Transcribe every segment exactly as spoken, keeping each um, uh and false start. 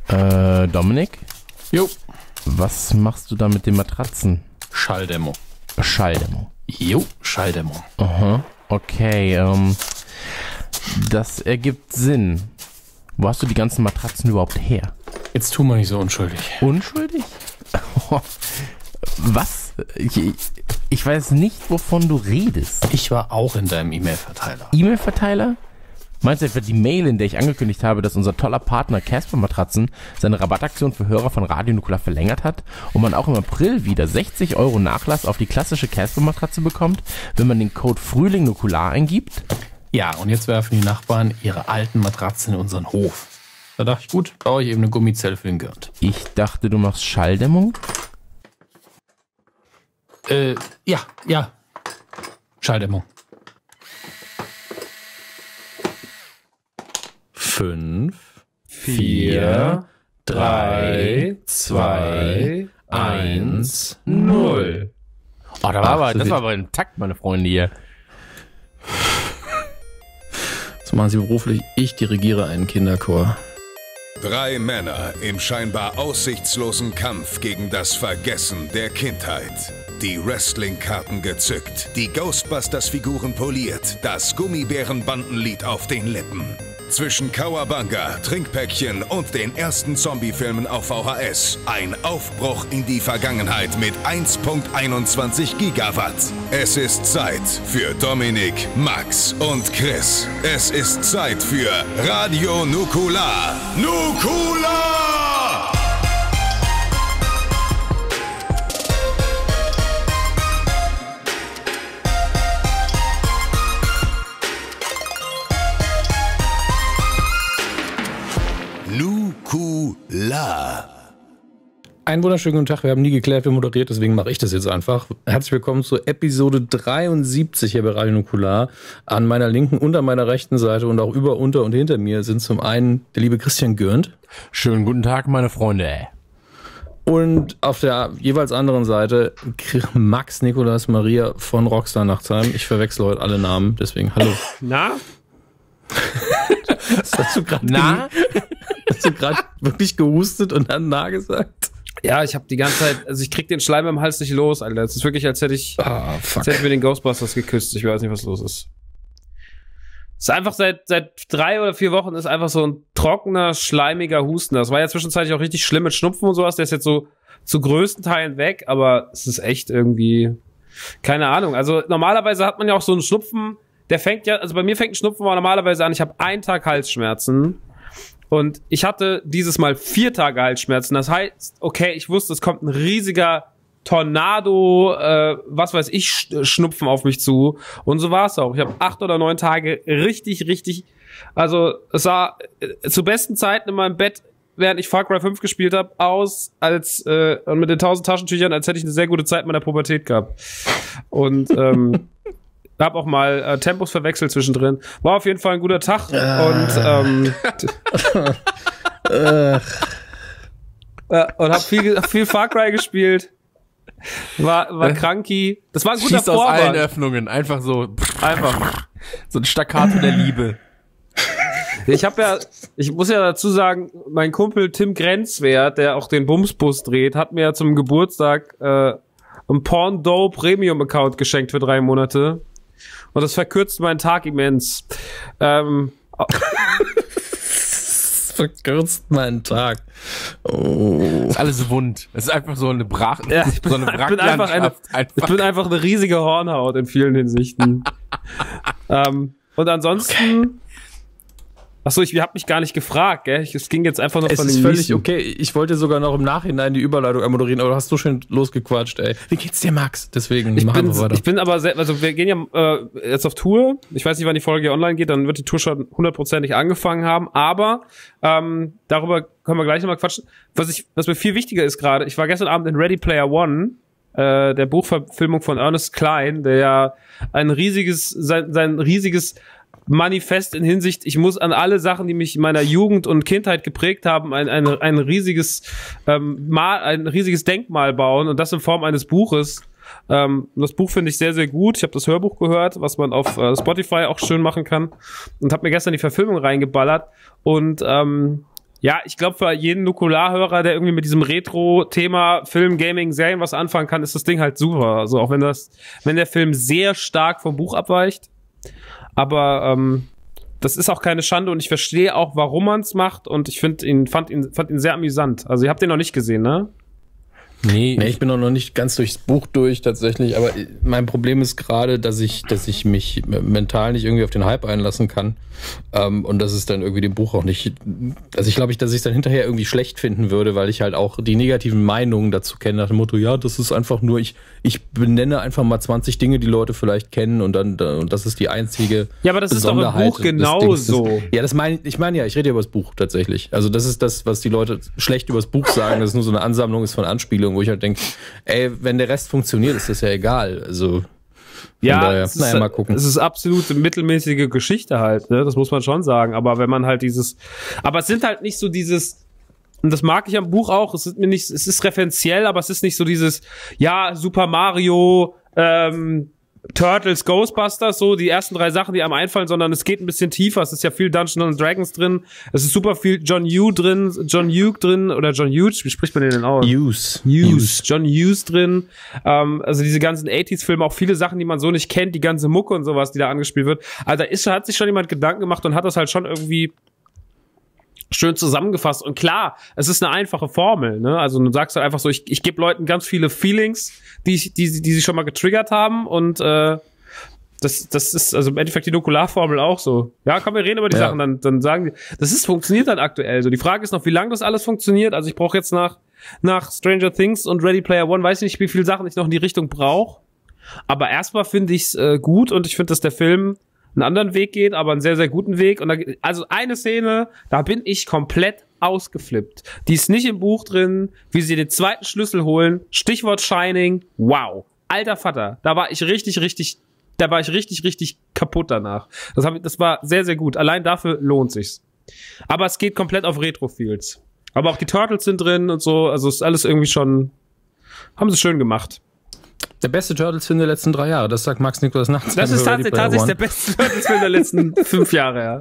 Äh, Dominik? Jo. Was machst du da mit den Matratzen? Schalldämmung. Schalldämmung. Jo, Schalldämmung. Aha, okay, ähm, das ergibt Sinn. Wo hast du die ganzen Matratzen überhaupt her? Jetzt tu mal nicht so unschuldig. Unschuldig? Was? Ich, ich weiß nicht, wovon du redest. Ich war auch in deinem E-Mail-Verteiler. E-Mail-Verteiler? Meinst du etwa die Mail, in der ich angekündigt habe, dass unser toller Partner Casper Matratzen seine Rabattaktion für Hörer von Radio Nukular verlängert hat und man auch im April wieder sechzig Euro Nachlass auf die klassische Casper Matratze bekommt, wenn man den Code Frühling Nukular eingibt? Ja, und jetzt werfen die Nachbarn ihre alten Matratzen in unseren Hof. Da dachte ich, gut, baue ich eben eine Gummizelle für den Gürnt. Ich dachte, du machst Schalldämmung? Äh, ja, ja. Schalldämmung. Fünf, vier, drei, zwei, eins, null. Oh, da war aber, das war aber ein Takt, meine Freunde hier. Das machen sie beruflich. Ich dirigiere einen Kinderchor. Drei Männer im scheinbar aussichtslosen Kampf gegen das Vergessen der Kindheit. Die Wrestling-Karten gezückt, die Ghostbusters-Figuren poliert, das Gummibärenbandenlied auf den Lippen. Zwischen Kawabanga, Trinkpäckchen und den ersten Zombie-Filmen auf V H S. Ein Aufbruch in die Vergangenheit mit eins Komma einundzwanzig Gigawatt. Es ist Zeit für Dominik, Max und Chris. Es ist Zeit für Radio Nukular. Nukular! Nukular. Einen wunderschönen guten Tag. Wir haben nie geklärt, wer moderiert, deswegen mache ich das jetzt einfach. Herzlich willkommen zur Episode dreiundsiebzig hier bei Radio Nukular. An meiner linken und an meiner rechten Seite und auch über, unter und hinter mir sind zum einen der liebe Christian Gürnt. Schönen guten Tag, meine Freunde. Und auf der jeweils anderen Seite Max Nikolaus Maria von Rockstar Nachtsheim. Ich verwechsel heute alle Namen, deswegen hallo. Na? Hast du gerade Na? Hast du gerade wirklich gehustet und dann Na gesagt? Ja, ich habe die ganze Zeit, also ich krieg den Schleim im Hals nicht los, Alter. Es ist wirklich, als hätte ich, Ah, fuck. als hätten wir den Ghostbusters geküsst. Ich weiß nicht, was los ist. Es ist einfach seit, seit drei oder vier Wochen ist einfach so ein trockener, schleimiger Husten. Das war ja zwischenzeitlich auch richtig schlimm mit Schnupfen und sowas. Der ist jetzt so zu größten Teilen weg, aber es ist echt irgendwie, keine Ahnung. Also normalerweise hat man ja auch so einen Schnupfen, der fängt ja, also bei mir fängt ein Schnupfen normalerweise an, ich habe einen Tag Halsschmerzen. Und ich hatte dieses Mal vier Tage Halsschmerzen. Das heißt, okay, ich wusste, es kommt ein riesiger Tornado, äh, was weiß ich, Schnupfen auf mich zu. Und so war es auch. Ich habe acht oder neun Tage richtig, richtig, also es sah äh, zu besten Zeiten in meinem Bett, während ich Far Cry fünf gespielt habe, aus, als äh, und mit den tausend Taschentüchern, als hätte ich eine sehr gute Zeit meiner Pubertät gehabt. Und ähm, hab auch mal äh, Tempos verwechselt zwischendrin. War auf jeden Fall ein guter Tag. Und ähm, äh, und hab viel, viel Far Cry gespielt. War, war kranky. Das war ein guter Schießt aus allen Vorwand. Öffnungen. Einfach so. Einfach. So ein Staccato der Liebe. Ich habe ja, ich muss ja dazu sagen, mein Kumpel Tim Grenzwert, der auch den Bumsbus dreht, hat mir ja zum Geburtstag äh, ein Porndo Premium Account geschenkt für drei Monate. Und das verkürzt meinen Tag immens. Ähm, Das verkürzt meinen Tag. Oh. Ist alles wund. Es ist einfach so eine Brach, ja, ich, bin, so eine ich, bin einfach eine, einfach. ich bin einfach eine riesige Hornhaut in vielen Hinsichten. ähm, und ansonsten... Okay. Achso, ich hab mich gar nicht gefragt, gell? Es ging jetzt einfach nur es von den ist völlig Niesen. okay. Ich wollte sogar noch im Nachhinein die Überleitung moderieren, aber du hast so schön losgequatscht, ey. Wie geht's dir, Max? Deswegen Ich machen bin, wir weiter. ich bin aber sehr, also wir gehen ja äh, jetzt auf Tour. Ich weiß nicht, wann die Folge hier online geht, dann wird die Tour schon hundertprozentig angefangen haben. Aber ähm, darüber können wir gleich nochmal quatschen. Was ich, was mir viel wichtiger ist gerade, ich war gestern Abend in Ready Player One, äh, der Buchverfilmung von Ernest Cline, der ja ein riesiges, sein, sein riesiges Manifest in Hinsicht, ich muss an alle Sachen, die mich in meiner Jugend und Kindheit geprägt haben, ein, ein, ein riesiges ähm, Mal, ein riesiges Denkmal bauen und das in Form eines Buches. Ähm, das Buch finde ich sehr, sehr gut. Ich habe das Hörbuch gehört, was man auf äh, Spotify auch schön machen kann und habe mir gestern die Verfilmung reingeballert und ähm, Ja, ich glaube, für jeden Nukularhörer, der irgendwie mit diesem Retro-Thema Film, Gaming, Serien was anfangen kann, ist das Ding halt super. Also auch wenn das, wenn der Film sehr stark vom Buch abweicht. Aber ähm, das ist auch keine Schande und ich verstehe auch, warum man es macht und ich finde ihn, fand ihn, fand ihn sehr amüsant. Also ihr habt den noch nicht gesehen, ne? Nee, nee, ich bin auch noch nicht ganz durchs Buch durch tatsächlich, aber mein Problem ist gerade, dass ich, dass ich mich mental nicht irgendwie auf den Hype einlassen kann. Ähm, und das ist dann irgendwie dem Buch auch nicht. Also ich glaube, ich, dass ich es dann hinterher irgendwie schlecht finden würde, weil ich halt auch die negativen Meinungen dazu kenne, nach dem Motto, ja, das ist einfach nur, ich, ich benenne einfach mal zwanzig Dinge, die Leute vielleicht kennen und dann, und das ist die einzige. Ja, aber das Besonderheit ist doch im Buch genauso. Ja, das meine ich meine ja, ich rede ja über das Buch tatsächlich. Also das ist das, was die Leute schlecht über das Buch sagen, dass es nur so eine Ansammlung ist von Anspielungen, wo ich halt denke, ey, wenn der Rest funktioniert, ist das ja egal. Also ja, daher, es, naja, ist, mal gucken. Es ist absolut mittelmäßige Geschichte halt, ne? Das muss man schon sagen. Aber wenn man halt dieses, aber es sind halt nicht so dieses, und das mag ich am Buch auch, es ist mir nicht, es ist referenziell, aber es ist nicht so dieses, ja, Super Mario, ähm, Turtles, Ghostbusters, so die ersten drei Sachen, die einem einfallen, sondern es geht ein bisschen tiefer. Es ist ja viel Dungeons and Dragons drin. Es ist super viel John Hughes drin, John Hughes drin oder John Hughes, wie spricht man den denn aus? Hughes. Hughes. John Hughes drin. Ähm, also diese ganzen achtziger-Filme, auch viele Sachen, die man so nicht kennt, die ganze Mucke und sowas, die da angespielt wird. Also da ist, hat sich schon jemand Gedanken gemacht und hat das halt schon irgendwie schön zusammengefasst. Und klar, es ist eine einfache Formel, ne? Also du sagst halt einfach so, ich, ich gebe Leuten ganz viele Feelings, die, die, die sie schon mal getriggert haben und äh, das, das ist also im Endeffekt die Nukularformel auch so. Ja, komm, wir reden über die ja. Sachen, dann, dann sagen die, das ist, funktioniert dann aktuell so. Die Frage ist noch, wie lange das alles funktioniert. Also ich brauche jetzt nach, nach Stranger Things und Ready Player One, weiß ich nicht, wie viele Sachen ich noch in die Richtung brauche. Aber erstmal finde ich es äh, gut und ich finde, dass der Film einen anderen Weg geht, aber einen sehr, sehr guten Weg. Und da, also eine Szene, da bin ich komplett ausgeflippt. Die ist nicht im Buch drin, wie sie den zweiten Schlüssel holen. Stichwort Shining. Wow. Alter Vater. Da war ich richtig, richtig, da war ich richtig, richtig kaputt danach. Das, hab ich, das war sehr, sehr gut. Allein dafür lohnt sich's. Aber es geht komplett auf Retro-Feels. Aber auch die Turtles sind drin und so. Also ist alles irgendwie schon, haben sie schön gemacht. Der beste Turtles-Film der letzten drei Jahre, das sagt Max Nikolaus Nachts. Das ist tatsächlich, tatsächlich der beste Turtles-Film der letzten fünf Jahre, ja.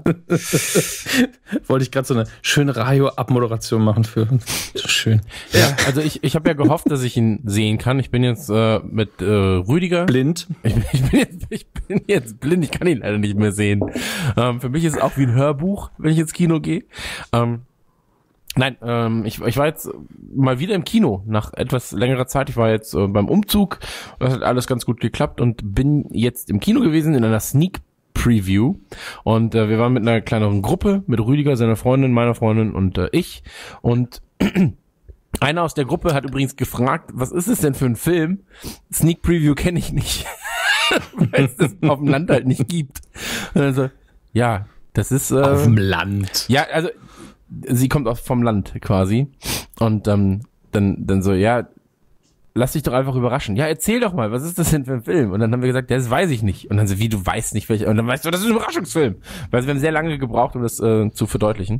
Wollte ich gerade so eine schöne Radio-Abmoderation machen für. Schön. Ja, also ich, ich habe ja gehofft, dass ich ihn sehen kann. Ich bin jetzt äh, mit äh, Rüdiger. Blind. Ich bin, ich, bin jetzt, ich bin jetzt blind, ich kann ihn leider nicht mehr sehen. Ähm, für mich ist es auch wie ein Hörbuch, wenn ich ins Kino gehe. Ähm, Nein, ähm, ich, ich war jetzt mal wieder im Kino nach etwas längerer Zeit. Ich war jetzt äh, beim Umzug. Das hat alles ganz gut geklappt und bin jetzt im Kino gewesen in einer Sneak Preview. Und äh, wir waren mit einer kleineren Gruppe, mit Rüdiger, seiner Freundin, meiner Freundin und äh, ich. Und einer aus der Gruppe hat übrigens gefragt, was ist es denn für ein Film? Sneak Preview kenne ich nicht, weil es das auf dem Land halt nicht gibt. Und dann so, ja, das ist äh, auf dem Land. Ja, also sie kommt aus vom Land quasi und ähm, dann dann so, ja, lass dich doch einfach überraschen. Ja, erzähl doch mal, was ist das denn für ein Film? Und dann haben wir gesagt, ja, das weiß ich nicht. Und dann so, wie, du weißt nicht, welcher? Und dann weißt du, das ist ein Überraschungsfilm. Weil wir haben sehr lange gebraucht, um das äh, zu verdeutlichen.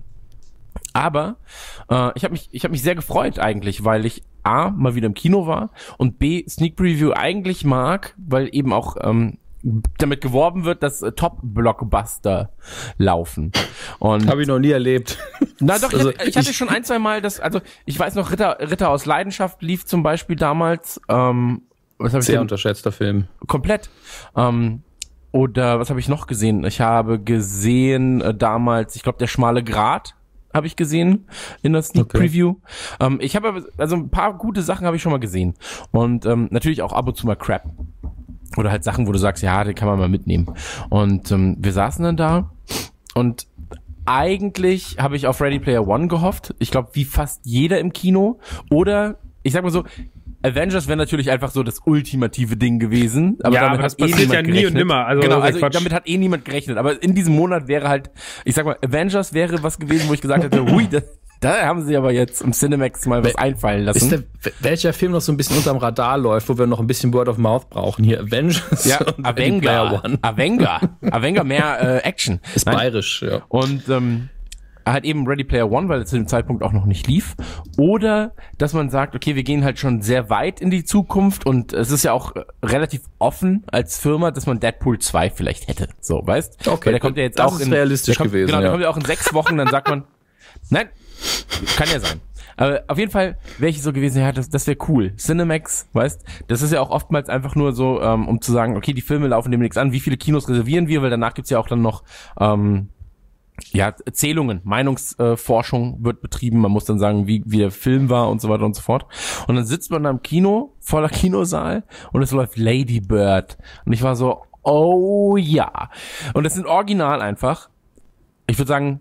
Aber äh, ich habe mich ich habe mich sehr gefreut eigentlich, weil ich A, mal wieder im Kino war und B, Sneak Preview eigentlich mag, weil eben auch ähm, damit geworben wird, dass äh, Top-Blockbuster laufen. Und habe ich noch nie erlebt. Na doch, also, ich, hatte, ich hatte schon ein, zwei Mal das, also ich weiß noch, Ritter, Ritter aus Leidenschaft lief zum Beispiel damals. Ähm, was hab ich sehr denn? unterschätzter Film. Komplett. Ähm, oder was habe ich noch gesehen? Ich habe gesehen äh, damals, ich glaube, der schmale Grat habe ich gesehen in der Sneak okay. Preview. Ähm, ich habe also ein paar gute Sachen habe ich schon mal gesehen. Und ähm, natürlich auch ab und zu mal Crap. Oder halt Sachen, wo du sagst, ja, den kann man mal mitnehmen. Und ähm, wir saßen dann da und eigentlich habe ich auf Ready Player One gehofft. Ich glaube, wie fast jeder im Kino. Oder, ich sag mal so, Avengers wäre natürlich einfach so das ultimative Ding gewesen. Aber ja, damit aber das hat eh passiert niemand ja nie gerechnet. und nimmer. Also genau, also Quatsch. damit hat eh niemand gerechnet. Aber in diesem Monat wäre halt, ich sag mal, Avengers wäre was gewesen, wo ich gesagt hätte, hui, das, da haben sie aber jetzt im Cinemax mal was einfallen lassen. Ist der, welcher Film noch so ein bisschen unterm Radar läuft, wo wir noch ein bisschen Word of Mouth brauchen? Hier Avengers ja, und Avenger. Avenger. Avenger, mehr äh, Action. Ist Nein. bayerisch, ja. Und ähm, halt eben Ready Player One, weil es zu dem Zeitpunkt auch noch nicht lief. Oder, dass man sagt, okay, wir gehen halt schon sehr weit in die Zukunft und es ist ja auch äh, relativ offen als Firma, dass man Deadpool zwei vielleicht hätte. So, weißt? Okay, weil der kommt ja jetzt das auch ist in, realistisch der kommt, gewesen, Genau, der ja. kommt ja auch in sechs Wochen, dann sagt man, nein, Kann ja sein. Aber auf jeden Fall wäre ich so gewesen, ja, das, das wäre cool. Cinemax, weißt, das ist ja auch oftmals einfach nur so, ähm, um zu sagen, okay, die Filme laufen demnächst an, wie viele Kinos reservieren wir, weil danach gibt's ja auch dann noch ähm, ja, Zählungen, Meinungsforschung äh, wird betrieben, man muss dann sagen, wie, wie der Film war und so weiter und so fort. Und dann sitzt man da im Kino, voller Kinosaal, und es läuft Lady Bird. Und ich war so, oh ja. Und das sind original einfach, ich würde sagen,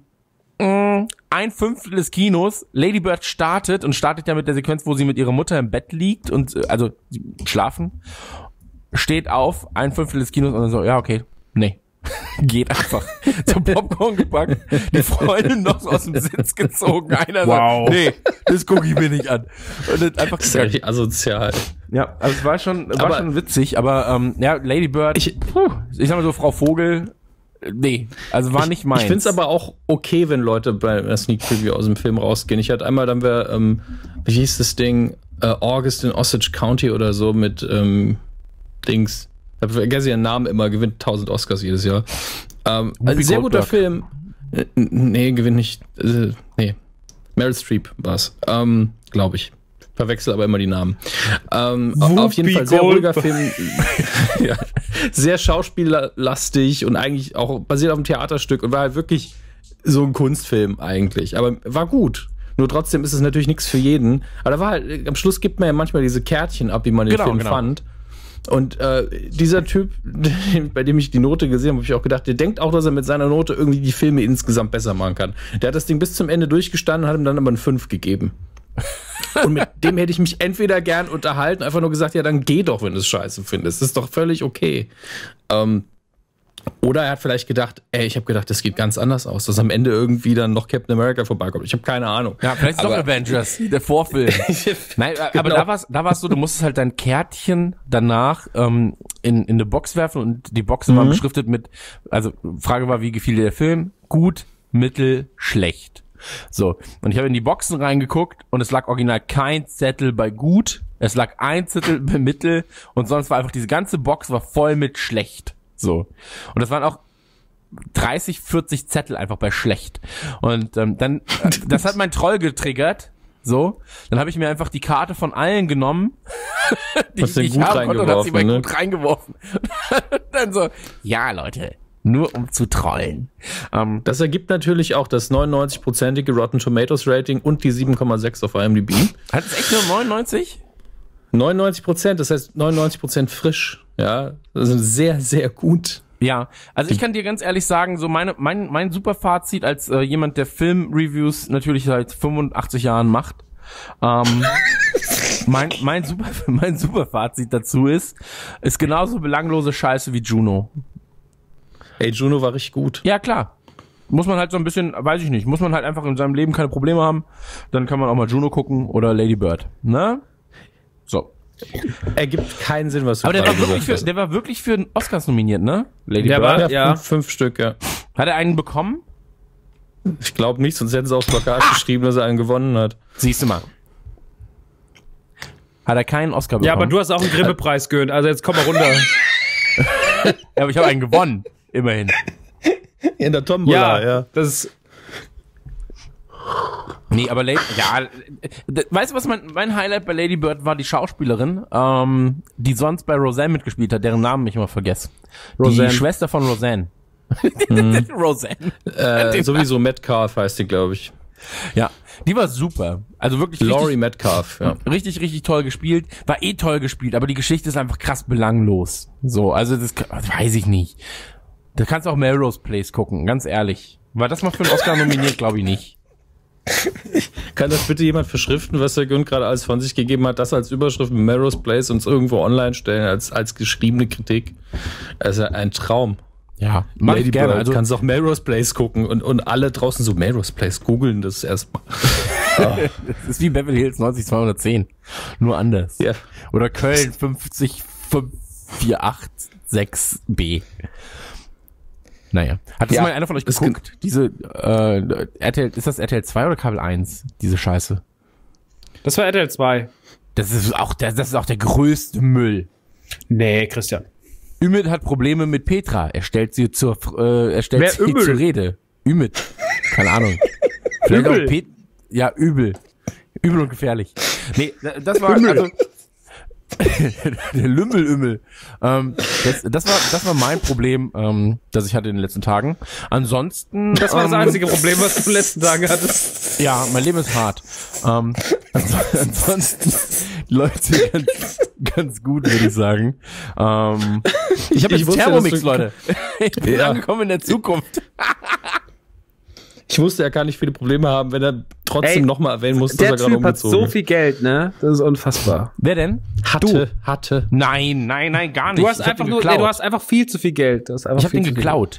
ein Fünftel des Kinos, Lady Bird startet und startet ja mit der Sequenz, wo sie mit ihrer Mutter im Bett liegt und, also, schlafen, steht auf, ein Fünftel des Kinos und dann so, ja, okay, nee. Geht einfach. Zum Popcorn gepackt, die Freundin noch so aus dem Sitz gezogen, einer Wow. sagt, nee, das gucke ich mir nicht an. Und dann einfach Das ist ja richtig asozial. ja, also es war schon, war Aber- schon witzig, aber, ähm, ja, Lady Bird, ich, Ich- puh, ich sag mal so, Frau Vogel, nee, also war nicht meins. Ich finde es aber auch okay, wenn Leute bei einer Sneak Preview aus dem Film rausgehen. Ich hatte einmal, dann wir, ähm, wie hieß das Ding, äh, August in Osage County oder so mit ähm, Dings. Ich vergesse ihren Namen immer, gewinnt tausend Oscars jedes Jahr. Ähm, ein sehr guter Goldberg. Film. Äh, nee, gewinnt nicht. Äh, nee. Meryl Streep war's. Ähm, glaube ich. Verwechsel aber immer die Namen. Ähm, auf jeden Fall sehr ruhiger Film. Ja, sehr schauspiellastig und eigentlich auch basiert auf einem Theaterstück und war halt wirklich so ein Kunstfilm eigentlich. Aber war gut. Nur trotzdem ist es natürlich nichts für jeden. Aber da war halt, am Schluss gibt man ja manchmal diese Kärtchen ab, wie man den Genau, Film genau. fand. Und äh, dieser Typ, bei dem ich die Note gesehen habe, habe ich auch gedacht, der denkt auch, dass er mit seiner Note irgendwie die Filme insgesamt besser machen kann. Der hat das Ding bis zum Ende durchgestanden und hat ihm dann aber eine fünf gegeben. Und mit dem hätte ich mich entweder gern unterhalten, einfach nur gesagt, ja, dann geh doch, wenn du es scheiße findest. Das ist doch völlig okay. Ähm, oder er hat vielleicht gedacht, ey, ich habe gedacht, das geht ganz anders aus, dass am Ende irgendwie dann noch Captain America vorbeikommt. Ich habe keine Ahnung. Ja, vielleicht ist doch Aber- Avengers, der Vorfilm. Nein, aber Genau. da war's, da war's so, du musstest halt dein Kärtchen danach ähm, in, in eine Box werfen und die Boxen waren beschriftet mit, also Frage war, wie gefiel dir der Film? Gut, mittel, schlecht. So, und ich habe in die Boxen reingeguckt und es lag original kein Zettel bei gut, es lag ein Zettel bei mittel und sonst war einfach, diese ganze Box war voll mit schlecht. So. Und das waren auch dreißig, vierzig Zettel einfach bei schlecht. Und ähm, dann, äh, das hat mein Troll getriggert. So, dann habe ich mir einfach die Karte von allen genommen, die, Hast du die ich gut haben konnte, und hab sie bei reingeworfen, ne? gut reingeworfen. Dann so, ja Leute, nur um zu trollen. Ähm, Das ergibt natürlich auch das neunundneunzig-prozentige Rotten Tomatoes Rating und die sieben Komma sechs auf I M D B. hat es echt nur neunundneunzig? neunundneunzig Prozent, das heißt neunundneunzig Prozent frisch. Ja, das ist sehr, sehr gut. Ja, also ich kann dir ganz ehrlich sagen, so meine, mein, mein super Fazit als äh, jemand, der Filmreviews natürlich seit fünfundachtzig Jahren macht, ähm, mein, mein super, mein super Fazit dazu ist, ist genauso belanglose Scheiße wie Juno. Ey, Juno war richtig gut. Ja, klar. Muss man halt so ein bisschen, weiß ich nicht, muss man halt einfach in seinem Leben keine Probleme haben, dann kann man auch mal Juno gucken oder Lady Bird, ne? So. Ergibt keinen Sinn, was du Aber der war gerade wirklich für, gesagt hast. der war wirklich für einen Oscars nominiert, ne? Lady Der Bird. war- Ja, Ja. Fünf, fünf Stück, ja. Hat er einen bekommen? Ich glaube nicht, sonst hätten sie aufs Plakat geschrieben, dass er einen gewonnen hat. Siehst du mal. Hat er keinen Oscar bekommen? Ja, aber du hast auch einen Grimme-Preis gehört, also jetzt komm mal runter. Ja, aber ich habe einen gewonnen. Immerhin. In der Tombola, ja, das ist, Nee, aber Lady, ja, äh, weißt du, was mein, mein Highlight bei Lady Bird war? Die Schauspielerin, ähm, die sonst bei Roseanne mitgespielt hat, deren Namen ich immer vergesse. Roseanne. Die Schwester von Roseanne. Roseanne. Äh, sowieso Metcalf heißt die, glaube ich. Ja, die war super. Also wirklich Laurie richtig, Metcalf, ja. richtig, richtig toll gespielt. War eh toll gespielt, aber die Geschichte ist einfach krass belanglos. So, also das, das weiß ich nicht. Da kannst du auch Melrose Place gucken, ganz ehrlich. War das mal für einen Oscar nominiert? Glaube ich nicht. Kann das bitte jemand verschriften, was der Günd gerade alles von sich gegeben hat, das als Überschrift mit Melrose Place und es irgendwo online stellen, als, als geschriebene Kritik? Also ein Traum. Ja, mach ich gerne. Bird, Also, kannst auch Melrose Place gucken und, und alle draußen so Melrose Place googeln das erstmal. das ist wie Beverly Hills neunzig zweihundertzehn. Nur anders. Ja. Oder Köln fünfzig fünf vier acht sechs B. Naja. Hat das Ja, mal einer von euch es geguckt? Diese, äh, R T L, ist das R T L zwei oder Kabel eins? Diese Scheiße. das war R T L zwei. Das ist auch der, das ist auch der größte Müll. Nee, Christian. Ümit hat Probleme mit Petra. Er stellt sie zur, äh, er stellt Wer sie Ümmel? zur Rede. Ümit. Keine Ahnung. Vielleicht auch Ümmel. Pet ja, übel. Übel und gefährlich. Nee, das war, also, der Lümmelümmel. Ähm, das, das war, das war mein Problem, ähm, das ich hatte in den letzten Tagen. Ansonsten. Das war das ähm, einzige Problem, was du in den letzten Tagen hattest. Ja, mein Leben ist hart. Ähm, ans- ansonsten läuft es ganz, ganz gut, würde ich sagen. Ähm, ich habe Ich jetzt wusste, Thermomix, dass du- Leute. Ich bin Ja. angekommen in der Zukunft. Ich wusste, er kann nicht viele Probleme haben, wenn er trotzdem Ey, nochmal erwähnen muss, dass Der er gerade Typ hat umgezogen so viel Geld, ne? Das ist unfassbar. Wer denn? hatte, hatte. Nein, nein, nein, gar nicht. Du hast Ich hab einfach den nur, nee, geklaut. du hast einfach viel zu viel Geld. Du hast einfach Ich habe viel den zu viel geklaut.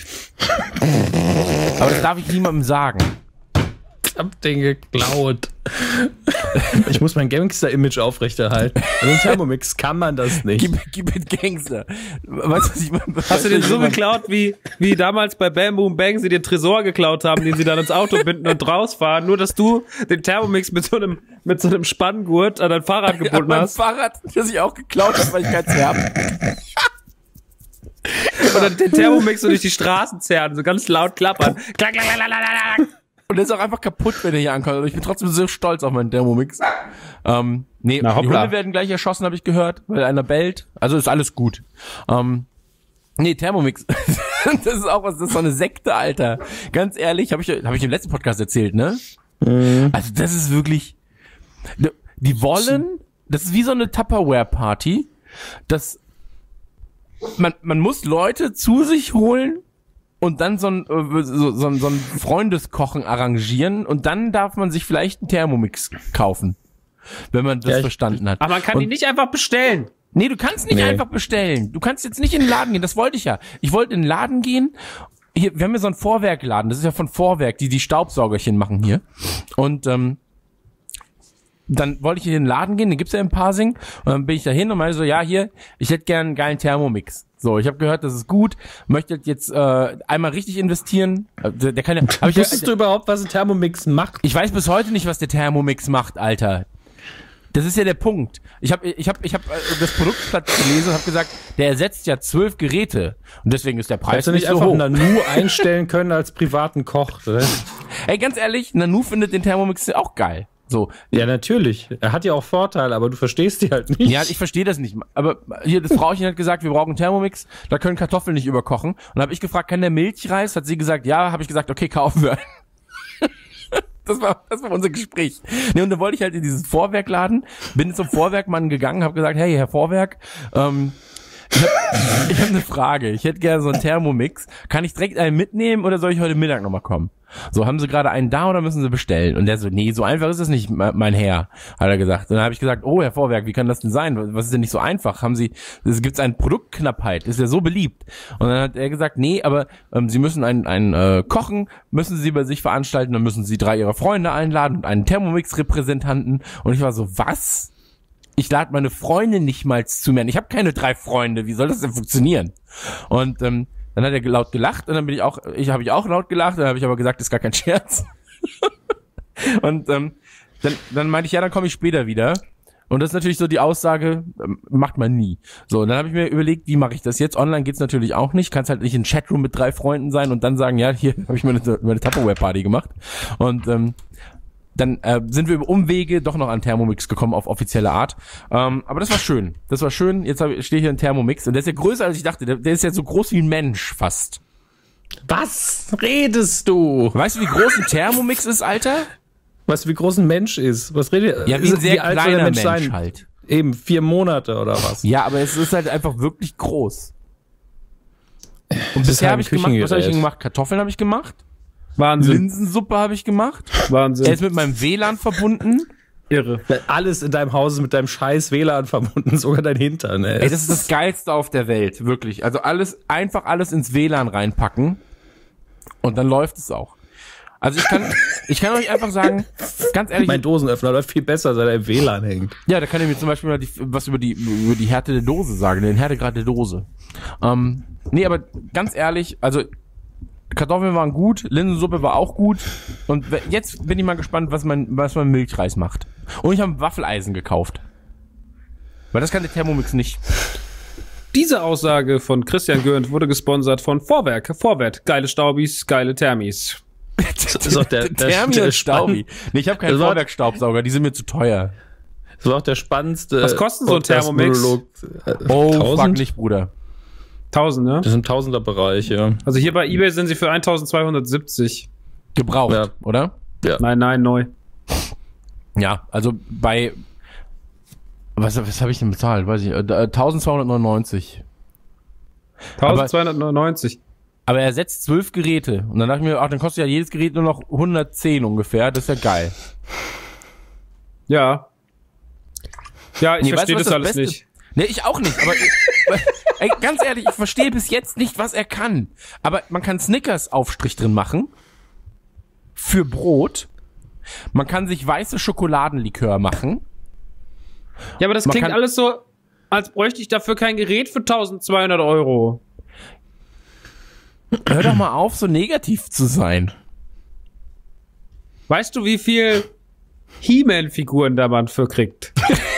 Aber das darf ich niemandem sagen. Ich hab den geklaut. Ich muss mein Gangster-Image aufrechterhalten. Also im Thermomix kann man das nicht. Gib, gib it Gangster. Weißt du, was ich meine? Hast du den so geklaut, wie, wie damals bei Bam Boom Bang sie den Tresor geklaut haben, den sie dann ins Auto binden und rausfahren, nur dass du den Thermomix mit so einem, mit so einem Spanngurt an dein Fahrrad An gebunden meinem hast Fahrrad, das ich auch geklaut habe, weil ich keins mehr habe. und dann den Thermomix so durch die Straßen zerren, so ganz laut klappern. Klack, klack, klack, klack, klack, klack. Und der ist auch einfach kaputt, wenn er hier ankommt. Aber ich bin trotzdem so stolz auf meinen Thermomix. Ähm, nee, Na, die hoppla. Hunde werden gleich erschossen, habe ich gehört, weil einer bellt. Also ist alles gut. Ähm, nee, Thermomix. Das ist auch was, das ist so eine Sekte, Alter. Ganz ehrlich, habe ich, hab ich im letzten Podcast erzählt, ne? Mhm. Also das ist wirklich, die wollen, das ist wie so eine Tupperware-Party, das, man, man muss Leute zu sich holen und dann so ein, äh, so, so, ein- so ein Freundeskochen arrangieren und dann darf man sich vielleicht einen Thermomix kaufen, wenn man das Ja, ich- verstanden hat. Aber man kann Und- die nicht einfach bestellen. Nee, du kannst nicht Nee. einfach bestellen. Du kannst jetzt nicht in den Laden gehen. Das wollte ich ja. Ich wollte in den Laden gehen. Hier, wir haben hier so einen Vorwerkladen. Das ist ja von Vorwerk, die die Staubsaugerchen machen hier. Und ähm, dann wollte ich hier in den Laden gehen. Den gibt's ja in Pasing. Und dann bin ich da hin und meinte so, ja, hier, ich hätte gern einen geilen Thermomix. So, ich habe gehört, das ist gut. Möchte jetzt äh, einmal richtig investieren. Äh, Der, der kann ja. Hab ich, ja Wusstest du überhaupt, was ein Thermomix macht? ich weiß bis heute nicht, was der Thermomix macht, Alter. Das ist ja der Punkt. Ich habe ich hab, ich hab, äh, das Produktblatt gelesen und habe gesagt, der ersetzt ja zwölf Geräte. Und deswegen ist der Preis Hättest du nicht nicht so einfach hoch. Nanu einstellen können als privaten Koch? Oder? Ey, ganz ehrlich, Nanu findet den Thermomix auch geil. So. Ja, natürlich. Er hat ja auch Vorteile, aber du verstehst die halt nicht. Ja, ich verstehe das nicht. Aber hier, das Frauchen hat gesagt, wir brauchen einen Thermomix, da können Kartoffeln nicht überkochen. Und da habe ich gefragt, kann der Milchreis? Hat sie gesagt, ja, habe ich gesagt, okay, kaufen wir einen. Das war, das war unser Gespräch. Nee, und dann wollte ich halt in diesen Vorwerkladen, bin zum Vorwerkmann gegangen, habe gesagt, hey, Herr Vorwerk, ähm, ich habe ich hab eine Frage. Ich hätte gerne so einen Thermomix. Kann ich direkt einen mitnehmen oder soll ich heute Mittag nochmal kommen? So, haben Sie gerade einen da oder müssen Sie bestellen? Und der so, nee, so einfach ist das nicht, me- mein Herr, hat er gesagt. Und dann habe ich gesagt, oh, Herr Vorwerk, wie kann das denn sein? Was ist denn nicht so einfach? Haben Sie, es gibt eine Produktknappheit, ist ja so beliebt. Und dann hat er gesagt, nee, aber ähm, Sie müssen ein, ein äh, Kochen, müssen Sie bei sich veranstalten, dann müssen Sie drei Ihrer Freunde einladen und einen Thermomix-Repräsentanten. Und ich war so, was? Ich lade meine Freunde nicht mal zu mir ein. Ich habe keine drei Freunde. Wie soll das denn funktionieren? Und ähm, dann hat er laut gelacht und dann bin ich auch, ich habe ich auch laut gelacht. Dann habe ich aber gesagt, das ist gar kein Scherz. Und ähm, dann, dann meinte ich, ja, dann komme ich später wieder. Und das ist natürlich so die Aussage, ähm, macht man nie. So, und dann habe ich mir überlegt, wie mache ich das jetzt? Online geht's natürlich auch nicht. Kannst halt nicht in Chatroom mit drei Freunden sein und dann sagen, ja, hier habe ich meine, meine Tupperware-Party gemacht. Und ähm, dann äh, sind wir über Umwege doch noch an Thermomix gekommen auf offizielle Art. Ähm, aber das war schön. Das war schön. Jetzt hab ich, stehe hier ein Thermomix und der ist ja größer, als ich dachte. Der, der ist ja so groß wie ein Mensch fast. Was redest du? Weißt du, wie groß ein Thermomix ist, Alter? Weißt du, wie groß ein Mensch ist? Was redet Ja, wie ist- ein sehr alt soll kleiner der Mensch, sein? halt. Eben, vier Monate oder was? Ja, aber es ist halt einfach wirklich groß. Und ist bisher halt habe ein ich gemacht, was habe ich Küchengerät. gemacht? Kartoffeln habe ich gemacht. Wahnsinn. Linsensuppe habe ich gemacht. Er Wahnsinn. ist mit meinem W L A N verbunden. Irre. Alles in deinem Haus ist mit deinem scheiß W L A N verbunden, sogar dein Hintern. Ey. Ey, das ist das Geilste auf der Welt, wirklich. Also alles, einfach alles ins W L A N reinpacken und dann läuft es auch. Also ich kann, ich kann euch einfach sagen, ganz ehrlich, Mein Dosenöffner läuft viel besser, seit er im W L A N hängt. ja, da kann ich mir zum Beispiel mal die, was über die, über die Härte der Dose sagen, den Härtegrad der Dose. Ähm, nee, aber ganz ehrlich, also Kartoffeln waren gut, Linsensuppe war auch gut und we- jetzt bin ich mal gespannt, was mein, was mein Milchreis macht. Und ich habe ein Waffeleisen gekauft. Weil das kann der Thermomix nicht. Diese Aussage von Christian Gürnt wurde gesponsert von Vorwerk. Vorwerk. Geile Staubis, geile Thermis. Das ist auch der, der, Thermi der und Staubi. Nee, ich habe keinen Das war- Vorwerkstaubsauger, die sind mir zu teuer. Das war auch der spannendste. Was kostet so ein Thermomix? Podcast-Monolog. Oh, frag tausend? nicht, Bruder. tausend, ne? Das sind Tausender-Bereich, ja. Also hier bei eBay sind sie für eintausendzweihundertsiebzig. Gebraucht, Ja. oder? Nein, nein, neu. Ja, also bei was, was habe ich denn bezahlt? Weiß ich, äh, eintausendzweihundertneunundneunzig. eintausendzweihundertneunundneunzig. Aber er ersetzt zwölf Geräte. Und dann dachte ich mir, ach, dann kostet ja jedes Gerät nur noch hundertzehn ungefähr. Das ist ja geil. Ja. Ja, ich Nee, verstehe weißt das du, was das alles Beste- nicht. Nee, ich auch nicht. Aber ey, ganz ehrlich, ich verstehe bis jetzt nicht, was er kann. Aber man kann Snickers-Aufstrich drin machen. Für Brot. Man kann sich weiße Schokoladenlikör machen. Ja, aber das Man klingt kann- alles so, als bräuchte ich dafür kein Gerät für eintausendzweihundert Euro. Hör doch mal auf, so negativ zu sein. Weißt du, wie viel He-Man-Figuren da man für kriegt?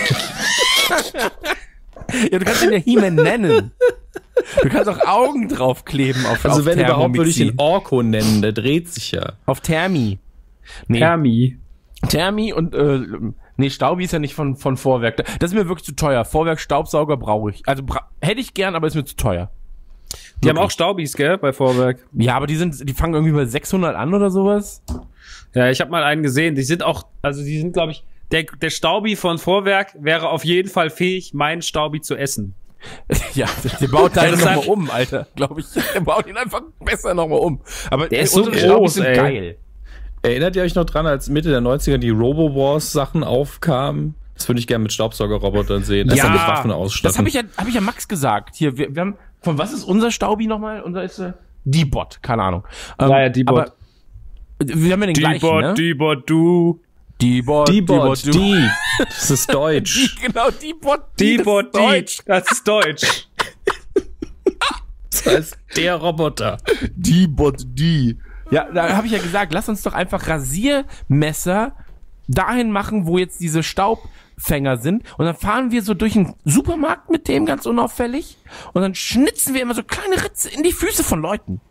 Ja, du kannst ihn ja He-Man nennen. Du kannst auch Augen draufkleben auf Also auf wenn überhaupt, würde ich Thermomixi. den Orko nennen, der dreht sich ja. Auf Thermi. Nee, Thermi. Thermi und, äh, nee, Staubi ist ja nicht von, von Vorwerk. Das ist mir wirklich zu teuer. Vorwerk Staubsauger brauche ich. Also bra- hätte ich gern, aber ist mir zu teuer. Die haben auch Staubis, gell, bei Vorwerk. Ja, aber die sind, die fangen irgendwie bei sechshundert an oder sowas. Ja, ich habe mal einen gesehen. Die sind auch, also die sind, glaube ich, der, der Staubi von Vorwerk wäre auf jeden Fall fähig, meinen Staubi zu essen. Ja, der baut da Ja, das nochmal ist um, Alter, glaube ich. Der baut ihn einfach besser nochmal um. Aber Der ey, ist so unsere Staubis groß, sind ey. geil. Erinnert ihr euch noch dran, als Mitte der neunziger die Robo-Wars-Sachen aufkamen? Das würde ich gerne mit Staubsaugerrobotern sehen. Das Ja, ist mit Waffen ausstatten. Das habe ich ja, habe ich ja Max gesagt. Hier, wir, wir haben, von was ist unser Staubi nochmal? Unser ist äh, D-Bot, keine Ahnung. Ähm, Ja, ja, D-Bot. aber Wir haben ja den gleichen, ne? D-Bot, du. D-Bot, D-Bot, du. die. Das ist Deutsch. Die, genau, D-Bot, D-Bot, das ist die. Deutsch. Das ist Deutsch. Das heißt, der Roboter. D-Bot, die. Ja, da habe ich ja gesagt, lass uns doch einfach Rasiermesser dahin machen, wo jetzt diese Staubfänger sind. Und dann fahren wir so durch einen Supermarkt mit dem ganz unauffällig. Und dann schnitzen wir immer so kleine Ritze in die Füße von Leuten.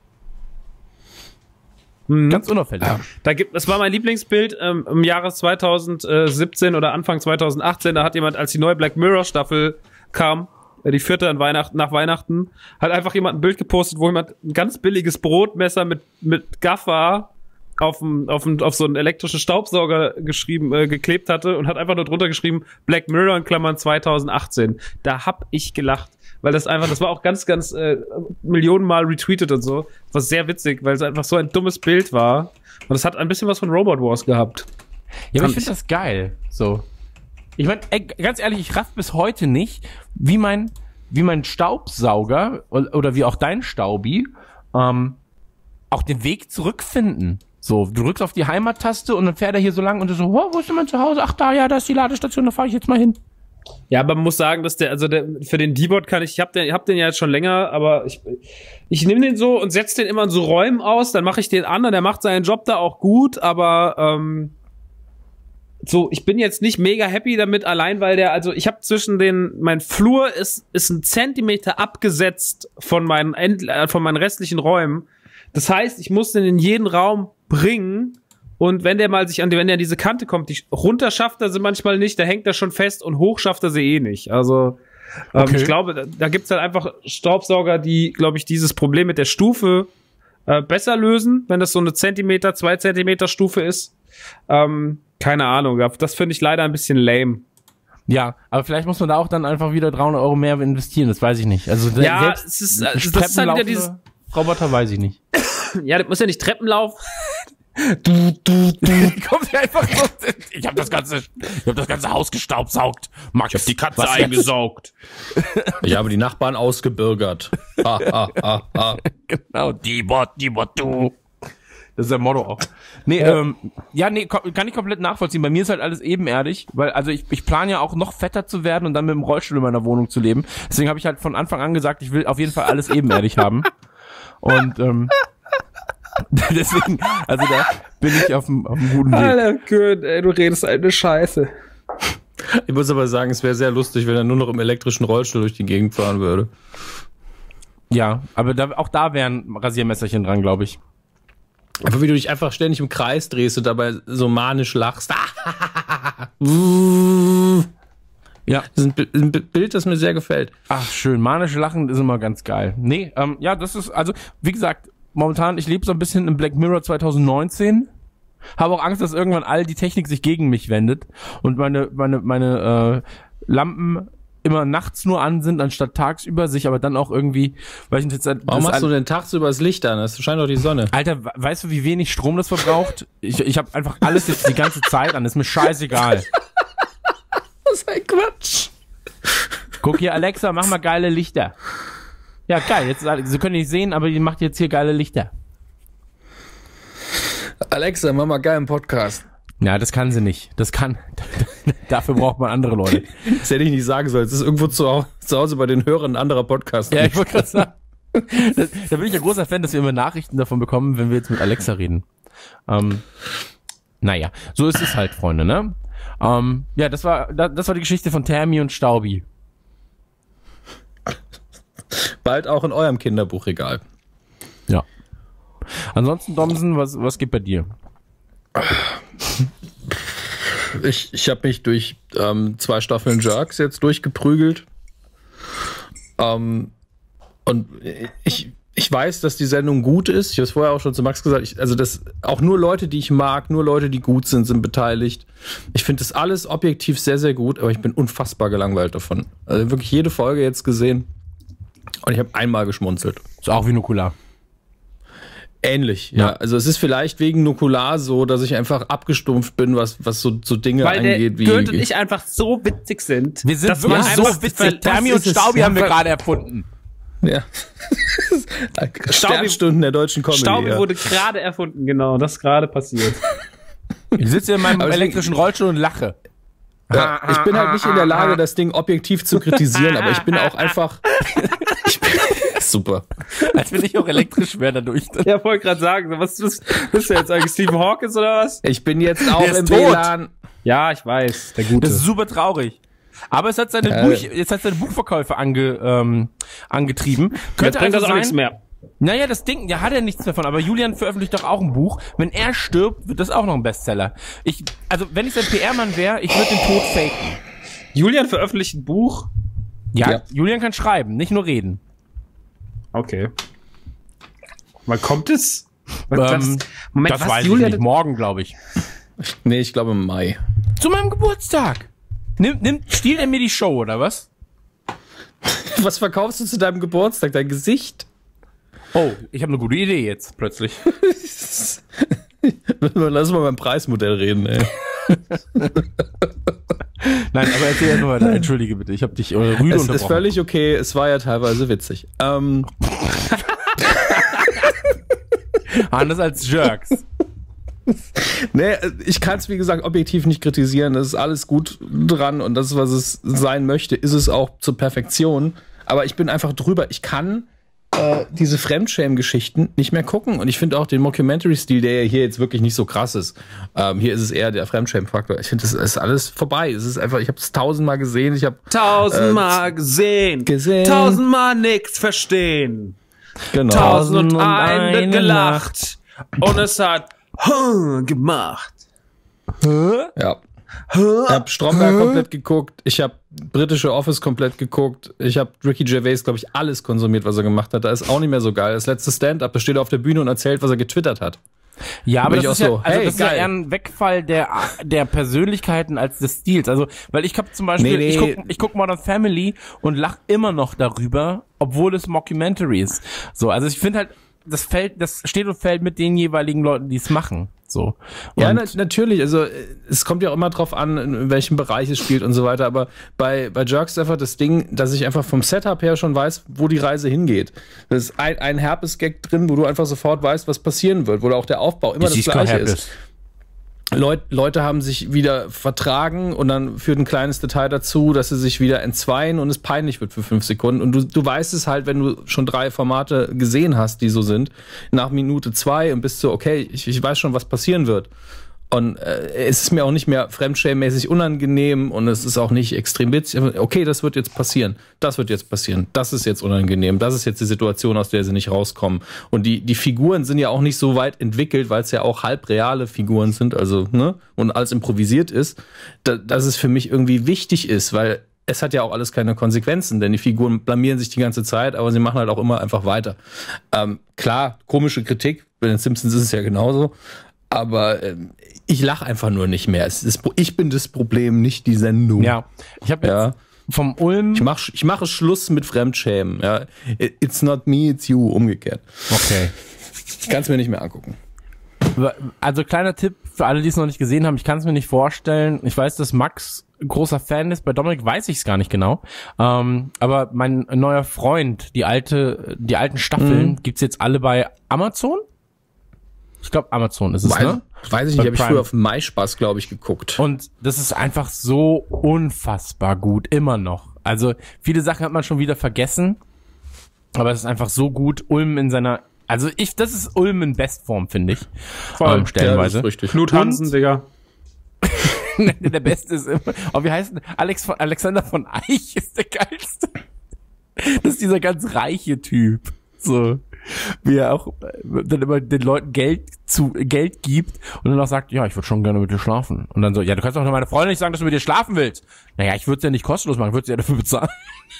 Ganz unauffällig. Da gibt, das war mein Lieblingsbild ähm, im Jahre zweitausendsiebzehn oder Anfang zweitausendachtzehn. Da hat jemand, als die neue Black Mirror Staffel kam, äh, die vierte an Weihnachten, nach Weihnachten, hat einfach jemand ein Bild gepostet, wo jemand ein ganz billiges Brotmesser mit mit Gaffer auf dem, auf dem, auf so einen elektrischen Staubsauger geschrieben, äh, geklebt hatte und hat einfach nur drunter geschrieben Black Mirror in Klammern zweitausendachtzehn. Da hab ich gelacht. Weil das einfach, das war auch ganz, ganz äh, Millionenmal retweetet und so. Das war sehr witzig, weil es einfach so ein dummes Bild war. Und es hat ein bisschen was von Robot Wars gehabt. Ja, aber ich Kann finde das geil. So. Ich meine, ganz ehrlich, ich raff bis heute nicht, wie mein, wie mein Staubsauger oder, oder wie auch dein Staubi ähm, auch den Weg zurückfinden. So, du drückst auf die Heimattaste und dann fährt er hier so lang und du so, oh, wo ist denn mein Zuhause? Ach da, ja, da ist die Ladestation, da fahre ich jetzt mal hin. Ja, aber man muss sagen, dass der, also der, für den D-Bot kann ich, ich hab den, ich hab den ja jetzt schon länger, aber ich, ich nehme den so und setze den immer in so Räumen aus, dann mache ich den an und der macht seinen Job da auch gut, aber ähm, so, ich bin jetzt nicht mega happy damit, allein weil der, also ich habe zwischen den, mein Flur ist, ist ein Zentimeter abgesetzt von meinen, End, äh, von meinen restlichen Räumen. Das heißt, ich muss den in jeden Raum bringen. Und wenn der mal sich an, wenn der an diese Kante kommt, die runter schafft er sie manchmal nicht, da hängt er schon fest und hoch schafft er sie eh nicht. Also ähm, Okay. ich glaube, da, da gibt's halt einfach Staubsauger, die, glaube ich, dieses Problem mit der Stufe äh, besser lösen, wenn das so eine Zentimeter, zwei Zentimeter Stufe ist. Ähm, keine Ahnung, das finde ich leider ein bisschen lame. Ja, aber vielleicht muss man da auch dann einfach wieder dreihundert Euro mehr investieren, das weiß ich nicht. Also Ja, selbst es ist, also das ist halt wieder dieses, Roboter weiß ich nicht. ja, das muss ja nicht Treppen laufen. Kommt ja einfach so. Ich habe das ganze, ich habe das ganze Haus gestaubsaugt. Max, ich habe die Katze eingesaugt. Ja, aber die Nachbarn ausgebürgert. Ha, ha, ha, ha. Genau, die Bot, die Bot, du. Das ist der Motto auch. Nee, ja. ähm, ja, nee, ko- kann ich komplett nachvollziehen. Bei mir ist halt alles ebenerdig, weil, also ich, ich plane ja auch noch fetter zu werden und dann mit dem Rollstuhl in meiner Wohnung zu leben. Deswegen habe ich halt von Anfang an gesagt, ich will auf jeden Fall alles ebenerdig haben. Und, ähm, deswegen, also da bin ich auf dem, auf dem guten Weg. Alter, gut, ey, du redest eine Scheiße. Ich muss aber sagen, es wäre sehr lustig, wenn er nur noch im elektrischen Rollstuhl durch die Gegend fahren würde. Ja, aber da, auch da wären Rasiermesserchen dran, glaube ich. Aber wie du dich einfach ständig im Kreis drehst und dabei so manisch lachst. Ja. Das ist ein Bild, das mir sehr gefällt. Ach, schön. Manische Lachen ist immer ganz geil. Nee, ähm, ja, das ist, also, wie gesagt, momentan, ich lebe so ein bisschen im Black Mirror zwanzig neunzehn. Habe auch Angst, dass irgendwann all die Technik sich gegen mich wendet und meine, meine, meine äh, Lampen immer nachts nur an sind, anstatt tagsüber, sich aber dann auch irgendwie, weiß ich nicht, jetzt, warum machst du denn tagsüber das Licht an? Das scheint doch die Sonne. Alter, weißt du, wie wenig Strom das verbraucht? Ich, ich habe einfach alles jetzt die ganze Zeit an, ist mir scheißegal. Das ist ein Quatsch. Guck hier, Alexa, mach mal geile Lichter. Ja, geil, jetzt, Sie können nicht sehen, aber die macht jetzt hier geile Lichter. Alexa, mach mal geilen Podcast. Ja, das kann sie nicht. Das kann. Dafür braucht man andere Leute. Das hätte ich nicht sagen sollen. Es ist irgendwo zu, zu Hause bei den Hörern ein anderer Podcast. Ja, ich wollte gerade sagen. Das, da bin ich ein großer Fan, dass wir immer Nachrichten davon bekommen, wenn wir jetzt mit Alexa reden. Ähm, naja, so ist es halt, Freunde, ne? Ähm, ja, das war, das war die Geschichte von Tammy und Staubi. Bald auch in eurem Kinderbuchregal. Ja. Ansonsten, Domsen, was, was geht bei dir? Ich, ich habe mich durch ähm, zwei Staffeln Jerks jetzt durchgeprügelt. Ähm, und ich, ich weiß, dass die Sendung gut ist. Ich habe es vorher auch schon zu Max gesagt. Ich, also das, auch nur Leute, die ich mag, nur Leute, die gut sind, sind beteiligt. Ich finde das alles objektiv sehr, sehr gut, aber ich bin unfassbar gelangweilt davon. Also wirklich jede Folge jetzt gesehen und ich habe einmal geschmunzelt. Ist auch wie Nukular. Ähnlich, ja. ja. Also es ist vielleicht wegen Nukular so, dass ich einfach abgestumpft bin, was, was so, so Dinge Weil angeht. Weil Gürt und ich einfach so witzig sind. Wir sind wirklich so witzig. Tammy und Staubi haben wir gerade erfunden. Ja. Sternstunden der deutschen Comedy. Staubi ja. wurde gerade erfunden, genau. Das ist gerade passiert. Ich sitze in meinem elektrischen Rollstuhl und lache. Ja, ich bin halt nicht in der Lage, das Ding objektiv zu kritisieren, aber ich bin auch einfach... ich bin, super. Als wenn ich auch elektrisch wäre dadurch. Ja, wollte gerade sagen, was bist, bist du jetzt eigentlich, Stephen Hawkins oder was? Ich bin jetzt auch im tot. W L A N. Ja, ich weiß, der Gute. Das ist super traurig. Aber es hat seine, äh, Buch, jetzt hat seine Buchverkäufe ange, ähm, angetrieben. Könnte bringt also das auch sein, nichts mehr. Naja, das Ding, ja, hat er nichts davon, aber Julian veröffentlicht doch auch ein Buch. Wenn er stirbt, wird das auch noch ein Bestseller. Ich, also, wenn ich sein P R-Mann wäre, ich würde den Tod faken. Julian veröffentlicht ein Buch? Ja, Ja, Julian kann schreiben, nicht nur reden. Okay. Wann kommt es? Ähm, Moment, das was? weiß Julian ich nicht, morgen, glaube ich. Nee, ich glaube im Mai. Zu meinem Geburtstag. Nimm, nimm, stiehlt er mir die Show, oder was? Was verkaufst du zu deinem Geburtstag? Dein Gesicht? Oh, ich habe eine gute Idee jetzt, plötzlich. Lass mal beim Preismodell reden, ey. Nein, aber erzähl erst mal weiter. Entschuldige bitte, ich habe dich äh, rüde Es unterbrochen. ist völlig okay, es war ja teilweise witzig. Ähm. Anders als Jerks. Nee, ich kann es wie gesagt objektiv nicht kritisieren. Es ist alles gut dran und das, was es sein möchte, ist es auch zur Perfektion. Aber ich bin einfach drüber. Ich kann äh, diese Fremdschämen-Geschichten nicht mehr gucken. Und ich finde auch den Mockumentary-Stil, der ja hier jetzt wirklich nicht so krass ist. Ähm, hier ist es eher der Fremdschämen-Faktor. Ich finde, das ist alles vorbei. Es ist einfach, ich habe es tausendmal gesehen. Ich habe tausendmal äh, gesehen, gesehen, tausendmal nichts verstehen. Genau. Tausend und eine gelacht und es hat gemacht. Ja. Ich habe Stromberg komplett geguckt. Ich habe britische Office komplett geguckt. Ich habe Ricky Gervais, glaube ich, alles konsumiert, was er gemacht hat. Da ist auch nicht mehr so geil. Das letzte Stand-up, da steht er auf der Bühne und erzählt, was er getwittert hat. Ja, aber das ich ist, auch ja, so, also hey, das ist ja geil. eher ein Wegfall der, der Persönlichkeiten als des Stils. Also, weil ich habe zum Beispiel, Nee, nee. ich guck, ich guck Modern Family und lach immer noch darüber, obwohl es Mockumentary ist. So, also ich finde halt, das fällt, das steht und fällt mit den jeweiligen Leuten, die es machen. So. Und Ja, na, natürlich. Also es kommt ja auch immer drauf an, in welchem Bereich es spielt und so weiter. Aber bei, bei Jerks ist einfach das Ding, dass ich einfach vom Setup her schon weiß, wo die Reise hingeht. Da ist ein, ein Herpes-Gag drin, wo du einfach sofort weißt, was passieren wird. Wo auch der Aufbau immer Ich das sieh's kein Gleiche Herpes. ist. Leut, Leute haben sich wieder vertragen und dann führt ein kleines Detail dazu, dass sie sich wieder entzweien und es peinlich wird für fünf Sekunden. Und du, du weißt es halt, wenn du schon drei Formate gesehen hast, die so sind, nach Minute zwei und bist so, okay, ich, ich weiß schon, was passieren wird. Und äh, es ist mir auch nicht mehr fremdschämmäßig unangenehm und es ist auch nicht extrem witzig. Okay, das wird jetzt passieren. Das wird jetzt passieren. Das ist jetzt unangenehm. Das ist jetzt die Situation, aus der sie nicht rauskommen. Und die, die Figuren sind ja auch nicht so weit entwickelt, weil es ja auch halb reale Figuren sind, also, ne, und alles improvisiert ist, da, dass es für mich irgendwie wichtig ist, weil es hat ja auch alles keine Konsequenzen, denn die Figuren blamieren sich die ganze Zeit, aber sie machen halt auch immer einfach weiter. Ähm, klar, komische Kritik, bei den Simpsons ist es ja genauso. Aber ähm, ich lache einfach nur nicht mehr. Es ist, ich bin das Problem, nicht die Sendung. Ja, ich habe ja. vom Ulm... Ich mache ich mache Schluss mit Fremdschämen. Ja. It's not me, it's you, umgekehrt. Okay. Ich kann es mir nicht mehr angucken. Also kleiner Tipp für alle, die es noch nicht gesehen haben. Ich kann es mir nicht vorstellen. Ich weiß, dass Max großer Fan ist. Bei Dominik weiß ich es gar nicht genau. Ähm, aber mein neuer Freund, die alte, die alten Staffeln, mhm. gibt's jetzt alle bei Amazon? Ich glaube, Amazon ist es, weiß, ne? Weiß ich nicht, habe ich früher auf MySpaß, glaube ich, geguckt. Und das ist einfach so unfassbar gut, immer noch. Also viele Sachen hat man schon wieder vergessen, aber es ist einfach so gut. Ulm in seiner, also ich, das ist Ulm in Bestform, finde ich. Voll, ähm, stellenweise. Ja, das ist richtig. Knut Hansen, Digga. Der Beste ist immer, oh, wie heißt denn? Alex von, Alexander von Eich ist der Geilste. Das ist dieser ganz reiche Typ. So. Wie er auch dann immer den Leuten Geld zu Geld gibt und dann auch sagt, ja, ich würde schon gerne mit dir schlafen. Und dann so, ja, du kannst doch nur meine Freundin nicht sagen, dass du mit dir schlafen willst. Naja, ich würde es ja nicht kostenlos machen, ich würde es ja dafür bezahlen.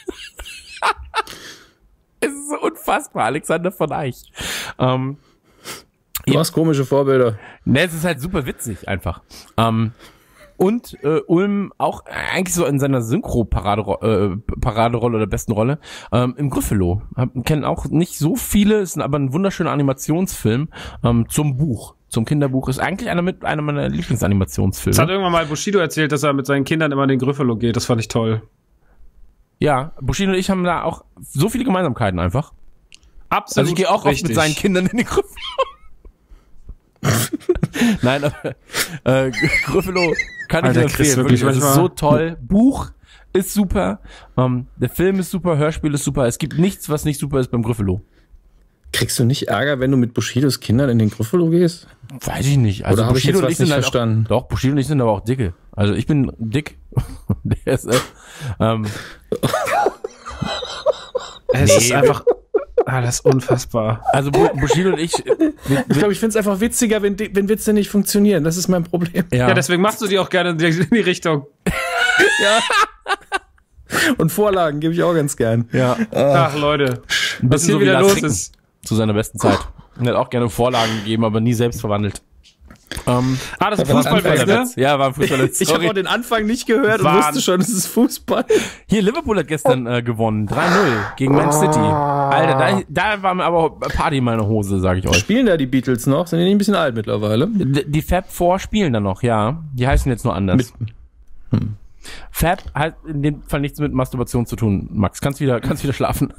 Es ist so unfassbar, Alexander von Eich. Ähm, du hast komische Vorbilder. Ne, es ist halt super witzig einfach. Ähm, Und äh, Ulm auch eigentlich so in seiner Synchro-Paraderolle äh, Paraderolle oder besten Rolle ähm, im Gryffalo. Hab, kennen auch nicht so viele, ist aber ein wunderschöner Animationsfilm ähm, zum Buch. Zum Kinderbuch. Ist eigentlich einer mit einer meiner Lieblingsanimationsfilme. Das hat irgendwann mal Bushido erzählt, dass er mit seinen Kindern immer in den Gryffalo geht. Das fand ich toll. Ja, Bushido und ich haben da auch so viele Gemeinsamkeiten einfach. Absolut. Also ich gehe auch richtig. oft mit seinen Kindern in den Gryffalo. Nein, aber äh, Gryffalo kann Alter, ich dir Chris, empfehlen. wirklich, Wirklich, das ist manchmal- so toll. Buch ist super, ähm, der Film ist super, Hörspiel ist super. Es gibt nichts, was nicht super ist beim Gryffalo. Kriegst du nicht Ärger, wenn du mit Bushidos Kindern in den Gryffalo gehst? Weiß ich nicht. Also Oder habe ich Bushido jetzt und was nicht sind halt verstanden? Auch, doch, Bushido und ich sind aber auch dicke. Also ich bin dick. Der ist, äh, ähm, Es Nee, ist einfach... Ah, das ist unfassbar. also Bu- Bushido und ich, äh, wir, Ich glaube, ich finde es einfach witziger, wenn, die- wenn Witze nicht funktionieren. Das ist mein Problem. ja, Ja, deswegen machst du die auch gerne in die, in die Richtung. Ja. Und Vorlagen gebe ich auch ganz gern. ja, Ach, Leute. ein Was bisschen hier so wie wieder Lars los Ricken ist. zu seiner besten Zeit. Und er hat auch gerne Vorlagen gegeben, aber nie selbst verwandelt. Ähm, Ah, das ist Das war Fußballwitz, Anfang, ne? Ja, war ein Fußballwitz. Ich habe Sorry. auch den Anfang nicht gehört und Wahnsinn. wusste schon, es ist Fußball. Hier, Liverpool hat gestern äh, gewonnen. drei null gegen Man City. Alter, da, da war mir aber Party in meiner Hose, sage ich euch. Spielen da die Beatles noch? Sind die nicht ein bisschen alt mittlerweile? D- Die Fab Four spielen dann noch, ja. Die heißen jetzt nur anders. Mit- Hm. Fab hat in dem Fall nichts mit Masturbation zu tun. Max, kannst wieder, kannst wieder schlafen.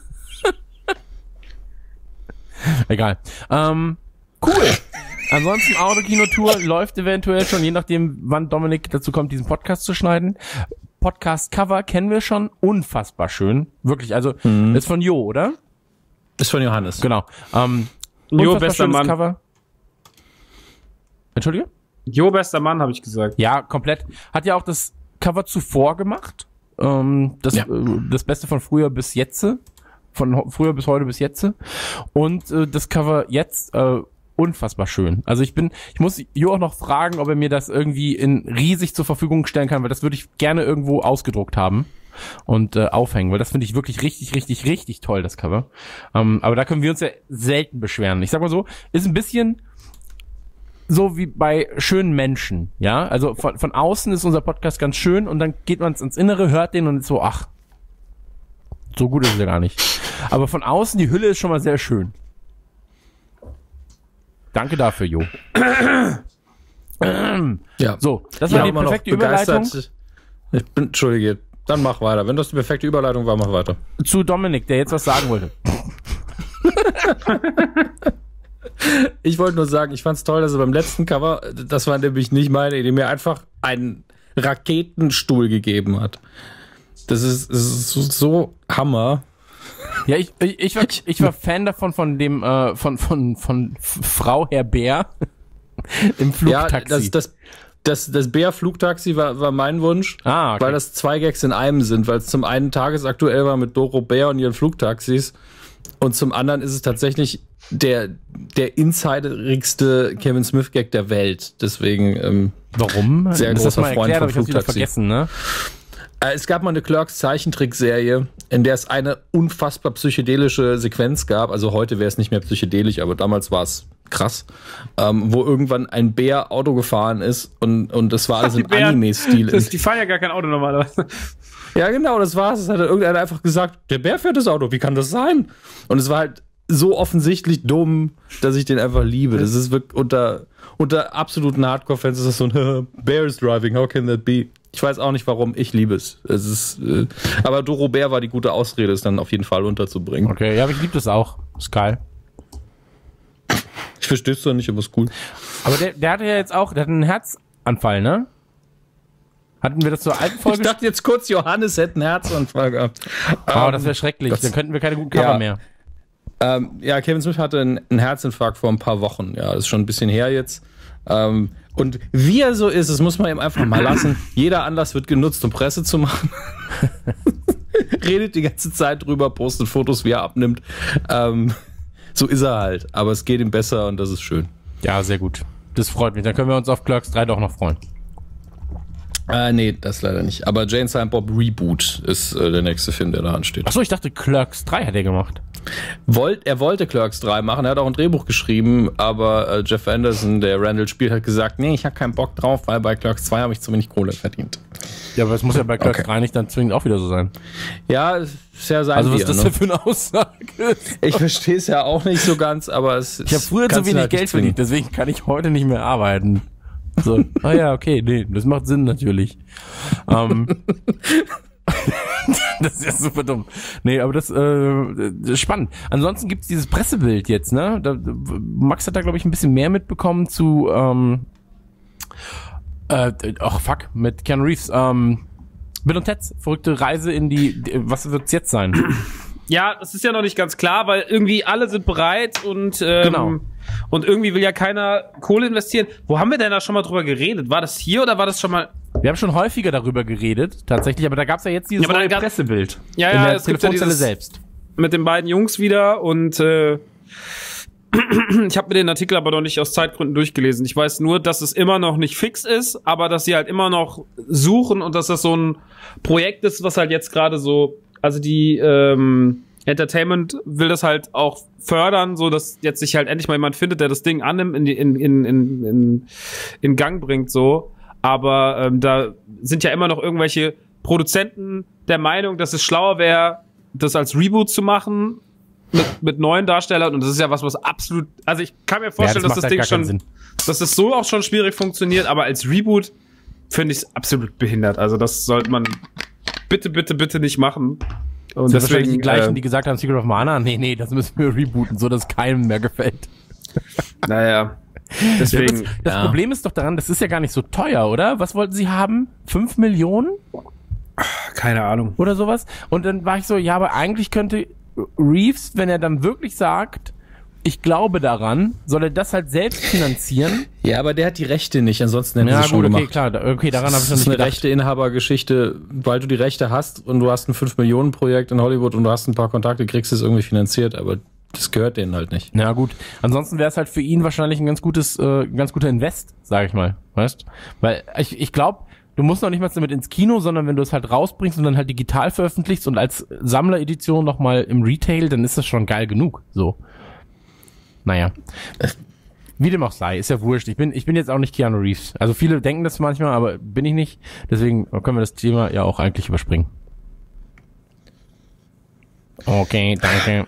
Egal. Ähm, cool. Ansonsten Autokinotour läuft eventuell schon, je nachdem, wann Dominik dazu kommt, diesen Podcast zu schneiden. Podcast-Cover kennen wir schon. Unfassbar schön. Wirklich, also, ist von Jo, oder? Ist von Johannes. Genau. Ähm, Jo, unfassbar bester schönes Mann. Cover. Entschuldige? Jo, bester Mann, habe ich gesagt. Ja, komplett. Hat ja auch das Cover zuvor gemacht. Ähm, das, Ja. äh, das Beste von früher bis jetzt. Von ho- früher bis heute bis jetzt. Und äh, das Cover jetzt äh, unfassbar schön. Also ich bin, ich muss Jo auch noch fragen, ob er mir das irgendwie in riesig zur Verfügung stellen kann, weil das würde ich gerne irgendwo ausgedruckt haben und äh, aufhängen, weil das finde ich wirklich richtig, richtig, richtig toll, das Cover. Ähm, aber da können wir uns ja selten beschweren. Ich sag mal so, ist ein bisschen so wie bei schönen Menschen, ja, also von, von außen ist unser Podcast ganz schön und dann geht man ins Innere, hört den und ist so, ach, so gut ist es ja gar nicht. Aber von außen, die Hülle ist schon mal sehr schön. Danke dafür, Jo. Ja. So, das Ich war bin die immer noch perfekte Überleitung begeistert. Ich bin, Entschuldige, dann mach weiter. Wenn das die perfekte Überleitung war, mach weiter. zu Dominik, der jetzt was sagen wollte. Ich wollte nur sagen, ich fand's toll, dass er beim letzten Cover, das war nämlich nicht meine Idee, mir einfach einen Raketenstuhl gegeben hat. Das ist, das ist so, so Hammer. Ja, ich, ich, ich, war, ich war Fan davon, von dem, äh, von, von, von Frau Herr Bär. Im Flugtaxi. Ja, das, das, das, das Bär-Flugtaxi war, war mein Wunsch, ah, okay. weil das zwei Gags in einem sind, weil es zum einen tagesaktuell war mit Doro Bär und ihren Flugtaxis und zum anderen ist es tatsächlich der, der insiderigste Kevin Smith-Gag der Welt. Deswegen ähm, Warum? sehr das großer mal Freund erklärt, von hab ich das wieder Flugtaxi. vergessen, ne? Äh, Es gab mal eine Clerks-Zeichentrickserie, in der es eine unfassbar psychedelische Sequenz gab. Also heute wäre es nicht mehr psychedelisch, aber damals war es krass. Ähm, wo irgendwann ein Bär Auto gefahren ist und, und das war alles Die im Bären, Anime-Stil. das, die fahren ja gar kein Auto normalerweise. Ja, genau, das war's. Es hat irgendeiner einfach gesagt, der Bär fährt das Auto, wie kann das sein? Und es war halt so offensichtlich dumm, dass ich den einfach liebe. Das ist wirklich unter, unter absoluten Hardcore-Fans ist das so ein Bear is driving, how can that be? Ich weiß auch nicht warum, ich liebe es. Es ist, äh, aber Doro Bär war die gute Ausrede, es dann auf jeden Fall unterzubringen. Okay, ja, aber ich liebe das auch. Ist geil. Ich verstehe es doch nicht, aber ist cool. Aber der, der hatte ja jetzt auch, der hat einen Herzanfall, ne? Hatten wir das zur alten Folge? Ich dachte jetzt kurz, Johannes hätte einen Herzanfall gehabt. Oh, Ähm, das wäre schrecklich. das- Dann könnten wir keine guten Cover Ja. mehr. Ähm, ja, Kevin Smith hatte einen, einen Herzinfarkt vor ein paar Wochen. Ja, das ist schon ein bisschen her jetzt. Ähm, und wie er so ist, das muss man ihm einfach mal lassen. Jeder Anlass wird genutzt, um Presse zu machen. Redet die ganze Zeit drüber, postet Fotos, wie er abnimmt. Ähm, so ist er halt. Aber es geht ihm besser und das ist schön. Ja, sehr gut. Das freut mich. Dann können wir uns auf Clerks drei doch noch freuen. Äh, nee, das leider nicht. Aber Jane Silent Bob Reboot ist äh, der nächste Film, der da ansteht. Achso, ich dachte, Clerks drei hat er gemacht. Wollt, er wollte Clerks drei machen, er hat auch ein Drehbuch geschrieben, aber äh, Jeff Anderson, der Randall spielt, hat gesagt, nee, ich habe keinen Bock drauf, weil bei Clerks zwei habe ich zu wenig Kohle verdient. Ja, aber es muss ja bei Clerks Okay. drei nicht dann zwingend auch wieder so sein. Ja, ist ja sein Also was Bier, ist das ne? denn für eine Aussage? Ich verstehe es ja auch nicht so ganz, aber es Ich habe früher zu wenig Geld verdient, deswegen kann ich heute nicht mehr arbeiten. So, ah ja, okay, nee, das macht Sinn natürlich. Ähm, das ist ja super dumm. Nee, aber das, äh, das ist spannend. Ansonsten gibt's dieses Pressebild jetzt, ne? Da, Max hat da, glaube ich, ein bisschen mehr mitbekommen zu, ähm, äh, ach fuck, mit Keanu Reeves. Ähm, Bill und Ted's verrückte Reise in die, die was wird's jetzt sein? Ja, das ist ja noch nicht ganz klar, weil irgendwie alle sind bereit und ähm, Genau. und irgendwie will ja keiner Kohle investieren. Wo haben wir denn da schon mal drüber geredet? War das hier oder war das schon mal? Wir haben schon häufiger darüber geredet, tatsächlich, aber da gab's ja jetzt dieses Ja, aber neue dann gab- Pressebild. Ja, in ja, der es gibt ja Telefonzelle dieses- selbst. Mit den beiden Jungs wieder und äh, ich habe mir den Artikel aber noch nicht aus Zeitgründen durchgelesen. Ich weiß nur, dass es immer noch nicht fix ist, aber dass sie halt immer noch suchen und dass das so ein Projekt ist, was halt jetzt gerade so, also die ähm, Entertainment will das halt auch fördern, so dass jetzt sich halt endlich mal jemand findet, der das Ding annimmt, in die, in, in, in, in, in Gang bringt, so. Aber ähm, da sind ja immer noch irgendwelche Produzenten der Meinung, dass es schlauer wäre, das als Reboot zu machen mit, mit neuen Darstellern. Und das ist ja was, was absolut, also ich kann mir vorstellen, Ja, dass macht das halt Ding gar keinen schon, Sinn. dass es so auch schon schwierig funktioniert, aber als Reboot finde ich es absolut behindert. Also das sollte man bitte, bitte, bitte nicht machen. Und Das sind wahrscheinlich die gleichen, äh, die gesagt haben, Secret of Mana, nee, nee, das müssen wir rebooten, so dass es keinem mehr gefällt. naja, deswegen, das das ja. Problem ist doch daran, das ist ja gar nicht so teuer, oder? Was wollten sie haben? Fünf Millionen keine Ahnung. oder sowas? Und dann war ich so, ja, aber eigentlich könnte Reeves, wenn er dann wirklich sagt, ich glaube daran, soll er das halt selbst finanzieren? Ja, aber der hat die Rechte nicht, ansonsten hätten Ja, sie schon gut, okay, gemacht. klar, da- okay, daran habe ich noch Das ist nicht eine gedacht. Rechteinhabergeschichte, weil du die Rechte hast und du hast ein fünf Millionen Projekt in Hollywood und du hast ein paar Kontakte, kriegst du es irgendwie finanziert, aber das gehört denen halt nicht. Na gut, ansonsten wäre es halt für ihn wahrscheinlich ein ganz gutes, äh, ganz guter Invest, sage ich mal, weißt? Weil ich, ich glaube, du musst noch nicht mal damit ins Kino, sondern wenn du es halt rausbringst und dann halt digital veröffentlichst und als Sammleredition nochmal im Retail, dann ist das schon geil genug, so. Naja. Wie dem auch sei, ist ja wurscht. Ich bin, ich bin jetzt auch nicht Keanu Reeves. Also viele denken das manchmal, aber bin ich nicht. Deswegen können wir das Thema ja auch eigentlich überspringen. Okay, danke.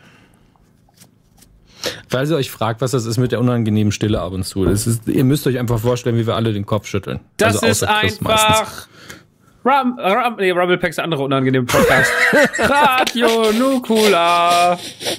Falls ihr euch fragt, was das ist mit der unangenehmen Stille ab und zu, das ist, ihr müsst euch einfach vorstellen, wie wir alle den Kopf schütteln. Das Also ist außer Chris meistens. einfach Rum, Rum, nee, Rumblepacks, der andere unangenehme Podcast. Radio Nukula.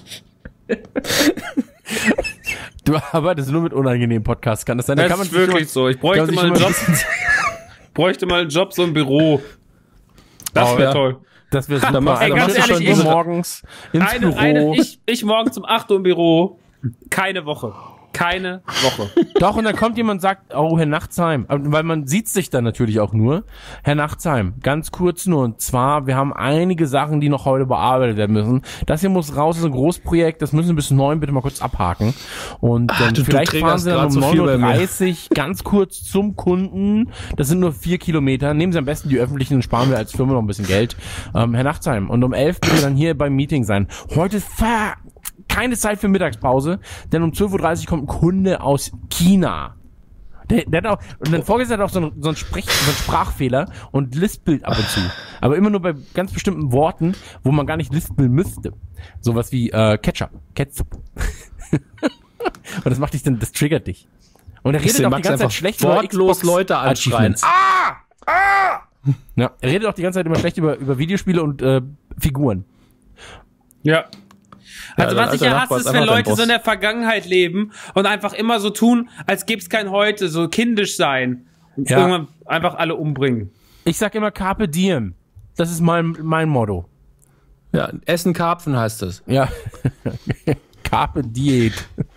Du arbeitest nur mit unangenehmen Podcasts. Kann das sein? Da Das kann man ist wirklich sich so. Ich kann bräuchte sich mal einen schon Job. bräuchte mal einen Job, so ein Büro. Das Oh, wäre ja. toll. Das wäre super. Dann mach- Also Ey, ganz musst du ehrlich, schon ich- morgens ins Eine, Büro. eine, ich, ich morgens um acht Uhr im Büro. Keine Woche. keine Woche. Doch, und dann kommt jemand und sagt, oh, Herr Nachtsheim, weil man sieht sich dann natürlich auch nur. Herr Nachtsheim, ganz kurz nur, und zwar, wir haben einige Sachen, die noch heute bearbeitet werden müssen. Das hier muss raus, das ist ein Großprojekt, das müssen wir bis neun bitte mal kurz abhaken. Und Ach, dann du, vielleicht du fahren Sie dann um so neun Uhr dreißig ganz kurz zum Kunden. Das sind nur vier Kilometer. Nehmen Sie am besten die öffentlichen, dann sparen wir als Firma noch ein bisschen Geld. Ähm, Herr Nachtsheim, und um elf bitte dann hier beim Meeting sein. Heute fahr keine Zeit für Mittagspause, denn um zwölf Uhr dreißig kommt ein Kunde aus China. Der, der hat auch, und dann vorgestern hat auch so ein, so ein, Sprech, so ein Sprachfehler und lispelt ab und zu. Aber immer nur bei ganz bestimmten Worten, wo man gar nicht lispeln müsste. Sowas wie äh, Ketchup, Ketchup. Und das macht dich dann, das triggert dich. Und er redet auch die ganze Zeit schlecht über wortlos Leute anschreien. Ah! Ah! Ja, er redet auch die ganze Zeit immer schlecht über, über Videospiele und äh, Figuren. Ja. Also Ja, was ich alter ja Nachbar hasse, ist ist, wenn einfach dein Leute Boss. so in der Vergangenheit leben und einfach immer so tun, als gäbe es kein Heute, so kindisch sein. Und Ja. irgendwann einfach alle umbringen. Ich sag immer Carpe Diem. Das ist mein, mein Motto. Ja, Essen Karpfen heißt das. Ja. Carpe Diät.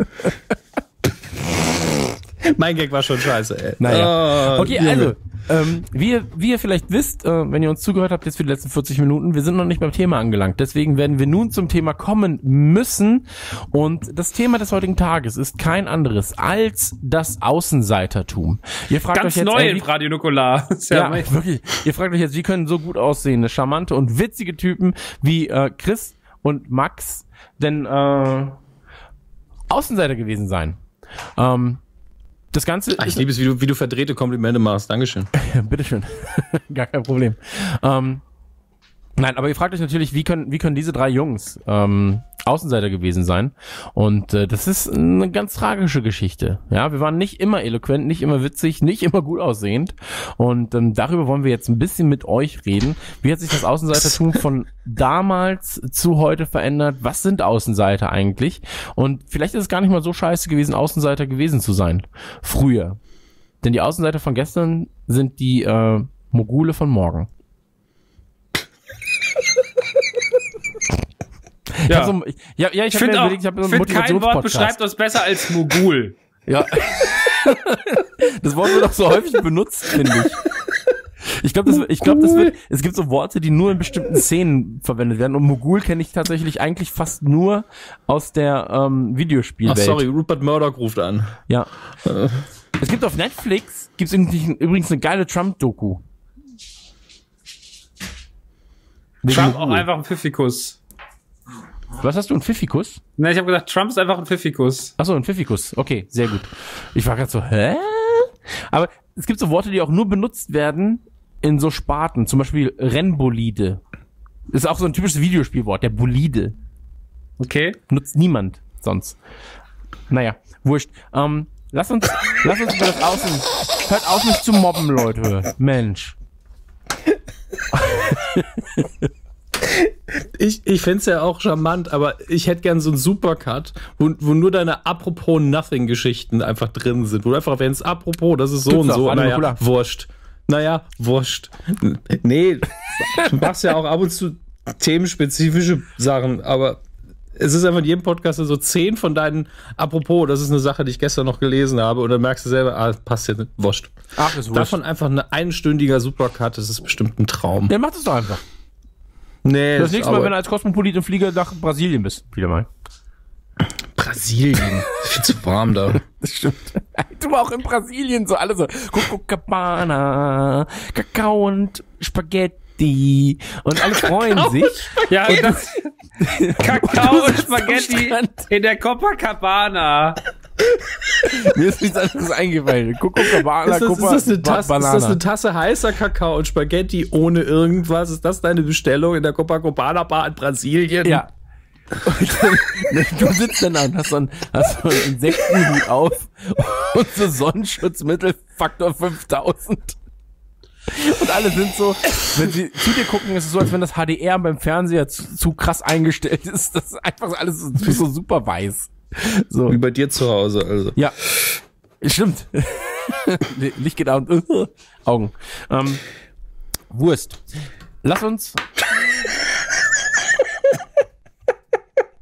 Mein Gag war schon scheiße, ey. Naja. Oh, Okay, Junge. also, ähm, wie, ihr, wie ihr vielleicht wisst, äh, wenn ihr uns zugehört habt jetzt für die letzten vierzig Minuten, wir sind noch nicht beim Thema angelangt. Deswegen werden wir nun zum Thema kommen müssen. Und das Thema des heutigen Tages ist kein anderes als das Außenseitertum. Ihr fragt Ganz euch jetzt, neu ey, in wie, Radio Nukular. ja, wirklich. Ihr fragt euch jetzt, wie können so gut aussehende, charmante und witzige Typen wie äh, Chris und Max denn äh, Außenseiter gewesen sein? Ähm, das Ganze Ach, ich ist, liebe es, wie du, wie du verdrehte Komplimente machst. Dankeschön. bitteschön, gar kein Problem. Ähm, nein, aber ihr fragt euch natürlich, wie können, wie können diese drei Jungs ähm, Außenseiter gewesen sein? Und äh, das ist eine ganz tragische Geschichte. Ja, wir waren nicht immer eloquent, nicht immer witzig, nicht immer gut aussehend. Und ähm, darüber wollen wir jetzt ein bisschen mit euch reden. Wie hat sich das Außenseitertum von damals zu heute verändert? Was sind Außenseiter eigentlich? Und vielleicht ist es gar nicht mal so scheiße gewesen, Außenseiter gewesen zu sein. Früher. Denn die Außenseiter von gestern sind die äh, Mogule von morgen. Ich Ja. hab so, ich, ja, ja, ich, Ich hab mir finde auch, überlegt, ich habe ich so einen find kein Wort Motivationspodcast. beschreibt das besser als Mogul. Ja. Das Wort wird auch so häufig benutzt, finde ich. Ich glaube, das, ich glaube, das wird, es gibt so Worte, die nur in bestimmten Szenen verwendet werden. Und Mogul kenne ich tatsächlich eigentlich fast nur aus der ähm, Ach, Videospielwelt. sorry, Rupert Murdoch ruft an. Ja. Es gibt auf Netflix, gibt's irgendwie übrigens eine geile Trump-Doku. Wegen Trump auch Mogul. einfach ein Pfiffikus. Was hast du, ein Pfiffikus? Ne, ich habe gedacht, Trump ist einfach ein Pfiffikus. Achso, ein Pfiffikus. Okay, sehr gut. Ich war gerade so, hä? Aber es gibt so Worte, die auch nur benutzt werden in so Sparten. Zum Beispiel Rennbolide. Ist auch so ein typisches Videospielwort, der Bolide. Okay. Nutzt niemand sonst. Naja, wurscht. Ähm, lass uns, lass uns über das Außen. Hört auf, mich zu mobben, Leute. Mensch. Ich, ich find's ja auch charmant, aber ich hätte gern so einen Supercut, wo, wo nur deine apropos Nothing-Geschichten einfach drin sind. Wo du einfach erwähnst, apropos, das ist so Gibt's und auch, so. Radio Naja, Nukular. wurscht. Naja, wurscht. Nee, du machst ja auch ab und zu themenspezifische Sachen, aber es ist einfach in jedem Podcast so zehn von deinen apropos, das ist eine Sache, die ich gestern noch gelesen habe, und dann merkst du selber, ah, passt jetzt nicht, wurscht. Ach, ist wurscht. Davon einfach eine einstündiger Supercut, das ist bestimmt ein Traum. Ja, mach das doch einfach. Nee, Das nächste Mal, aber- wenn du als Kosmopolit im Flieger nach Brasilien bist. Wieder mal. Brasilien. Viel zu warm da. Das stimmt. Du war auch in Brasilien so alle so Copacabana, Kakao und Spaghetti und alle freuen sich. Ja, und das Kakao und Spaghetti Strand. in der Copacabana. Mir ist nichts anderes eingefallen. Copacabana, Ist das, ist, Copa, das eine Tasse, Ba- ist das Banana. eine Tasse heißer Kakao und Spaghetti ohne irgendwas? Ist das deine Bestellung in der Copacabana Bar in Brasilien? Ja. Und dann, du sitzt dann da und hast so einen, hast so einen Insektenhut auf und so Sonnenschutzmittel Faktor fünftausend. Und alle sind so, wenn sie zu dir gucken, ist es so, als wenn das H D R beim Fernseher zu, zu krass eingestellt ist. Das ist einfach alles so, so super weiß. So. Wie bei dir zu Hause, also. Ja, stimmt. Licht geht an. Augen. Ähm, Wurst. Lass uns.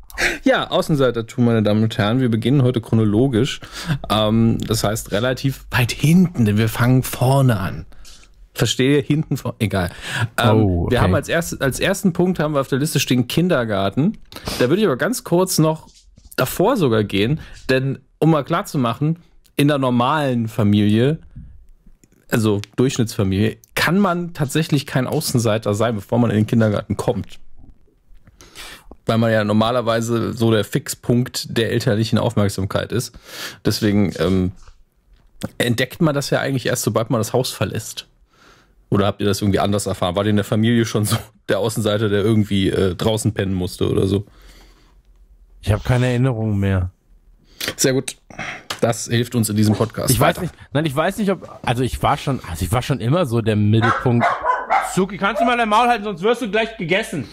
Ja, Außenseitertum, meine Damen und Herren. Wir beginnen heute chronologisch. Ähm, das heißt relativ weit hinten, denn wir fangen vorne an. Verstehe, hinten, vor, egal. Ähm, Oh, okay. Wir haben als, erst, als ersten Punkt haben wir auf der Liste stehen Kindergarten. Da würde ich aber ganz kurz noch davor sogar gehen, denn um mal klar zu machen, in der normalen Familie, also Durchschnittsfamilie, kann man tatsächlich kein Außenseiter sein, bevor man in den Kindergarten kommt. Weil man ja normalerweise so der Fixpunkt der elterlichen Aufmerksamkeit ist. Deswegen ähm, entdeckt man das ja eigentlich erst, sobald man das Haus verlässt. Oder habt ihr das irgendwie anders erfahren? War ihr in der Familie schon so der Außenseiter, der irgendwie äh, draußen pennen musste oder so? Ich habe keine Erinnerungen mehr. Sehr gut. Das hilft uns in diesem Podcast. Ich weiß nicht, nein, ich weiß nicht, ob, also ich war schon, also ich war schon immer so der Mittelpunkt. Suki, kannst du mal dein Maul halten, sonst wirst du gleich gegessen.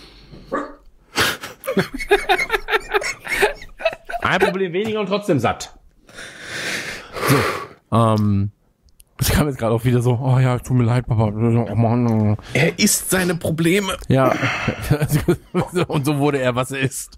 Ein Problem weniger und trotzdem satt. So, ähm, das kam jetzt gerade auch wieder so, oh ja, tut mir leid, Papa. Oh Mann. Er isst seine Probleme. Ja, und so wurde er, was er ist.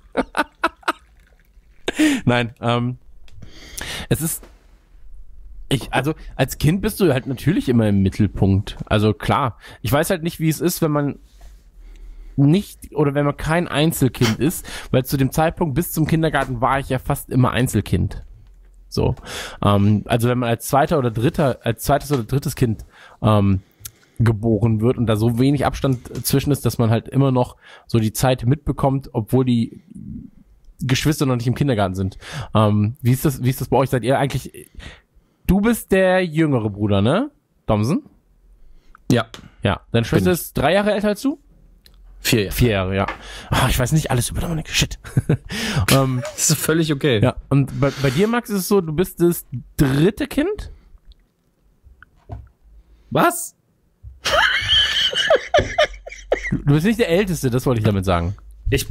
Nein, ähm, es ist, ich, also als Kind bist du halt natürlich immer im Mittelpunkt. Also klar, ich weiß halt nicht, wie es ist, wenn man nicht oder wenn man kein Einzelkind ist, weil zu dem Zeitpunkt bis zum Kindergarten war ich ja fast immer Einzelkind. So, ähm, also wenn man als zweiter oder dritter, als zweites oder drittes Kind ähm, geboren wird und da so wenig Abstand zwischen ist, dass man halt immer noch so die Zeit mitbekommt, obwohl die Geschwister noch nicht im Kindergarten sind. Ähm, wie ist das, wie ist das bei euch? Seid ihr eigentlich, du bist der jüngere Bruder, ne? Domsen? Ja. Ja. Deine Schwester Bin ich. ist drei Jahre älter als du? Vier Jahre. Vier Jahre, ja. Ah, ich weiß nicht alles über Dominik. Shit. ähm, Das ist völlig okay. ja. Und bei, bei dir, Max, ist es so, du bist das dritte Kind? Was? Du bist nicht der Älteste, das wollte ich damit sagen. Ich.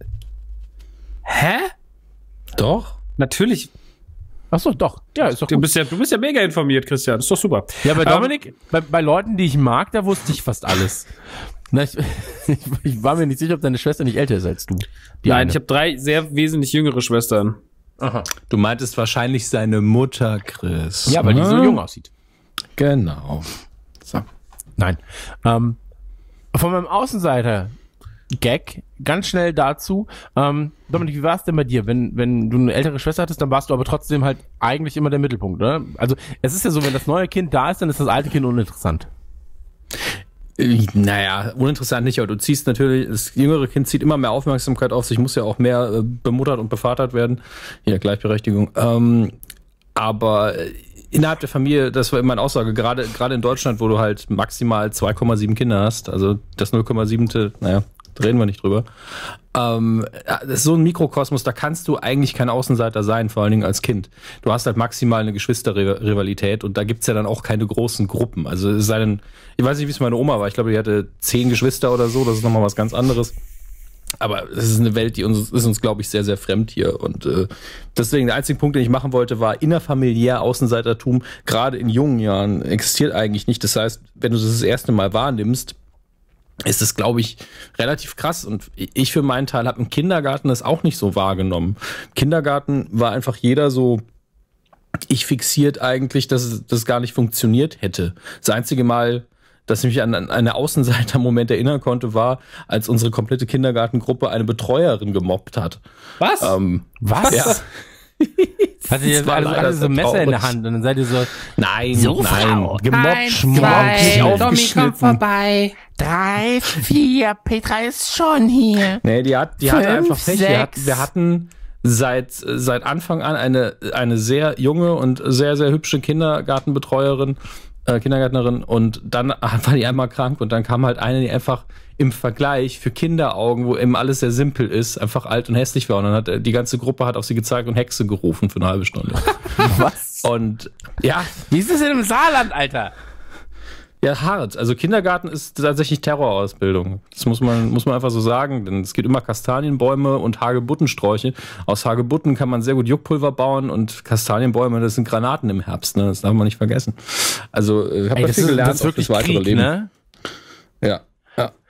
Hä? Doch. Natürlich. Ach so, doch. Ja, ist doch Du gut. bist ja, du bist ja mega informiert, Christian. Ist doch super. Ja, bei Ähm, Dominik, bei, bei Leuten, die ich mag, da wusste ich fast alles. Na, ich, ich, ich war mir nicht sicher, ob deine Schwester nicht älter ist als du. Die Nein, eine. ich habe drei sehr wesentlich jüngere Schwestern. Aha. Du meintest wahrscheinlich seine Mutter, Chris. Ja, weil die so Hm? jung aussieht. Genau. So. Nein. Ähm, von meinem Außenseiter-Gag ganz schnell dazu. Ähm, Dominik, wie war es denn bei dir? Wenn, wenn du eine ältere Schwester hattest, dann warst du aber trotzdem halt eigentlich immer der Mittelpunkt, oder? Also es ist ja so, wenn das neue Kind da ist, dann ist das alte Kind uninteressant. Äh, Naja, uninteressant nicht, aber du ziehst natürlich, das jüngere Kind zieht immer mehr Aufmerksamkeit auf sich, muss ja auch mehr äh, bemuttert und bevatert werden. Hier, Gleichberechtigung. Ähm, aber äh, innerhalb der Familie, das war immer eine Aussage, gerade gerade in Deutschland, wo du halt maximal zwei Komma sieben Kinder hast, also das null Komma sieben, naja, da reden wir nicht drüber. Ähm, ja, das ist so ein Mikrokosmos, da kannst du eigentlich kein Außenseiter sein, vor allen Dingen als Kind. Du hast halt maximal eine Geschwisterrivalität und da gibt's ja dann auch keine großen Gruppen. Also es sei denn, ich weiß nicht, wie es meine Oma war, ich glaube, die hatte zehn Geschwister oder so, das ist nochmal was ganz anderes. Aber es ist eine Welt, die uns ist uns, glaube ich, sehr, sehr fremd hier. Und äh, deswegen, der einzige Punkt, den ich machen wollte, war innerfamiliär Außenseitertum, gerade in jungen Jahren, existiert eigentlich nicht. Das heißt, wenn du das das erste Mal wahrnimmst, ist es, glaube ich, relativ krass. Und ich für meinen Teil habe im Kindergarten das auch nicht so wahrgenommen. Im Kindergarten war einfach jeder so, ich fixiert eigentlich, dass es das gar nicht funktioniert hätte. Das einzige Mal, dass ich mich an einen Außenseiter-Moment erinnern konnte, war, als unsere komplette Kindergartengruppe eine Betreuerin gemobbt hat. Was? Ähm, Was? ja. Hattet ihr Das war also leider alle so sehr Messer in der traurig. Hand und dann seid ihr so, Nein, So, nein. Frau. Gemobbt, Eins, schmobbt, zwei, nicht Domi kommt aufgeschnitten. vorbei. Drei, vier, Petra ist schon hier. Nee, die hat, die hatte Fünf, einfach Pech. Wir, hat, sechs. wir hatten seit, seit Anfang an eine, eine sehr junge und sehr, sehr hübsche Kindergartenbetreuerin, äh, Kindergärtnerin, und dann war die einmal krank und dann kam halt eine, die einfach im Vergleich für Kinderaugen, wo eben alles sehr simpel ist, einfach alt und hässlich war. Und dann hat äh, die ganze Gruppe hat auf sie gezeigt und Hexe gerufen für eine halbe Stunde. was? Und ja, Wie ist das denn im Saarland, Alter? ja, hart. Also Kindergarten ist tatsächlich Terrorausbildung. Das muss man, muss man einfach so sagen, denn es gibt immer Kastanienbäume und Hagebuttensträuche. Aus Hagebutten kann man sehr gut Juckpulver bauen und Kastanienbäume, das sind Granaten im Herbst, ne? Das darf man nicht vergessen. Also, ich habe Ey, da das viel ist, gelernt das ist auf wirklich das weitere Krieg, Leben. ne? Ja. Ja.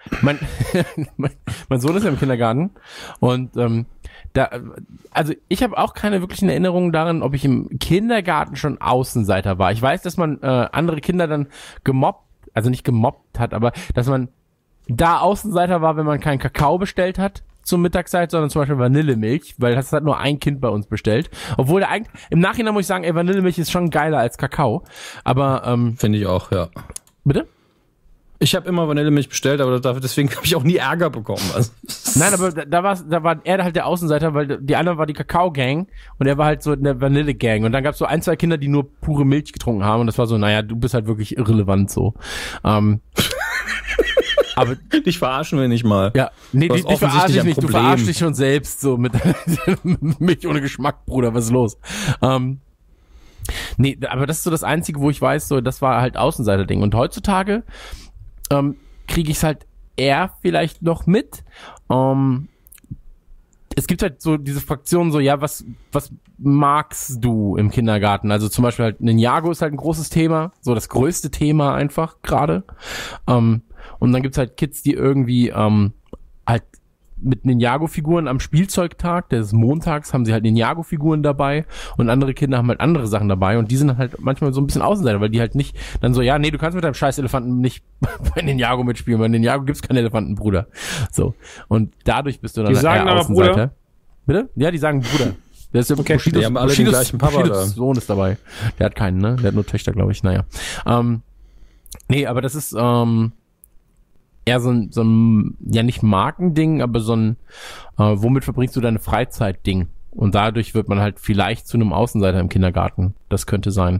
mein, mein, mein Sohn ist ja im Kindergarten und ähm, da, also ich habe auch keine wirklichen Erinnerungen daran, ob ich im Kindergarten schon Außenseiter war. Ich weiß, dass man äh, andere Kinder dann gemobbt, also nicht gemobbt hat, aber dass man da Außenseiter war, wenn man keinen Kakao bestellt hat zur Mittagszeit, sondern zum Beispiel Vanillemilch, weil das hat nur ein Kind bei uns bestellt. Obwohl der eigentlich, im Nachhinein muss ich sagen, ey, Vanillemilch ist schon geiler als Kakao. Aber, ähm. Finde ich auch, ja. Bitte? Ich habe immer Vanillemilch bestellt, aber dafür, deswegen habe ich auch nie Ärger bekommen. Also. Nein, aber da, da, war's, da war er halt der Außenseiter, weil die andere war die Kakao-Gang und er war halt so in der Vanille-Gang. Und dann gab es so ein, zwei Kinder, die nur pure Milch getrunken haben und das war so, naja, du bist halt wirklich irrelevant so. Ähm. Aber dich verarschen wir nicht mal. Ja, nee, dich verarsche ich nicht. Du verarschst dich schon selbst so mit Milch ohne Geschmack, Bruder. Was ist los? Ähm, nee, aber das ist so das Einzige, wo ich weiß, so das war halt Außenseiter-Ding. Und heutzutage ähm, kriege ich es halt eher vielleicht noch mit. Ähm, es gibt halt so diese Fraktionen, so ja, was was magst du im Kindergarten? Also zum Beispiel halt Ninjago ist halt ein großes Thema, so das größte Thema einfach gerade. Ähm, Und dann gibt's halt Kids, die irgendwie ähm, halt mit Ninjago-Figuren am Spielzeugtag, des Montags, haben sie halt Ninjago-Figuren dabei und andere Kinder haben halt andere Sachen dabei und die sind halt manchmal so ein bisschen Außenseiter, weil die halt nicht dann so, ja, nee, du kannst mit deinem scheiß Elefanten nicht bei Ninjago mitspielen, bei Ninjago gibt's keinen Elefanten, Bruder. So. Und dadurch bist du dann die sagen eher aber Außenseiter. Bruder? Bitte? Ja, die sagen Bruder. Der ist ja Okay, Bushidos, die haben alle Bushidos, den gleichen Papa Bushidos da. Sohn ist dabei. Der hat keinen, ne? Der hat nur Töchter, glaube ich. Naja. Ähm, nee, aber das ist, ähm, eher so ein, so ein, ja nicht Markending, aber so ein, äh, womit verbringst du deine Freizeit-Ding? Und dadurch wird man halt vielleicht zu einem Außenseiter im Kindergarten. Das könnte sein.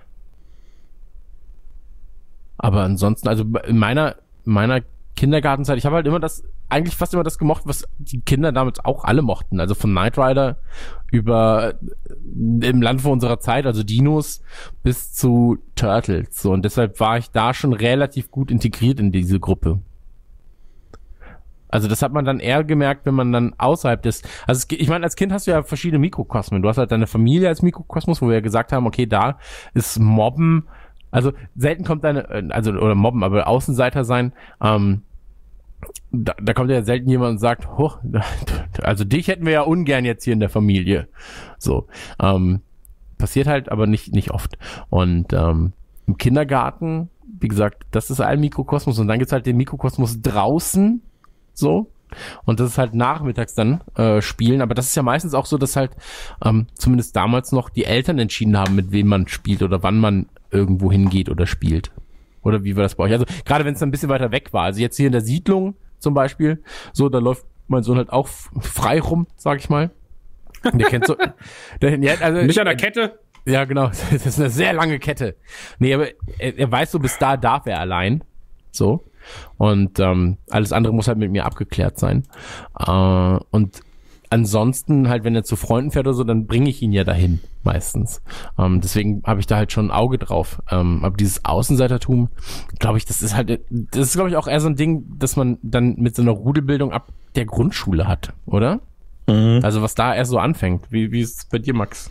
Aber ansonsten, also in meiner, in meiner Kindergartenzeit, ich habe halt immer das, eigentlich fast immer das gemocht, was die Kinder damals auch alle mochten. Also von Knight Rider über Im Land vor unserer Zeit, also Dinos, bis zu Turtles. So, und deshalb war ich da schon relativ gut integriert in diese Gruppe. Also das hat man dann eher gemerkt, wenn man dann außerhalb des, also es, ich meine, als Kind hast du ja verschiedene Mikrokosmen. Du hast halt deine Familie als Mikrokosmos, wo wir ja gesagt haben, okay, da ist Mobben, also selten kommt deine, also oder Mobben, aber Außenseiter sein, ähm, da, da kommt ja selten jemand und sagt, oh, also dich hätten wir ja ungern jetzt hier in der Familie. So, ähm, passiert halt, aber nicht nicht oft. Und ähm, im Kindergarten, wie gesagt, das ist ein Mikrokosmos und dann gibt's halt den Mikrokosmos draußen, so. Und das ist halt nachmittags dann äh, spielen, aber das ist ja meistens auch so, dass halt ähm, zumindest damals noch die Eltern entschieden haben, mit wem man spielt oder wann man irgendwo hingeht oder spielt. Oder wie war das bei euch? Also gerade wenn es ein bisschen weiter weg war, also jetzt hier in der Siedlung zum Beispiel, so, da läuft mein Sohn halt auch frei rum, sag ich mal. Der kennt so, der, ja, also, nicht an der Kette? Ja, genau, das ist eine sehr lange Kette. Nee, aber er, er weiß so, bis da darf er allein, so. Und ähm, alles andere muss halt mit mir abgeklärt sein. Äh, und ansonsten halt, wenn er zu Freunden fährt oder so, dann bringe ich ihn ja dahin meistens. Ähm, deswegen habe ich da halt schon ein Auge drauf. Ähm, aber dieses Außenseitertum, glaube ich, das ist halt, das ist glaube ich auch eher so ein Ding, dass man dann mit so einer Rudelbildung ab der Grundschule hat, oder? Mhm. Also was da erst so anfängt. Wie, wie ist es bei dir, Max?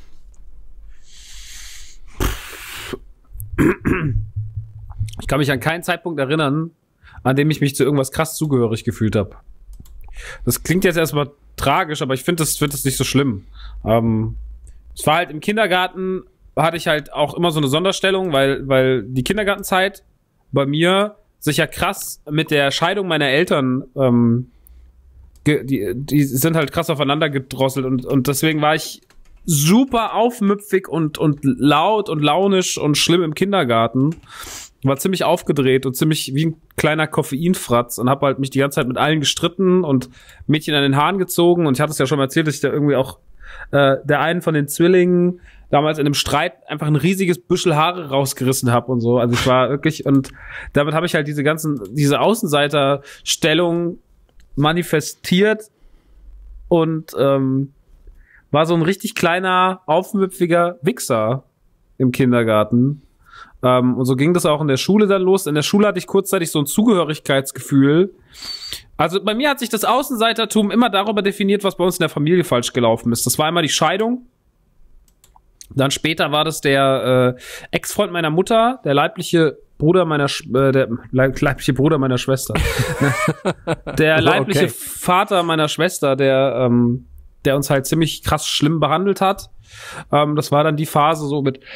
Ich kann mich an keinen Zeitpunkt erinnern, an dem ich mich zu irgendwas krass zugehörig gefühlt habe. Das klingt jetzt erstmal tragisch, aber ich finde das, find das nicht so schlimm. Ähm, es war halt im Kindergarten, hatte ich halt auch immer so eine Sonderstellung, weil, weil die Kindergartenzeit bei mir sich ja krass mit der Scheidung meiner Eltern, ähm, ge, die, die sind halt krass aufeinander gedrosselt und, und deswegen war ich super aufmüpfig und, und laut und launisch und schlimm im Kindergarten. War ziemlich aufgedreht und ziemlich wie ein kleiner Koffeinfratz und habe halt mich die ganze Zeit mit allen gestritten und Mädchen an den Haaren gezogen. Und ich hatte es ja schon mal erzählt, dass ich da irgendwie auch äh, der einen von den Zwillingen damals in einem Streit einfach ein riesiges Büschel Haare rausgerissen habe und so. Also ich war wirklich, und damit habe ich halt diese ganzen, diese Außenseiterstellung manifestiert und ähm, war so ein richtig kleiner, aufmüpfiger Wichser im Kindergarten. Um, und so ging das auch in der Schule dann los. In der Schule hatte ich kurzzeitig so ein Zugehörigkeitsgefühl. Also bei mir hat sich das Außenseitertum immer darüber definiert, was bei uns in der Familie falsch gelaufen ist. Das war einmal die Scheidung. Dann später war das der äh, Ex-Freund meiner Mutter, der leibliche Bruder meiner, Sch äh, der leibliche Bruder meiner Schwester. Der leibliche Okay. Vater meiner Schwester, der, ähm, der uns halt ziemlich krass schlimm behandelt hat. Ähm, das war dann die Phase so mit,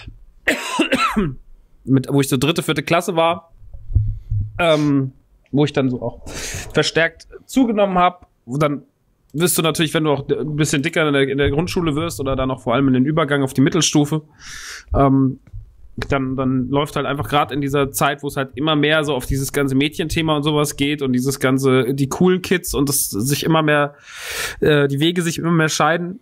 mit, wo ich so dritte, vierte Klasse war, ähm, wo ich dann so auch verstärkt zugenommen habe. Dann wirst du natürlich, wenn du auch ein bisschen dicker in der, in der Grundschule wirst oder dann auch vor allem in den Übergang auf die Mittelstufe, ähm, dann, dann läuft halt einfach gerade in dieser Zeit, wo es halt immer mehr so auf dieses ganze Mädchenthema und sowas geht und dieses ganze, die coolen Kids und das sich immer mehr, äh, die Wege sich immer mehr scheiden.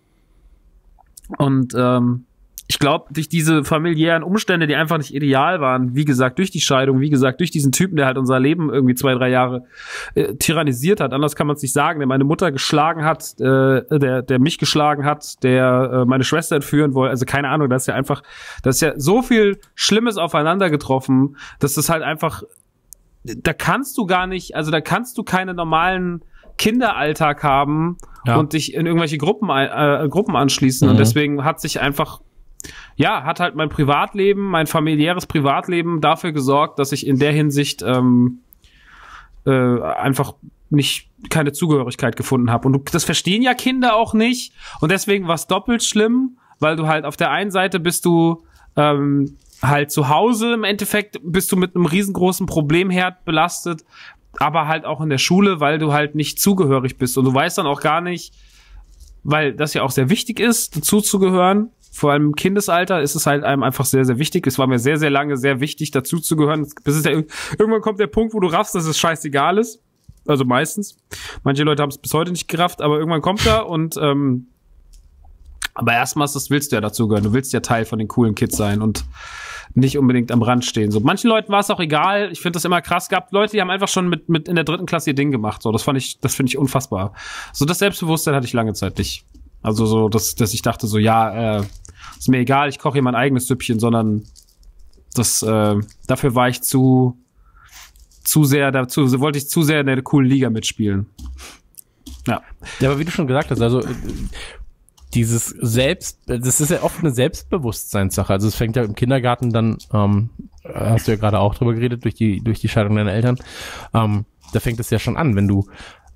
Und ähm, ich glaube, durch diese familiären Umstände, die einfach nicht ideal waren, wie gesagt, durch die Scheidung, wie gesagt, durch diesen Typen, der halt unser Leben irgendwie zwei, drei Jahre äh, tyrannisiert hat, anders kann man es nicht sagen, der meine Mutter geschlagen hat, äh, der der mich geschlagen hat, der äh, meine Schwester entführen wollte, also keine Ahnung, das ist ja einfach, das ist ja so viel Schlimmes aufeinander getroffen, dass das halt einfach, da kannst du gar nicht, also da kannst du keine normalen Kinderalltag haben Ja. und dich in irgendwelche Gruppen, äh, Gruppen anschließen Mhm. und deswegen hat sich einfach ja, hat halt mein Privatleben, mein familiäres Privatleben dafür gesorgt, dass ich in der Hinsicht ähm, äh, einfach nicht keine Zugehörigkeit gefunden habe. Und du, das verstehen ja Kinder auch nicht. Und deswegen war es doppelt schlimm, weil du halt auf der einen Seite bist du ähm, halt zu Hause im Endeffekt, bist du mit einem riesengroßen Problemherd belastet, aber halt auch in der Schule, weil du halt nicht zugehörig bist. Und du weißt dann auch gar nicht, weil das ja auch sehr wichtig ist, dazuzugehören. Vor allem im Kindesalter ist es halt einem einfach sehr, sehr wichtig. Es war mir sehr, sehr lange sehr wichtig, dazuzugehören. Bis es ja, irgendwann kommt der Punkt, wo du raffst, dass es scheißegal ist. Also meistens. Manche Leute haben es bis heute nicht gerafft, aber irgendwann kommt er und ähm, aber erstmals, das willst du ja dazugehören. Du willst ja Teil von den coolen Kids sein und nicht unbedingt am Rand stehen. So, manchen Leuten war es auch egal. Ich finde das immer krass. Gab Leute, die haben einfach schon mit mit in der dritten Klasse ihr Ding gemacht. So, das fand ich, das finde ich unfassbar. So, das Selbstbewusstsein hatte ich lange Zeit nicht. Also so, dass, dass ich dachte so, ja, äh, ist mir egal, ich koche hier mein eigenes Süppchen, sondern das, äh, dafür war ich zu, zu sehr dazu, so wollte ich zu sehr in der coolen Liga mitspielen. Ja. Ja, aber wie du schon gesagt hast, also äh, dieses Selbst, das ist ja oft eine Selbstbewusstseinssache. Also es fängt ja im Kindergarten dann, ähm, hast du ja gerade auch drüber geredet, durch die, durch die Scheidung deiner Eltern, ähm, da fängt es ja schon an, wenn du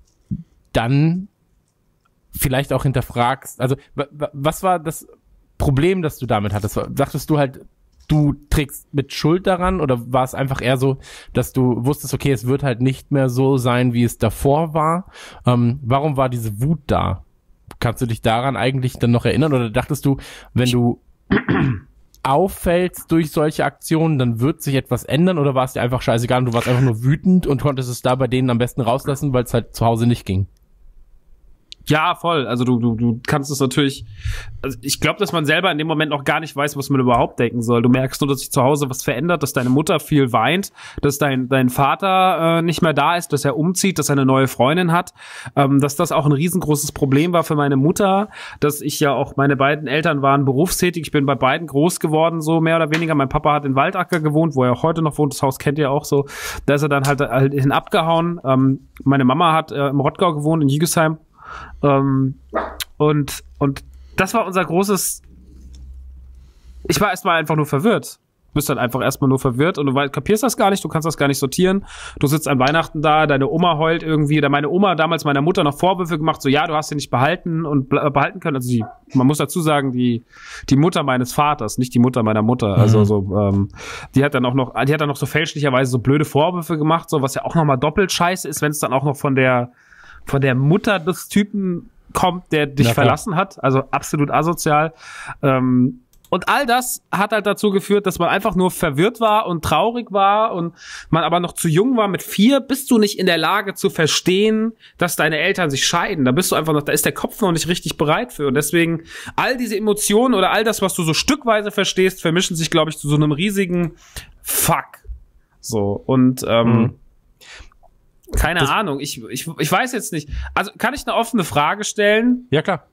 dann vielleicht auch hinterfragst, also w- w- was war das Problem, das du damit hattest? Dachtest du halt, du trägst mit Schuld daran oder war es einfach eher so, dass du wusstest, okay, es wird halt nicht mehr so sein, wie es davor war? Ähm, warum war diese Wut da? Kannst du dich daran eigentlich dann noch erinnern oder dachtest du, wenn du auffällst durch solche Aktionen, dann wird sich etwas ändern oder war es dir einfach scheißegal und du warst einfach nur wütend und konntest es da bei denen am besten rauslassen, weil es halt zu Hause nicht ging? Ja, voll. Also du, du, du kannst es natürlich, also ich glaube, dass man selber in dem Moment noch gar nicht weiß, was man überhaupt denken soll. Du merkst nur, dass sich zu Hause was verändert, dass deine Mutter viel weint, dass dein, dein Vater äh, nicht mehr da ist, dass er umzieht, dass er eine neue Freundin hat, ähm, dass das auch ein riesengroßes Problem war für meine Mutter, dass ich ja auch, meine beiden Eltern waren berufstätig, ich bin bei beiden groß geworden, so mehr oder weniger. Mein Papa hat in Waldacker gewohnt, wo er auch heute noch wohnt, das Haus kennt ihr auch so. Da ist er dann halt, halt hin abgehauen. Ähm, meine Mama hat äh, im Rottgau gewohnt, in Jügesheim. Ähm, und, und das war unser großes, ich war erstmal einfach nur verwirrt. Du bist dann einfach erstmal nur verwirrt und du weißt, kapierst das gar nicht, du kannst das gar nicht sortieren. Du sitzt an Weihnachten da, deine Oma heult irgendwie, oder meine Oma damals meiner Mutter noch Vorwürfe gemacht, so ja, du hast sie nicht behalten und behalten können. Also die, man muss dazu sagen, die, die Mutter meines Vaters, nicht die Mutter meiner Mutter. Mhm. Also so, ähm, die hat dann auch noch, die hat dann noch so fälschlicherweise so blöde Vorwürfe gemacht, so was ja auch nochmal doppelt scheiße ist, wenn es dann auch noch von der von der Mutter des Typen kommt, der dich ja, verlassen hat. Also absolut asozial. Ähm, und all das hat halt dazu geführt, dass man einfach nur verwirrt war und traurig war und man aber noch zu jung war. Mit vier bist du nicht in der Lage zu verstehen, dass deine Eltern sich scheiden. Da bist du einfach noch, da ist der Kopf noch nicht richtig bereit für. Und deswegen all diese Emotionen oder all das, was du so stückweise verstehst, vermischen sich, glaube ich, zu so einem riesigen Fuck. So, und ähm, mhm. Keine das Ahnung, ich, ich, ich weiß jetzt nicht. Also kann ich eine offene Frage stellen? Ja, klar.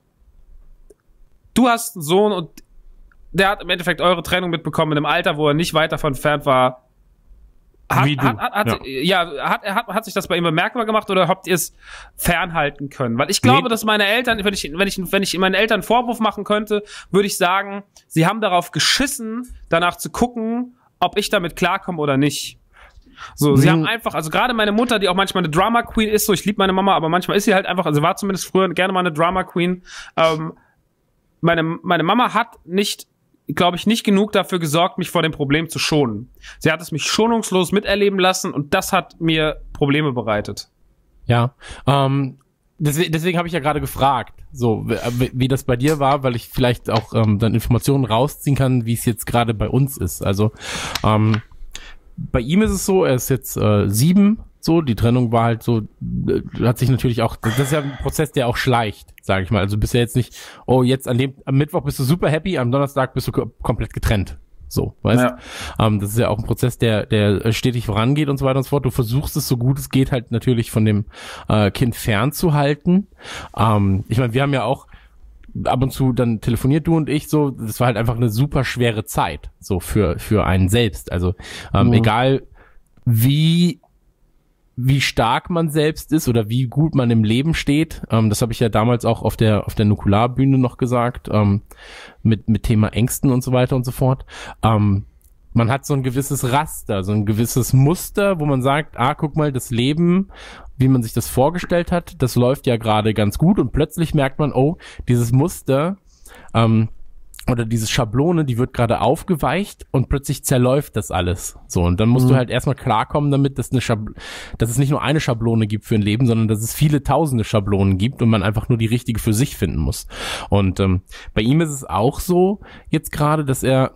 Du hast einen Sohn und der hat im Endeffekt eure Trennung mitbekommen in einem Alter, wo er nicht weit davon entfernt war. Hat, Wie du. Hat, hat, hat, ja, ja hat, hat, hat sich das bei ihm bemerkbar gemacht oder habt ihr es fernhalten können? Weil ich glaube, nee. dass meine Eltern, wenn ich, wenn ich, wenn ich meinen Eltern einen Vorwurf machen könnte, würde ich sagen, sie haben darauf geschissen, danach zu gucken, ob ich damit klarkomme oder nicht. So, sie Mhm. haben einfach, also gerade meine Mutter, die auch manchmal eine Drama Queen ist, so ich liebe meine Mama, aber manchmal ist sie halt einfach, also war zumindest früher gerne mal eine Drama Queen. Ähm, meine, meine Mama hat nicht, glaube ich, nicht genug dafür gesorgt, mich vor dem Problem zu schonen. Sie hat es mich schonungslos miterleben lassen und das hat mir Probleme bereitet. Ja, ähm, deswegen, deswegen habe ich ja gerade gefragt, so wie, wie das bei dir war, weil ich vielleicht auch ähm, dann Informationen rausziehen kann, wie es jetzt gerade bei uns ist. Also ähm, bei ihm ist es so, er ist jetzt äh, sieben, so, die Trennung war halt so, äh, hat sich natürlich auch, das ist ja ein Prozess, der auch schleicht, sage ich mal. Also bist ja jetzt nicht, oh, jetzt an dem, am Mittwoch bist du super happy, am Donnerstag bist du ko- komplett getrennt. So, weißt Ja. du? Ähm, das ist ja auch ein Prozess, der, der stetig vorangeht und so weiter und so fort. Du versuchst es so gut es geht halt natürlich von dem äh, Kind fernzuhalten. Ähm, ich meine, wir haben ja auch ab und zu dann telefoniert, du und ich, so, das war halt einfach eine super schwere Zeit, so für, für einen selbst. Also, ähm, Mhm. egal wie, wie stark man selbst ist oder wie gut man im Leben steht, ähm, das habe ich ja damals auch auf der, auf der Nukularbühne noch gesagt, ähm, mit, mit Thema Ängsten und so weiter und so fort. Ähm, man hat so ein gewisses Raster, so ein gewisses Muster, wo man sagt, ah, guck mal, das Leben, wie man sich das vorgestellt hat, das läuft ja gerade ganz gut und plötzlich merkt man, oh, dieses Muster ähm, oder diese Schablone, die wird gerade aufgeweicht und plötzlich zerläuft das alles. So, und dann musst Mhm. du halt erstmal klarkommen damit, dass, eine Schabl- dass es nicht nur eine Schablone gibt für ein Leben, sondern dass es viele tausende Schablonen gibt und man einfach nur die richtige für sich finden muss. Und ähm, bei ihm ist es auch so jetzt gerade, dass er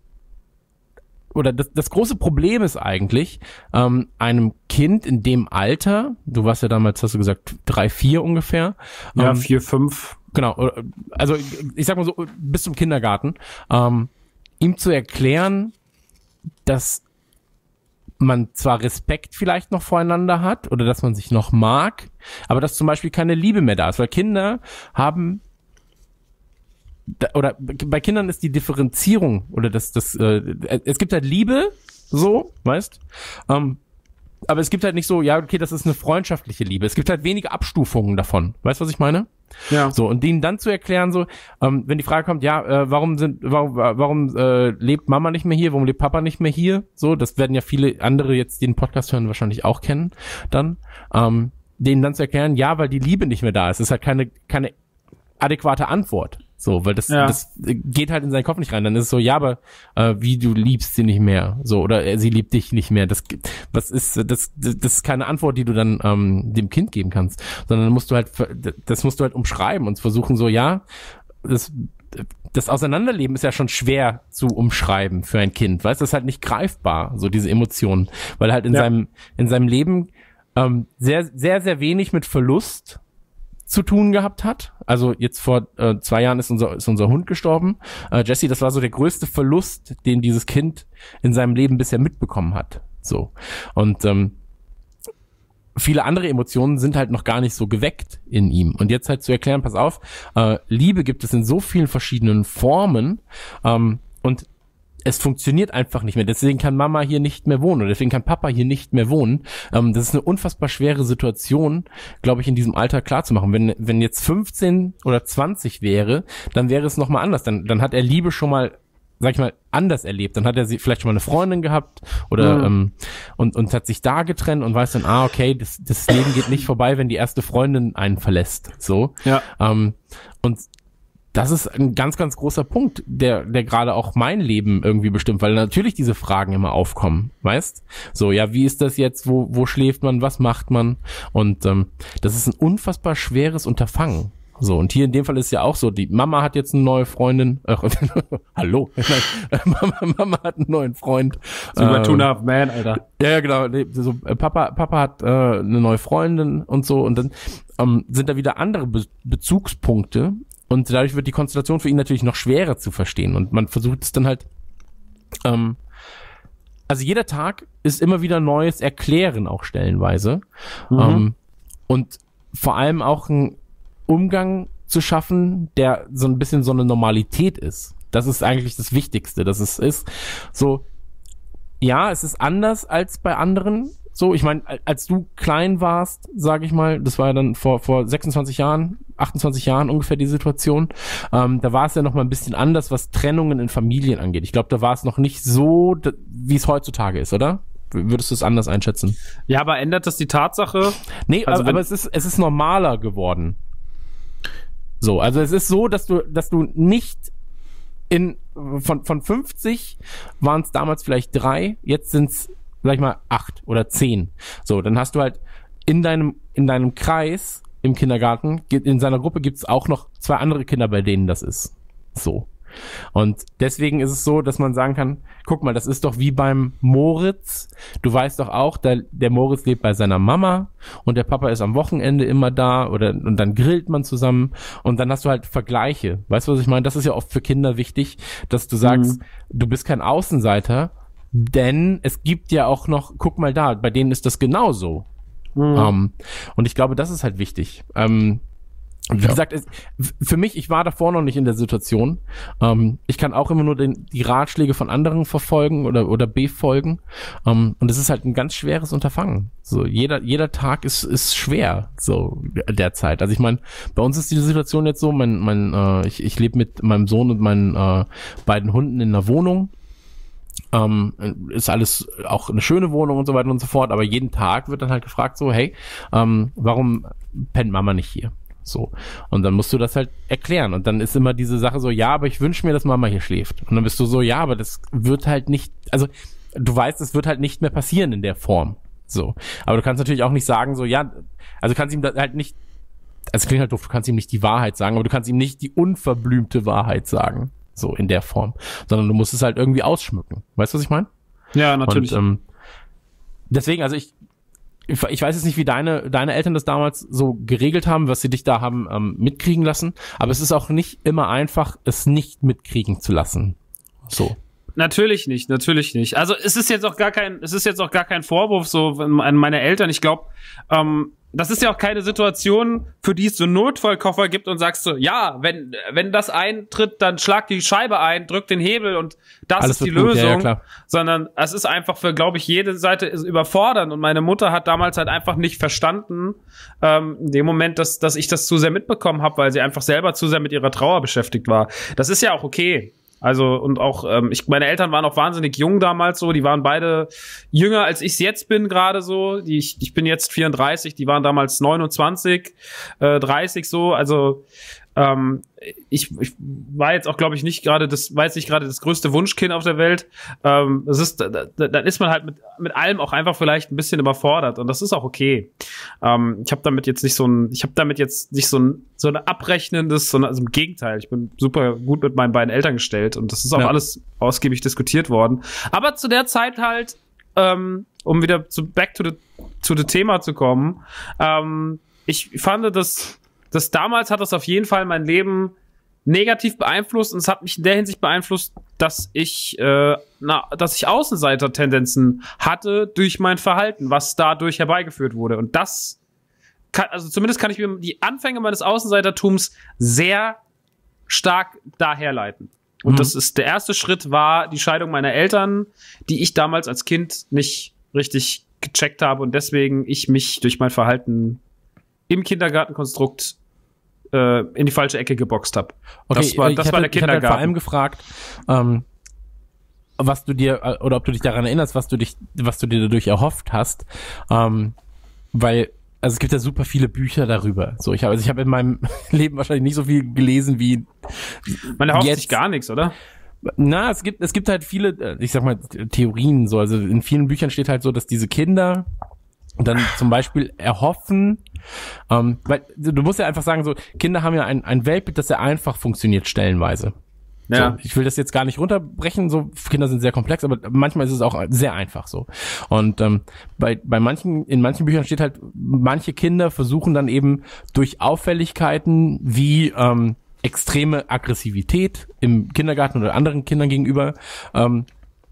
oder das, das große Problem ist eigentlich, ähm, einem Kind in dem Alter, du warst ja damals, hast du gesagt, drei, vier ungefähr. Ja, ähm, vier, fünf. Genau, oder- also ich sag mal so, bis zum Kindergarten, ähm, ihm zu erklären, dass man zwar Respekt vielleicht noch voreinander hat oder dass man sich noch mag, aber dass zum Beispiel keine Liebe mehr da ist, weil Kinder haben da, oder bei Kindern ist die Differenzierung oder das, das, äh, es gibt halt Liebe, so, weißt, ähm, aber es gibt halt nicht so, ja, okay, das ist eine freundschaftliche Liebe. Es gibt halt wenige Abstufungen davon. Weißt du, was ich meine? Ja. So, und denen dann zu erklären, so, ähm, wenn die Frage kommt, ja, äh, warum sind, warum, warum äh, lebt Mama nicht mehr hier, warum lebt Papa nicht mehr hier? So, das werden ja viele andere jetzt, die den Podcast hören, wahrscheinlich auch kennen, dann, ähm, denen dann zu erklären, ja, weil die Liebe nicht mehr da ist. Das ist halt keine, keine adäquate Antwort. So, weil das, Ja. das geht halt in seinen Kopf nicht rein. Dann ist es so, ja, aber äh, wie, du liebst sie nicht mehr, so, oder äh, sie liebt dich nicht mehr. Das, was ist, das, das ist keine Antwort, die du dann ähm, dem Kind geben kannst, sondern dann musst du halt, ver- das musst du halt umschreiben und versuchen so, ja, das, das Auseinanderleben ist ja schon schwer zu umschreiben für ein Kind, weißt, das ist halt nicht greifbar, so diese Emotionen, weil er halt in Ja. seinem, in seinem Leben ähm, sehr, sehr, sehr wenig mit Verlust zu tun gehabt hat. Also jetzt vor äh, zwei Jahren ist unser ist unser Hund gestorben. Äh, Jesse, das war so der größte Verlust, den dieses Kind in seinem Leben bisher mitbekommen hat. So. Und ähm, viele andere Emotionen sind halt noch gar nicht so geweckt in ihm. Und jetzt halt zu erklären, pass auf, äh, Liebe gibt es in so vielen verschiedenen Formen ähm, und es funktioniert einfach nicht mehr. Deswegen kann Mama hier nicht mehr wohnen oder deswegen kann Papa hier nicht mehr wohnen. Ähm, das ist eine unfassbar schwere Situation, glaube ich, in diesem Alter klarzumachen. Wenn wenn jetzt fünfzehn oder zwanzig wäre, dann wäre es nochmal anders. Dann dann hat er Liebe schon mal, sag ich mal, anders erlebt. Dann hat er sie vielleicht schon mal eine Freundin gehabt oder Mhm. ähm, und und hat sich da getrennt und weiß dann, ah, okay, das, das Leben geht nicht vorbei, wenn die erste Freundin einen verlässt. So. Ja. Ähm, und das ist ein ganz, ganz großer Punkt, der, der gerade auch mein Leben irgendwie bestimmt, weil natürlich diese Fragen immer aufkommen, weißt? So, ja, wie ist das jetzt? Wo, wo schläft man? Was macht man? Und ähm, das ist ein unfassbar schweres Unterfangen. So, und hier in dem Fall ist ja auch so, die Mama hat jetzt eine neue Freundin. Ach, hallo. Mama, Mama hat einen neuen Freund. So über Ähm, Two and a Half Man, Alter. ja, ja, genau. Nee, so, äh, Papa, Papa hat äh, eine neue Freundin und so und dann ähm, sind da wieder andere Be- Bezugspunkte und dadurch wird die Konstellation für ihn natürlich noch schwerer zu verstehen und man versucht es dann halt, ähm, also jeder Tag ist immer wieder neues Erklären auch stellenweise Mhm. ähm, und vor allem auch ein Umgang zu schaffen, der so ein bisschen so eine Normalität ist. Das ist eigentlich das Wichtigste, dass es ist so, ja, es ist anders als bei anderen So, ich meine, als du klein warst, sage ich mal, das war ja dann vor vor sechsundzwanzig Jahren, achtundzwanzig Jahren ungefähr die Situation, ähm, da war es ja noch mal ein bisschen anders, was Trennungen in Familien angeht. Ich glaube, da war es noch nicht so, wie es heutzutage ist, oder? Würdest du es anders einschätzen? Ja, aber ändert das die Tatsache? Nee, also aber, aber es ist es ist normaler geworden. So, also es ist so, dass du dass du nicht in von von fünfzig waren es damals vielleicht drei, jetzt sind es sag ich mal, acht oder zehn. So, dann hast du halt in deinem, in deinem Kreis im Kindergarten, in seiner Gruppe gibt's auch noch zwei andere Kinder, bei denen das ist. So. Und deswegen ist es so, dass man sagen kann, guck mal, das ist doch wie beim Moritz. Du weißt doch auch, der, der Moritz lebt bei seiner Mama und der Papa ist am Wochenende immer da oder, und dann grillt man zusammen und dann hast du halt Vergleiche. Weißt du, was ich meine? Das ist ja oft für Kinder wichtig, dass du sagst, mhm. du bist kein Außenseiter, denn es gibt ja auch noch, guck mal da, bei denen ist das genauso. Mhm. Um, und ich glaube, das ist halt wichtig. Ähm, wie ja. gesagt, es, für mich, ich war davor noch nicht in der Situation. Ähm, ich kann auch immer nur den, die Ratschläge von anderen verfolgen oder, oder befolgen. Ähm, und es ist halt ein ganz schweres Unterfangen. So, jeder, jeder Tag ist, ist schwer, so, derzeit. Also ich meine, bei uns ist die Situation jetzt so, mein, mein, äh, ich, ich lebe mit meinem Sohn und meinen äh, beiden Hunden in einer Wohnung. Ähm, ist alles auch eine schöne Wohnung und so weiter und so fort, aber jeden Tag wird dann halt gefragt so, hey, ähm, warum pennt Mama nicht hier? So. Und dann musst du das halt erklären und dann ist immer diese Sache so, ja, aber ich wünsche mir, dass Mama hier schläft. Und dann bist du so, ja, aber das wird halt nicht, also du weißt, es wird halt nicht mehr passieren in der Form. So. Aber du kannst natürlich auch nicht sagen so, ja, also du kannst ihm da halt nicht, also es klingt halt doof, du kannst ihm nicht die Wahrheit sagen, aber du kannst ihm nicht die unverblümte Wahrheit sagen. So in der Form. Sondern du musst es halt irgendwie ausschmücken. Weißt du, was ich meine? Ja, natürlich. Und, ähm, deswegen, also ich, ich ich weiß jetzt nicht, wie deine deine Eltern das damals so geregelt haben, was sie dich da haben ähm, mitkriegen lassen. Aber es ist auch nicht immer einfach, es nicht mitkriegen zu lassen. So. Natürlich nicht, natürlich nicht. Also es ist jetzt auch gar kein, es ist jetzt auch gar kein Vorwurf so an meine Eltern. Ich glaube, ähm, das ist ja auch keine Situation, für die es so einen Notfallkoffer gibt und sagst so, ja, wenn wenn das eintritt, dann schlag die Scheibe ein, drück den Hebel und das Alles ist die gut, Lösung. ja, ja, klar. Sondern es ist einfach für, glaube ich, jede Seite ist überfordernd und meine Mutter hat damals halt einfach nicht verstanden, ähm, in dem Moment, dass dass ich das zu sehr mitbekommen habe, weil sie einfach selber zu sehr mit ihrer Trauer beschäftigt war. Das ist ja auch okay. Also und auch, ähm, ich, meine Eltern waren auch wahnsinnig jung damals so, die waren beide jünger als ich es jetzt bin gerade so, die, ich, ich bin jetzt vierunddreißig, die waren damals neunundzwanzig, äh, dreißig so, also ähm, ich, ich war jetzt auch, glaube ich, nicht gerade das, war jetzt nicht gerade das größte Wunschkind auf der Welt. Ähm, das ist, da, dann ist man halt mit mit allem auch einfach vielleicht ein bisschen überfordert und das ist auch okay. Ähm, ich habe damit jetzt nicht so ein, ich habe damit jetzt nicht so ein so ein abrechnendes, sondern also im Gegenteil. Ich bin super gut mit meinen beiden Eltern gestellt und das ist auch ja. alles ausgiebig diskutiert worden. Aber zu der Zeit halt, ähm, um wieder zu back to the to the Thema zu kommen, ähm, ich fand das Das damals hat das auf jeden Fall mein Leben negativ beeinflusst und es hat mich in der Hinsicht beeinflusst, dass ich, äh, na, dass ich Außenseiter-Tendenzen hatte durch mein Verhalten, was dadurch herbeigeführt wurde. Und das kann, also zumindest kann ich mir die Anfänge meines Außenseitertums sehr stark da herleiten. Und mhm. das ist, der erste Schritt war die Scheidung meiner Eltern, die ich damals als Kind nicht richtig gecheckt habe und deswegen ich mich durch mein Verhalten im Kindergartenkonstrukt äh, in die falsche Ecke geboxt habe. Okay, das war, das hatte, war der Kindergarten. Ich hatte vor allem gefragt, ähm, was du dir, oder ob du dich daran erinnerst, was du dich, was du dir dadurch erhofft hast, ähm, weil, also es gibt ja super viele Bücher darüber. So, ich habe, also ich habe in meinem Leben wahrscheinlich nicht so viel gelesen wie man erhofft jetzt. sich gar nichts, oder? Na, es gibt, es gibt halt viele, ich sag mal, Theorien, so, also in vielen Büchern steht halt so, dass diese Kinder dann zum Beispiel erhoffen, ähm, weil du musst ja einfach sagen, so, Kinder haben ja ein, ein Weltbild, das sehr einfach funktioniert, stellenweise. Ja. So, ich will das jetzt gar nicht runterbrechen, so, Kinder sind sehr komplex, aber manchmal ist es auch sehr einfach so. Und ähm, bei, bei manchen, in manchen Büchern steht halt, manche Kinder versuchen dann eben durch Auffälligkeiten wie ähm, extreme Aggressivität im Kindergarten oder anderen Kindern gegenüber ähm,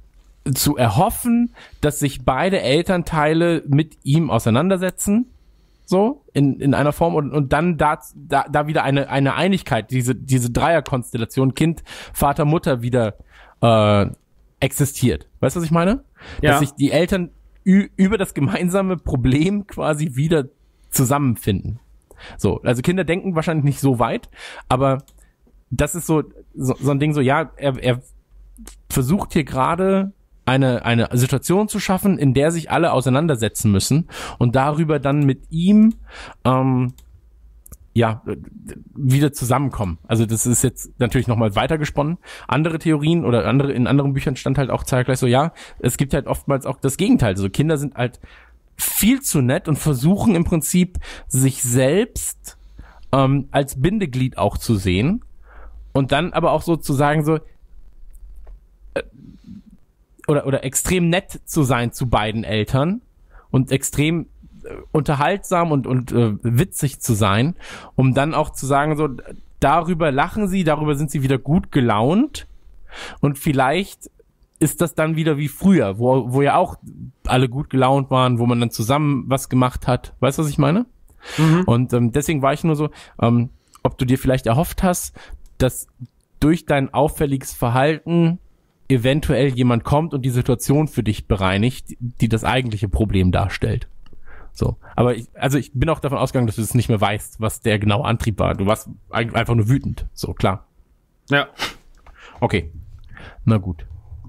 zu erhoffen, dass sich beide Elternteile mit ihm auseinandersetzen, so, in, in einer Form und, und dann da, da, da wieder eine, eine Einigkeit, diese, diese Dreierkonstellation Kind, Vater, Mutter wieder, äh, existiert. Weißt du, was ich meine? Ja. Dass sich die Eltern ü- über das gemeinsame Problem quasi wieder zusammenfinden. So, also Kinder denken wahrscheinlich nicht so weit, aber das ist so, so, so ein Ding so, ja, er, er versucht hier gerade eine, eine Situation zu schaffen, in der sich alle auseinandersetzen müssen und darüber dann mit ihm ähm, ja, wieder zusammenkommen. Also das ist jetzt natürlich nochmal weitergesponnen. Andere Theorien oder andere in anderen Büchern stand halt auch zeitgleich so, ja, es gibt halt oftmals auch das Gegenteil. Also Kinder sind halt viel zu nett und versuchen im Prinzip sich selbst ähm, als Bindeglied auch zu sehen und dann aber auch so zu sagen so äh, oder oder extrem nett zu sein zu beiden Eltern und extrem äh, unterhaltsam und und äh, witzig zu sein, um dann auch zu sagen so, darüber lachen sie, darüber sind sie wieder gut gelaunt und vielleicht ist das dann wieder wie früher, wo wo ja auch alle gut gelaunt waren, wo man dann zusammen was gemacht hat. Weißt du, was ich meine? Mhm. Und ähm, deswegen war ich nur so, ähm, ob du dir vielleicht erhofft hast, dass durch dein auffälliges Verhalten eventuell jemand kommt und die Situation für dich bereinigt, die das eigentliche Problem darstellt. So, aber ich, also ich bin auch davon ausgegangen, dass du es nicht mehr weißt, was der genaue Antrieb war. Du warst einfach nur wütend. So, klar. Ja. Okay. Na gut.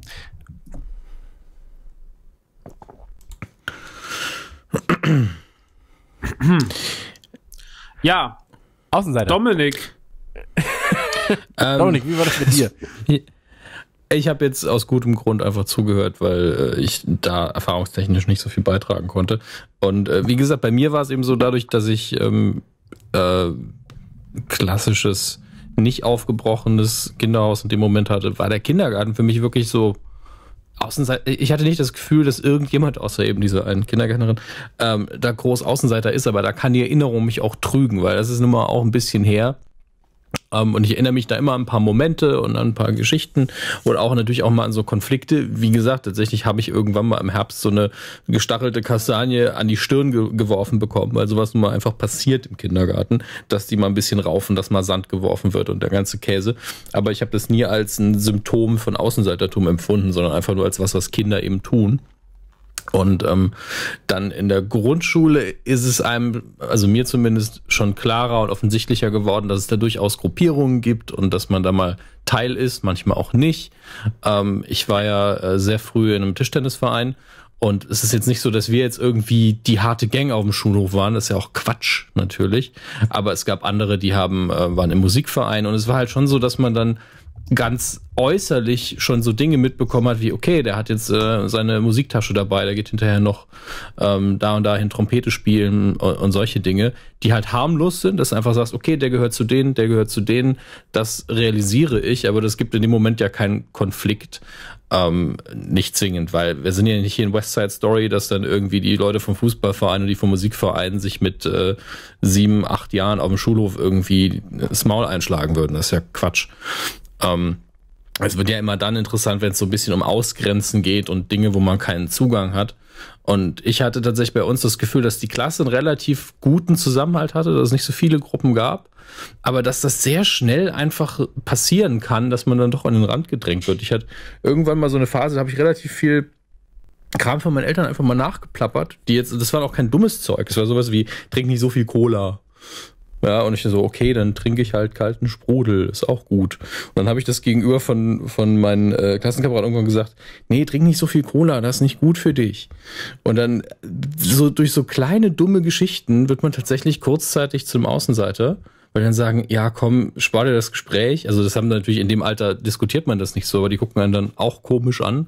Ja. Außenseiter. Dominik. Ähm, Dominik, wie war das mit dir? Ich habe jetzt aus gutem Grund einfach zugehört, weil äh, ich da erfahrungstechnisch nicht so viel beitragen konnte. Und äh, wie gesagt, bei mir war es eben so dadurch, dass ich ähm, äh, klassisches, nicht aufgebrochenes Kinderhaus in dem Moment hatte, war der Kindergarten für mich wirklich so Außenseiter. Ich hatte nicht das Gefühl, dass irgendjemand, außer eben diese einen Kindergärtnerin, ähm, da groß Außenseiter ist, aber da kann die Erinnerung mich auch trügen, weil das ist nun mal auch ein bisschen her. Um, und ich erinnere mich da immer an ein paar Momente und an ein paar Geschichten und auch natürlich auch mal an so Konflikte. Wie gesagt, tatsächlich habe ich irgendwann mal im Herbst so eine gestachelte Kastanie an die Stirn ge- geworfen bekommen, weil sowas nun mal einfach passiert im Kindergarten, dass die mal ein bisschen raufen, dass mal Sand geworfen wird und der ganze Käse. Aber ich habe das nie als ein Symptom von Außenseitertum empfunden, sondern einfach nur als was, was Kinder eben tun. Und ähm, dann in der Grundschule ist es einem, also mir zumindest, schon klarer und offensichtlicher geworden, dass es da durchaus Gruppierungen gibt und dass man da mal Teil ist, manchmal auch nicht. Ähm, ich war ja äh, sehr früh in einem Tischtennisverein und es ist jetzt nicht so, dass wir jetzt irgendwie die harte Gang auf dem Schulhof waren. Das ist ja auch Quatsch natürlich. Aber es gab andere, die haben äh, waren im Musikverein und es war halt schon so, dass man dann ganz äußerlich schon so Dinge mitbekommen hat, wie okay, der hat jetzt äh, seine Musiktasche dabei, der geht hinterher noch ähm, da und dahin Trompete spielen und, und solche Dinge, die halt harmlos sind, dass du einfach sagst, okay, der gehört zu denen, der gehört zu denen, das realisiere ich, aber das gibt in dem Moment ja keinen Konflikt, ähm, nicht zwingend, weil wir sind ja nicht hier in West Side Story, dass dann irgendwie die Leute vom Fußballverein und die vom Musikverein sich mit äh, sieben, acht Jahren auf dem Schulhof irgendwie das Maul einschlagen würden, das ist ja Quatsch. Ähm, es wird ja immer dann interessant, wenn es so ein bisschen um Ausgrenzen geht und Dinge, wo man keinen Zugang hat. Und ich hatte tatsächlich bei uns das Gefühl, dass die Klasse einen relativ guten Zusammenhalt hatte, dass es nicht so viele Gruppen gab, aber dass das sehr schnell einfach passieren kann, dass man dann doch an den Rand gedrängt wird. Ich hatte irgendwann mal so eine Phase, da habe ich relativ viel Kram von meinen Eltern einfach mal nachgeplappert. Die jetzt, das war auch kein dummes Zeug. Es war sowas wie, trink nicht so viel Cola. Ja, und ich so, okay, dann trinke ich halt kalten Sprudel, ist auch gut. Und dann habe ich das gegenüber von von meinen äh, Klassenkameraden irgendwann gesagt, nee, trink nicht so viel Cola, das ist nicht gut für dich. Und dann so durch so kleine, dumme Geschichten wird man tatsächlich kurzzeitig zum Außenseiter, weil dann sagen, ja komm, spar dir das Gespräch. Also das haben natürlich, in dem Alter diskutiert man das nicht so, aber die gucken einen dann auch komisch an.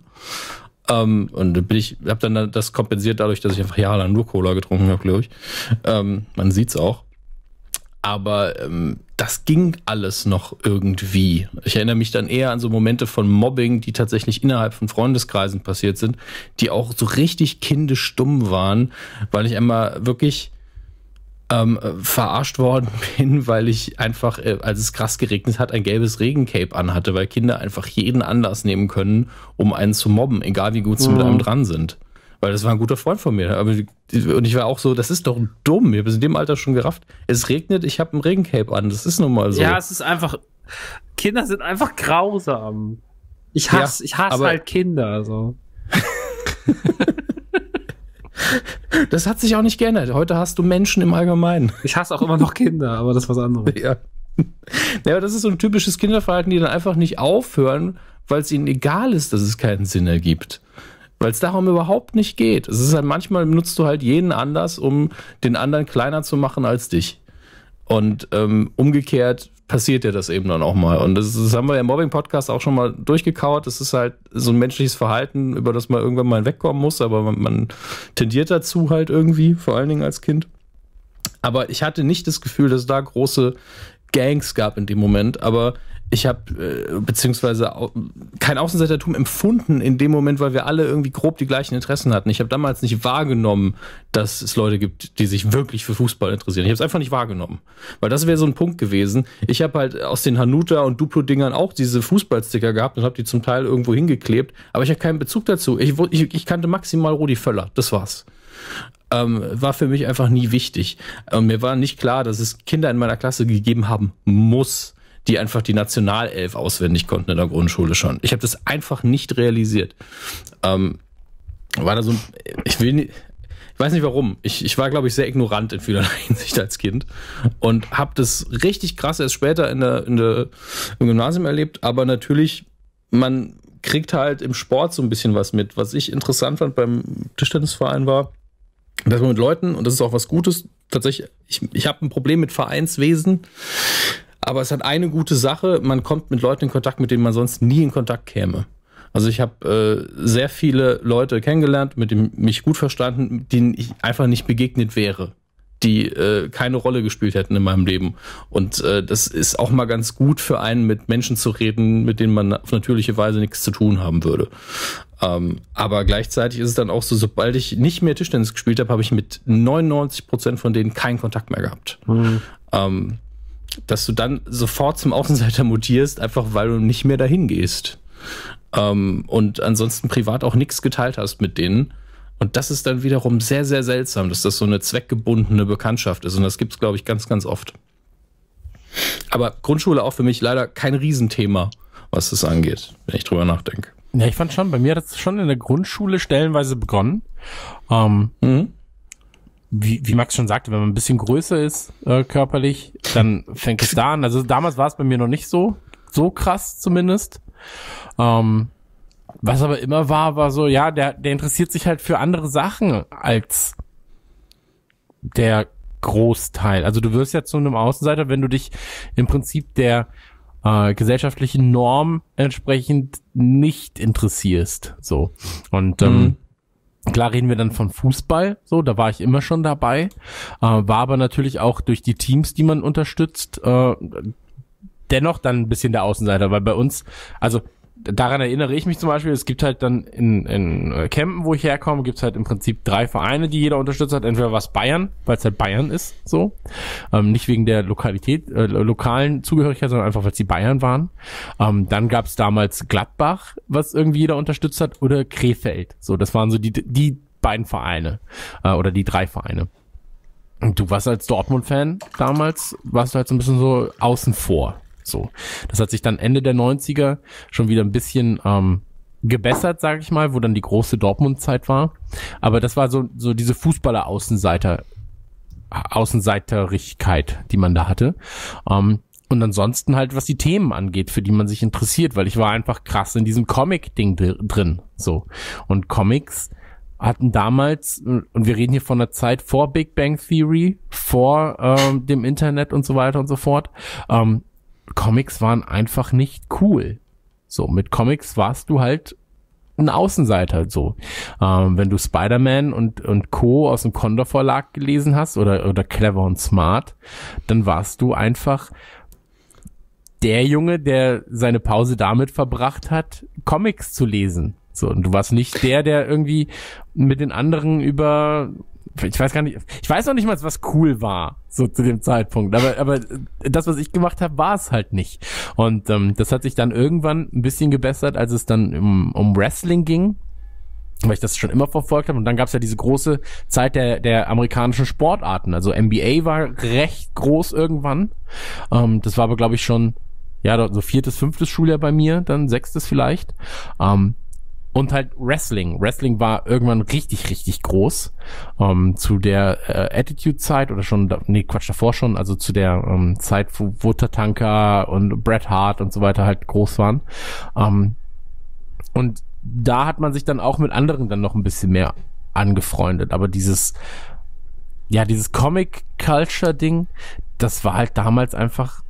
Um, und bin ich habe dann das kompensiert dadurch, dass ich einfach jahrelang nur Cola getrunken habe, glaube ich. Um, man sieht's auch. Aber ähm, das ging alles noch irgendwie. Ich erinnere mich dann eher an so Momente von Mobbing, die tatsächlich innerhalb von Freundeskreisen passiert sind, die auch so richtig kindisch dumm waren, weil ich einmal wirklich ähm, verarscht worden bin, weil ich einfach, äh, als es krass geregnet hat, ein gelbes Regencape anhatte, weil Kinder einfach jeden Anlass nehmen können, um einen zu mobben, egal wie gut sie mhm. mit einem dran sind. Weil das war ein guter Freund von mir. Aber, und ich war auch so, das ist doch dumm. Ich habe es in dem Alter schon gerafft. Es regnet, ich habe ein Regencape an. Das ist nun mal so. Ja, es ist einfach, Kinder sind einfach grausam. Ich hasse, ja, ich hasse halt Kinder. So. Das hat sich auch nicht geändert. Heute hast du Menschen im Allgemeinen. Ich hasse auch immer noch Kinder, aber das ist was anderes. Ja. Ja, aber das ist so ein typisches Kinderverhalten, die dann einfach nicht aufhören, weil es ihnen egal ist, dass es keinen Sinn ergibt. Weil es darum überhaupt nicht geht. Es ist halt, manchmal nutzt du halt jeden anders, um den anderen kleiner zu machen als dich. Und ähm, umgekehrt passiert ja das eben dann auch mal. Und das, das haben wir ja im Mobbing-Podcast auch schon mal durchgekaut. Das ist halt so ein menschliches Verhalten, über das man irgendwann mal wegkommen muss, aber man, man tendiert dazu halt irgendwie, vor allen Dingen als Kind. Aber ich hatte nicht das Gefühl, dass es da große Gangs gab in dem Moment, aber ich habe äh, beziehungsweise au- kein Außenseitertum empfunden in dem Moment, weil wir alle irgendwie grob die gleichen Interessen hatten. Ich habe damals nicht wahrgenommen, dass es Leute gibt, die sich wirklich für Fußball interessieren. Ich habe es einfach nicht wahrgenommen, weil das wäre so ein Punkt gewesen. Ich habe halt aus den Hanuta und Duplo-Dingern auch diese Fußballsticker gehabt und habe die zum Teil irgendwo hingeklebt, aber ich habe keinen Bezug dazu. Ich, ich, ich kannte maximal Rudi Völler, das war's. Ähm, war für mich einfach nie wichtig. Und mir war nicht klar, dass es Kinder in meiner Klasse gegeben haben muss, die einfach die Nationalelf auswendig konnten in der Grundschule schon. Ich habe das einfach nicht realisiert. Ähm, war da so ein, ich will nicht, ich weiß nicht warum. Ich, ich war, glaube ich, sehr ignorant in vielerlei Hinsicht als Kind und habe das richtig krass erst später in der, in der, im Gymnasium erlebt. Aber natürlich, man kriegt halt im Sport so ein bisschen was mit. Was ich interessant fand beim Tischtennisverein war, dass man mit Leuten, und das ist auch was Gutes, tatsächlich, ich, ich habe ein Problem mit Vereinswesen, aber es hat eine gute Sache, man kommt mit Leuten in Kontakt, mit denen man sonst nie in Kontakt käme. Also ich habe äh, sehr viele Leute kennengelernt, mit denen mich gut verstanden, denen ich einfach nicht begegnet wäre, die äh, keine Rolle gespielt hätten in meinem Leben. Und äh, das ist auch mal ganz gut für einen, mit Menschen zu reden, mit denen man auf natürliche Weise nichts zu tun haben würde. Ähm, aber gleichzeitig ist es dann auch so, sobald ich nicht mehr Tischtennis gespielt habe, habe ich mit neunundneunzig Prozent von denen keinen Kontakt mehr gehabt. Mhm. Ähm, dass du dann sofort zum Außenseiter mutierst, einfach weil du nicht mehr dahin gehst. Ähm, und ansonsten privat auch nichts geteilt hast mit denen. Und das ist dann wiederum sehr, sehr seltsam, dass das so eine zweckgebundene Bekanntschaft ist. Und das gibt es, glaube ich, ganz, ganz oft. Aber Grundschule auch für mich leider kein Riesenthema, was das angeht, wenn ich drüber nachdenke. Ja, ich fand schon, bei mir hat es schon in der Grundschule stellenweise begonnen. Ähm, mhm. Wie, wie Max schon sagte, wenn man ein bisschen größer ist äh, körperlich, dann fängt es da an. Also damals war es bei mir noch nicht so, so krass zumindest. Ähm, was aber immer war, war so, ja, der, der interessiert sich halt für andere Sachen als der Großteil. Also du wirst ja zu einem Außenseiter, wenn du dich im Prinzip der äh, gesellschaftlichen Norm entsprechend nicht interessierst. So. Und ähm, mhm. Klar reden wir dann von Fußball, so, da war ich immer schon dabei, äh, war aber natürlich auch durch die Teams, die man unterstützt, äh, dennoch dann ein bisschen der Außenseiter, weil bei uns, also daran erinnere ich mich zum Beispiel, es gibt halt dann in, in Kempen, wo ich herkomme, gibt es halt im Prinzip drei Vereine, die jeder unterstützt hat. Entweder war es Bayern, weil es halt Bayern ist, so. Ähm, nicht wegen der Lokalität, äh, lokalen Zugehörigkeit, sondern einfach, weil es die Bayern waren. Ähm, dann gab es damals Gladbach, was irgendwie jeder unterstützt hat, oder Krefeld. So, das waren so die, die beiden Vereine, äh, oder die drei Vereine. Und du warst als Dortmund-Fan damals, warst du halt so ein bisschen so außen vor. So, das hat sich dann Ende der neunziger schon wieder ein bisschen ähm, gebessert, sage ich mal, wo dann die große Dortmund-Zeit war. Aber das war so so diese Fußballer-Außenseiter Außenseiterigkeit, die man da hatte. Ähm, und ansonsten halt, was die Themen angeht, für die man sich interessiert, weil ich war einfach krass in diesem Comic-Ding drin. So, und Comics hatten damals, und wir reden hier von der Zeit vor Big Bang Theory, vor ähm, dem Internet und so weiter und so fort, ähm, Comics waren einfach nicht cool. So, mit Comics warst du halt ein Außenseiter, so. Ähm, wenn du Spider-Man und, und Co. aus dem Condor Verlag gelesen hast oder, oder Clever und Smart, dann warst du einfach der Junge, der seine Pause damit verbracht hat, Comics zu lesen. So, und du warst nicht der, der irgendwie mit den anderen über, ich weiß gar nicht, ich weiß noch nicht mal, was cool war, so zu dem Zeitpunkt, aber aber das, was ich gemacht habe, war es halt nicht. Und ähm, das hat sich dann irgendwann ein bisschen gebessert, als es dann um, um Wrestling ging, weil ich das schon immer verfolgt habe. Und dann gab es ja diese große Zeit der der amerikanischen Sportarten, also N B A war recht groß irgendwann. Ähm, das war aber, glaube ich, schon, ja, so viertes, fünftes Schuljahr bei mir, dann sechstes vielleicht. Ähm, Und halt Wrestling. Wrestling war irgendwann richtig, richtig groß. Ähm, zu der äh, Attitude-Zeit oder schon, nee, Quatsch, davor schon, also zu der ähm, Zeit, wo, wo Tatanka und Bret Hart und so weiter halt groß waren. Ähm, und da hat man sich dann auch mit anderen dann noch ein bisschen mehr angefreundet. Aber dieses, ja, dieses Comic-Culture-Ding, das war halt damals einfach,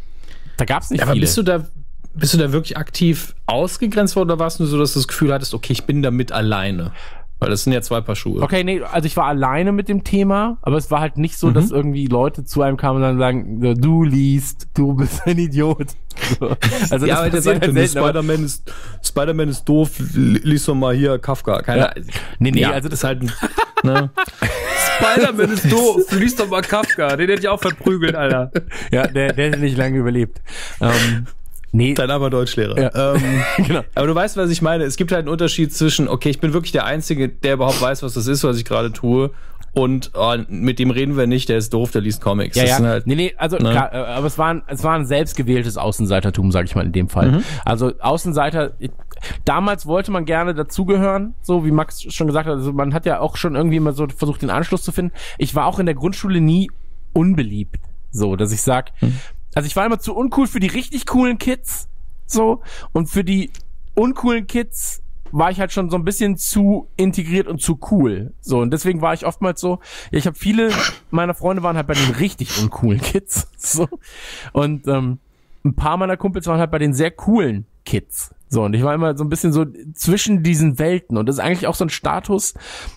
da gab's nicht ja, viele. Aber bist du da Bist du da wirklich aktiv ausgegrenzt worden oder war es nur so, dass du das Gefühl hattest, okay, ich bin damit alleine? Weil das sind ja zwei Paar Schuhe. Okay, nee, also ich war alleine mit dem Thema, aber es war halt nicht so, Mhm. dass irgendwie Leute zu einem kamen und dann sagen, du liest, du bist ein Idiot. So. Also ja, das aber der passiert sagt, halt halt selten, aber- Spider-Man ist, Spider-Man ist doof, lies doch mal hier Kafka. Keine, Ja. Nee, nee, ja, also das ist halt, ne? Spider-Man ist doof. Du liest doch mal Kafka. Den hätte ich auch verprügelt, Alter. Ja, der, der hätte nicht lange überlebt. Ähm, nee, Dein armer Deutschlehrer. Ja. Ähm, genau. aber du weißt, was ich meine. Es gibt halt einen Unterschied zwischen, okay, ich bin wirklich der Einzige, der überhaupt weiß, was das ist, was ich gerade tue. Und oh, mit dem reden wir nicht, der ist doof, der liest Comics. Ja, das ja. sind halt, nee, nee, also ne? klar, äh, aber es war ein, es war ein selbstgewähltes Außenseitertum, sag ich mal in dem Fall. Mhm. Also Außenseiter, damals wollte man gerne dazugehören, so wie Max schon gesagt hat, also man hat ja auch schon irgendwie immer so versucht, den Anschluss zu finden. Ich war auch in der Grundschule nie unbeliebt, so, dass ich sag, Mhm. also ich war immer zu uncool für die richtig coolen Kids, so, und für die uncoolen Kids war ich halt schon so ein bisschen zu integriert und zu cool. So, und deswegen war ich oftmals so, ja, ich habe viele meiner Freunde waren halt bei den richtig uncoolen Kids. So. Und ähm, ein paar meiner Kumpels waren halt bei den sehr coolen Kids. So, und ich war immer so ein bisschen so zwischen diesen Welten. Und das ist eigentlich auch so ein Status,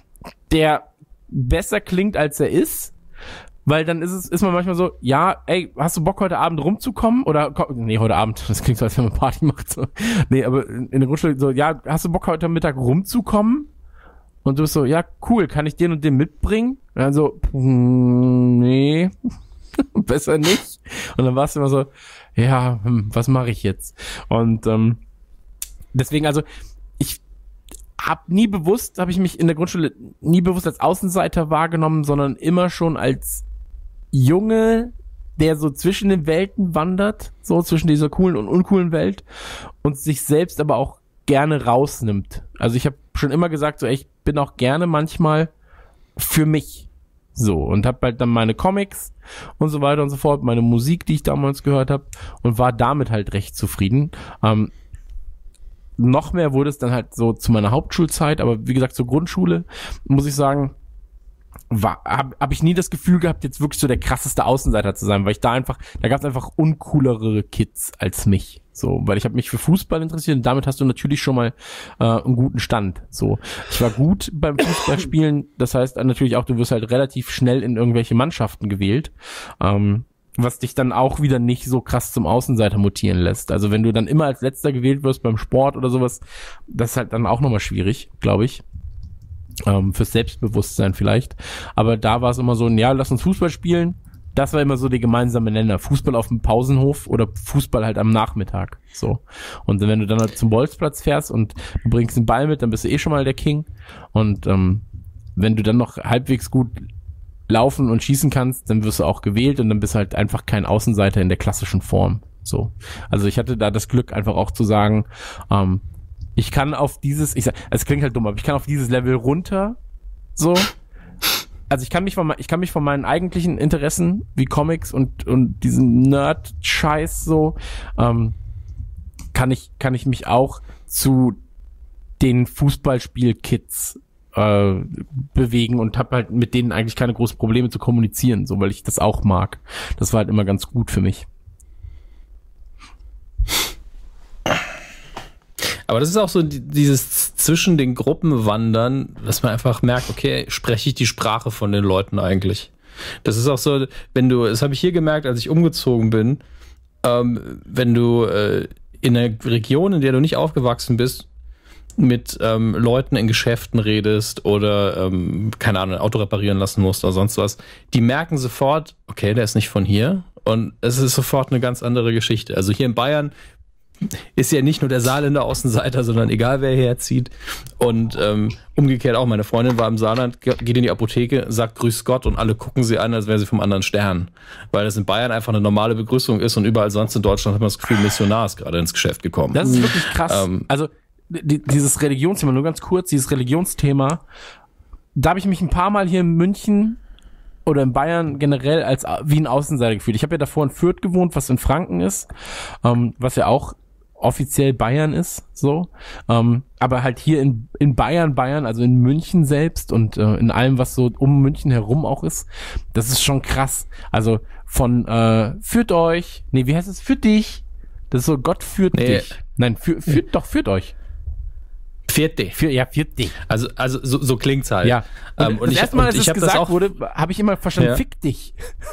der besser klingt, als er ist. Weil dann ist es, ist man manchmal so, ja, ey, hast du Bock heute Abend rumzukommen? Oder, ko- nee, heute Abend, das klingt so, als wenn man Party macht. So. Nee, aber in in der Grundschule so, ja, hast du Bock heute Mittag rumzukommen? Und du bist so, ja, cool, kann ich den und den mitbringen? Und dann so, hm, nee, besser nicht. Und dann warst du immer so, ja, hm, was mache ich jetzt? Und ähm, deswegen, also, ich hab nie bewusst, habe ich mich in der Grundschule nie bewusst als Außenseiter wahrgenommen, sondern immer schon als Junge, der so zwischen den Welten wandert, so zwischen dieser coolen und uncoolen Welt und sich selbst aber auch gerne rausnimmt. Also ich habe schon immer gesagt, so ey, ich bin auch gerne manchmal für mich. So, und hab halt dann meine Comics und so weiter und so fort, meine Musik, die ich damals gehört habe und war damit halt recht zufrieden. Ähm, noch mehr wurde es dann halt so zu meiner Hauptschulzeit, aber wie gesagt, zur Grundschule, muss ich sagen, war, habe hab ich nie das Gefühl gehabt, jetzt wirklich so der krasseste Außenseiter zu sein, weil ich da einfach, da gab es einfach uncoolere Kids als mich. So, weil ich habe mich für Fußball interessiert und damit hast du natürlich schon mal äh, einen guten Stand. So, ich war gut beim Fußballspielen, das heißt natürlich auch, du wirst halt relativ schnell in irgendwelche Mannschaften gewählt. Ähm, was dich dann auch wieder nicht so krass zum Außenseiter mutieren lässt. Also wenn du dann immer als Letzter gewählt wirst beim Sport oder sowas, das ist halt dann auch nochmal schwierig, glaube ich. Ähm, fürs Selbstbewusstsein vielleicht. Aber da war es immer so, ja, lass uns Fußball spielen. Das war immer so der gemeinsame Nenner. Fußball auf dem Pausenhof oder Fußball halt am Nachmittag. So. Und wenn du dann halt zum Bolzplatz fährst und du bringst den Ball mit, dann bist du eh schon mal der King. Und ähm, wenn du dann noch halbwegs gut laufen und schießen kannst, dann wirst du auch gewählt und dann bist du halt einfach kein Außenseiter in der klassischen Form. So. Also ich hatte da das Glück, einfach auch zu sagen, ähm, ich kann auf dieses, ich sag, es klingt halt dumm, aber ich kann auf dieses Level runter, so. Also ich kann mich von, ich kann mich von meinen eigentlichen Interessen, wie Comics und, und diesen Nerd-Scheiß so, ähm, kann ich, kann ich mich auch zu den Fußballspiel-Kids äh, bewegen und habe halt mit denen eigentlich keine großen Probleme zu kommunizieren, so, weil ich das auch mag. Das war halt immer ganz gut für mich. Aber das ist auch so die, dieses zwischen den Gruppen wandern, dass man einfach merkt, okay, spreche ich die Sprache von den Leuten eigentlich? Das ist auch so, wenn du, das habe ich hier gemerkt, als ich umgezogen bin, ähm, wenn du äh, in einer Region, in der du nicht aufgewachsen bist, mit ähm, Leuten in Geschäften redest oder, ähm, keine Ahnung, ein Auto reparieren lassen musst oder sonst was, die merken sofort, okay, der ist nicht von hier und es ist sofort eine ganz andere Geschichte. Also hier in Bayern ist ja nicht nur der Saarländer Außenseiter, sondern egal wer herzieht. Und ähm, umgekehrt auch, meine Freundin war im Saarland, geht in die Apotheke, sagt Grüß Gott und alle gucken sie an, als wäre sie vom anderen Stern. Weil das in Bayern einfach eine normale Begrüßung ist und überall sonst in Deutschland hat man das Gefühl, Missionar ist gerade ins Geschäft gekommen. Das ist wirklich krass. Ähm, also die, dieses Religionsthema, nur ganz kurz, dieses Religionsthema, da habe ich mich ein paar Mal hier in München oder in Bayern generell als wie ein Außenseiter gefühlt. Ich habe ja davor in Fürth gewohnt, was in Franken ist, ähm, was ja auch offiziell Bayern ist, so. Ähm, aber halt hier in, in Bayern, Bayern, also in München selbst und äh, in allem, was so um München herum auch ist, das ist schon krass. Also von äh, führt euch, nee, wie heißt es? Führt dich. Das ist so, Gott führt Nee. dich. Nein, führt, führt, doch, führt euch. Vierte. Für, ja, führt dich. Also, also so, so klingt's halt. Ja. Und Ähm, und das ich, erste Mal, und als ich es hab das gesagt auch, wurde, habe ich immer verstanden, Ja. fick dich.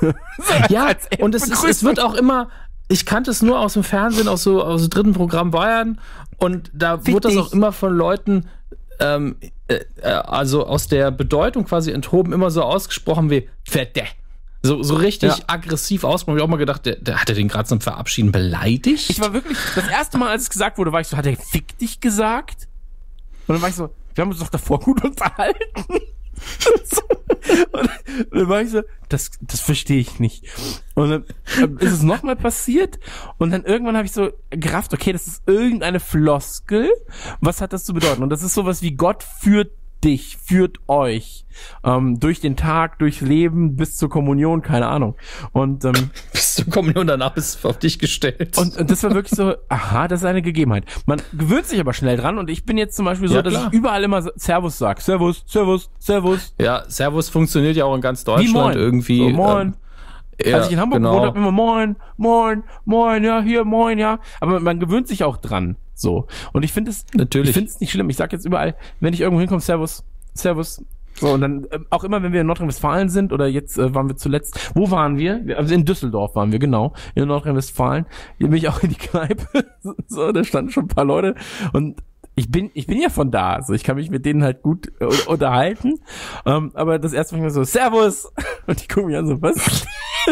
Ja, als und es, ist, es wird auch immer, ich kannte es nur aus dem Fernsehen, aus so aus dem dritten Programm Bayern, und da Fick wurde das dich. auch immer von Leuten, ähm, äh, äh, also aus der Bedeutung quasi enthoben, immer so ausgesprochen wie Fette. So, so richtig Ja. aggressiv ausgesprochen. Ich habe auch mal gedacht, der, der hat er den gerade zum Verabschieden beleidigt? Ich war wirklich, das erste Mal, als es gesagt wurde, war ich so, hat er fick dich gesagt? Und dann war ich so, wir haben uns doch davor gut unterhalten. So. Und dann war ich so, das, das verstehe ich nicht. Und dann ähm, ist es nochmal passiert und dann irgendwann habe ich so gerafft, okay, das ist irgendeine Floskel. Was hat das zu bedeuten? Und das ist sowas wie Gott führt dich, führt euch ähm, durch den Tag, durchs Leben bis zur Kommunion, keine Ahnung. Und ähm, Bis zur Kommunion danach ist es auf dich gestellt. und, und das war wirklich so, aha, das ist eine Gegebenheit. Man gewöhnt sich aber schnell dran und ich bin jetzt zum Beispiel so, Ja, dass klar. ich überall immer so Servus sag. Servus, Servus, Servus. Ja, Servus funktioniert ja auch in ganz Wie Deutschland moin. irgendwie. So, moin. Ähm, ja, Als ich in Hamburg genau. gewohnt habe, immer moin, moin, moin, ja, hier, moin, ja. Aber man gewöhnt sich auch dran. So. Und ich finde es, Natürlich. ich finde es nicht schlimm. Ich sag jetzt überall, wenn ich irgendwo hinkomme, Servus, Servus. So, und dann ähm, auch immer, wenn wir in Nordrhein-Westfalen sind, oder jetzt äh, waren wir zuletzt, wo waren wir? wir? Also in Düsseldorf waren wir, genau, in Nordrhein-Westfalen. Hier bin ich auch in die Kneipe. So, da standen schon ein paar Leute. Und ich bin, ich bin ja von da. Also ich kann mich mit denen halt gut äh, unterhalten. Ähm, aber das erste Mal so, Servus! Und die gucken mich an so, was?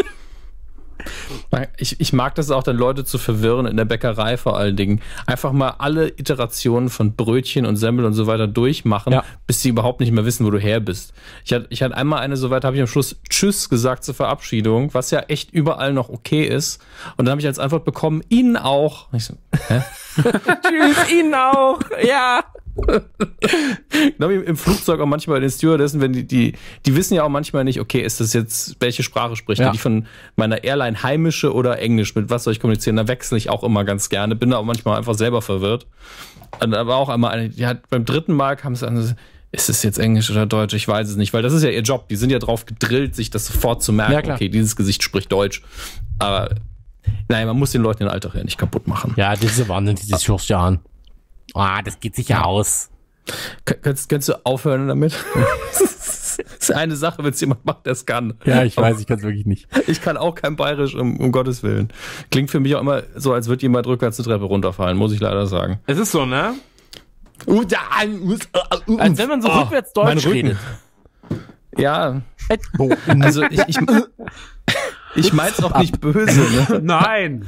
Ich, ich mag das auch, dann Leute zu verwirren in der Bäckerei vor allen Dingen. Einfach mal alle Iterationen von Brötchen und Semmel und so weiter durchmachen, Ja. bis sie überhaupt nicht mehr wissen, wo du her bist. Ich hatte, ich hatte einmal eine, so weit habe ich am Schluss Tschüss gesagt zur Verabschiedung, was ja echt überall noch okay ist. Und dann habe ich als Antwort bekommen, Ihnen auch. Und ich so, hä? Tschüss, Ihnen auch! Ja! Genau wie im Flugzeug auch manchmal den Stewardessen, wenn die, die, die wissen ja auch manchmal nicht, okay, ist das jetzt, welche Sprache spricht Ja. die von meiner Airline, heimische oder Englisch, mit was soll ich kommunizieren? Da wechsle ich auch immer ganz gerne, bin da auch manchmal einfach selber verwirrt. Und da war auch einmal eine, die hat beim dritten Mal kam es an, ist es jetzt Englisch oder Deutsch? Ich weiß es nicht, weil das ist ja ihr Job. Die sind ja drauf gedrillt, sich das sofort zu merken. Ja, klar. Okay, dieses Gesicht spricht Deutsch. Aber nein, man muss den Leuten den Alltag ja nicht kaputt machen. Ja, diese Wahnsinn, diese Schurfjahren. Ah, das geht sicher aus. K- Kannst, kannst du aufhören damit? Das ist eine Sache, wenn es jemand macht, der es kann. Ja, ich weiß, ich kann es wirklich nicht. Ich kann auch kein Bayerisch, um, um Gottes Willen. Klingt für mich auch immer so, als würde jemand rückwärts die Treppe runterfallen, muss ich leider sagen. Es ist so, ne? Uh, da, uh, uh, uh, Als wenn man so oh, rückwärts mein Deutsch Rücken. redet. Ja, also ich, ich, ich mein's auch nicht böse. Ne? Nein!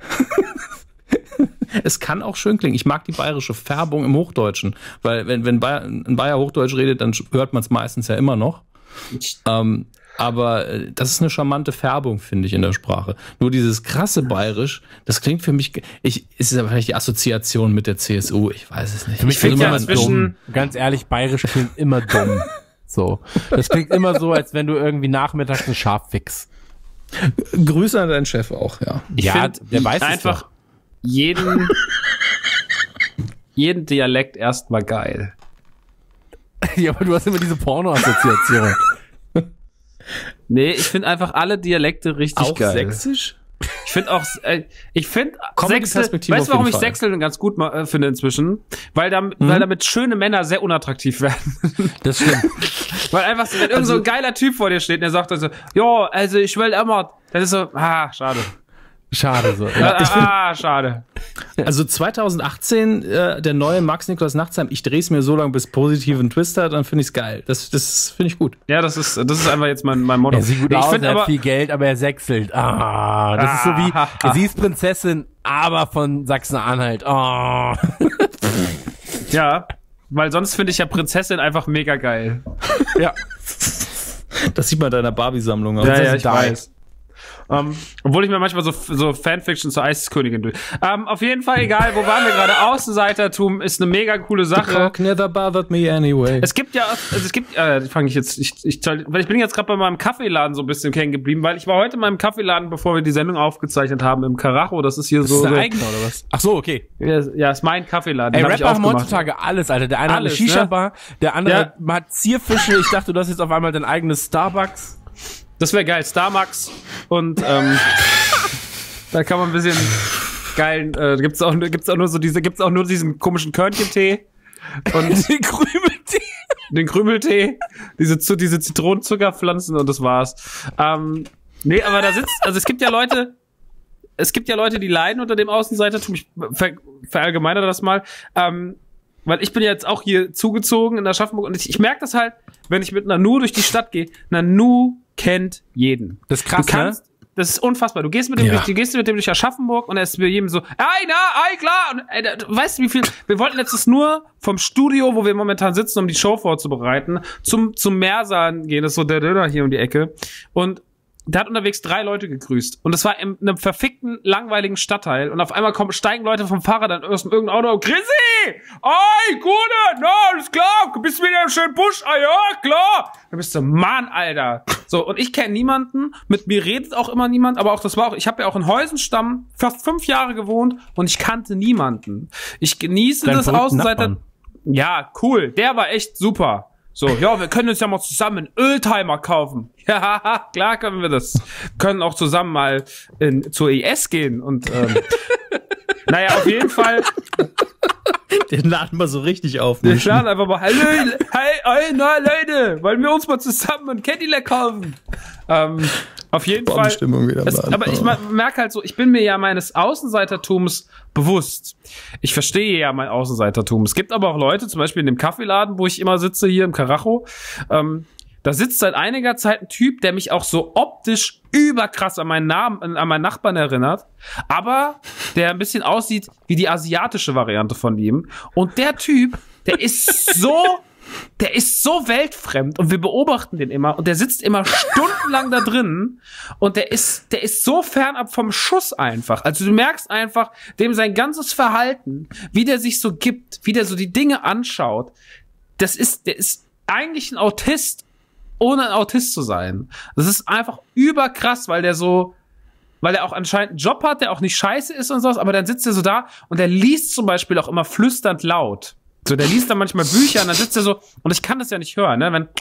Es kann auch schön klingen. Ich mag die bayerische Färbung im Hochdeutschen, weil wenn, wenn Bayer, ein Bayer Hochdeutsch redet, dann hört man es meistens ja immer noch. Ähm, aber äh, das ist eine charmante Färbung, finde ich, in der Sprache. Nur dieses krasse Bayerisch, das klingt für mich, ich, ist es aber vielleicht die Assoziation mit der C S U, ich weiß es nicht. Für mich Ich klingt finde ja immer inzwischen- dumm. Ganz ehrlich, bayerisch klingt immer dumm. So. Das klingt immer so, als wenn du irgendwie nachmittags ein Schaf fixst. Grüße an deinen Chef auch, ja. Ja, find der weiß es einfach doch. jeden, jeden Dialekt erstmal geil. Ja, aber du hast immer diese Porno-Assoziation. Nee, ich finde einfach alle Dialekte richtig Auch geil. sächsisch? Ich finde auch, äh, ich finde Comedy Sächsel, Perspektive weißt du, auf warum jeden ich Fall. Sächseln ganz gut ma- äh, finde inzwischen? Weil, damit, weil damit schöne Männer sehr unattraktiv werden. Das stimmt. Weil einfach, so, wenn irgend so ein geiler Typ vor dir steht und der sagt dann so, ja, also ich will immer, das ist so, ah, schade. Schade so. Ja, ah, schade. Also zwanzig achtzehn, äh, der neue Max Nikolaus Nachtsheim, ich drehe es mir so lange, bis positiven Twist hat, dann finde ich es geil. Das, das finde ich gut. Ja, das ist, das ist einfach jetzt mein, mein Motto. Er sieht gut ich aus, finde er hat aber, viel Geld, aber er sächselt. Ah, das ist so wie, sie ist Prinzessin, aber von Sachsen-Anhalt. Oh. ja, weil sonst finde ich ja Prinzessin einfach mega geil. Ja. Das sieht man in deiner Barbie-Sammlung aus. Ja, ja, ist ich Dark. weiß. Ähm, obwohl ich mir manchmal so, so Fanfiction zur Eiskönigin durch. Ähm, auf jeden Fall, egal, wo waren wir gerade? Außenseitertum ist eine mega coole Sache. The cock never bothered me anyway. Es gibt ja, also es gibt, äh, fange ich jetzt, ich, ich, weil ich bin jetzt gerade bei meinem Kaffeeladen so ein bisschen hängen geblieben, weil ich war heute in meinem Kaffeeladen, bevor wir die Sendung aufgezeichnet haben, im Karacho. Das ist hier so. Ist das so, ein eigener oder was? Ach so, okay. Ja, ja, ist mein Kaffeeladen. Ey, Den hab ich Rapper haben aufgemacht. heutzutage alles, Alter. Der eine Alles, hat eine Shisha-Bar, der andere Ja. hat Zierfische. Ich dachte, du hast jetzt auf einmal dein eigenes Starbucks. Das wäre geil, Starbucks und ähm, da kann man ein bisschen geilen, äh, gibt's auch, gibt's auch nur so diese, gibt's auch nur diesen komischen Körnchenttee und Den Krümeltee. den Krümeltee, diese zu diese Zitronenzuckerpflanzen und das war's. Ähm, nee, aber da sitzt, also es gibt ja Leute, es gibt ja Leute, die leiden unter dem Außenseitertum. Ich ver, verallgemeinere das mal. Ähm, Weil ich bin ja jetzt auch hier zugezogen in Aschaffenburg und ich, ich merke das halt, wenn ich mit Nanu durch die Stadt gehe. Nanu kennt jeden. Das ist krass, du kannst, ne? Das ist unfassbar. Du gehst mit dem, Ja. durch, du gehst mit dem durch Aschaffenburg und er ist bei jedem so, ey, na, ey, klar. Und, ey, da- weißt du, wie viel, wir wollten letztes nur vom Studio, wo wir momentan sitzen, um die Show vorzubereiten, zum, zum Meersan gehen. Das ist so der Döner hier um die Ecke. Und der hat unterwegs drei Leute gegrüßt. Und das war in einem verfickten, langweiligen Stadtteil. Und auf einmal kommen, steigen Leute vom Fahrrad an aus irgendeinem Auto. Chrissy! Ey, Gute! Na, alles klar! Bist du wieder im schönen Busch? Ah ja, klar! Dann bist du, Mann, Alter! So, und ich kenne niemanden. Mit mir redet auch immer niemand. Aber auch, das war auch, ich habe ja auch in Heusenstamm fast fünf Jahre gewohnt. Und ich kannte niemanden. Ich genieße Deinen das verrückten Außenseiter. Nachbarn. Ja, cool. Der war echt super. So, ja, wir können uns ja mal zusammen einen Öltimer kaufen. Ja, klar können wir das. Können auch zusammen mal in, zur I S gehen und ähm, naja, auf jeden Fall. Den laden wir so richtig auf. Wir starten einfach mal, hallo, hey, hey, na Leute, wollen wir uns mal zusammen ein Cadillac kaufen? Ähm, auf jeden Fall. Bombenstimmung wieder Es, mal. aber ich merke halt so, ich bin mir ja meines Außenseitertums bewusst. Ich verstehe ja mein Außenseitertum. Es gibt aber auch Leute, zum Beispiel in dem Kaffeeladen, wo ich immer sitze, hier im Karacho, ähm, da sitzt seit einiger Zeit ein Typ, der mich auch so optisch überkrass an meinen Namen, an meinen Nachbarn erinnert, aber der ein bisschen aussieht wie die asiatische Variante von ihm. Und der Typ, der ist so, der ist so weltfremd und wir beobachten den immer und der sitzt immer stundenlang da drin und der ist, der ist so fernab vom Schuss einfach. Also du merkst einfach, dem sein ganzes Verhalten, wie der sich so gibt, wie der so die Dinge anschaut, das ist, der ist eigentlich ein Autist, ohne ein Autist zu sein. Das ist einfach überkrass, weil der so, weil er auch anscheinend einen Job hat, der auch nicht scheiße ist und sowas, aber dann sitzt er so da und der liest zum Beispiel auch immer flüsternd laut. So, der liest dann manchmal Bücher und dann sitzt er so, und ich kann das ja nicht hören, ne, wenn,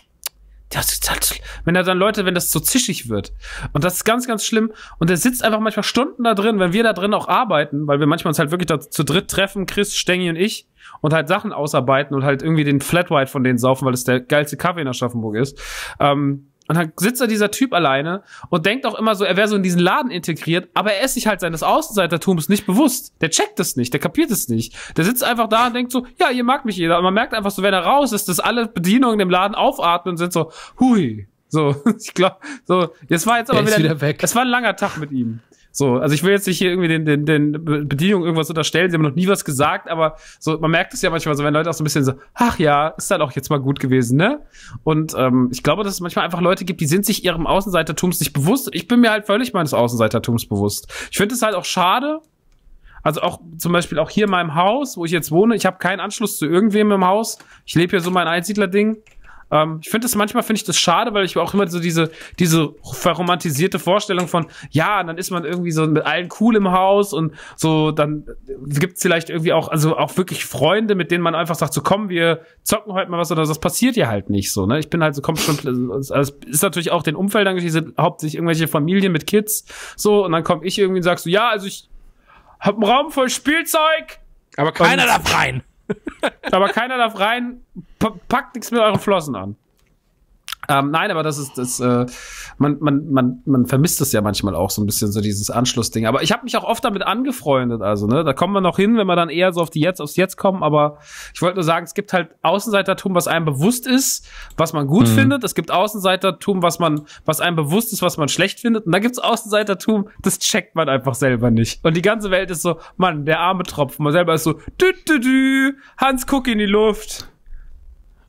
wenn er dann Leute, wenn das so zischig wird. Und das ist ganz, ganz schlimm. Und der sitzt einfach manchmal Stunden da drin, wenn wir da drin auch arbeiten, weil wir manchmal uns halt wirklich da zu dritt treffen, Chris, Stengi und ich, und halt Sachen ausarbeiten und halt irgendwie den Flat White von denen saufen, weil das der geilste Kaffee in Aschaffenburg ist. Ähm, und dann sitzt da dieser Typ alleine und denkt auch immer so, er wäre so in diesen Laden integriert, aber er ist sich halt seines Außenseitertums nicht bewusst. Der checkt das nicht, der kapiert es nicht. Der sitzt einfach da und denkt so, ja, hier mag mich jeder. Und man merkt einfach so, wenn er raus ist, dass alle Bedienungen in dem Laden aufatmen und sind so, hui. So, ich glaube, so, jetzt war jetzt aber Er ist wieder, wieder weg. es war ein langer Tag mit ihm. So, also ich will jetzt nicht hier irgendwie den, den, den Bedienungen irgendwas unterstellen, sie haben noch nie was gesagt, aber so, man merkt es ja manchmal so, wenn Leute auch so ein bisschen so, ach ja, ist dann auch jetzt mal gut gewesen, ne? Und ähm, ich glaube, dass es manchmal einfach Leute gibt, die sind sich ihrem Außenseitertums nicht bewusst. Ich bin mir halt völlig meines Außenseitertums bewusst. Ich finde es halt auch schade, also auch zum Beispiel auch hier in meinem Haus, wo ich jetzt wohne, ich habe keinen Anschluss zu irgendwem im Haus. Ich lebe hier so mein Einsiedler-Ding. Ähm, ich finde das manchmal, finde ich das schade, weil ich auch immer so diese, diese verromantisierte Vorstellung von, ja, dann ist man irgendwie so mit allen cool im Haus und so, dann gibt's vielleicht irgendwie auch, also auch wirklich Freunde, mit denen man einfach sagt, so komm, wir zocken heute mal was oder so. Das passiert ja halt nicht so, ne? Ich bin halt so, kommt schon, also es ist natürlich auch den Umfeld eigentlich, sind hauptsächlich irgendwelche Familien mit Kids, so, und dann komme ich irgendwie und sag so, ja, also ich hab einen Raum voll Spielzeug, Aber keiner darf rein. aber keiner darf rein, packt nichts mit euren Flossen an. Ähm, nein, aber das ist das, äh, man, man, man, man vermisst es ja manchmal auch so ein bisschen, so dieses Anschlussding. Aber ich habe mich auch oft damit angefreundet, also, ne, da kommen wir noch hin, wenn wir dann eher so auf die Jetzt, aufs Jetzt kommen, aber ich wollte nur sagen, es gibt halt Außenseitertum, was einem bewusst ist, was man gut mhm. findet. Es gibt Außenseitertum, was man, was einem bewusst ist, was man schlecht findet. Und dann gibt's Außenseitertum, das checkt man einfach selber nicht. Und die ganze Welt ist so, Mann, der arme Tropfen. Man selber ist so, dü, dü, dü, Hans, guck in die Luft.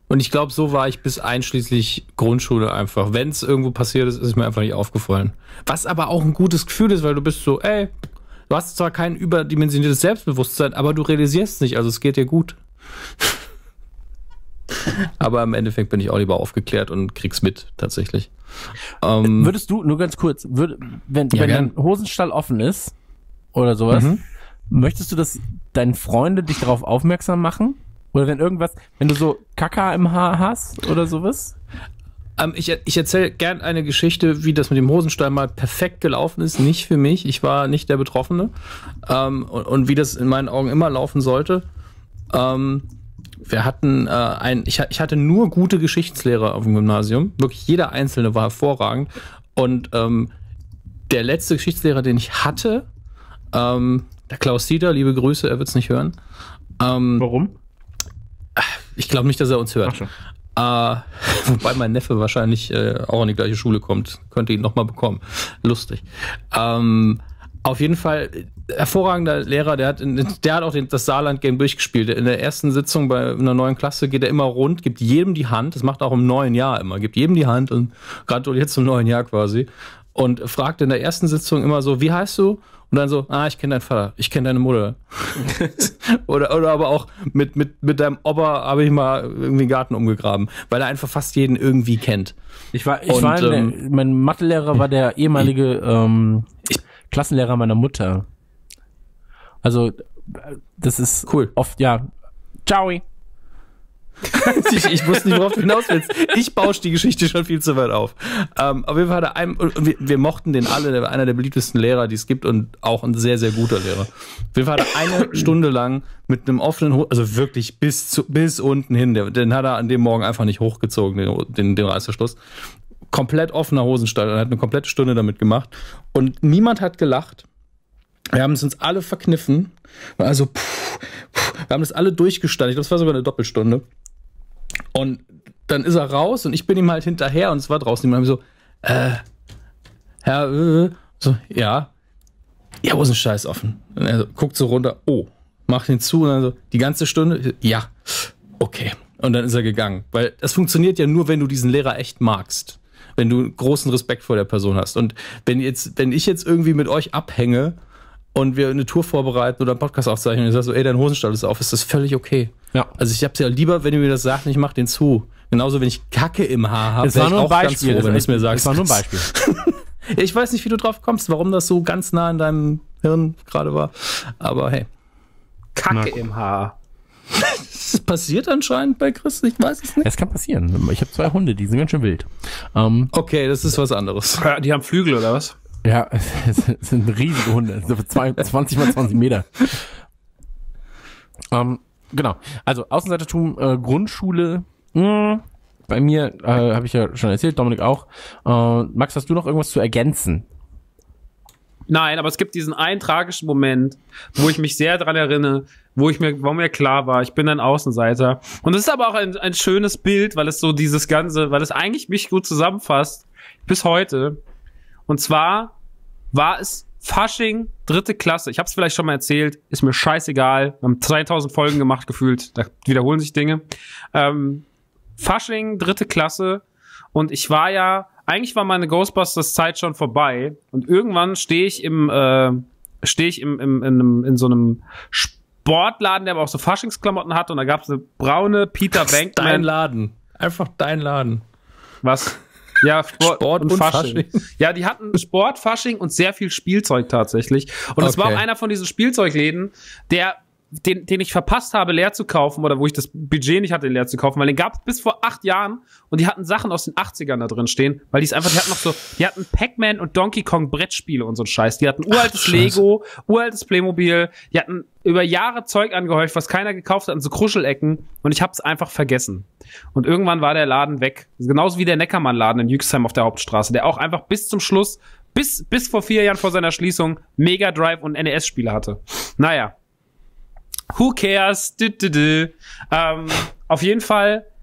Und ich glaube, so war ich bis einschließlich Grundschule einfach. Wenn es irgendwo passiert ist, ist es mir einfach nicht aufgefallen. Was aber auch ein gutes Gefühl ist, weil du bist so, ey, du hast zwar kein überdimensioniertes Selbstbewusstsein, aber du realisierst es nicht, also es geht dir gut. Aber im Endeffekt bin ich auch lieber aufgeklärt und krieg's mit, tatsächlich. Ähm, Würdest du, nur ganz kurz, würd, wenn, Ja, wenn gern. dein Hosenstall offen ist oder sowas, Mhm. möchtest du, dass deine Freunde dich darauf aufmerksam machen? Oder wenn irgendwas, wenn du so Kaka im Haar hast oder sowas? Ähm, ich ich erzähle gern eine Geschichte, wie das mit dem Hosenstall mal perfekt gelaufen ist. Nicht für mich, ich war nicht der Betroffene. Ähm, und, und wie das in meinen Augen immer laufen sollte. Ähm, wir hatten äh, ein, ich, ich hatte nur gute Geschichtslehrer auf dem Gymnasium. Wirklich jeder einzelne war hervorragend. Und ähm, der letzte Geschichtslehrer, den ich hatte, ähm, der Klaus Dieter, liebe Grüße, er wird's nicht hören. Ähm, Warum? Ich glaube nicht, dass er uns hört. Ach schon. Äh, wobei mein Neffe wahrscheinlich äh, auch in die gleiche Schule kommt. Könnte ihn nochmal bekommen. Lustig. Ähm, auf jeden Fall, äh, hervorragender Lehrer, der hat, in, der hat auch den, das Saarland-Game durchgespielt. In der ersten Sitzung bei einer neuen Klasse geht er immer rund, gibt jedem die Hand. Das macht er auch im neuen Jahr immer. Gibt jedem die Hand und gratuliert zum neuen Jahr quasi. Und fragt in der ersten Sitzung immer so, wie heißt du? Und dann so, ah, ich kenne deinen Vater, ich kenne deine Mutter. oder, oder aber auch mit, mit, mit deinem Opa habe ich mal irgendwie den Garten umgegraben, weil er einfach fast jeden irgendwie kennt. Ich war, ich Und, war in ähm, der, mein Mathelehrer war der ehemalige ähm, Klassenlehrer meiner Mutter. Also, das ist Cool. oft, ja. Ciao. ich, ich wusste nicht, worauf du hinaus willst. Ich bausche die Geschichte schon viel zu weit auf. Ähm, auf jeden Fall hat er einen, und wir, wir mochten den alle, der war einer der beliebtesten Lehrer, die es gibt und auch ein sehr, sehr guter Lehrer. Auf jeden Fall hat er eine Stunde lang mit einem offenen, Ho- also wirklich bis zu, bis unten hin, der, den hat er an dem Morgen einfach nicht hochgezogen, den, den, den Reißverschluss. Komplett offener Hosenstall, er hat eine komplette Stunde damit gemacht und niemand hat gelacht. Wir haben es uns alle verkniffen. Also, pff, pff, wir haben das alle durchgestanden. Ich glaube, es war sogar eine Doppelstunde. Und dann ist er raus und ich bin ihm halt hinterher und es war draußen. Und ich so, äh, Herr, äh, so, ja, ja, wo ist ein Scheiß offen? Und er so, guckt so runter, oh, macht ihn zu und dann so, die ganze Stunde, ja, okay. Und dann ist er gegangen. Weil das funktioniert ja nur, wenn du diesen Lehrer echt magst. Wenn du großen Respekt vor der Person hast. Und wenn jetzt, wenn ich jetzt irgendwie mit euch abhänge und wir eine Tour vorbereiten oder einen Podcast aufzeichnen und ich sage so, ey, dein Hosenstall ist auf, ist das völlig okay. Ja. Also ich hab's ja lieber, wenn ihr mir das sagt und ich mach den zu. Genauso, wenn ich Kacke im Haar habe, Es war ich nur ein auch ganz Beispiel. froh, wenn du es mir sagst. Es war nur ein Beispiel. Ich weiß nicht, wie du drauf kommst, warum das so ganz nah in deinem Hirn gerade war. Aber hey, Kacke im Haar. es passiert anscheinend bei Chris, ich weiß es nicht. Es kann passieren. Ich habe zwei Hunde, die sind ganz schön wild. Ähm, Okay, das ist was anderes. Ja, die haben Flügel oder was? ja, es sind riesige Hunde. So zwei- zwanzig mal zwanzig Meter. Ähm, genau. Also Außenseitertum, äh, Grundschule. Mh, bei mir äh, habe ich ja schon erzählt, Dominik auch. Äh, Max, hast du noch irgendwas zu ergänzen? Nein, aber es gibt diesen einen tragischen Moment, wo ich mich sehr dran erinnere, wo ich mir, wo mir klar war, ich bin ein Außenseiter. Und es ist aber auch ein, ein schönes Bild, weil es so dieses Ganze, weil es eigentlich mich gut zusammenfasst, bis heute. Und zwar war es Fasching, dritte Klasse. Ich habe es vielleicht schon mal erzählt, ist mir scheißegal. Wir haben zweitausend Folgen gemacht, gefühlt. Da wiederholen sich Dinge. Ähm, Fasching, dritte Klasse. Und ich war ja, eigentlich war meine Ghostbusters-Zeit schon vorbei. Und irgendwann stehe ich im, äh, stehe ich im, im, in, einem, in so einem Sportladen, der aber auch so Faschingsklamotten hat. Und da gab es eine braune Peter Dein Venkman. Laden. Einfach dein Laden. Was? Ja, Sport, Sport und, und Fasching. Fasching. Ja, die hatten Sport, Fasching und sehr viel Spielzeug tatsächlich. Und es war Okay. auch einer von diesen Spielzeugläden, der, den, den ich verpasst habe, leer zu kaufen oder wo ich das Budget nicht hatte, leer zu kaufen, weil den gab es bis vor acht Jahren und die hatten Sachen aus den achtzigern da drin stehen, weil die es einfach, die hatten noch so, die hatten Pac-Man und Donkey Kong Brettspiele und so ein Scheiß. Die hatten uraltes Scheiße. Lego, uraltes Playmobil, die hatten über Jahre Zeug angehäuft, was keiner gekauft hat, in so Kruschelecken und ich hab's einfach vergessen. Und irgendwann war der Laden weg. Genauso wie der Neckermann-Laden in Jüxheim auf der Hauptstraße, der auch einfach bis zum Schluss, bis, bis vor vier Jahren vor seiner Schließung, Mega Drive und N E S-Spiele hatte. Naja. Who cares? Dü, dü, dü. Ähm, auf jeden Fall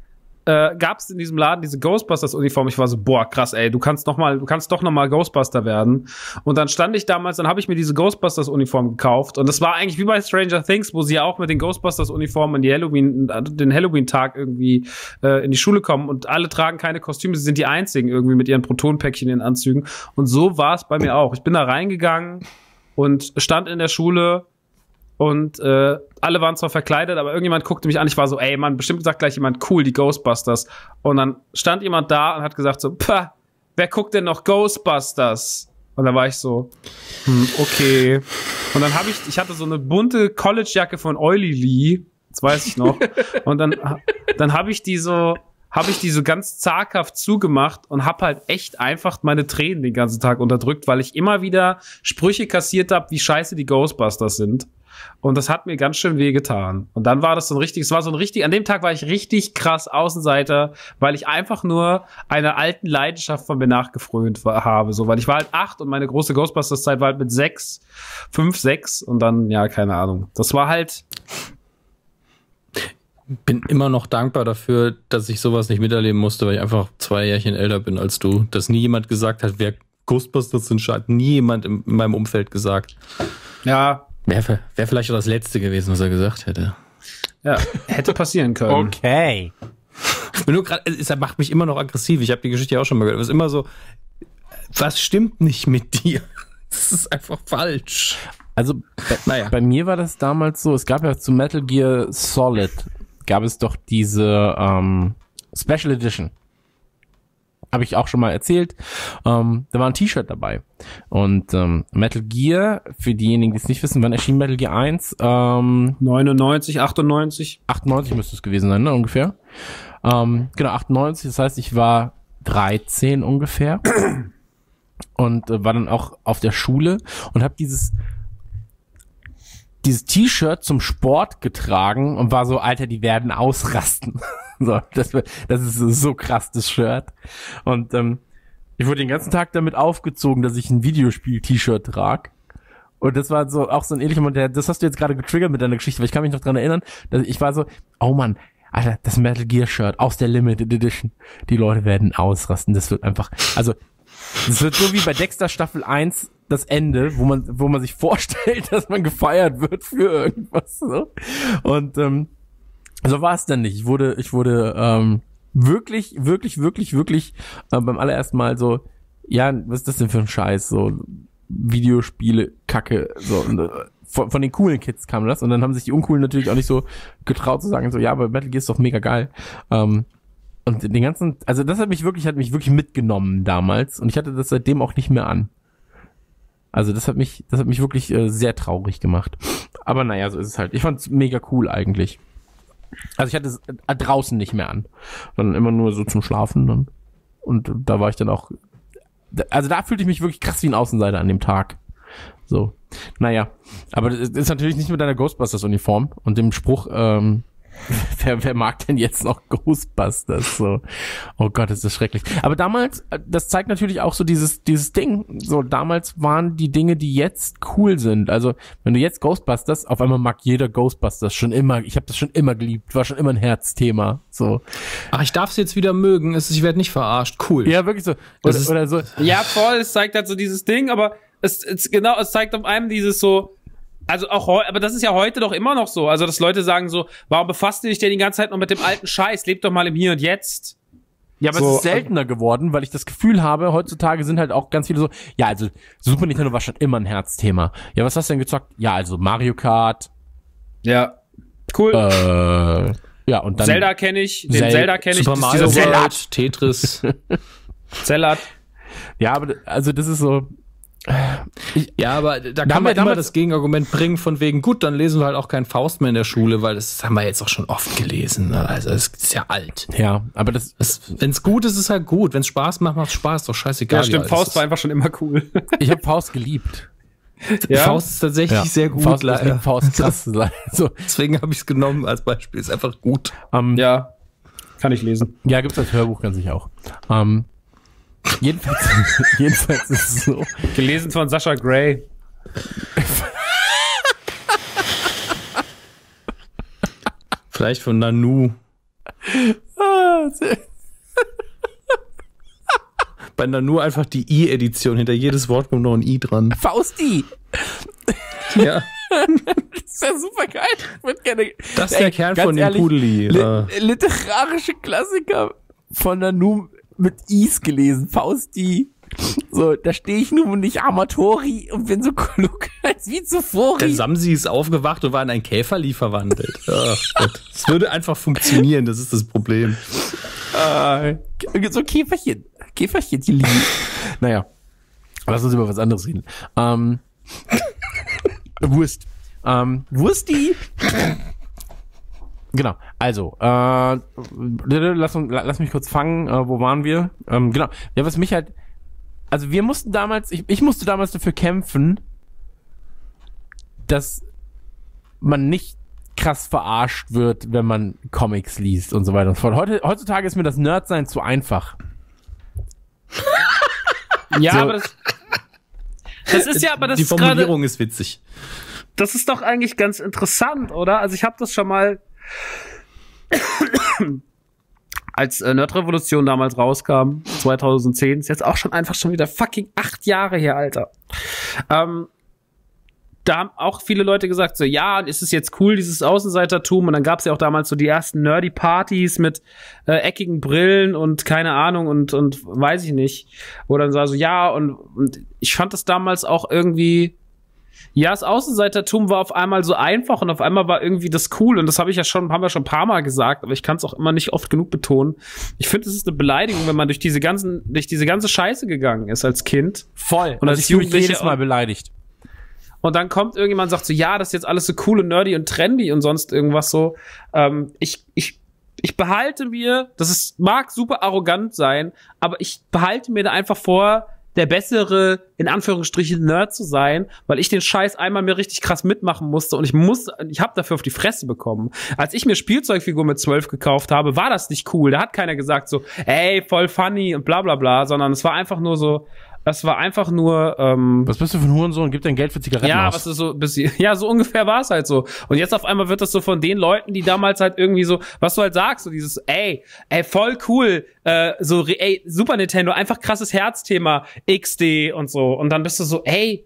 äh, gab es in diesem Laden diese Ghostbusters-Uniform. Ich war so, boah, krass, ey, du kannst noch mal, du kannst doch noch mal Ghostbuster werden. Und dann stand ich damals, dann habe ich mir diese Ghostbusters-Uniform gekauft. Und das war eigentlich wie bei Stranger Things, wo sie ja auch mit den Ghostbusters-Uniformen in die Halloween, den Halloween-Tag irgendwie äh, in die Schule kommen und alle tragen keine Kostüme. Sie sind die einzigen irgendwie mit ihren Protonpäckchen in den Anzügen. Und so war es bei mir auch. Ich bin da reingegangen und stand in der Schule und äh, alle waren zwar verkleidet, aber irgendjemand guckte mich an. Ich war so, ey, Mann, bestimmt sagt gleich jemand, cool, die Ghostbusters. Und dann stand jemand da und hat gesagt so, pah, wer guckt denn noch Ghostbusters? Und da war ich so, hm, okay. Und dann habe ich, ich hatte so eine bunte College-Jacke von Oily Lee, das weiß ich noch. Und dann, dann habe ich die so, habe ich die so ganz zaghaft zugemacht und habe halt echt einfach meine Tränen den ganzen Tag unterdrückt, weil ich immer wieder Sprüche kassiert habe, wie scheiße die Ghostbusters sind. Und das hat mir ganz schön wehgetan. Und dann war das so ein richtig, es war so ein richtig, an dem Tag war ich richtig krass Außenseiter, weil ich einfach nur einer alten Leidenschaft von mir nachgefrönt war, habe. So, weil ich war halt acht und meine große Ghostbusters-Zeit war halt mit sechs, fünf, sechs und dann, ja, keine Ahnung. Das war halt. Bin immer noch dankbar dafür, dass ich sowas nicht miterleben musste, weil ich einfach zwei Jährchen älter bin als du. Dass nie jemand gesagt hat, wer Ghostbusters sind, hat nie jemand in meinem Umfeld gesagt. Ja. Wäre wär vielleicht auch das Letzte gewesen, was er gesagt hätte. Ja, hätte passieren können. Okay. Wenn du grad, es macht mich immer noch aggressiv. Ich habe die Geschichte ja auch schon mal gehört. Es ist immer so, was stimmt nicht mit dir? Das ist einfach falsch. Also bei, naja. bei mir war das damals so, es gab ja zu Metal Gear Solid, gab es doch diese ähm, Special Edition. Habe ich auch schon mal erzählt. Ähm, da war ein T-Shirt dabei. Und ähm, Metal Gear, für diejenigen, die es nicht wissen, wann erschien Metal Gear eins? Ähm, neunundneunzig, achtundneunzig? achtundneunzig müsste es gewesen sein, ne, ungefähr. Ähm, genau, achtundneunzig, das heißt, ich war dreizehn ungefähr. Und äh, war dann auch auf der Schule und habe dieses dieses T-Shirt zum Sport getragen und war so, Alter, die werden ausrasten. So, das, das ist so krass, das Shirt. Und ähm, ich wurde den ganzen Tag damit aufgezogen, dass ich ein Videospiel-T-Shirt trage. Und das war so auch so ein ähnlicher Moment, das hast du jetzt gerade getriggert mit deiner Geschichte, weil ich kann mich noch dran erinnern, dass ich war so, oh Mann, Alter, das Metal Gear Shirt aus der Limited Edition. Die Leute werden ausrasten. Das wird einfach, also, das wird so wie bei Dexter Staffel eins das Ende, wo man, wo man sich vorstellt, dass man gefeiert wird für irgendwas, so. Und, ähm, so war es dann nicht. Ich wurde, ich wurde, ähm, wirklich, wirklich, wirklich, wirklich, äh, beim allerersten Mal so, ja, was ist das denn für ein Scheiß, so, Videospiele, Kacke, so, und, äh, von, von den coolen Kids kam das und dann haben sich die Uncoolen natürlich auch nicht so getraut zu sagen, so, ja, aber Metal Gear ist doch mega geil. Ähm, und den ganzen, also das hat mich wirklich, hat mich wirklich mitgenommen damals und ich hatte das seitdem auch nicht mehr an. Also das hat mich, das hat mich wirklich äh, sehr traurig gemacht. Aber naja, so ist es halt. Ich fand's mega cool eigentlich. Also ich hatte es äh, draußen nicht mehr an, sondern immer nur so zum Schlafen dann. Und da war ich dann auch, also da fühlte ich mich wirklich krass wie ein Außenseiter an dem Tag. So, naja, aber das ist natürlich nicht mit deiner Ghostbusters-Uniform und dem Spruch, ähm, wer, wer mag denn jetzt noch Ghostbusters? So, oh Gott, ist das schrecklich. Aber damals, das zeigt natürlich auch so dieses dieses Ding. So, damals waren die Dinge, die jetzt cool sind. Also, wenn du jetzt Ghostbusters, auf einmal mag jeder Ghostbusters schon immer. Ich habe das schon immer geliebt, war schon immer ein Herzthema. So. Ach, ich darf es jetzt wieder mögen. Es, ich werde nicht verarscht. Cool. Ja, wirklich so. Oder, ist, oder so. Ja, voll. Es zeigt halt so dieses Ding, aber es, es genau, es zeigt auf einem dieses so. Also auch heu, aber das ist ja heute doch immer noch so. Also, dass Leute sagen so, warum befasst du dich denn die ganze Zeit noch mit dem alten Scheiß? Leb doch mal im Hier und Jetzt. Ja, aber so, es ist seltener geworden, weil ich das Gefühl habe, heutzutage sind halt auch ganz viele so, ja, also Super Nintendo war schon immer ein Herzthema. Ja, was hast du denn gezockt? Ja, also Mario Kart. Ja. Cool. Äh, ja, und dann Zelda kenne ich, den Zel- Zelda kenne ich. Super das ist Mario dieser World, Tetris. Zelda. Ja, aber also das ist so. Ich, Ja, aber da haben kann wir man immer damals- das Gegenargument bringen von wegen, gut, dann lesen wir halt auch keinen Faust mehr in der Schule, weil das haben wir jetzt auch schon oft gelesen. Also es ist ja alt. ja, aber das, Wenn es gut ist, ist es halt gut. Wenn es Spaß macht, macht es Spaß. Doch scheißegal. Ja, stimmt. wie alt Faust es war ist. einfach schon immer cool. ich habe Faust geliebt. Ja? Faust ist tatsächlich Ja, sehr gut, Faust, leider. deswegen Faust krass. So, Deswegen habe ich es genommen als Beispiel. Ist einfach gut. ähm, ja, Ja. Kann ich lesen. ja, gibt's als Hörbuch ganz sicher auch. Ähm, jedenfalls, jedenfalls ist es so. Gelesen von Sascha Gray. Vielleicht von Nanu. Ah, Bei Nanu einfach die I-Edition. Hinter jedes Wort kommt noch ein I dran. Fausti. Ja. Das ist ja super geil. Ich würd gerne, Das ist der ey, Kern ganz von dem ehrlich, Pudeli. Li Ja. literarische Klassiker von Nanu mit Is gelesen. Fausti. So, da stehe ich nun und nicht Amatori und bin so klug als wie zuvor. Der Samsi ist aufgewacht und war in ein Käferli verwandelt. Ach Gott. Es würde einfach funktionieren, das ist das Problem. Äh, so Käferchen. Käferchen, die lieben. Naja, lass uns über was anderes reden. Ähm, Wurst. Ähm, Wursti. Genau, also, äh, lass, uns, lass mich kurz fangen, äh, wo waren wir? Ähm, genau, ja, was mich halt, also wir mussten damals, ich, ich musste damals dafür kämpfen, dass man nicht krass verarscht wird, wenn man Comics liest und so weiter und so fort. Heute, heutzutage ist mir das Nerdsein zu einfach. Ja, So. aber das, das ist ja, aber das Die ist gerade, Formulierung ist witzig. das ist doch eigentlich ganz interessant, oder? Also ich habe das schon mal als äh, Nerdrevolution damals rauskam, zweitausendzehn, ist jetzt auch schon einfach schon wieder fucking acht Jahre her, Alter. Ähm, da haben auch viele Leute gesagt, so, ja, ist es jetzt cool, dieses Außenseitertum? Und dann gab's ja auch damals so die ersten Nerdy-Partys mit äh, eckigen Brillen und keine Ahnung und und weiß ich nicht. Wo dann war so, ja, und, und ich fand das damals auch irgendwie, ja, das Außenseitertum war auf einmal so einfach und auf einmal war irgendwie das cool. Und das habe ich ja schon, haben wir schon ein paar Mal gesagt, aber ich kann es auch immer nicht oft genug betonen. Ich finde, es ist eine Beleidigung, wenn man durch diese ganzen, durch diese ganze Scheiße gegangen ist als Kind. Voll. Und als also ich fühle mich Jugendlicher jedes Mal beleidigt. Und dann kommt irgendjemand und sagt so, ja, das ist jetzt alles so cool und nerdy und trendy und sonst irgendwas so. Ähm, ich, ich, ich behalte mir, das ist, mag super arrogant sein, aber ich behalte mir da einfach vor, der bessere, in Anführungsstrichen, Nerd zu sein, weil ich den Scheiß einmal mir richtig krass mitmachen musste und ich muss, ich habe dafür auf die Fresse bekommen. Als ich mir Spielzeugfiguren mit zwölf gekauft habe, war das nicht cool. Da hat keiner gesagt so, ey, voll funny und bla bla bla, sondern es war einfach nur so, das war einfach nur, ähm, Was bist du für ein Hurensohn? Gib dein Geld für Zigaretten ja, aus. was ist so, bis, ja, so ungefähr war es halt so. Und jetzt auf einmal wird das so von den Leuten, die damals halt irgendwie so, was du halt sagst, so dieses, ey, ey, voll cool, äh, so, ey, Super Nintendo, einfach krasses Herzthema, X D und so. Und dann bist du so, ey,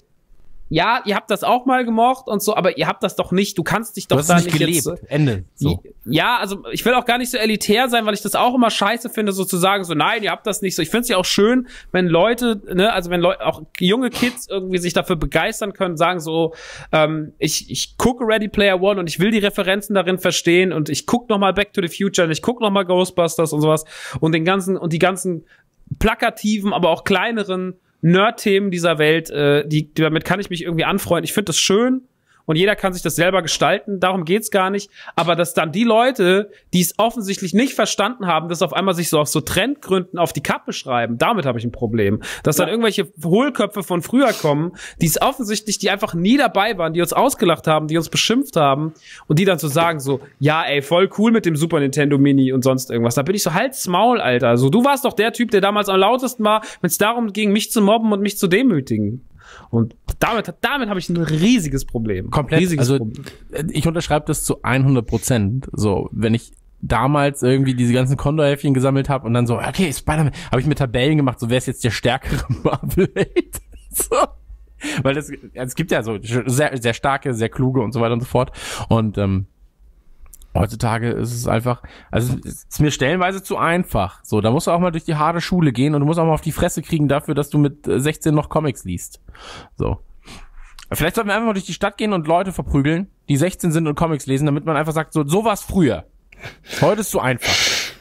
ja, ihr habt das auch mal gemocht und so, aber ihr habt das doch nicht, du kannst dich doch Du hast da nicht nicht gelebt. jetzt, Ende. So. ja, also ich will auch gar nicht so elitär sein, weil ich das auch immer scheiße finde, so zu sagen, so nein, ihr habt das nicht so. Ich finde es ja auch schön, wenn Leute, ne, also wenn Leute, auch junge Kids irgendwie sich dafür begeistern können, sagen so, ähm, ich ich gucke Ready Player One und ich will die Referenzen darin verstehen und ich guck noch mal Back to the Future und ich guck noch mal Ghostbusters und sowas und den ganzen und die ganzen plakativen, aber auch kleineren Nerd-Themen dieser Welt, äh, die, damit kann ich mich irgendwie anfreunden. Ich finde das schön und jeder kann sich das selber gestalten, darum geht's gar nicht. Aber dass dann die Leute, die es offensichtlich nicht verstanden haben, das auf einmal sich so auf so Trendgründen auf die Kappe schreiben, damit habe ich ein Problem. Dass dann irgendwelche Hohlköpfe von früher kommen, die es offensichtlich, die einfach nie dabei waren, die uns ausgelacht haben, die uns beschimpft haben und die dann so sagen so, ja ey, voll cool mit dem Super Nintendo Mini und sonst irgendwas. Da bin ich so, halt's Maul, Alter. Also du warst doch der Typ, der damals am lautesten war, wenn es darum ging, mich zu mobben und mich zu demütigen. Und damit, damit habe ich ein riesiges Problem. Komplett. Riesiges Also Problem. ich unterschreibe das zu hundert Prozent. So, wenn ich damals irgendwie diese ganzen Kondohäffchen gesammelt habe und dann so, okay, Spider-Man, habe ich mir Tabellen gemacht, so wer ist jetzt der stärkere Marvel-Held? So. Weil das, es gibt ja so sehr, sehr starke, sehr kluge und so weiter und so fort. Und ähm, heutzutage ist es einfach, also es ist mir stellenweise zu einfach. So, da musst du auch mal durch die harte Schule gehen und du musst auch mal auf die Fresse kriegen dafür, dass du mit sechzehn noch Comics liest. So. Vielleicht sollten wir einfach mal durch die Stadt gehen und Leute verprügeln, die sechzehn sind und Comics lesen, damit man einfach sagt, so, so war's früher. Heute ist so einfach.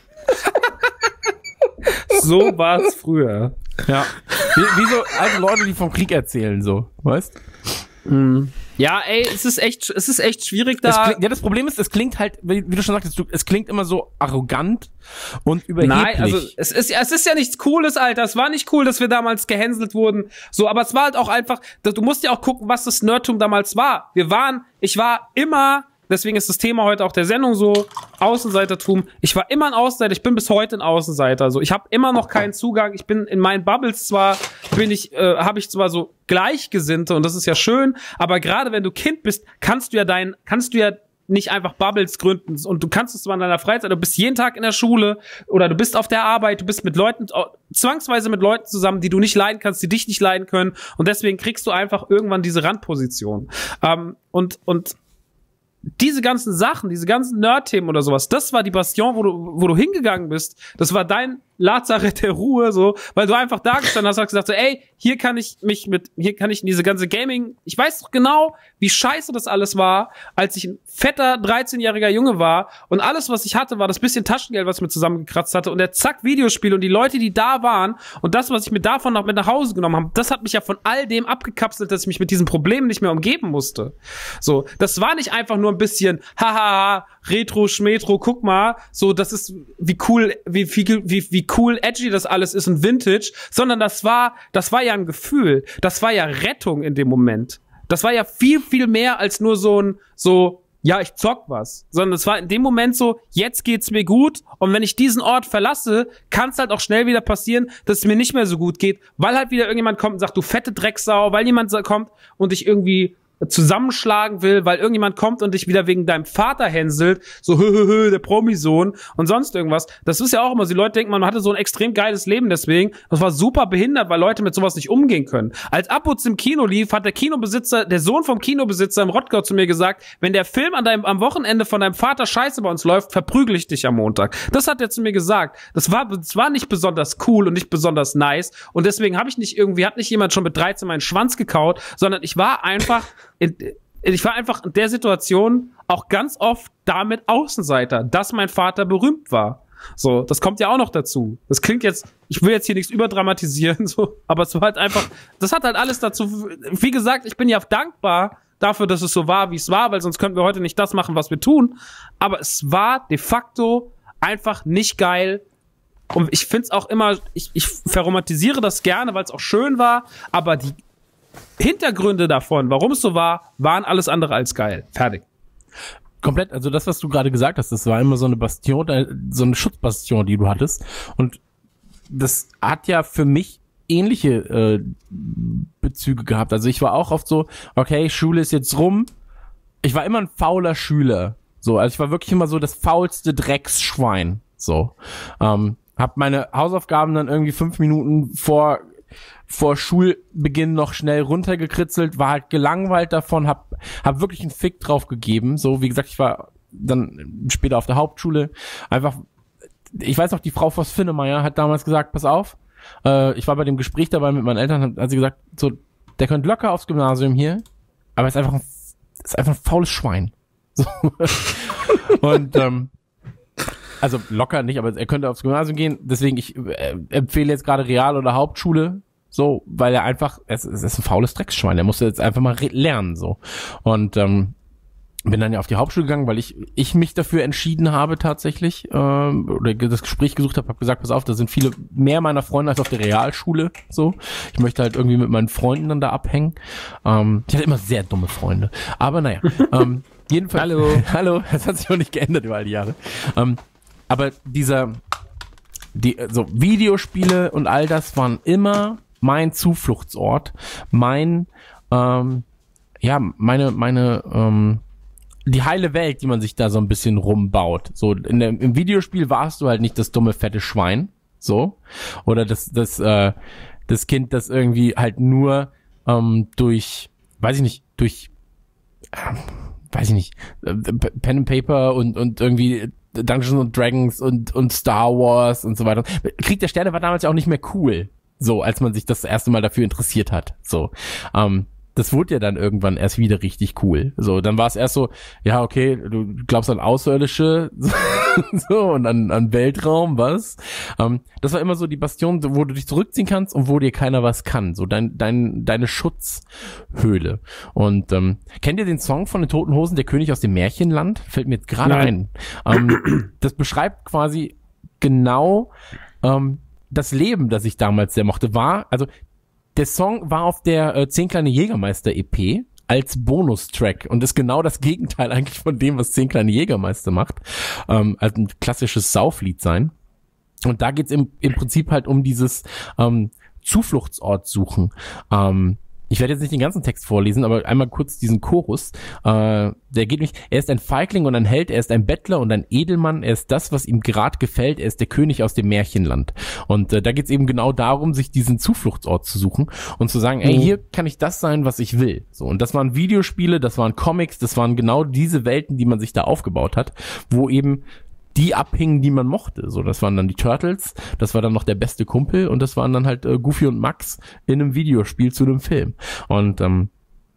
So war's früher. Ja. Wie, wie so alte Leute, die vom Krieg erzählen, so, weißt? Ja, ey, es ist echt, es ist echt schwierig Das da. klingt, ja, das Problem ist, es klingt halt, wie, wie du schon sagtest, du, es klingt immer so arrogant und überheblich. Nein, also es ist, es ist ja nichts Cooles, Alter. Es war nicht cool, dass wir damals gehänselt wurden. So, aber es war halt auch einfach, du musst ja auch gucken, was das Nerdtum damals war. Wir waren, ich war immer, deswegen ist das Thema heute auch der Sendung so, Außenseitertum. Ich war immer ein Außenseiter, ich bin bis heute ein Außenseiter. Also ich habe immer noch keinen Zugang. Ich bin in meinen Bubbles zwar, bin ich, äh, habe ich zwar so Gleichgesinnte und das ist ja schön, aber gerade wenn du Kind bist, kannst du ja dein, kannst du ja nicht einfach Bubbles gründen und du kannst es zwar in deiner Freizeit, du bist jeden Tag in der Schule oder du bist auf der Arbeit, du bist mit Leuten, zwangsweise mit Leuten zusammen, die du nicht leiden kannst, die dich nicht leiden können und deswegen kriegst du einfach irgendwann diese Randposition. Ähm, und, und diese ganzen Sachen, diese ganzen Nerd-Themen oder sowas, das war die Bastion, wo du, wo du hingegangen bist. Das war dein Lazarett der Ruhe, so, weil du einfach da gestanden hast und gesagt so, ey, hier kann ich mich mit, hier kann ich in diese ganze Gaming, ich weiß doch genau, wie scheiße das alles war, als ich ein fetter dreizehnjähriger Junge war und alles, was ich hatte, war das bisschen Taschengeld, was ich mir zusammengekratzt hatte und der zack, Videospiel und die Leute, die da waren und das, was ich mir davon noch mit nach Hause genommen habe, das hat mich ja von all dem abgekapselt, dass ich mich mit diesen Problemen nicht mehr umgeben musste. So, das war nicht einfach nur ein bisschen, haha, Retro, Schmetro, guck mal, so, das ist, wie cool, wie, wie, wie, wie cool edgy das alles ist und Vintage, sondern das war, das war ja ein Gefühl, das war ja Rettung in dem Moment. Das war ja viel, viel mehr als nur so ein, so, ja, ich zock was, sondern es war in dem Moment so, jetzt geht's mir gut und wenn ich diesen Ort verlasse, kann es halt auch schnell wieder passieren, dass es mir nicht mehr so gut geht, weil halt wieder irgendjemand kommt und sagt, du fette Drecksau, weil jemand kommt und dich irgendwie zusammenschlagen will, weil irgendjemand kommt und dich wieder wegen deinem Vater hänselt, so hö, hö, hö, der Promisohn und sonst irgendwas. Das ist ja auch immer so, die Leute denken, man hatte so ein extrem geiles Leben deswegen. Das war super behindert, weil Leute mit sowas nicht umgehen können. Als Abputz im Kino lief, hat der Kinobesitzer, der Sohn vom Kinobesitzer im Rottgau zu mir gesagt, wenn der Film an deinem, am Wochenende von deinem Vater scheiße bei uns läuft, verprügel ich dich am Montag. Das hat er zu mir gesagt. Das war, das war nicht besonders cool und nicht besonders nice und deswegen habe ich nicht irgendwie, hat nicht jemand schon mit dreizehn meinen Schwanz gekaut, sondern ich war einfach In, ich war einfach in der Situation auch ganz oft damit Außenseiter, dass mein Vater berühmt war. So, das kommt ja auch noch dazu. Das klingt jetzt, ich will jetzt hier nichts überdramatisieren, so, aber es war halt einfach, das hat halt alles dazu, wie gesagt, ich bin ja dankbar dafür, dass es so war, wie es war, weil sonst könnten wir heute nicht das machen, was wir tun. Aber es war de facto einfach nicht geil. Und ich find's auch immer, ich, ich verromantisiere das gerne, weil es auch schön war, aber die Hintergründe davon, warum es so war, waren alles andere als geil. Fertig. Komplett, also das, was du gerade gesagt hast, das war immer so eine Bastion, so eine Schutzbastion, die du hattest. Und das hat ja für mich ähnliche äh, Bezüge gehabt. Also ich war auch oft so, okay, Schule ist jetzt rum. Ich war immer ein fauler Schüler. So, also ich war wirklich immer so das faulste Drecksschwein. So, ähm, hab meine Hausaufgaben dann irgendwie fünf Minuten vor vor Schulbeginn noch schnell runtergekritzelt, war halt gelangweilt davon, hab, hab wirklich einen Fick drauf gegeben. So, wie gesagt, ich war dann später auf der Hauptschule. Einfach, ich weiß noch, die Frau Voss Finnemeyer hat damals gesagt, pass auf, äh, ich war bei dem Gespräch dabei mit meinen Eltern, hat sie gesagt, so, der könnte locker aufs Gymnasium hier, aber ist einfach ein, ist einfach ein faules Schwein. So. Und, ähm, also locker nicht, aber er könnte aufs Gymnasium gehen. Deswegen, ich äh, empfehle jetzt gerade Real- oder Hauptschule, so, weil er einfach, es, es ist ein faules Drecksschwein. Der musste jetzt einfach mal lernen, so. Und ähm, bin dann ja auf die Hauptschule gegangen, weil ich ich mich dafür entschieden habe tatsächlich, ähm, oder das Gespräch gesucht habe, habe gesagt, pass auf, da sind viele mehr meiner Freunde als auf der Realschule, so. Ich möchte halt irgendwie mit meinen Freunden dann da abhängen. Ähm, ich hatte immer sehr dumme Freunde, aber naja. ähm, jedenfalls. Hallo. Hallo, das hat sich auch nicht geändert über all die Jahre. Ähm, aber dieser, die, so Videospiele und all das waren immer mein Zufluchtsort, mein, ähm, ja, meine, meine, ähm, die heile Welt, die man sich da so ein bisschen rumbaut. So, in der, im Videospiel warst du halt nicht das dumme, fette Schwein, so, oder das, das, äh, das Kind, das irgendwie halt nur, ähm, durch, weiß ich nicht, durch, äh, weiß ich nicht, äh, Pen and Paper und, und irgendwie Dungeons and Dragons und, und Star Wars und so weiter. Krieg der Sterne war damals ja auch nicht mehr cool. So, als man sich das erste Mal dafür interessiert hat. So, ähm, das wurde ja dann irgendwann erst wieder richtig cool. So, dann war es erst so, ja, okay, du glaubst an Außerirdische, so, und an, an Weltraum, was? Ähm, das war immer so die Bastion, wo du dich zurückziehen kannst und wo dir keiner was kann. So, dein, dein, deine Schutzhöhle. Und, ähm, kennt ihr den Song von den Toten Hosen, Der König aus dem Märchenland? Fällt mir jetzt gerade ein. Ähm, das beschreibt quasi genau, ähm, das Leben, das ich damals sehr mochte, war, also der Song war auf der äh, Zehn kleine Jägermeister-E P als Bonustrack und ist genau das Gegenteil eigentlich von dem, was Zehn kleine Jägermeister macht. Ähm, also ein klassisches Sauflied sein. Und da geht's im, im Prinzip halt um dieses ähm, Zufluchtsort suchen. Ähm, ich werde jetzt nicht den ganzen Text vorlesen, aber einmal kurz diesen Chorus. Äh, der geht nicht. Er ist ein Feigling und ein Held, er ist ein Bettler und ein Edelmann, er ist das, was ihm grad gefällt, er ist der König aus dem Märchenland. Und äh, da geht es eben genau darum, sich diesen Zufluchtsort zu suchen und zu sagen, ey, hier kann ich das sein, was ich will. So, und das waren Videospiele, das waren Comics, das waren genau diese Welten, die man sich da aufgebaut hat, wo eben die abhingen, die man mochte. So, das waren dann die Turtles, das war dann noch der beste Kumpel und das waren dann halt äh, Goofy und Max in einem Videospiel zu einem Film. Und ähm,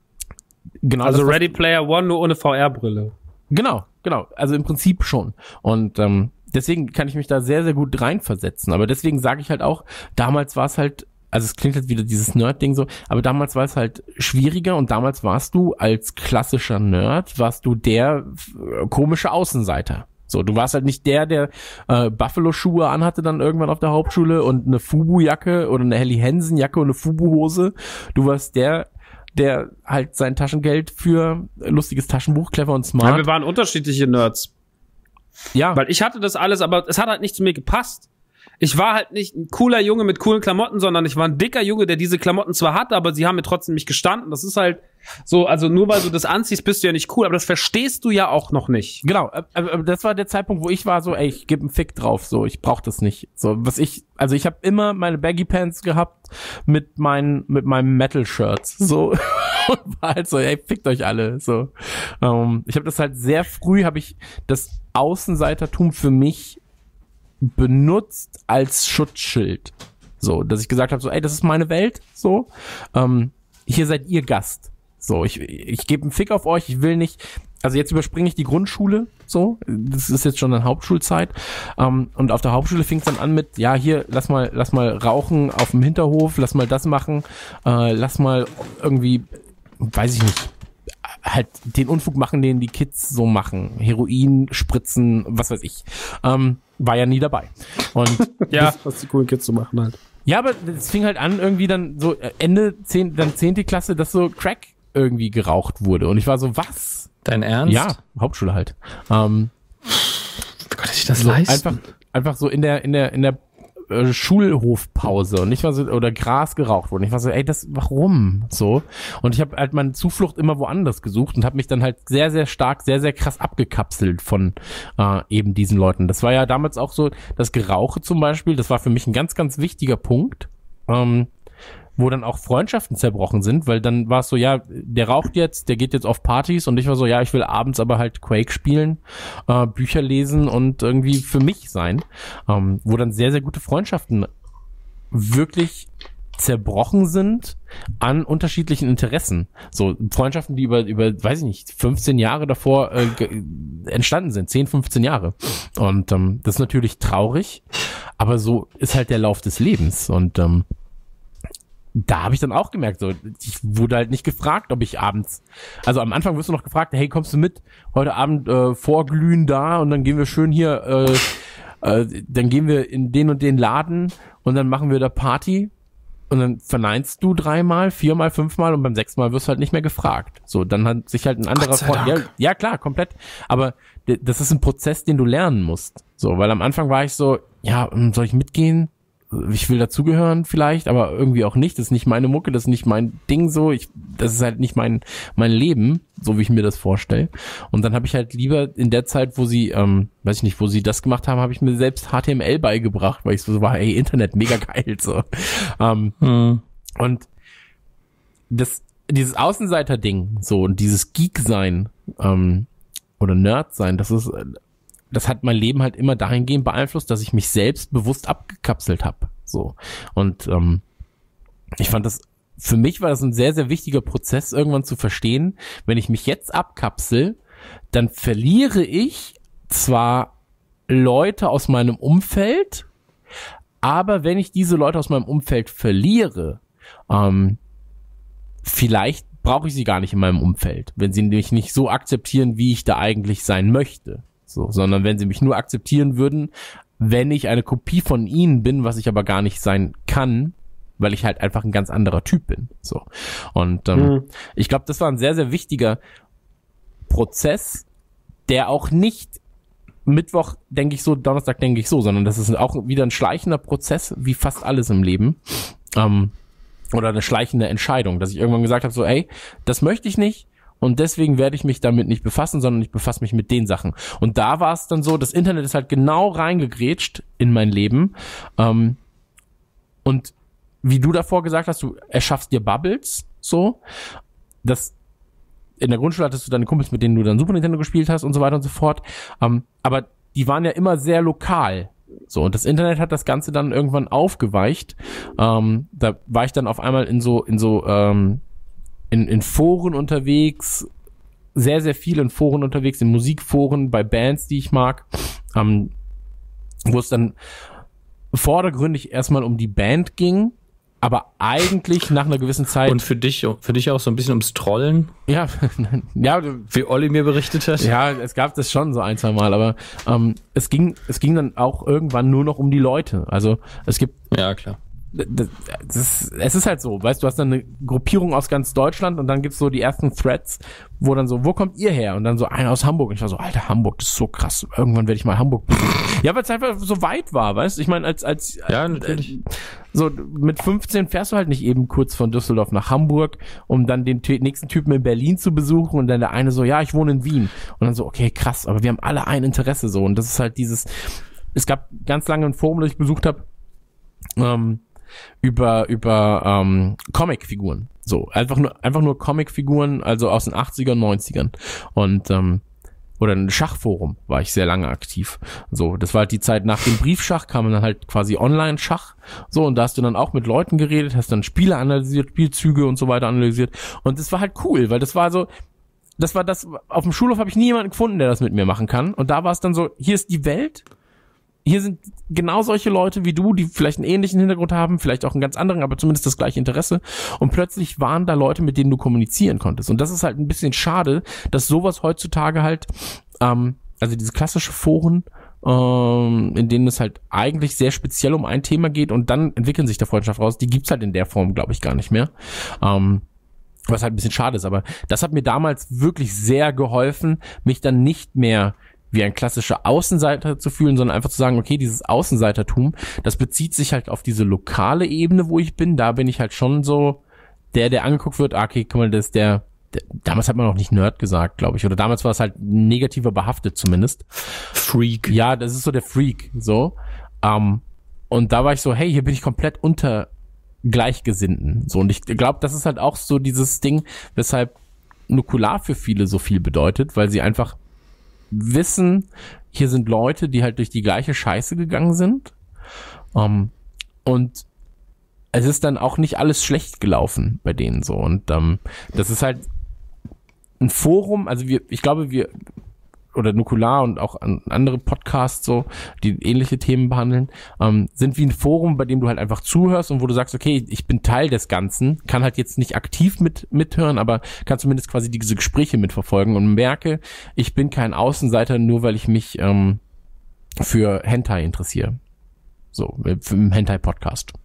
genau. Also das, Ready Player One nur ohne V R-Brille. Genau, genau. Also im Prinzip schon. Und ähm, deswegen kann ich mich da sehr, sehr gut reinversetzen. Aber deswegen sage ich halt auch, damals war es halt, also es klingt jetzt wieder dieses Nerd-Ding so, aber damals war es halt schwieriger und damals warst du als klassischer Nerd, warst du der äh, komische Außenseiter. So, du warst halt nicht der, der äh, Buffalo-Schuhe anhatte dann irgendwann auf der Hauptschule und eine Fubu-Jacke oder eine Helly Hansen-Jacke und eine Fubu-Hose. Du warst der, der halt sein Taschengeld für lustiges Taschenbuch, clever und smart. Ja, wir waren unterschiedliche Nerds. Ja. Weil ich hatte das alles, aber es hat halt nicht zu mir gepasst. Ich war halt nicht ein cooler Junge mit coolen Klamotten, sondern ich war ein dicker Junge, der diese Klamotten zwar hatte, aber sie haben mir trotzdem nicht gestanden. Das ist halt so, also nur weil du das anziehst, bist du ja nicht cool, aber das verstehst du ja auch noch nicht. Genau, aber das war der Zeitpunkt, wo ich war so, ey, ich gebe einen Fick drauf, so, ich brauch das nicht. So, was ich, also ich habe immer meine Baggy Pants gehabt mit meinen, mit meinem Metal Shirts, so, und war halt so, ey, fickt euch alle, so. Ähm, ich habe das halt sehr früh, habe ich das Außenseitertum für mich benutzt als Schutzschild. So, dass ich gesagt habe, so, ey, das ist meine Welt, so, ähm, hier seid ihr Gast. So, ich, ich gebe einen Fick auf euch, ich will nicht, also jetzt überspringe ich die Grundschule, so, das ist jetzt schon eine Hauptschulzeit, ähm, und auf der Hauptschule fing es dann an mit, ja, hier, lass mal, lass mal rauchen auf dem Hinterhof, lass mal das machen, äh, lass mal irgendwie, weiß ich nicht, halt den Unfug machen, den die Kids so machen, Heroin, Spritzen, was weiß ich, ähm, war ja nie dabei. Und ja, das, was die coolen Kids so machen halt. Ja, aber es fing halt an, irgendwie dann so Ende zehn, dann zehnte Klasse, dass so Crack irgendwie geraucht wurde. Und ich war so, was? Dein Ernst? Ja, Hauptschule halt. Ähm, Wie konnte ich das so leisten? Einfach, einfach so in der, in der, in der äh, Schulhofpause und ich war so, oder Gras geraucht wurde. Und ich war so, ey, das, warum? So. Und ich habe halt meine Zuflucht immer woanders gesucht und habe mich dann halt sehr, sehr stark, sehr, sehr krass abgekapselt von äh, eben diesen Leuten. Das war ja damals auch so, das Gerauche zum Beispiel, das war für mich ein ganz, ganz wichtiger Punkt, ähm, wo dann auch Freundschaften zerbrochen sind, weil dann war es so, ja, der raucht jetzt, der geht jetzt auf Partys und ich war so, ja, ich will abends aber halt Quake spielen, äh, Bücher lesen und irgendwie für mich sein, ähm, wo dann sehr, sehr gute Freundschaften wirklich zerbrochen sind an unterschiedlichen Interessen. So Freundschaften, die über, über, weiß ich nicht, fünfzehn Jahre davor äh, ge- entstanden sind, zehn, fünfzehn Jahre. Und ähm, das ist natürlich traurig, aber so ist halt der Lauf des Lebens und ähm, da habe ich dann auch gemerkt, so, ich wurde halt nicht gefragt, ob ich abends, also am Anfang wirst du noch gefragt, hey, kommst du mit heute Abend äh, vorglühen da und dann gehen wir schön hier, äh, äh, dann gehen wir in den und den Laden und dann machen wir da Party und dann verneinst du dreimal, viermal, fünfmal und beim sechsten Mal wirst du halt nicht mehr gefragt. So, dann hat sich halt ein anderer Freund, ja, ja klar, komplett, aber d- das ist ein Prozess, den du lernen musst. So, weil am Anfang war ich so, ja, soll ich mitgehen? Ich will dazugehören vielleicht, aber irgendwie auch nicht. Das ist nicht meine Mucke, das ist nicht mein Ding so. Ich, das ist halt nicht mein mein Leben, so wie ich mir das vorstelle. Und dann habe ich halt lieber in der Zeit, wo sie, ähm, weiß ich nicht, wo sie das gemacht haben, habe ich mir selbst H T M L beigebracht, weil ich so war, ey, Internet, mega geil so. Ähm, hm. Und das dieses Außenseiter-Ding so und dieses Geek-Sein ähm, oder Nerd-Sein, das ist das hat mein Leben halt immer dahingehend beeinflusst, dass ich mich selbst bewusst abgekapselt habe. So. Und ähm, ich fand das, für mich war das ein sehr, sehr wichtiger Prozess, irgendwann zu verstehen, wenn ich mich jetzt abkapsel, dann verliere ich zwar Leute aus meinem Umfeld, aber wenn ich diese Leute aus meinem Umfeld verliere, ähm, vielleicht brauche ich sie gar nicht in meinem Umfeld, wenn sie mich nicht so akzeptieren, wie ich da eigentlich sein möchte. So, sondern wenn sie mich nur akzeptieren würden, wenn ich eine Kopie von ihnen bin, was ich aber gar nicht sein kann, weil ich halt einfach ein ganz anderer Typ bin. So. Und ähm, mhm. ich glaube, das war ein sehr, sehr wichtiger Prozess, der auch nicht Mittwoch denke ich so, Donnerstag denke ich so, sondern das ist auch wieder ein schleichender Prozess, wie fast alles im Leben. Ähm, oder eine schleichende Entscheidung, dass ich irgendwann gesagt habe, so, ey, das möchte ich nicht und deswegen werde ich mich damit nicht befassen, sondern ich befasse mich mit den Sachen. Und da war es dann so, das Internet ist halt genau reingegrätscht in mein Leben. Ähm, und wie du davor gesagt hast, du erschaffst dir Bubbles, so, das in der Grundschule hattest du deine Kumpels, mit denen du dann Super Nintendo gespielt hast und so weiter und so fort. Ähm, aber die waren ja immer sehr lokal. So, und das Internet hat das Ganze dann irgendwann aufgeweicht. Ähm, da war ich dann auf einmal in so, in so, ähm, in, in Foren unterwegs, sehr, sehr viel in Foren unterwegs, in Musikforen, bei Bands, die ich mag, ähm, wo es dann vordergründig erstmal um die Band ging, aber eigentlich nach einer gewissen Zeit. Und für dich, für dich auch so ein bisschen ums Trollen? Ja, ja. Wie Olli mir berichtet hat. Ja, es gab das schon so ein, zwei Mal, aber ähm, es ging, es ging dann auch irgendwann nur noch um die Leute. Also es gibt. Ja, klar. Das, das, es ist halt so, weißt du, du hast dann eine Gruppierung aus ganz Deutschland und dann gibt's so die ersten Threads, wo dann so, wo kommt ihr her? Und dann so einer aus Hamburg. Und ich war so, Alter, Hamburg, das ist so krass. Irgendwann werde ich mal Hamburg besuchen. Ja, weil es einfach so weit war, weißt du? Ich meine, als, als, ja, natürlich. Äh, so mit fünfzehn fährst du halt nicht eben kurz von Düsseldorf nach Hamburg, um dann den t- nächsten Typen in Berlin zu besuchen und dann der eine so, ja, ich wohne in Wien. Und dann so, okay, krass, aber wir haben alle ein Interesse so. Und das ist halt dieses, es gab ganz lange ein Forum, das ich besucht habe, ähm, über über ähm, Comicfiguren. So, einfach nur einfach nur Comicfiguren, also aus den achtzigern, neunzigern. Und ähm, oder ein Schachforum war ich sehr lange aktiv. So, das war halt die Zeit nach dem Briefschach, kam dann halt quasi Online-Schach. So, und da hast du dann auch mit Leuten geredet, hast dann Spiele analysiert, Spielzüge und so weiter analysiert. Und das war halt cool, weil das war so, das war das, auf dem Schulhof habe ich nie jemanden gefunden, der das mit mir machen kann. Und da war es dann so, hier ist die Welt. Hier sind genau solche Leute wie du, die vielleicht einen ähnlichen Hintergrund haben, vielleicht auch einen ganz anderen, aber zumindest das gleiche Interesse. Und plötzlich waren da Leute, mit denen du kommunizieren konntest. Und das ist halt ein bisschen schade, dass sowas heutzutage halt, ähm, also diese klassische Foren, ähm, in denen es halt eigentlich sehr speziell um ein Thema geht und dann entwickeln sich da Freundschaft raus, die gibt's halt in der Form, glaube ich, gar nicht mehr. Ähm, was halt ein bisschen schade ist, aber das hat mir damals wirklich sehr geholfen, mich dann nicht mehr wie ein klassischer Außenseiter zu fühlen, sondern einfach zu sagen, okay, dieses Außenseitertum, das bezieht sich halt auf diese lokale Ebene, wo ich bin. Da bin ich halt schon so der, der angeguckt wird, ah, okay, guck mal, das ist der, der, damals hat man noch nicht Nerd gesagt, glaube ich, oder damals war es halt negativer behaftet zumindest. Freak. Ja, das ist so der Freak, so. Um, und da war ich so, hey, hier bin ich komplett unter Gleichgesinnten, so. Und ich glaube, das ist halt auch so dieses Ding, weshalb Nukular für viele so viel bedeutet, weil sie einfach wissen, hier sind Leute, die halt durch die gleiche Scheiße gegangen sind. Um, und es ist dann auch nicht alles schlecht gelaufen bei denen so. Und um, das ist halt ein Forum, also wir, ich glaube, wir, oder Nukular und auch andere Podcasts so, die ähnliche Themen behandeln, ähm, sind wie ein Forum, bei dem du halt einfach zuhörst und wo du sagst, okay, ich bin Teil des Ganzen, kann halt jetzt nicht aktiv mit mithören, aber kann zumindest quasi diese Gespräche mitverfolgen und merke, ich bin kein Außenseiter, nur weil ich mich ähm, für Hentai interessiere. So, im Hentai-Podcast.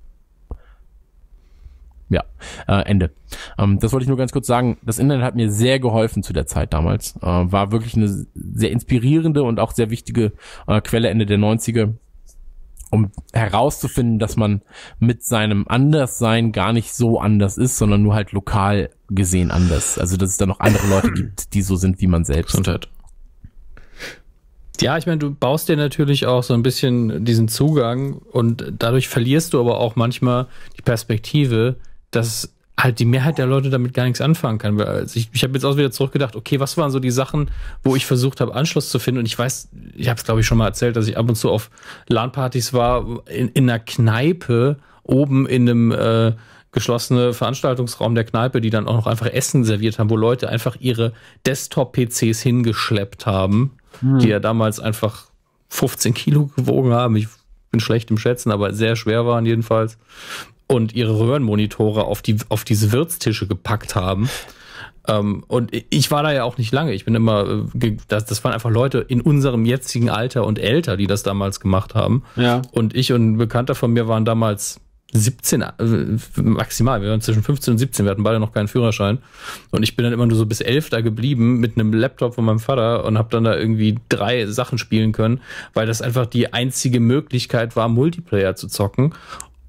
Ja, äh, Ende. Ähm, das wollte ich nur ganz kurz sagen. Das Internet hat mir sehr geholfen zu der Zeit damals. Äh, war wirklich eine sehr inspirierende und auch sehr wichtige äh, Quelle Ende der neunziger, um herauszufinden, dass man mit seinem Anderssein gar nicht so anders ist, sondern nur halt lokal gesehen anders. Also dass es da noch andere Leute gibt, die so sind wie man selbst. Gesundheit. Ja, ich meine, du baust dir natürlich auch so ein bisschen diesen Zugang und dadurch verlierst du aber auch manchmal die Perspektive, dass halt die Mehrheit der Leute damit gar nichts anfangen kann. Also ich ich habe jetzt auch wieder zurückgedacht, okay, was waren so die Sachen, wo ich versucht habe, Anschluss zu finden? Und ich weiß, ich habe es glaube ich schon mal erzählt, dass ich ab und zu auf LAN-Partys war, in, in einer Kneipe, oben in einem äh, geschlossenen Veranstaltungsraum der Kneipe, die dann auch noch einfach Essen serviert haben, wo Leute einfach ihre Desktop-P Cs hingeschleppt haben, hm. die ja damals einfach fünfzehn Kilo gewogen haben. Ich bin schlecht im Schätzen, aber sehr schwer waren jedenfalls. Und ihre Röhrenmonitore auf die auf diese Wirtstische gepackt haben. Ähm, und ich war da ja auch nicht lange. Ich bin immer, das, das waren einfach Leute in unserem jetzigen Alter und älter, die das damals gemacht haben. Ja. Und ich und ein Bekannter von mir waren damals siebzehn, äh, maximal. Wir waren zwischen fünfzehn und siebzehn. Wir hatten beide noch keinen Führerschein. Und ich bin dann immer nur so bis elf da geblieben mit einem Laptop von meinem Vater und habe dann da irgendwie drei Sachen spielen können, weil das einfach die einzige Möglichkeit war, Multiplayer zu zocken.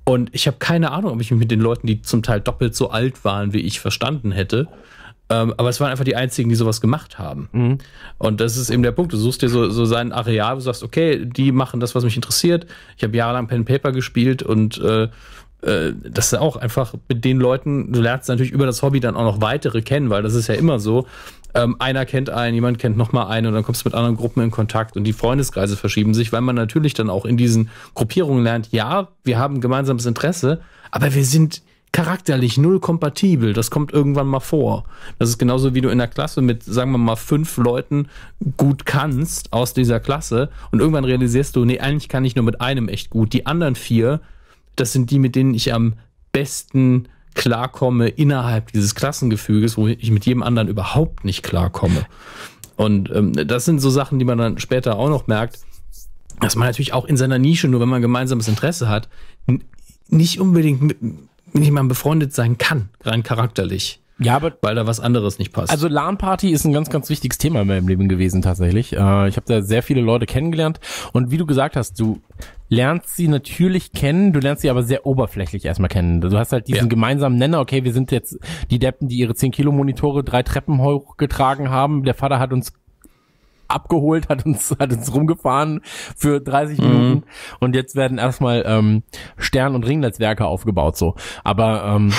Und ich habe keine Ahnung, ob ich mich mit den Leuten, die zum Teil doppelt so alt waren, wie ich, verstanden hätte. Ähm, aber es waren einfach die einzigen, die sowas gemacht haben. Mhm. Und das ist eben der Punkt. Du suchst dir so, so sein Areal, du sagst, okay, die machen das, was mich interessiert. Ich habe jahrelang Pen and Paper gespielt und äh, äh, das ist auch einfach mit den Leuten, du lernst natürlich über das Hobby dann auch noch weitere kennen, weil das ist ja immer so. Ähm, einer kennt einen, jemand kennt noch mal einen und dann kommst du mit anderen Gruppen in Kontakt und die Freundeskreise verschieben sich, weil man natürlich dann auch in diesen Gruppierungen lernt, ja, wir haben ein gemeinsames Interesse, aber wir sind charakterlich null kompatibel. Das kommt irgendwann mal vor. Das ist genauso, wie du in der Klasse mit, sagen wir mal, fünf Leuten gut kannst aus dieser Klasse und irgendwann realisierst du, nee, eigentlich kann ich nur mit einem echt gut. Die anderen vier, das sind die, mit denen ich am besten klarkomme innerhalb dieses Klassengefüges, wo ich mit jedem anderen überhaupt nicht klarkomme. Und ähm, das sind so Sachen, die man dann später auch noch merkt, dass man natürlich auch in seiner Nische, nur wenn man gemeinsames Interesse hat, n- nicht unbedingt mit mit jemandem befreundet sein kann, rein charakterlich. Ja, aber weil da was anderes nicht passt. Also LAN-Party ist ein ganz, ganz wichtiges Thema in meinem Leben gewesen tatsächlich. Äh, ich habe da sehr viele Leute kennengelernt und wie du gesagt hast, du lernst sie natürlich kennen, du lernst sie aber sehr oberflächlich erstmal kennen. Du hast halt diesen ja. gemeinsamen Nenner, okay, wir sind jetzt die Deppen, die ihre zehn Kilo Monitore drei Treppen hochgetragen haben. Der Vater hat uns abgeholt, hat uns hat uns rumgefahren für dreißig Minuten mhm. und jetzt werden erstmal ähm, Stern- und Ringnetzwerke aufgebaut so. Aber ähm,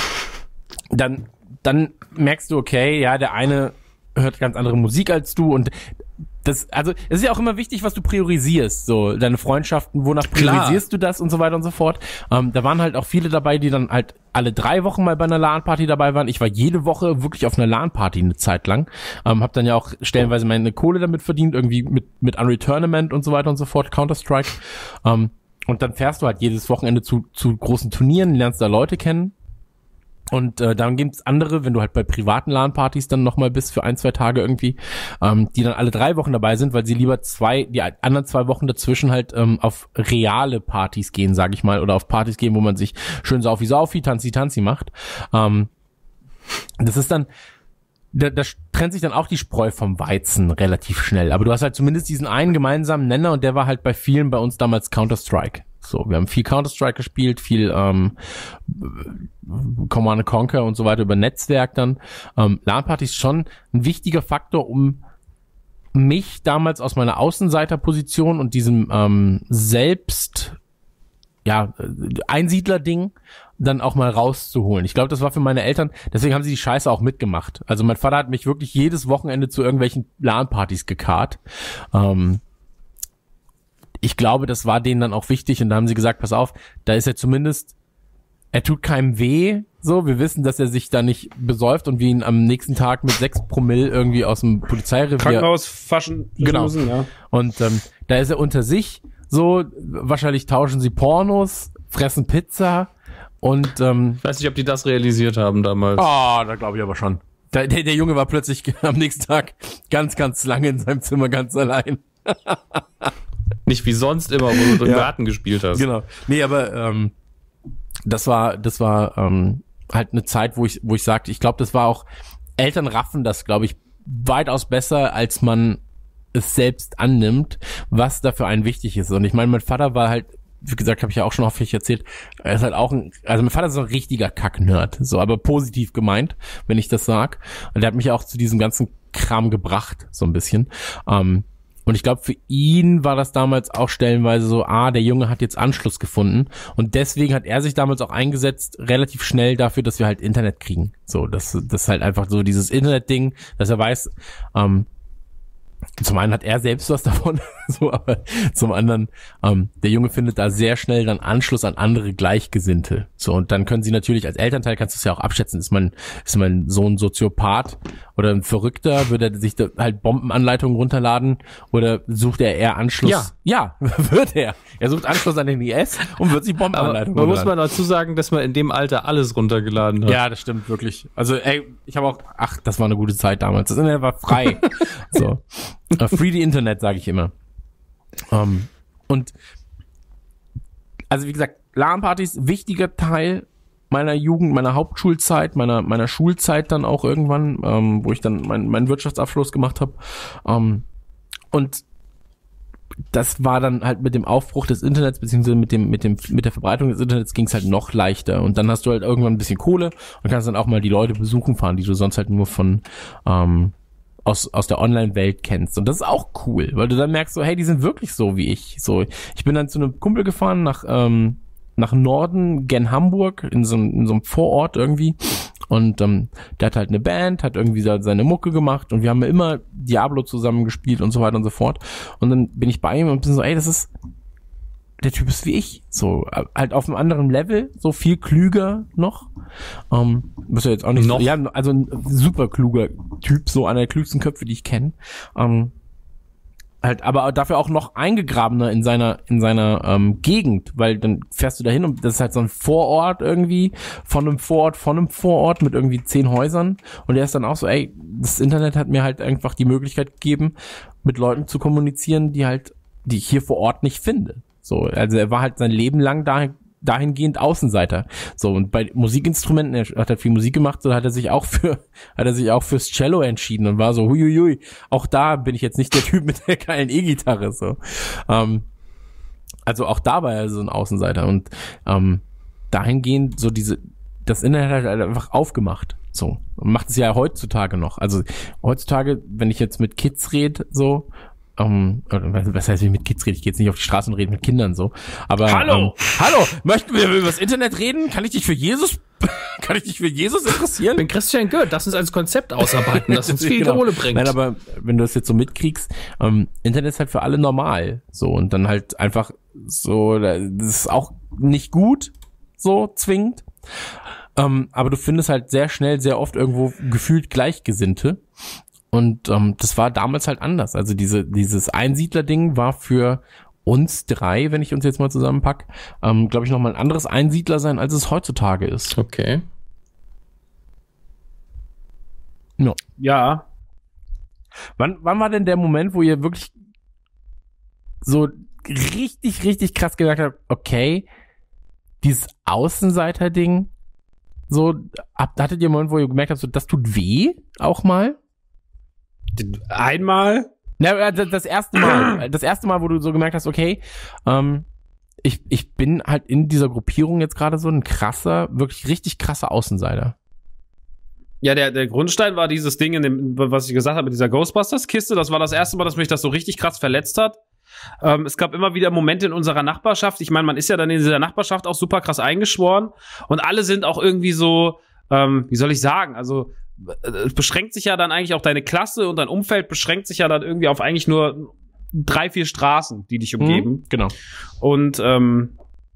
dann dann merkst du, okay, ja, der eine hört ganz andere Musik als du und das, also es ist ja auch immer wichtig, was du priorisierst, so deine Freundschaften, wonach priorisierst Klar. du das und so weiter und so fort. Ähm, da waren halt auch viele dabei, die dann halt alle drei Wochen mal bei einer LAN-Party dabei waren. Ich war jede Woche wirklich auf einer LAN-Party eine Zeit lang. Ähm, hab dann ja auch stellenweise meine Kohle damit verdient, irgendwie mit mit Unreal Tournament und so weiter und so fort, Counter-Strike. Ähm, und dann fährst du halt jedes Wochenende zu zu großen Turnieren, lernst da Leute kennen. Und äh, dann gibt's andere, wenn du halt bei privaten LAN-Partys dann nochmal bist für ein, zwei Tage irgendwie, ähm, die dann alle drei Wochen dabei sind, weil sie lieber zwei, die anderen zwei Wochen dazwischen halt ähm, auf reale Partys gehen, sag ich mal, oder auf Partys gehen, wo man sich schön saufi-saufi, tanzi-tanzi macht. Ähm, das ist dann, da, da trennt sich dann auch die Spreu vom Weizen relativ schnell. Aber du hast halt zumindest diesen einen gemeinsamen Nenner und der war halt bei vielen bei uns damals Counter-Strike. So, wir haben viel Counter-Strike gespielt, viel ähm, Command and Conquer und so weiter über Netzwerk dann. Ähm, LAN-Party ist schon ein wichtiger Faktor, um mich damals aus meiner Außenseiterposition und diesem ähm, selbst ja Einsiedler-Ding dann auch mal rauszuholen. Ich glaube, das war für meine Eltern, deswegen haben sie die Scheiße auch mitgemacht. Also mein Vater hat mich wirklich jedes Wochenende zu irgendwelchen LAN-Partys gekarrt. Ähm, Ich glaube, das war denen dann auch wichtig und da haben sie gesagt, pass auf, da ist er zumindest, er tut keinem weh, so, wir wissen, dass er sich da nicht besäuft und wir ihn am nächsten Tag mit sechs Promille irgendwie aus dem Polizeirevier Krankenhausfaschen genau. Losen, ja. Und ähm, da ist er unter sich, so, wahrscheinlich tauschen sie Pornos, fressen Pizza und ähm, ich weiß nicht, ob die das realisiert haben damals. Ah, oh, da glaube ich aber schon. Der, der, der Junge war plötzlich am nächsten Tag ganz, ganz lange in seinem Zimmer ganz allein. Nicht wie sonst immer, wo du im ja. Garten gespielt hast. Genau. Nee, aber ähm, das war das war ähm, halt eine Zeit, wo ich wo ich sagte, ich glaube, das war auch, Eltern raffen das, glaube ich, weitaus besser, als man es selbst annimmt, was da für einen wichtig ist. Und ich meine, mein Vater war halt, wie gesagt, habe ich ja auch schon häufig erzählt, er ist halt auch ein, also mein Vater ist so ein richtiger Kack-Nerd, so, aber positiv gemeint, wenn ich das sag. Und der hat mich auch zu diesem ganzen Kram gebracht, so ein bisschen. Ähm, Und ich glaube, für ihn war das damals auch stellenweise so, ah, der Junge hat jetzt Anschluss gefunden. Und deswegen hat er sich damals auch eingesetzt, relativ schnell dafür, dass wir halt Internet kriegen. So, das, das ist halt einfach so dieses Internet-Ding, dass er weiß, ähm, zum einen hat er selbst was davon, so, aber zum anderen, ähm, der Junge findet da sehr schnell dann Anschluss an andere Gleichgesinnte. So, und dann können sie natürlich als Elternteil, kannst du es ja auch abschätzen, ist mein, ist mein Sohn Soziopath oder ein Verrückter, würde er sich da halt Bombenanleitungen runterladen oder sucht er eher Anschluss? Ja. Ja, wird er. Er sucht Anschluss an den I S und wird sich Bombenanleitungen runterladen. Man muss mal dazu sagen, dass man in dem Alter alles runtergeladen hat. Ja, das stimmt, wirklich. Also, ey, ich habe auch, ach, das war eine gute Zeit damals. Das Internet war frei. So. Uh, free the Internet, sage ich immer. Um, und also wie gesagt, LAN-Partys, wichtiger Teil meiner Jugend, meiner Hauptschulzeit, meiner meiner Schulzeit dann auch irgendwann, ähm, wo ich dann meinen mein Wirtschaftsabschluss gemacht habe. Ähm, und das war dann halt mit dem Aufbruch des Internets, beziehungsweise mit dem, mit dem, mit der Verbreitung des Internets ging es halt noch leichter. Und dann hast du halt irgendwann ein bisschen Kohle und kannst dann auch mal die Leute besuchen fahren, die du sonst halt nur von, ähm, aus, aus der Online-Welt kennst. Und das ist auch cool, weil du dann merkst so, hey, die sind wirklich so wie ich. So, ich bin dann zu einem Kumpel gefahren nach, ähm, nach Norden, gen Hamburg, in so, in so einem Vorort irgendwie. Und ähm, der hat halt eine Band, hat irgendwie seine Mucke gemacht und wir haben immer Diablo zusammen gespielt und so weiter und so fort. Und dann bin ich bei ihm und bin so, ey, das ist, der Typ ist wie ich. So, halt auf einem anderen Level, so viel klüger noch. Ähm, bist du jetzt auch nicht noch? So, ja, also ein super kluger Typ, so einer der klügsten Köpfe, die ich kenne. Ähm, halt, aber dafür auch noch eingegrabener in seiner in seiner ähm, Gegend, weil dann fährst du dahin und das ist halt so ein Vorort irgendwie von einem Vorort von einem Vorort mit irgendwie zehn Häusern und der ist dann auch so, ey, das Internet hat mir halt einfach die Möglichkeit gegeben, mit Leuten zu kommunizieren, die halt, die ich hier vor Ort nicht finde. So, also er war halt sein Leben lang da dahingehend Außenseiter. So, und bei Musikinstrumenten, er hat halt viel Musik gemacht, so hat er sich auch für, hat er sich auch fürs Cello entschieden und war so, huiuiui, auch da bin ich jetzt nicht der Typ mit der geilen E-Gitarre, so. Ähm, also auch da war er so ein Außenseiter und, ähm, dahingehend so diese, das Internet hat halt einfach aufgemacht, so. Und macht es ja heutzutage noch. Also, heutzutage, wenn ich jetzt mit Kids rede, so, Um, was heißt, wie mit Kids rede? Ich gehe jetzt nicht auf die Straße und rede mit Kindern so. Aber Hallo! Ähm, hallo! Möchten wir über das Internet reden? Kann ich dich für Jesus, kann ich dich für Jesus interessieren? Ich bin Christian Goeth, lass uns als Konzept ausarbeiten, das uns viel Genau. Kohle bringt. Nein, aber wenn du das jetzt so mitkriegst, ähm, Internet ist halt für alle normal. So, und dann halt einfach so, das ist auch nicht gut, so zwingend. Ähm, aber du findest halt sehr schnell, sehr oft irgendwo gefühlt Gleichgesinnte. Und ähm, das war damals halt anders. Also diese dieses Einsiedler-Ding war für uns drei, wenn ich uns jetzt mal zusammenpack, ähm, glaube ich, nochmal ein anderes Einsiedler sein, als es heutzutage ist. Okay. No. Ja. Wann, wann war denn der Moment, wo ihr wirklich so richtig, richtig krass gemerkt habt, okay, dieses Außenseiter-Ding, so, habt, hattet ihr einen Moment, wo ihr gemerkt habt, so, das tut weh auch mal? Einmal? Ja, das erste Mal, das erste Mal, wo du so gemerkt hast, okay, ähm, ich, ich bin halt in dieser Gruppierung jetzt gerade so ein krasser, wirklich richtig krasser Außenseiter. Ja, der, der Grundstein war dieses Ding, in dem, was ich gesagt habe, mit dieser Ghostbusters-Kiste. Das war das erste Mal, dass mich das so richtig krass verletzt hat. Ähm, es gab immer wieder Momente in unserer Nachbarschaft. Ich meine, man ist ja dann in dieser Nachbarschaft auch super krass eingeschworen. Und alle sind auch irgendwie so, ähm, wie soll ich sagen, also es beschränkt sich ja dann eigentlich auch deine Klasse und dein Umfeld beschränkt sich ja dann irgendwie auf eigentlich nur drei, vier Straßen, die dich umgeben. Mhm, genau. Und ähm,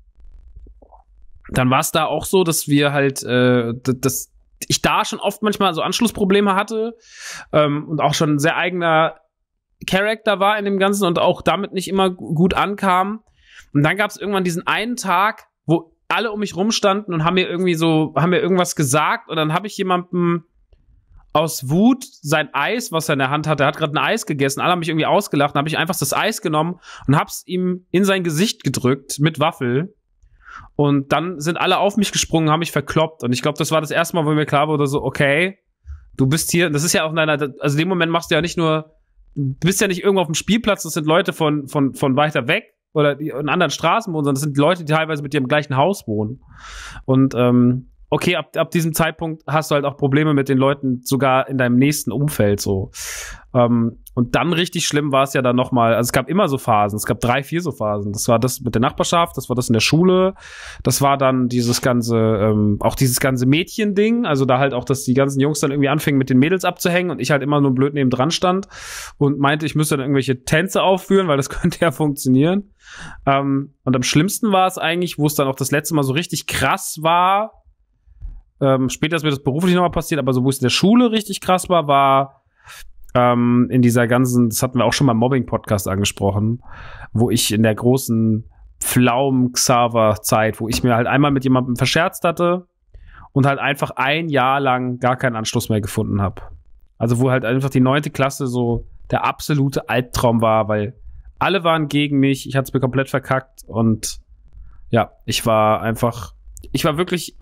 dann war es da auch so, dass wir halt, äh, dass ich da schon oft manchmal so Anschlussprobleme hatte ähm, und auch schon ein sehr eigener Charakter war in dem Ganzen und auch damit nicht immer gut ankam. Und dann gab es irgendwann diesen einen Tag, wo alle um mich rumstanden und haben mir irgendwie so, haben mir irgendwas gesagt und dann habe ich jemandem aus Wut sein Eis, was er in der Hand hatte, er hat gerade ein Eis gegessen, alle haben mich irgendwie ausgelacht, dann habe ich einfach das Eis genommen und hab's ihm in sein Gesicht gedrückt mit Waffel und dann sind alle auf mich gesprungen, haben mich verkloppt und ich glaube, das war das erste Mal, wo mir klar wurde, so, okay, du bist hier, das ist ja auch in deiner, also in dem Moment machst du ja nicht nur, du bist ja nicht irgendwo auf dem Spielplatz, das sind Leute von, von, von weiter weg oder die in anderen Straßen wohnen, sondern das sind Leute, die teilweise mit dir im gleichen Haus wohnen und ähm, okay, ab, ab diesem Zeitpunkt hast du halt auch Probleme mit den Leuten sogar in deinem nächsten Umfeld so. Ähm, und dann richtig schlimm war es ja dann nochmal, also es gab immer so Phasen, es gab drei, vier so Phasen. Das war das mit der Nachbarschaft, das war das in der Schule, das war dann dieses ganze, ähm, auch dieses ganze Mädchen-Ding, also da halt auch, dass die ganzen Jungs dann irgendwie anfingen mit den Mädels abzuhängen und ich halt immer nur blöd neben dran stand und meinte, ich müsste dann irgendwelche Tänze aufführen, weil das könnte ja funktionieren. Ähm, und am schlimmsten war es eigentlich, wo es dann auch das letzte Mal so richtig krass war, Ähm, später ist mir das beruflich nochmal passiert, aber so, wo es in der Schule richtig krass war, war ähm, in dieser ganzen, das hatten wir auch schon mal im Mobbing-Podcast angesprochen, wo ich in der großen Pflaumen-Xaver-Zeit, wo ich mir halt einmal mit jemandem verscherzt hatte und halt einfach ein Jahr lang gar keinen Anschluss mehr gefunden habe. Also wo halt einfach die neunte Klasse so der absolute Albtraum war, weil alle waren gegen mich, ich hatte es mir komplett verkackt und ja, ich war einfach, ich war wirklich, also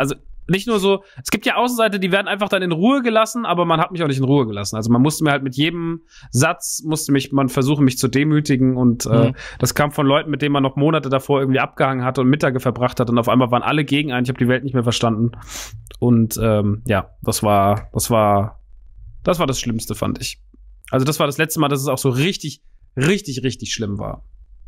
nicht nur so, es gibt ja Außenseiter, die werden einfach dann in Ruhe gelassen, aber man hat mich auch nicht in Ruhe gelassen. Also man musste mir halt mit jedem Satz, musste mich, man versuchen, mich zu demütigen und mhm. äh, das kam von Leuten, mit denen man noch Monate davor irgendwie abgehangen hatte und Mittage verbracht hat und auf einmal waren alle gegen einen. Ich habe die Welt nicht mehr verstanden. Und ähm, ja, das war, das war, das war das Schlimmste, fand ich. Also das war das letzte Mal, dass es auch so richtig, richtig, richtig schlimm war.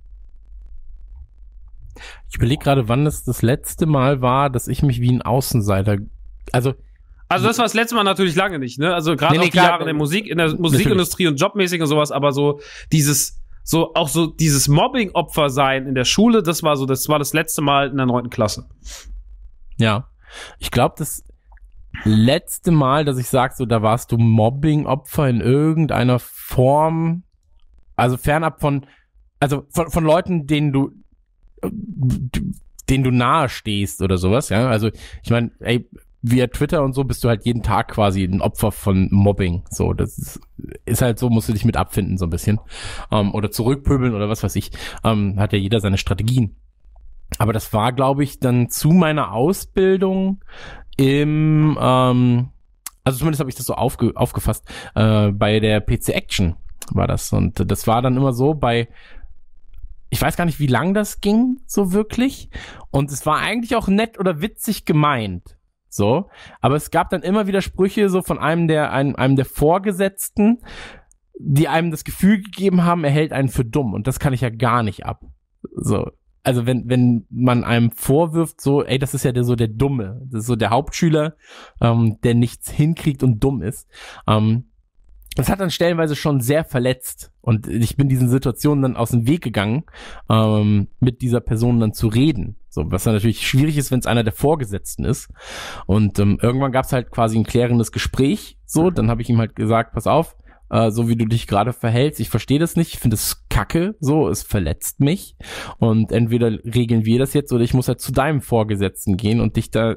Ich überlege gerade, wann es das letzte Mal war, dass ich mich wie ein Außenseiter, also Also das war das letzte Mal natürlich lange nicht, ne? Also gerade Nee, nee, auch die klar, Jahre in der Musik, in der Musikindustrie und jobmäßig und sowas, aber so dieses, so auch so dieses Mobbing-Opfer sein in der Schule, das war so, das war das letzte Mal in der neunten Klasse. ja, ich glaube, das letzte Mal, dass ich sage, so da warst du Mobbing-Opfer in irgendeiner Form, also fernab von, also von, von Leuten, denen du denen du nahe stehst oder sowas, ja, also ich meine, ey, via Twitter und so bist du halt jeden Tag quasi ein Opfer von Mobbing, so, das ist, ist halt so, musst du dich mit abfinden so ein bisschen, ähm, oder zurückpöbeln oder was weiß ich, ähm, hat ja jeder seine Strategien, aber das war, glaube ich, dann zu meiner Ausbildung im, ähm, also zumindest habe ich das so aufge, aufgefasst, äh, bei der P C Action war das und das war dann immer so bei ich weiß gar nicht, wie lang das ging, so wirklich. Und es war eigentlich auch nett oder witzig gemeint. So. Aber es gab dann immer wieder Sprüche so von einem der, einem, einem der Vorgesetzten, die einem das Gefühl gegeben haben, er hält einen für dumm. Und das kann ich ja gar nicht ab. So. Also wenn, wenn man einem vorwirft, so, ey, das ist ja der, so der Dumme. Das ist so der Hauptschüler, ähm, der nichts hinkriegt und dumm ist. Ähm, Das hat dann stellenweise schon sehr verletzt und ich bin diesen Situationen dann aus dem Weg gegangen, ähm, mit dieser Person dann zu reden. So, was dann natürlich schwierig ist, wenn es einer der Vorgesetzten ist. Und ähm, irgendwann gab es halt quasi ein klärendes Gespräch. So, dann habe ich ihm halt gesagt, pass auf, äh, so wie du dich gerade verhältst, ich verstehe das nicht, ich finde es kacke, so, es verletzt mich. Und entweder regeln wir das jetzt oder ich muss halt zu deinem Vorgesetzten gehen und dich da, äh,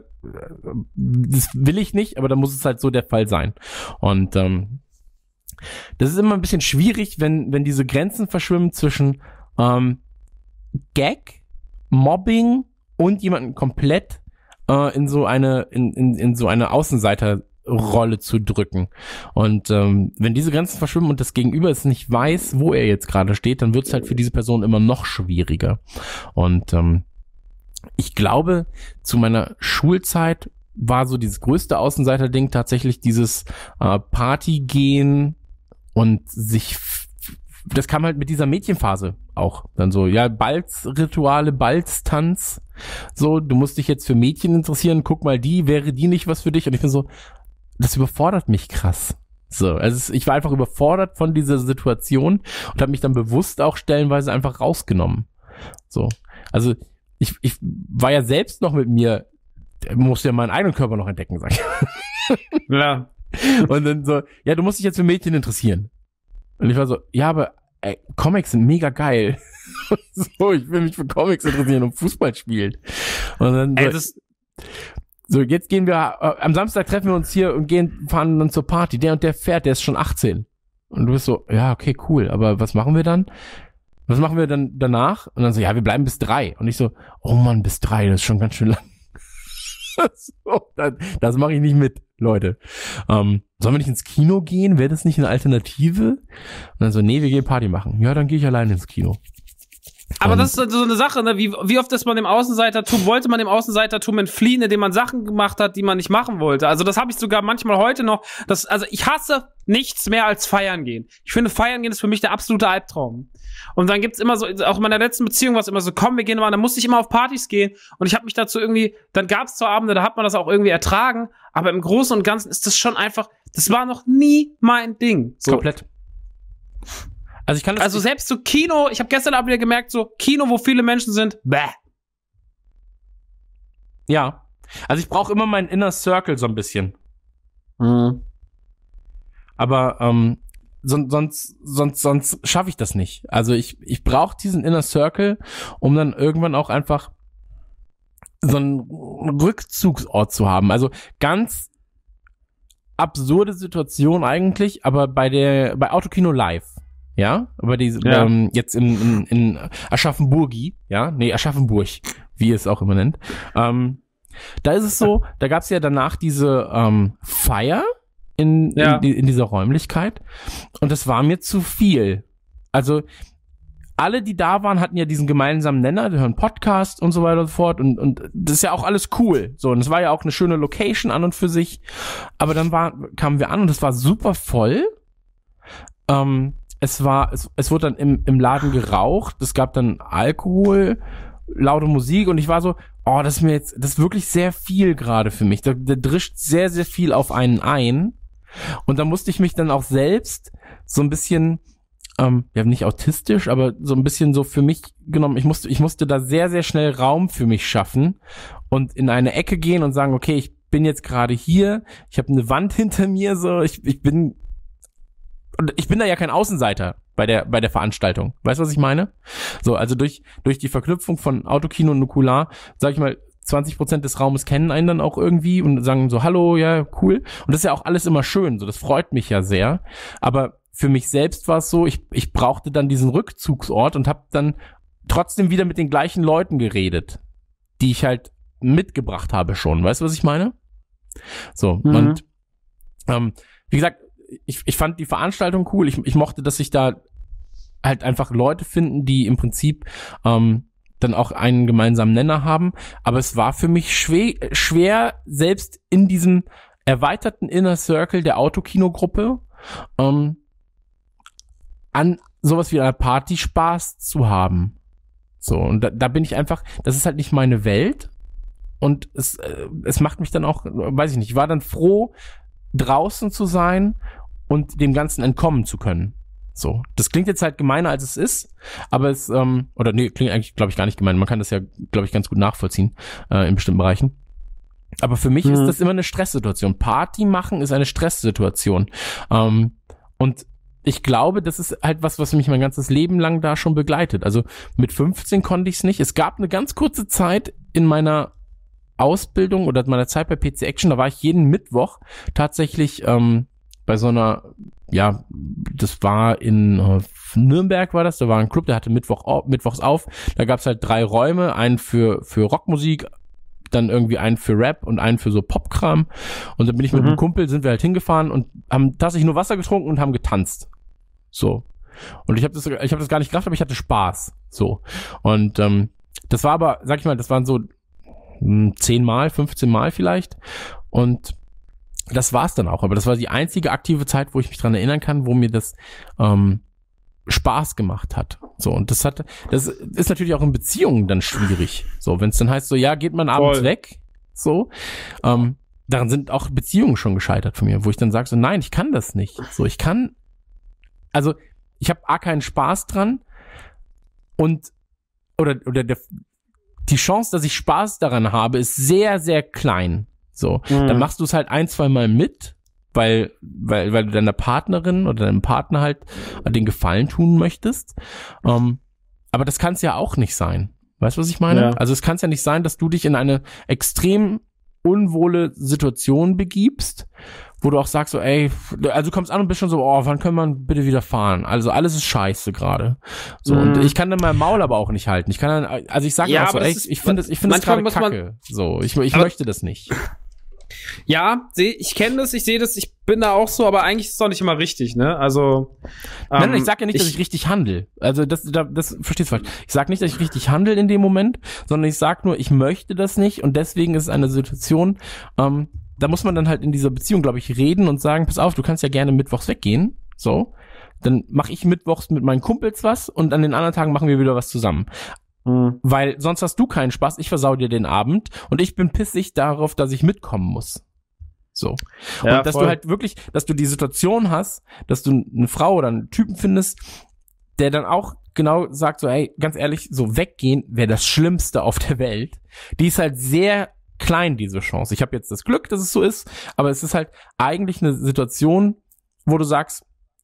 das will ich nicht, aber da muss es halt so der Fall sein. Und ähm, das ist immer ein bisschen schwierig, wenn wenn diese Grenzen verschwimmen zwischen ähm, Gag, Mobbing und jemanden komplett äh, in so eine in in in so eine Außenseiterrolle zu drücken. Und ähm, wenn diese Grenzen verschwimmen und das Gegenüber es nicht weiß, wo er jetzt gerade steht, dann wird es halt für diese Person immer noch schwieriger. Und ähm, ich glaube, zu meiner Schulzeit war so dieses größte Außenseiter-Ding tatsächlich dieses äh, Partygehen und sich, f- das kam halt mit dieser Mädchenphase auch dann so, ja, Balzrituale, Balztanz, so, du musst dich jetzt für Mädchen interessieren, guck mal die, wäre die nicht was für dich? Und ich bin so, das überfordert mich krass. So, also es, ich war einfach überfordert von dieser Situation und habe mich dann bewusst auch stellenweise einfach rausgenommen. So, also ich, ich war ja selbst noch mit mir, musste ja meinen eigenen Körper noch entdecken, sag ich. Ja. Und dann so, ja, du musst dich jetzt für Mädchen interessieren. Und ich war so, ja, aber ey, Comics sind mega geil. So, ich will mich für Comics interessieren und Fußball spielen. Und dann so, Ey, das, so, jetzt gehen wir, äh, am Samstag treffen wir uns hier und gehen, fahren dann zur Party. Der und der fährt, der ist schon achtzehn. Und du bist so, ja, okay, cool, aber was machen wir dann? Was machen wir dann danach? Und dann so, ja, wir bleiben bis drei. Und ich so, oh Mann, bis drei, das ist schon ganz schön lang. So, das das mache ich nicht mit, Leute. Ähm, sollen wir nicht ins Kino gehen? Wäre das nicht eine Alternative? Und dann so, nee, wir gehen Party machen. Ja, dann gehe ich alleine ins Kino. aber Und das ist so eine Sache, ne? Wie, wie oft ist man dem Außenseitertum, wollte man dem Außenseitertum entfliehen, indem man Sachen gemacht hat, die man nicht machen wollte. Also das habe ich sogar manchmal heute noch. Das, also ich hasse nichts mehr als feiern gehen. Ich finde, feiern gehen ist für mich der absolute Albtraum. Und dann gibt's immer so, auch in meiner letzten Beziehung war es immer so, komm, wir gehen mal, dann musste ich immer auf Partys gehen und ich habe mich dazu irgendwie, dann gab's zwar Abende, da hat man das auch irgendwie ertragen, aber im Großen und Ganzen ist das schon einfach, das war noch nie mein Ding. So. komplett. Also ich kann das Also selbst so Kino, ich habe gestern Abend wieder gemerkt, so Kino, wo viele Menschen sind, bäh. ja. Also ich brauche immer meinen Inner Circle so ein bisschen. Mhm. Aber ähm, sonst sonst sonst sonst schaffe ich das nicht. Also ich ich brauche diesen Inner Circle, um dann irgendwann auch einfach so einen Rückzugsort zu haben. Also ganz absurde Situation eigentlich, aber bei der bei Autokino Live, ja, aber die Ja. ähm, jetzt in, in, in Aschaffenburgi, ja, nee Aschaffenburg, wie ihr es auch immer nennt. Ähm, da ist es so, da gab es ja danach diese ähm, Feier in, Ja. in, die, in dieser Räumlichkeit und das war mir zu viel. Also alle, die da waren, hatten ja diesen gemeinsamen Nenner, die hören Podcast und so weiter und so fort und, und das ist ja auch alles cool. So, und es war ja auch eine schöne Location an und für sich. Aber dann war, kamen wir an und es war super voll. Ähm, es war, es, es wurde dann im, im Laden geraucht, es gab dann Alkohol, laute Musik und ich war so, oh, das ist mir jetzt, das ist wirklich sehr viel gerade für mich. Da, da drischt sehr, sehr viel auf einen ein. Und da musste ich mich dann auch selbst so ein bisschen Ähm, ja, nicht autistisch, aber so ein bisschen so für mich genommen. Ich musste, ich musste da sehr, sehr schnell Raum für mich schaffen und in eine Ecke gehen und sagen, okay, ich bin jetzt gerade hier, ich habe eine Wand hinter mir, so, ich, ich bin, und ich bin da ja kein Außenseiter bei der, bei der Veranstaltung. Weißt du, was ich meine? So, also durch, durch die Verknüpfung von Autokino und Nukular, sag ich mal, zwanzig Prozent des Raumes kennen einen dann auch irgendwie und sagen so, hallo, ja, cool. Und das ist ja auch alles immer schön, so, das freut mich ja sehr. Aber für mich selbst war es so, ich, ich brauchte dann diesen Rückzugsort und habe dann trotzdem wieder mit den gleichen Leuten geredet, die ich halt mitgebracht habe schon. Weißt du, was ich meine? So, Mhm. und ähm, wie gesagt, ich, ich fand die Veranstaltung cool. Ich, ich mochte, dass sich da halt einfach Leute finden, die im Prinzip ähm, dann auch einen gemeinsamen Nenner haben. Aber es war für mich schwer, schwer selbst in diesem erweiterten Inner Circle der Autokinogruppe ähm, an sowas wie einer Party Spaß zu haben. So, und da, da bin ich einfach, das ist halt nicht meine Welt und es, äh, es macht mich dann auch, weiß ich nicht, ich war dann froh, draußen zu sein und dem Ganzen entkommen zu können. So, das klingt jetzt halt gemeiner, als es ist, aber es, ähm, oder nee, klingt eigentlich, glaube ich, gar nicht gemein, man kann das ja, glaube ich, ganz gut nachvollziehen äh, in bestimmten Bereichen. Aber für mich Mhm. ist das immer eine Stresssituation. Party machen ist eine Stresssituation. Ähm, und ich glaube, das ist halt was, was mich mein ganzes Leben lang da schon begleitet. Also mit fünfzehn konnte ich es nicht. Es gab eine ganz kurze Zeit in meiner Ausbildung oder meiner Zeit bei P C Action, da war ich jeden Mittwoch tatsächlich ähm, bei so einer, ja, das war in äh, Nürnberg war das, da war ein Club, der hatte Mittwoch au- mittwochs auf. Da gab es halt drei Räume, einen für für Rockmusik, dann irgendwie einen für Rap und einen für so Popkram. Und dann bin ich mit Mhm. einem Kumpel, sind wir halt hingefahren und haben tatsächlich nur Wasser getrunken und haben getanzt. So. Und ich habe das, ich habe das gar nicht gedacht, aber ich hatte Spaß. So. Und ähm, das war aber, sag ich mal, das waren so mh, zehn Mal, fünfzehn Mal vielleicht. Und das war's dann auch. Aber das war die einzige aktive Zeit, wo ich mich dran erinnern kann, wo mir das ähm, Spaß gemacht hat. So, und das hat, das ist natürlich auch in Beziehungen dann schwierig. So, wenn es dann heißt, so, ja, geht man abends Voll. weg, so, ähm, daran sind auch Beziehungen schon gescheitert von mir, wo ich dann sage, so, nein, ich kann das nicht. So, ich kann, also, ich habe A, keinen Spaß dran und, oder, oder der, die Chance, dass ich Spaß daran habe, ist sehr, sehr klein. So, Mhm. dann machst du es halt ein, zwei Mal mit, weil, weil, weil du deiner Partnerin oder deinem Partner halt den Gefallen tun möchtest. Ähm, aber das kann es ja auch nicht sein. Weißt du, was ich meine? Ja. Also es kann ja nicht sein, dass du dich in eine extrem unwohle Situation begibst, wo du auch sagst so, ey, also du kommst an und bist schon so, oh, wann können wir bitte wieder fahren? Also alles ist scheiße gerade. So, Mhm. und ich kann dann mein Maul aber auch nicht halten. Ich kann dann, also ich sage Ja, auch so, aber ey, das ist- ich finde das, ich finde das manchmal gerade muss man- kacke. So, ich, ich Aber- möchte das nicht. Ja, seh, ich kenne das, ich sehe das, ich bin da auch so, aber eigentlich ist es doch nicht immer richtig, ne? Also. Nein, ähm, nein, ich sag ja nicht, dass ich richtig handle. Also das, das, das verstehst du falsch. Ich sag nicht, dass ich richtig handle in dem Moment, sondern ich sag nur, ich möchte das nicht und deswegen ist es eine Situation, ähm, da muss man dann halt in dieser Beziehung, glaube ich, reden und sagen, pass auf, du kannst ja gerne mittwochs weggehen, so. Dann mache ich mittwochs mit meinen Kumpels was und an den anderen Tagen machen wir wieder was zusammen. Mhm. Weil sonst hast du keinen Spaß, ich versau dir den Abend und ich bin pissig darauf, dass ich mitkommen muss. So. Ja, und dass voll. du halt wirklich, dass du die Situation hast, dass du eine Frau oder einen Typen findest, der dann auch genau sagt so, hey, ganz ehrlich, so weggehen wäre das Schlimmste auf der Welt. Die ist halt sehr klein, diese Chance. Ich habe jetzt das Glück, dass es so ist, aber es ist halt eigentlich eine Situation, wo du sagst,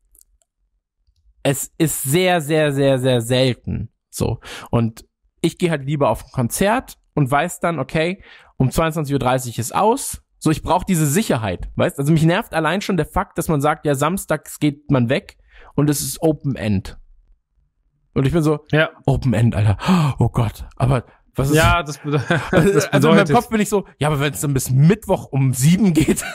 es ist sehr, sehr, sehr, sehr selten. So. Und ich gehe halt lieber auf ein Konzert und weiß dann, okay, um zweiundzwanzig Uhr dreißig ist aus. So, ich brauche diese Sicherheit, weißt? Also mich nervt allein schon der Fakt, dass man sagt, ja, samstags geht man weg und es ist Open End. Und ich bin so, Ja. Open End, Alter. Oh Gott. Aber Was ist, Ja, das, bede- das also, also in meinem bedeutet. Kopf bin ich so, ja, aber wenn es dann bis Mittwoch um sieben geht,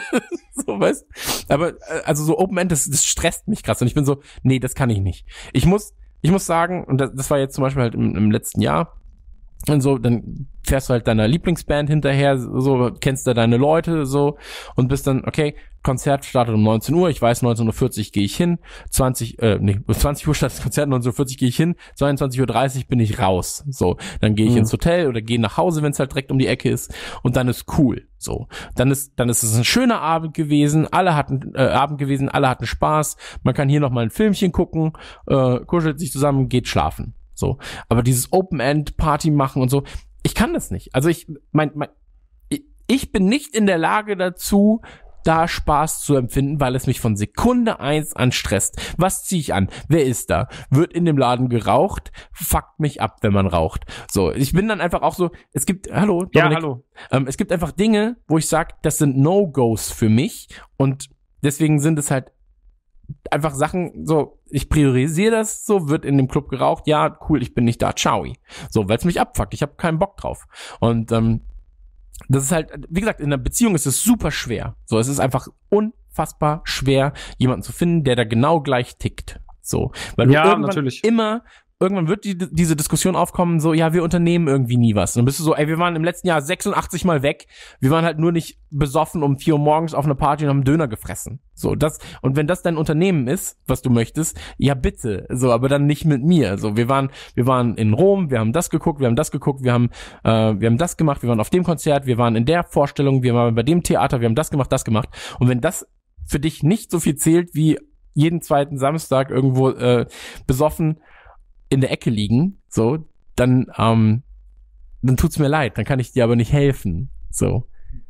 so, weißt, aber äh, also so Open End, das, das stresst mich krass und ich bin so, nee, das kann ich nicht. Ich muss, ich muss sagen, und das, das war jetzt zum Beispiel halt im, im letzten Jahr und so, dann fährst du halt deiner Lieblingsband hinterher, so, kennst du deine Leute, so, und bist dann, okay, Konzert startet um neunzehn Uhr, ich weiß, neunzehn Uhr vierzig gehe ich hin, zwanzig, äh, nee, zwanzig Uhr startet das Konzert, neunzehn Uhr vierzig gehe ich hin, zweiundzwanzig Uhr dreißig bin ich raus, so, dann gehe ich Mhm. ins Hotel oder gehe nach Hause, wenn es halt direkt um die Ecke ist, und dann ist cool, so, dann ist, dann ist es ein schöner Abend gewesen, alle hatten, äh, Abend gewesen, alle hatten Spaß, man kann hier noch mal ein Filmchen gucken, äh, kuschelt sich zusammen, geht schlafen, so, aber dieses Open-End-Party machen und so, ich kann das nicht, also ich, mein, mein, ich, ich bin nicht in der Lage dazu, da Spaß zu empfinden, weil es mich von Sekunde eins an stresst. Was ziehe ich an? Wer ist da? Wird in dem Laden geraucht? Fuckt mich ab, wenn man raucht. So, ich bin dann einfach auch so, es gibt, hallo, Ja, Dominik, hallo. ähm, es gibt einfach Dinge, wo ich sage, das sind No-Gos für mich und deswegen sind es halt einfach Sachen, so, ich priorisiere das, so, wird in dem Club geraucht, ja, cool, ich bin nicht da, ciao. So, weil es mich abfuckt, ich habe keinen Bock drauf. Und, ähm, das ist halt, wie gesagt, in einer Beziehung ist es super schwer. So, es ist einfach unfassbar schwer, jemanden zu finden, der da genau gleich tickt. So, weil du Ja, irgendwann natürlich. immer, irgendwann wird die, diese Diskussion aufkommen, so, ja, wir unternehmen irgendwie nie was. Und dann bist du so, ey, wir waren im letzten Jahr sechsundachtzig Mal weg. Wir waren halt nur nicht besoffen um vier Uhr morgens auf einer Party und haben Döner gefressen. So, das, und wenn das dein Unternehmen ist, was du möchtest, ja, bitte. So, aber dann nicht mit mir. So, wir waren, wir waren in Rom, wir haben das geguckt, wir haben das geguckt, wir haben, äh, wir haben das gemacht, wir waren auf dem Konzert, wir waren in der Vorstellung, wir waren bei dem Theater, wir haben das gemacht, das gemacht. Und wenn das für dich nicht so viel zählt wie jeden zweiten Samstag irgendwo äh, besoffen in der Ecke liegen, so, dann, ähm, dann tut's mir leid, dann kann ich dir aber nicht helfen, so.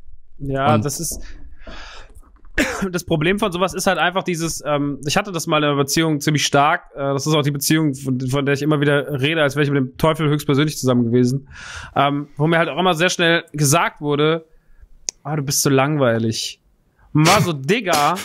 Ja, Und- das ist das Problem von sowas ist halt einfach dieses, ähm, ich hatte das mal in einer Beziehung ziemlich stark, äh, das ist auch die Beziehung, von, von der ich immer wieder rede, als wäre ich mit dem Teufel höchstpersönlich zusammen gewesen, ähm, wo mir halt auch immer sehr schnell gesagt wurde, ah, du bist so langweilig. Man war so, Digga,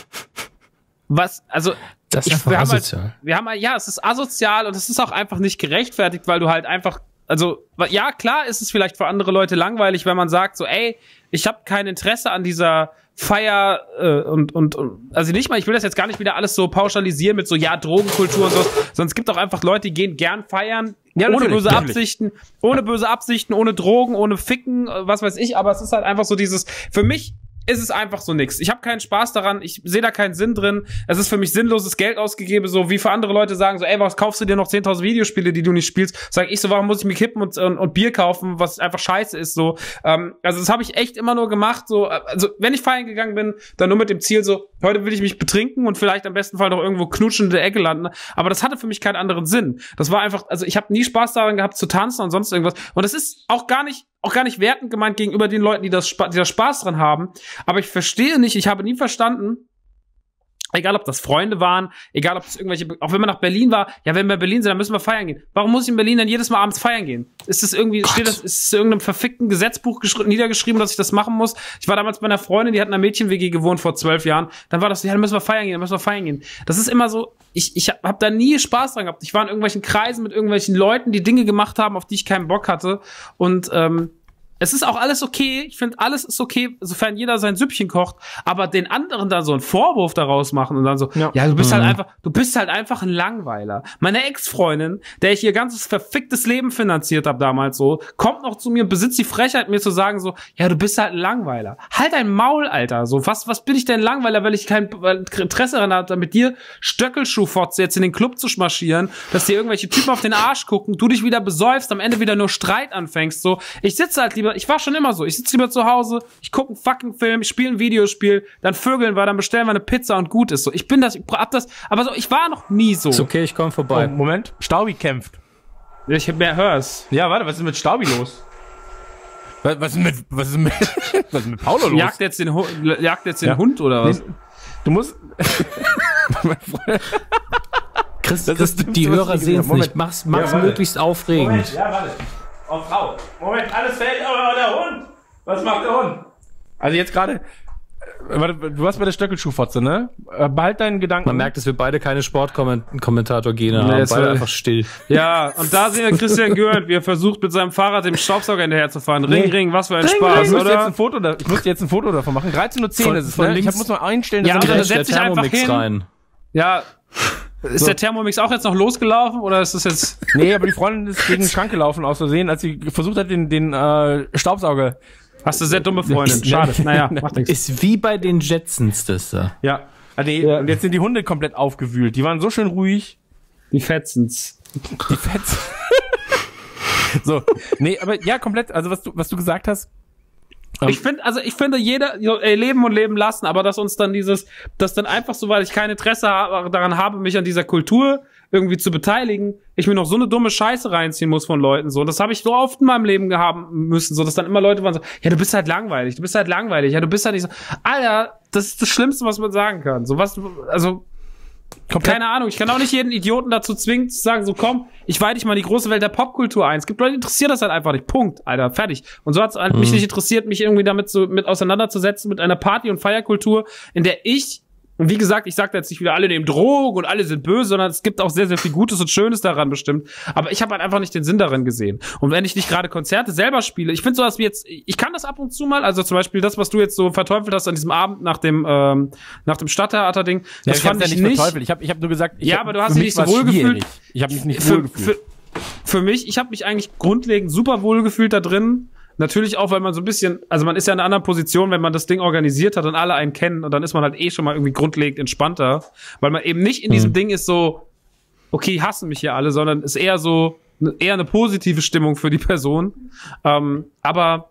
was, also, Das ist Ich- einfach wir haben halt- asozial. wir haben halt, ja, es ist asozial und es ist auch einfach nicht gerechtfertigt, weil du halt einfach, also, ja, klar ist es vielleicht für andere Leute langweilig, wenn man sagt so, ey, ich habe kein Interesse an dieser Feier äh, und, und, und, also nicht mal, ich will das jetzt gar nicht wieder alles so pauschalisieren mit so, ja, Drogenkultur und so, sondern es gibt auch einfach Leute, die gehen gern feiern, Ja, ohne natürlich, böse natürlich. Absichten, ohne böse Absichten, ohne Drogen, ohne Ficken, äh, was weiß ich, aber es ist halt einfach so dieses, für mich ist es einfach so nix. Ich habe keinen Spaß daran, ich sehe da keinen Sinn drin. Es ist für mich sinnloses Geld ausgegeben, so wie für andere Leute sagen so, ey, was kaufst du dir noch zehntausend Videospiele, die du nicht spielst? Sag ich so, warum muss ich mir Kippen und, und, und Bier kaufen, was einfach scheiße ist, so. Ähm, also das habe ich echt immer nur gemacht, so. Also wenn ich feiern gegangen bin, dann nur mit dem Ziel so, heute will ich mich betrinken und vielleicht am besten Fall noch irgendwo knutschen in der Ecke landen. Aber das hatte für mich keinen anderen Sinn. Das war einfach, also ich habe nie Spaß daran gehabt zu tanzen und sonst irgendwas. Und das ist auch gar nicht auch gar nicht wertend gemeint gegenüber den Leuten, die das, Spa- die da Spaß dran haben. Aber ich verstehe nicht, ich habe nie verstanden, egal ob das Freunde waren, egal ob das irgendwelche, auch wenn man nach Berlin war, ja, wenn wir in Berlin sind, dann müssen wir feiern gehen. Warum muss ich in Berlin dann jedes Mal abends feiern gehen? Ist das irgendwie, steht das, ist es in irgendeinem verfickten Gesetzbuch geschri- niedergeschrieben, dass ich das machen muss? Ich war damals bei einer Freundin, die hat in einer Mädchen-W G gewohnt vor zwölf Jahren. Dann war das, ja, dann müssen wir feiern gehen, dann müssen wir feiern gehen. Das ist immer so, ich, ich hab, hab da nie Spaß dran gehabt. Ich war in irgendwelchen Kreisen mit irgendwelchen Leuten, die Dinge gemacht haben, auf die ich keinen Bock hatte. Und, ähm, es ist auch alles okay, ich finde, alles ist okay, sofern jeder sein Süppchen kocht, aber den anderen dann so einen Vorwurf daraus machen und dann so, ja, Ja. du bist halt Mhm. einfach, du bist halt einfach ein Langweiler. Meine Ex-Freundin, der ich ihr ganzes verficktes Leben finanziert habe damals so, kommt noch zu mir und besitzt die Frechheit, mir zu sagen so, ja, du bist halt ein Langweiler. Halt dein Maul, Alter, so, was, was bin ich denn Langweiler, weil ich kein weil Interesse daran habe, mit dir Stöckelschuhfotze jetzt in den Club zu marschieren, dass dir irgendwelche Typen auf den Arsch gucken, du dich wieder besäufst, am Ende wieder nur Streit anfängst, so. Ich sitze halt lieber, ich war schon immer so, ich sitze lieber zu Hause, ich gucke einen fucking Film, ich spiele ein Videospiel, dann vögeln wir, dann bestellen wir eine Pizza und gut ist so. Ich bin das, ich hab das, aber so, ich war noch nie so. Ist okay, ich komme vorbei. Oh, Moment, Staubi kämpft. Ich mehr hör's. Ja, warte, was ist mit Staubi los? Was, was ist mit, was ist mit, was ist mit Paulo los? Jagt jetzt den, Hu jagt jetzt den Ja. Hund oder was? Nee, du musst, Chris, Das Chris ist das die Dümmste, was Hörer ich gesehen sehen hab. es Moment. nicht. Mach's, mach's Ja, warte. möglichst aufregend. ja, warte. Oh, Frau. Moment, alles fällt, aber der Hund. Was macht der Hund? Also jetzt gerade, warte, du warst bei der Stöckelschuhfotze, ne? Behalt deinen Gedanken. Man merkt, dass wir beide keine Sportkommentator-Gene Nee, haben. es Beide war- einfach still. Ja, und da sehen wir Christian Görend, wie er versucht, mit seinem Fahrrad dem Staubsauger hinterherzufahren. Ring, Nee. Ring, was für ein ich Spaß, müsste jetzt oder? ein Foto da, ich müsste jetzt ein Foto davon machen. dreizehn Uhr zehn Von- ist es, von ne? Ich links- hab, muss mal einstellen, Ja, dass aber er dann gleich- setz dich einfach hin. rein. Ja, ist So. der Thermomix auch jetzt noch losgelaufen, oder ist das jetzt... Nee, aber die Freundin ist gegen den Schrank gelaufen aus Versehen, als sie versucht hat, den, den äh, Staubsauger. Hast du sehr dumme Freundin, schade. Naja, macht nichts. Ist wie bei den Jetsons, das da. Ja. Ah, nee, Ja. und jetzt sind die Hunde komplett aufgewühlt. Die waren so schön ruhig. Die Fetzens. Die Fetz. So, nee, aber ja, komplett, also was du, was du gesagt hast. Ähm, Ich finde, also ich finde, jeder, so, ey, leben und leben lassen, aber dass uns dann dieses, dass dann einfach so, weil ich kein Interesse ha- daran habe, mich an dieser Kultur irgendwie zu beteiligen, ich mir noch so eine dumme Scheiße reinziehen muss von Leuten, so. Und das habe ich so oft in meinem Leben gehabt müssen, so, dass dann immer Leute waren so, ja, du bist halt langweilig, du bist halt langweilig, ja, du bist halt nicht so, Alter, das ist das Schlimmste, was man sagen kann. So was, also, komplett, keine Ahnung, ich kann auch nicht jeden Idioten dazu zwingen, zu sagen, so komm, ich weih dich mal in die große Welt der Popkultur ein. Es gibt Leute, die interessiert das halt einfach nicht. Punkt, Alter, fertig. Und so hat es halt mich nicht interessiert, mich irgendwie damit so mit auseinanderzusetzen, mit einer Party- und Feierkultur, in der ich, und wie gesagt, ich sag da jetzt nicht wieder, alle nehmen Drogen und alle sind böse, sondern es gibt auch sehr, sehr viel Gutes und Schönes daran bestimmt. Aber ich habe halt einfach nicht den Sinn darin gesehen. Und wenn ich nicht gerade Konzerte selber spiele, ich finde sowas wie jetzt, ich kann das ab und zu mal, also zum Beispiel das, was du jetzt so verteufelt hast an diesem Abend nach dem, ähm, nach dem Stadttheater-Ding, ja, das ich fand hab's ich ja nicht nicht. verteufelt. Ich habe ich hab nur gesagt, ich Ja, hab, aber du hast für dich mich nicht so war's wohl schwierig. gefühlt. Ich habe mich nicht für, wohl gefühlt. für, für mich, ich habe mich eigentlich grundlegend super wohl gefühlt da drin. Natürlich auch, weil man so ein bisschen, also man ist ja in einer anderen Position, wenn man das Ding organisiert hat und alle einen kennen und dann ist man halt eh schon mal irgendwie grundlegend entspannter, weil man eben nicht in diesem Ding ist so, okay, hassen mich hier alle, sondern ist eher so, eher eine positive Stimmung für die Person. Ähm, aber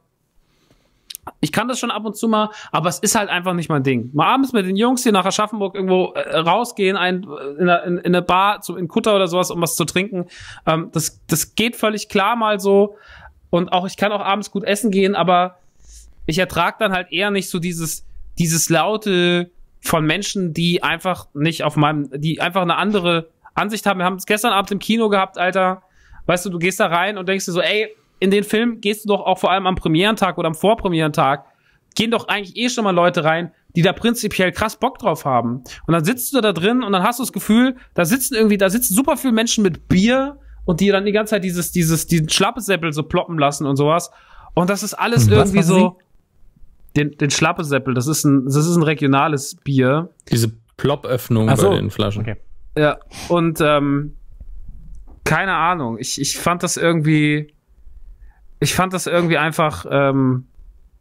ich kann das schon ab und zu mal, aber es ist halt einfach nicht mein Ding. Mal abends mit den Jungs hier nach Aschaffenburg irgendwo äh, rausgehen, ein, in, eine, in, in eine Bar, zu, in Kutter oder sowas, um was zu trinken. Ähm, das, das geht völlig klar mal so. Und auch, ich kann auch abends gut essen gehen, aber ich ertrage dann halt eher nicht so dieses, dieses Laute von Menschen, die einfach nicht auf meinem, die einfach eine andere Ansicht haben. Wir haben es gestern Abend im Kino gehabt, Alter. Weißt du, du gehst da rein und denkst dir so, ey, in den Film gehst du doch auch vor allem am Premierentag oder am Vorpremierentag, gehen doch eigentlich eh schon mal Leute rein, die da prinzipiell krass Bock drauf haben. Und dann sitzt du da drin und dann hast du das Gefühl, da sitzen irgendwie, da sitzen super viele Menschen mit Bier und die dann die ganze Zeit dieses, dieses, diesen Schlappesäppel so ploppen lassen und sowas. Und das ist alles Was irgendwie machen so, den, den Schlappesäppel, das ist ein, das ist ein regionales Bier. Diese Plop-Öffnung Ach so. bei den Flaschen. Okay. Ja, und ähm, keine Ahnung, ich, ich fand das irgendwie, ich fand das irgendwie einfach, ähm,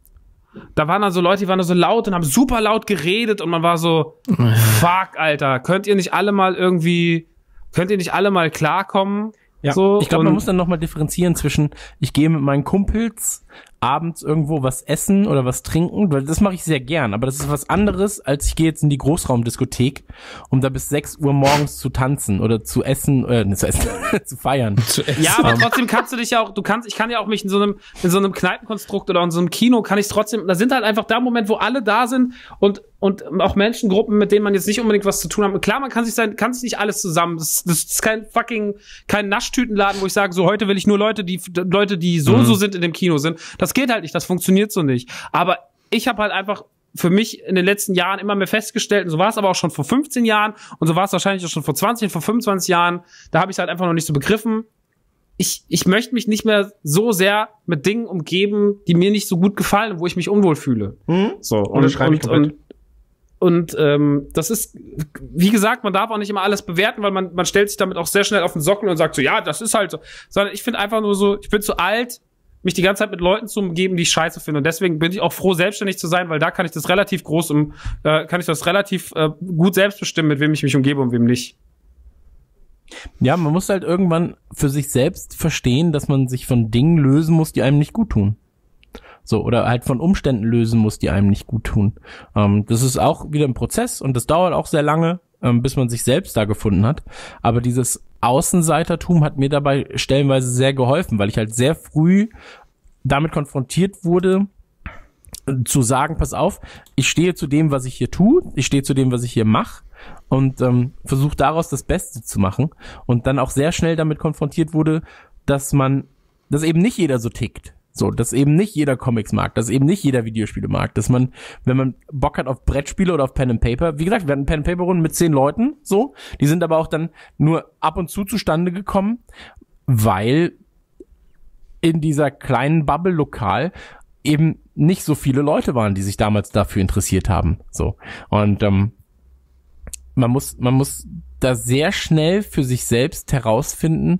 da waren dann so Leute, die waren da so laut und haben super laut geredet und man war so, fuck, Alter, könnt ihr nicht alle mal irgendwie, könnt ihr nicht alle mal klarkommen? Ja, So, ich glaube, man und- muss dann nochmal differenzieren zwischen, ich gehe mit meinen Kumpels abends irgendwo was essen oder was trinken, weil das mache ich sehr gern, aber das ist was anderes, als ich gehe jetzt in die Großraumdiskothek, um da bis sechs Uhr morgens zu tanzen oder zu essen, äh, nicht zu essen, zu feiern. Zu essen. Ja, aber trotzdem kannst du dich ja auch, du kannst, ich kann ja auch mich in so einem, in so einem Kneipenkonstrukt oder in so einem Kino kann ich trotzdem, da sind halt einfach der Moment, wo alle da sind und, und auch Menschengruppen, mit denen man jetzt nicht unbedingt was zu tun hat. Klar, man kann sich sein, kann sich nicht alles zusammen, das, das ist kein fucking, kein Naschtütenladen, wo ich sage, so heute will ich nur Leute, die, Leute, die so, so sind in dem Kino sind. Das geht halt nicht, das funktioniert so nicht. Aber ich habe halt einfach für mich in den letzten Jahren immer mehr festgestellt, und so war es aber auch schon vor fünfzehn Jahren und so war es wahrscheinlich auch schon vor zwanzig, vor fünfundzwanzig Jahren, da habe ich es halt einfach noch nicht so begriffen. Ich, ich möchte mich nicht mehr so sehr mit Dingen umgeben, die mir nicht so gut gefallen, wo ich mich unwohl fühle. So, und, Unterschreibe ich und, komplett. und, und ähm, das ist, wie gesagt, man darf auch nicht immer alles bewerten, weil man, man stellt sich damit auch sehr schnell auf den Sockel und sagt so, ja, das ist halt so. Sondern ich finde einfach nur so, ich bin zu alt, mich die ganze Zeit mit Leuten zu umgeben, die ich scheiße finde. Und deswegen bin ich auch froh, selbstständig zu sein, weil da kann ich das relativ groß, um, äh, kann ich das relativ äh, gut selbst bestimmen, mit wem ich mich umgebe und wem nicht. Ja, man muss halt irgendwann für sich selbst verstehen, dass man sich von Dingen lösen muss, die einem nicht gut tun. So, oder halt von Umständen lösen muss, die einem nicht gut tun. Ähm, das ist auch wieder ein Prozess und das dauert auch sehr lange, ähm, bis man sich selbst da gefunden hat. Aber dieses Außenseitertum hat mir dabei stellenweise sehr geholfen, weil ich halt sehr früh damit konfrontiert wurde, zu sagen, pass auf, ich stehe zu dem, was ich hier tue, ich stehe zu dem, was ich hier mache und ähm, versuche daraus das Beste zu machen und dann auch sehr schnell damit konfrontiert wurde, dass man, dass eben nicht jeder so tickt. So, dass eben nicht jeder Comics mag, dass eben nicht jeder Videospiele mag, dass man, wenn man Bock hat auf Brettspiele oder auf Pen and Paper, wie gesagt, wir hatten Pen and Paper Runden mit zehn Leuten, so, die sind aber auch dann nur ab und zu zustande gekommen, weil in dieser kleinen Bubble lokal eben nicht so viele Leute waren, die sich damals dafür interessiert haben, so. Und ähm, man muss, man muss da sehr schnell für sich selbst herausfinden,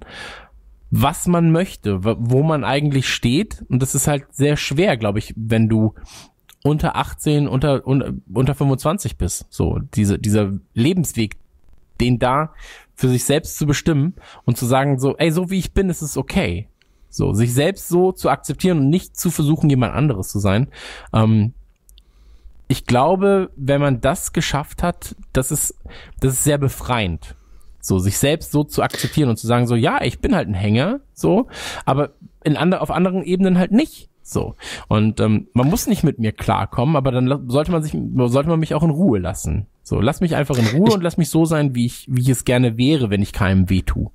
was man möchte, wo man eigentlich steht. Und das ist halt sehr schwer, glaube ich, wenn du unter achtzehn, unter, unter, unter fünfundzwanzig bist. So, diese, dieser Lebensweg, den da für sich selbst zu bestimmen und zu sagen so, ey, so wie ich bin, ist es okay. So, sich selbst so zu akzeptieren und nicht zu versuchen, jemand anderes zu sein. Ähm, ich glaube, wenn man das geschafft hat, das ist, das ist sehr befreiend. So, sich selbst so zu akzeptieren und zu sagen so, ja, ich bin halt ein Hänger, so, aber in andre, auf anderen Ebenen halt nicht, so. Und ähm, man muss nicht mit mir klarkommen, aber dann sollte man sich, sollte man mich auch in Ruhe lassen. So, lass mich einfach in Ruhe und lass mich so sein, wie ich, wie ich es gerne wäre, wenn ich keinem weh tue.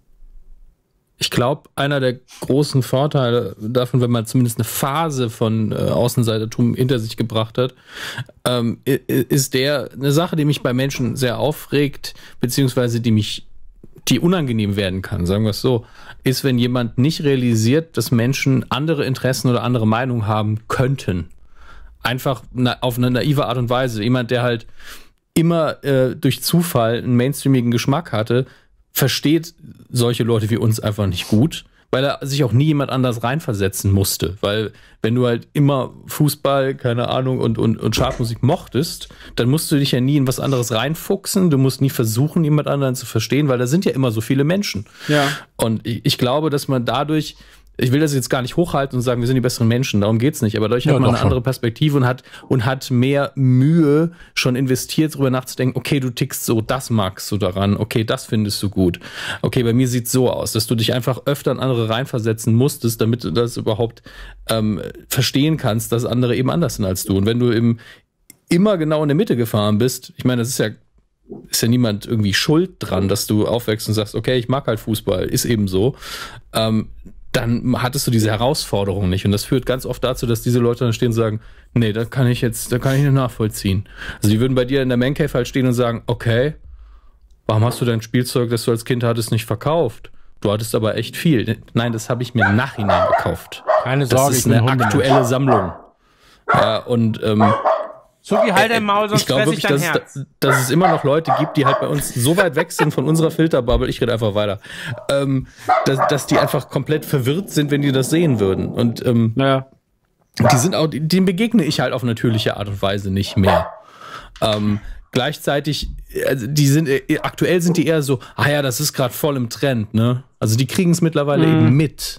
Ich glaube, einer der großen Vorteile davon, wenn man zumindest eine Phase von äh, Außenseitertum hinter sich gebracht hat, ähm, ist der eine Sache, die mich bei Menschen sehr aufregt, beziehungsweise die mich, die unangenehm werden kann, sagen wir es so, ist, wenn jemand nicht realisiert, dass Menschen andere Interessen oder andere Meinungen haben könnten. Einfach na, auf eine naive Art und Weise. Jemand, der halt immer äh, durch Zufall einen mainstreamigen Geschmack hatte, versteht solche Leute wie uns einfach nicht gut, weil er sich auch nie jemand anders reinversetzen musste. Weil wenn du halt immer Fußball, keine Ahnung, und, und, und Chartmusik mochtest, dann musst du dich ja nie in was anderes reinfuchsen. Du musst nie versuchen, jemand anderen zu verstehen, weil da sind ja immer so viele Menschen. Ja. Und ich, ich glaube, dass man dadurch, ich will das jetzt gar nicht hochhalten und sagen, wir sind die besseren Menschen, darum geht's nicht. Aber dadurch Ja, hat man doch eine schon. andere Perspektive und hat, und hat mehr Mühe schon investiert, darüber nachzudenken, okay, du tickst so, das magst du daran, okay, das findest du gut. Okay, bei mir sieht's so aus, dass du dich einfach öfter in andere reinversetzen musstest, damit du das überhaupt ähm, verstehen kannst, dass andere eben anders sind als du. Und wenn du im, immer genau in der Mitte gefahren bist, ich meine, das ist ja ist ja niemand irgendwie schuld dran, dass du aufwächst und sagst, okay, ich mag halt Fußball, ist eben so. Ähm, dann hattest du diese Herausforderung nicht. Und das führt ganz oft dazu, dass diese Leute dann stehen und sagen, nee, da kann ich jetzt, da kann ich nicht nachvollziehen. Also die würden bei dir in der Mancave halt stehen und sagen, okay, warum hast du dein Spielzeug, das du als Kind hattest, nicht verkauft? Du hattest aber echt viel. Nein, das habe ich mir im Nachhinein gekauft. Keine Das Sorge, ist ich bin eine Hundemensch. aktuelle Sammlung. Ja, und ähm, So wie halt dein Maul, sonst ich glaube fress ich wirklich, dein dass, Herz. es- dass es immer noch Leute gibt, die halt bei uns so weit weg sind von unserer Filterbubble, ich rede einfach weiter, ähm, dass, dass die einfach komplett verwirrt sind, wenn die das sehen würden. Und ähm, Naja. die sind auch, denen begegne ich halt auf natürliche Art und Weise nicht mehr. Ähm, gleichzeitig, also die sind äh, aktuell sind die eher so, ah ja, das ist gerade voll im Trend, ne? Also die kriegen es mittlerweile Mhm. eben mit.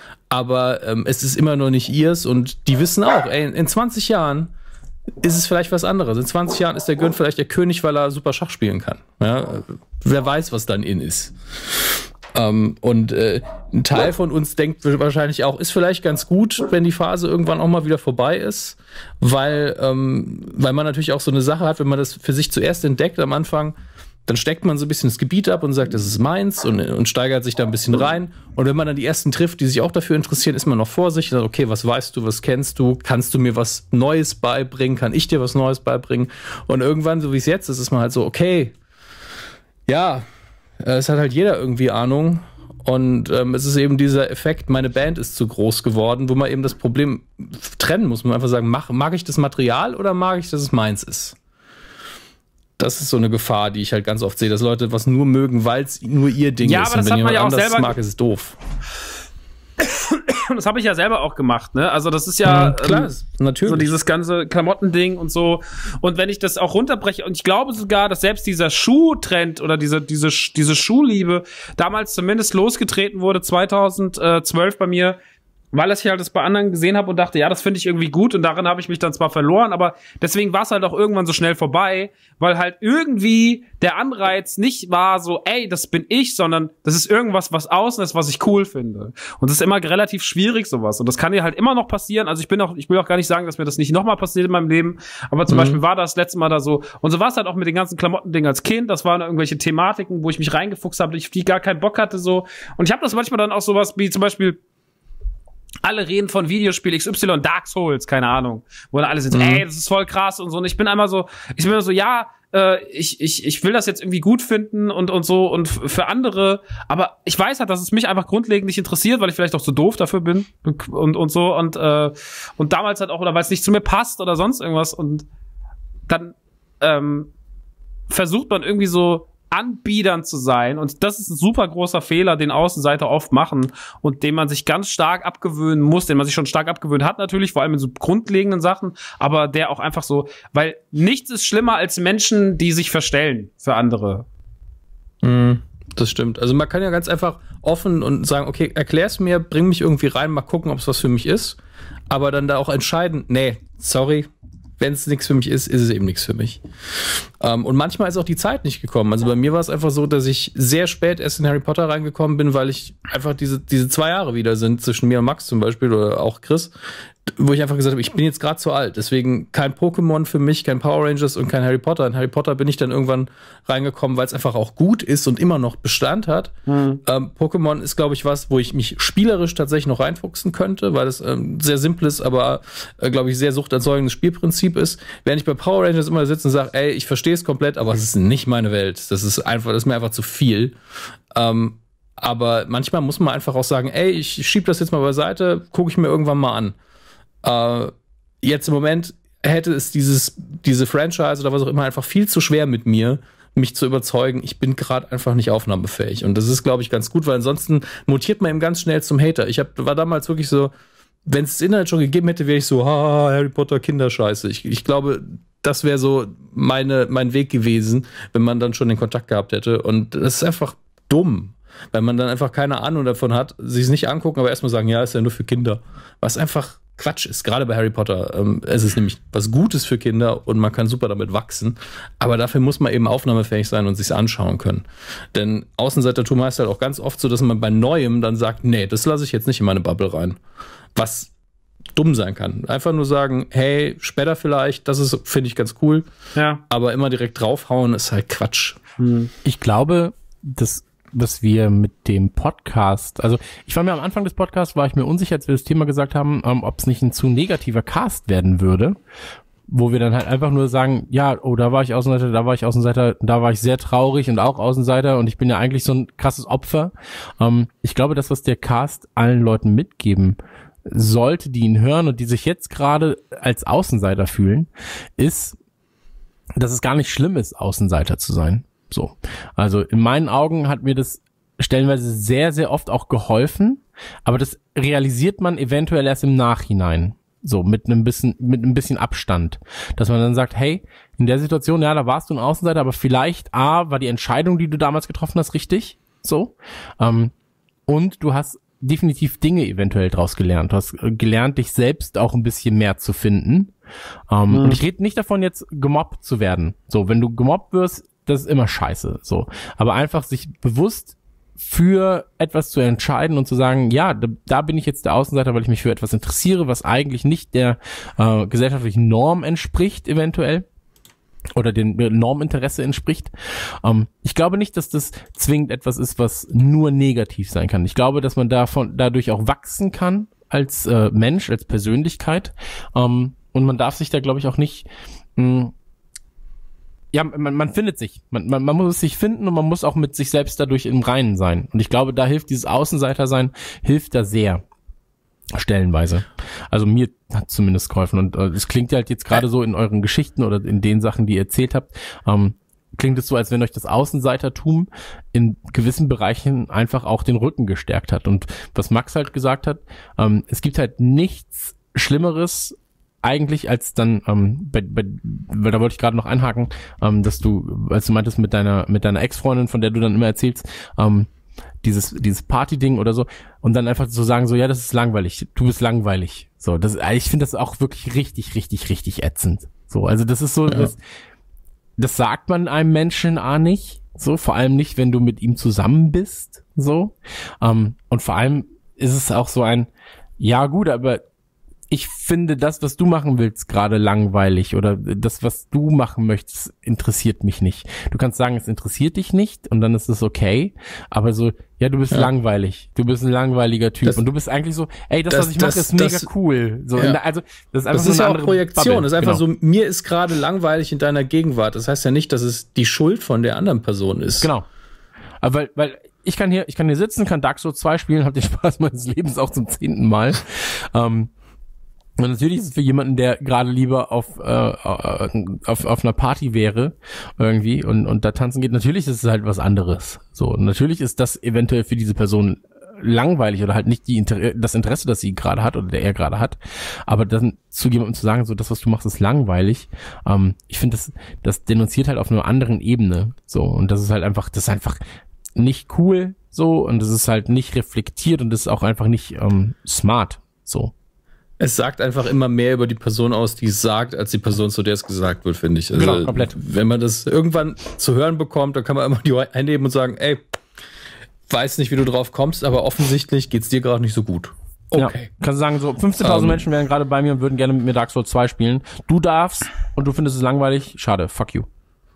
Aber ähm, es ist immer noch nicht ihrs und die wissen auch, ey, in zwanzig Jahren ist es vielleicht was anderes. In zwanzig Jahren ist der Gönn vielleicht der König, weil er super Schach spielen kann. Ja? Wer weiß, was dann in ist. Ähm, und äh, ein Teil von uns denkt wahrscheinlich auch, ist vielleicht ganz gut, wenn die Phase irgendwann auch mal wieder vorbei ist, weil, ähm, weil man natürlich auch so eine Sache hat, wenn man das für sich zuerst entdeckt am Anfang, dann steckt man so ein bisschen das Gebiet ab und sagt, das ist meins und, und steigert sich da ein bisschen rein. Und wenn man dann die ersten trifft, die sich auch dafür interessieren, ist man noch vorsichtig. Sagt, okay, was weißt du, was kennst du? Kannst du mir was Neues beibringen? Kann ich dir was Neues beibringen? Und irgendwann, so wie es jetzt ist, ist man halt so, okay, ja, äh, es hat halt jeder irgendwie Ahnung. Und ähm, es ist eben dieser Effekt, meine Band ist zu groß geworden, wo man eben das Problem trennen muss. Man einfach sagen, mach, mag ich das Material oder mag ich, dass es meins ist? Das ist so eine Gefahr, die ich halt ganz oft sehe, dass Leute was nur mögen, weil es nur ihr Ding Ja, ist. aber das Und wenn hat man jemand ja auch anders selber- mag, ist es doof. Das habe ich ja selber auch gemacht, ne? Also das ist ja Mhm, klar, ähm, natürlich. so dieses ganze Klamottending und so. Und wenn ich das auch runterbreche, und ich glaube sogar, dass selbst dieser Schuhtrend oder diese, diese, diese Schuhliebe damals zumindest losgetreten wurde, zweitausendzwölf bei mir, weil ich halt das bei anderen gesehen habe und dachte, ja, das finde ich irgendwie gut und darin habe ich mich dann zwar verloren, aber deswegen war es halt auch irgendwann so schnell vorbei, weil halt irgendwie der Anreiz nicht war so, ey, das bin ich, sondern das ist irgendwas, was außen ist, was ich cool finde. Und das ist immer relativ schwierig, sowas. Und das kann dir halt immer noch passieren. Also ich bin auch, ich will auch gar nicht sagen, dass mir das nicht nochmal passiert in meinem Leben, aber zum Mhm. Beispiel war das letzte Mal da so. Und so war es halt auch mit den ganzen Klamottendingen als Kind. Das waren irgendwelche Thematiken, wo ich mich reingefuchst habe, auf die ich gar keinen Bock hatte, so. Und ich habe das manchmal dann auch sowas wie zum Beispiel alle reden von Videospiel X Y, Dark Souls, keine Ahnung, wo dann alle sind, mhm. ey, das ist voll krass und so. Und ich bin einmal so, ich bin immer so, ja, äh, ich ich ich will das jetzt irgendwie gut finden und und so und f- für andere, aber ich weiß halt, dass es mich einfach grundlegend nicht interessiert, weil ich vielleicht auch zu doof dafür bin und und so und äh, und damals halt auch, oder weil es nicht zu mir passt oder sonst irgendwas und dann ähm, versucht man irgendwie so anbiedern zu sein und das ist ein super großer Fehler, den Außenseiter oft machen und den man sich ganz stark abgewöhnen muss, den man sich schon stark abgewöhnt hat natürlich, vor allem in so grundlegenden Sachen, aber der auch einfach so, weil nichts ist schlimmer als Menschen, die sich verstellen für andere. Mhm, das stimmt. Also man kann ja ganz einfach offen und sagen, okay, erklär's mir, bring mich irgendwie rein, mal gucken, ob es was für mich ist, aber dann da auch entscheiden, nee, sorry, wenn es nichts für mich ist, ist es eben nichts für mich. Ähm, und manchmal ist auch die Zeit nicht gekommen. Also bei mir war es einfach so, dass ich sehr spät erst in Harry Potter reingekommen bin, weil ich einfach diese, diese zwei Jahre wieder sind, zwischen mir und Max zum Beispiel oder auch Chris, wo ich einfach gesagt habe, ich bin jetzt gerade zu alt. Deswegen kein Pokémon für mich, kein Power Rangers und kein Harry Potter. In Harry Potter bin ich dann irgendwann reingekommen, weil es einfach auch gut ist und immer noch Bestand hat. Mhm. Ähm, Pokémon ist, glaube ich, was, wo ich mich spielerisch tatsächlich noch reinfuchsen könnte, weil es ähm, sehr simples, aber, äh, glaube ich, sehr suchterzeugendes Spielprinzip ist. Während ich bei Power Rangers immer sitze und sage, ey, ich verstehe es komplett, aber es ist nicht meine Welt. Das ist einfach, das ist mir einfach zu viel. Ähm, aber manchmal muss man einfach auch sagen, ey, ich schieb das jetzt mal beiseite, gucke ich mir irgendwann mal an. Uh, jetzt im Moment hätte es dieses, diese Franchise oder was auch immer einfach viel zu schwer mit mir, mich zu überzeugen. Ich bin gerade einfach nicht aufnahmefähig. Und das ist, glaube ich, ganz gut, weil ansonsten mutiert man eben ganz schnell zum Hater. Ich hab, war damals wirklich so, wenn es das Internet schon gegeben hätte, wäre ich so, ha, Harry Potter, Kinderscheiße. Ich, ich glaube, das wäre so meine, mein Weg gewesen, wenn man dann schon den Kontakt gehabt hätte. Und das ist einfach dumm, weil man dann einfach keine Ahnung davon hat, sich es nicht angucken, aber erstmal sagen, ja, ist ja nur für Kinder. Was einfach Quatsch ist, gerade bei Harry Potter. Ähm, es ist nämlich was Gutes für Kinder und man kann super damit wachsen. Aber dafür muss man eben aufnahmefähig sein und sich's anschauen können. Denn Außenseitertum heißt halt auch ganz oft so, dass man bei Neuem dann sagt, nee, das lasse ich jetzt nicht in meine Bubble rein. Was dumm sein kann. Einfach nur sagen, hey, später vielleicht, das ist, finde ich, ganz cool. Ja. Aber immer direkt draufhauen ist halt Quatsch. Hm. Ich glaube, dass was wir mit dem Podcast, also ich war mir am Anfang des Podcasts, war ich mir unsicher, als wir das Thema gesagt haben, ähm, ob es nicht ein zu negativer Cast werden würde, wo wir dann halt einfach nur sagen, ja, oh, da war ich Außenseiter, da war ich Außenseiter, da war ich sehr traurig und auch Außenseiter und ich bin ja eigentlich so ein krasses Opfer. Ähm, ich glaube, das, was der Cast allen Leuten mitgeben sollte, die ihn hören und die sich jetzt gerade als Außenseiter fühlen, ist, dass es gar nicht schlimm ist, Außenseiter zu sein. So. Also in meinen Augen hat mir das stellenweise sehr, sehr oft auch geholfen, aber das realisiert man eventuell erst im Nachhinein. So, mit einem bisschen, mit ein bisschen Abstand. Dass man dann sagt, hey, in der Situation, ja, da warst du ein Außenseiter, aber vielleicht, A, war die Entscheidung, die du damals getroffen hast, richtig. So. Ähm, und du hast definitiv Dinge eventuell draus gelernt. Du hast gelernt, dich selbst auch ein bisschen mehr zu finden. Ähm, mhm. Und ich rede nicht davon, jetzt gemobbt zu werden. So, wenn du gemobbt wirst, das ist immer scheiße, so. Aber einfach sich bewusst für etwas zu entscheiden und zu sagen, ja, da, da bin ich jetzt der Außenseiter, weil ich mich für etwas interessiere, was eigentlich nicht der äh, gesellschaftlichen Norm entspricht, eventuell. Oder dem Norminteresse entspricht. Ähm, ich glaube nicht, dass das zwingend etwas ist, was nur negativ sein kann. Ich glaube, dass man davon dadurch auch wachsen kann als äh, Mensch, als Persönlichkeit. Ähm, und man darf sich da, glaube ich, auch nicht mh, ja, man, man findet sich. Man, man, man muss sich finden und man muss auch mit sich selbst dadurch im Reinen sein. Und ich glaube, da hilft dieses Außenseiter-Sein, hilft da sehr. Stellenweise. Also mir hat zumindest geholfen. Und äh, es klingt halt jetzt gerade so in euren Geschichten oder in den Sachen, die ihr erzählt habt, ähm, klingt es so, als wenn euch das Außenseitertum in gewissen Bereichen einfach auch den Rücken gestärkt hat. Und was Max halt gesagt hat, ähm, es gibt halt nichts Schlimmeres eigentlich als dann, ähm, bei, bei, weil da wollte ich gerade noch einhaken, ähm, dass du, als du meintest mit deiner mit deiner Ex-Freundin, von der du dann immer erzählst, ähm, dieses dieses Party-Ding oder so und dann einfach so sagen, so, ja, das ist langweilig, du bist langweilig. So, das, ich finde das auch wirklich richtig, richtig, richtig ätzend. So, also das ist so, ja. das, das sagt man einem Menschen A nicht, so, vor allem nicht, wenn du mit ihm zusammen bist, so, ähm, und vor allem ist es auch so ein, ja gut, aber ich finde das, was du machen willst, gerade langweilig oder das, was du machen möchtest, interessiert mich nicht. Du kannst sagen, es interessiert dich nicht und dann ist es okay, aber so, ja, du bist ja. langweilig. Du bist ein langweiliger Typ das, und du bist eigentlich so, ey, das, das was ich mache, ist mega das, cool. So, ja. also, das ist einfach das so ist eine ja auch andere Projektion. Bubble. Das ist einfach genau. so, mir ist gerade langweilig in deiner Gegenwart. Das heißt ja nicht, dass es die Schuld von der anderen Person ist. Genau. Aber weil, weil ich kann hier, ich kann hier sitzen, kann Dark Souls zwei spielen, hab den Spaß meines Lebens auch zum zehnten Mal. ähm, Und natürlich ist es für jemanden, der gerade lieber auf, äh, auf auf einer Party wäre irgendwie und und da tanzen geht, natürlich ist es halt was anderes. So, und natürlich ist das eventuell für diese Person langweilig oder halt nicht die Inter- das Interesse, das sie gerade hat oder der er gerade hat. Aber dann zu jemandem zu sagen, so das, was du machst, ist langweilig. Ähm, ich finde, das das denunziert halt auf einer anderen Ebene. So, und das ist halt einfach, das ist einfach nicht cool. So, und das ist halt nicht reflektiert und das ist auch einfach nicht ähm, smart. So. Es sagt einfach immer mehr über die Person aus, die es sagt, als die Person, zu der es gesagt wird, finde ich. Also, genau, komplett. Wenn man das irgendwann zu hören bekommt, dann kann man immer die Hände heben und sagen, ey, weiß nicht, wie du drauf kommst, aber offensichtlich geht's dir gerade nicht so gut. Okay. Ja, kannst du sagen, so fünfzehntausend um, Menschen wären gerade bei mir und würden gerne mit mir Dark Souls zwei spielen. Du darfst und du findest es langweilig. Schade, fuck you.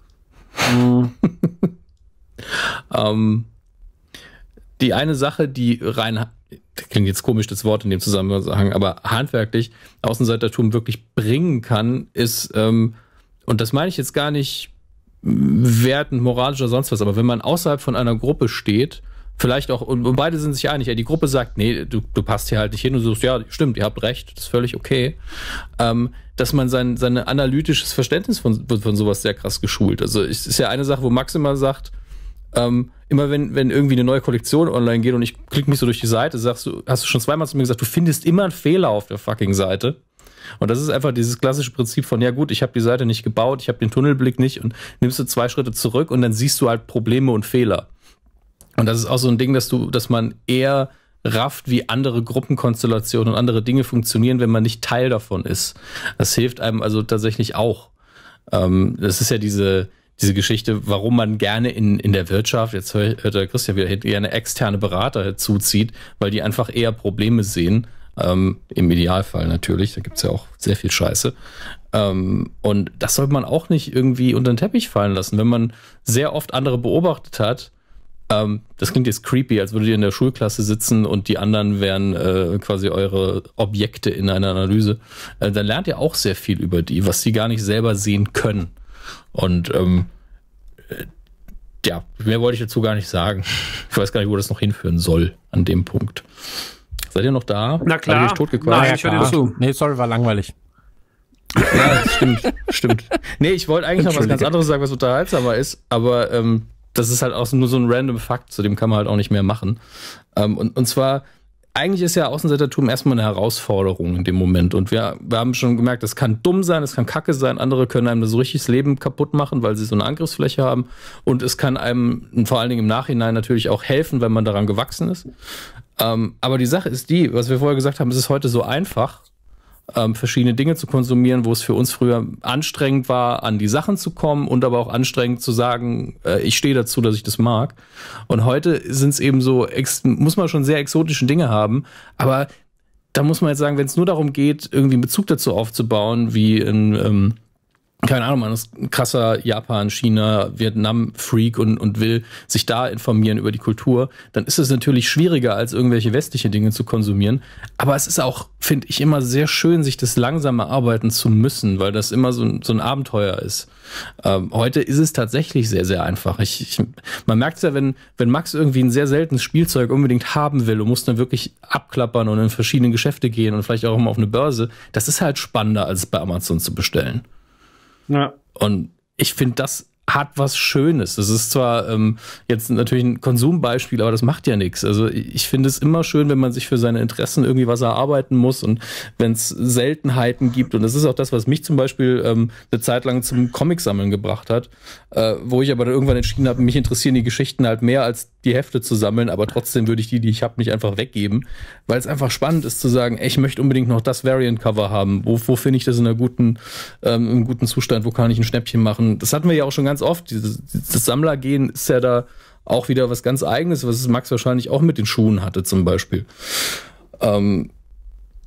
ähm, die eine Sache, die rein... Das klingt jetzt komisch, das Wort in dem Zusammenhang, aber handwerklich Außenseitertum wirklich bringen kann, ist, ähm, und das meine ich jetzt gar nicht wertend, moralisch oder sonst was, aber wenn man außerhalb von einer Gruppe steht, vielleicht auch, und, und beide sind sich einig, ja, die Gruppe sagt, nee, du, du passt hier halt nicht hin und du sagst, ja, stimmt, ihr habt recht, das ist völlig okay, ähm, dass man sein, sein analytisches Verständnis von, von sowas sehr krass geschult. Also es ist ja eine Sache, wo Max immer sagt, Ähm, immer wenn, wenn irgendwie eine neue Kollektion online geht und ich klicke mich so durch die Seite, sagst du, hast du schon zweimal zu mir gesagt, du findest immer einen Fehler auf der fucking Seite. Und das ist einfach dieses klassische Prinzip von, ja gut, ich habe die Seite nicht gebaut, ich habe den Tunnelblick nicht und nimmst du zwei Schritte zurück und dann siehst du halt Probleme und Fehler. Und das ist auch so ein Ding, dass du, dass man eher rafft, wie andere Gruppenkonstellationen und andere Dinge funktionieren, wenn man nicht Teil davon ist. Das hilft einem also tatsächlich auch. Ähm, das ist ja diese Diese Geschichte, warum man gerne in, in der Wirtschaft, jetzt hört der Christian wieder, gerne externe Berater zuzieht, weil die einfach eher Probleme sehen, ähm, im Idealfall natürlich, da gibt's ja auch sehr viel Scheiße. Ähm, und das sollte man auch nicht irgendwie unter den Teppich fallen lassen. Wenn man sehr oft andere beobachtet hat, ähm, das klingt jetzt creepy, als würdet ihr in der Schulklasse sitzen und die anderen wären äh, quasi eure Objekte in einer Analyse, äh, dann lernt ihr auch sehr viel über die, was die gar nicht selber sehen können. Und ähm, ja, mehr wollte ich dazu gar nicht sagen. Ich weiß gar nicht, wo das noch hinführen soll an dem Punkt. Seid ihr noch da? Na klar. Ich totgequatscht? Nein, ich höre dir zu. Nee, sorry, war langweilig. Ja, das stimmt, stimmt. Nee, ich wollte eigentlich noch was ganz anderes sagen, was unterhaltsamer ist, aber ähm, das ist halt auch nur so ein random Fakt, zu dem kann man halt auch nicht mehr machen. Ähm, und, und zwar eigentlich ist ja Außenseitertum erstmal eine Herausforderung in dem Moment. Und wir, wir haben schon gemerkt, das kann dumm sein, es kann kacke sein, andere können einem so richtig das Leben kaputt machen, weil sie so eine Angriffsfläche haben. Und es kann einem vor allen Dingen im Nachhinein natürlich auch helfen, wenn man daran gewachsen ist. Ähm, aber die Sache ist die, was wir vorher gesagt haben, es ist heute so einfach, ähm, verschiedene Dinge zu konsumieren, wo es für uns früher anstrengend war, an die Sachen zu kommen und aber auch anstrengend zu sagen, äh, ich stehe dazu, dass ich das mag. Und heute sind es eben so, ex- muss man schon sehr exotische Dinge haben, aber da muss man jetzt sagen, wenn es nur darum geht, irgendwie einen Bezug dazu aufzubauen, wie ein, ähm, keine Ahnung, man ist ein krasser Japan, China, Vietnam-Freak und, und will sich da informieren über die Kultur, dann ist es natürlich schwieriger, als irgendwelche westliche Dinge zu konsumieren. Aber es ist auch, finde ich, immer sehr schön, sich das langsam erarbeiten zu müssen, weil das immer so ein, so ein Abenteuer ist. Ähm, heute ist es tatsächlich sehr, sehr einfach. Ich, ich, man merkt es ja, wenn, wenn Max irgendwie ein sehr seltenes Spielzeug unbedingt haben will und muss dann wirklich abklappern und in verschiedene Geschäfte gehen und vielleicht auch mal auf eine Börse, das ist halt spannender, als es bei Amazon zu bestellen. Ja. Und ich finde, das hat was Schönes. Das ist zwar ähm, jetzt natürlich ein Konsumbeispiel, aber das macht ja nichts. Also ich finde es immer schön, wenn man sich für seine Interessen irgendwie was erarbeiten muss und wenn es Seltenheiten gibt. Und das ist auch das, was mich zum Beispiel ähm, eine Zeit lang zum Comicsammeln gebracht hat, äh, wo ich aber dann irgendwann entschieden habe, mich interessieren die Geschichten halt mehr als die Hefte zu sammeln, aber trotzdem würde ich die, die ich habe, nicht einfach weggeben, weil es einfach spannend ist zu sagen, ey, ich möchte unbedingt noch das Variant-Cover haben. Wo, wo finde ich das in einer guten, ähm, im guten Zustand? Wo kann ich ein Schnäppchen machen? Das hatten wir ja auch schon ganz oft. Dieses, das Sammlergehen ist ja da auch wieder was ganz Eigenes, was Max wahrscheinlich auch mit den Schuhen hatte zum Beispiel. Ähm,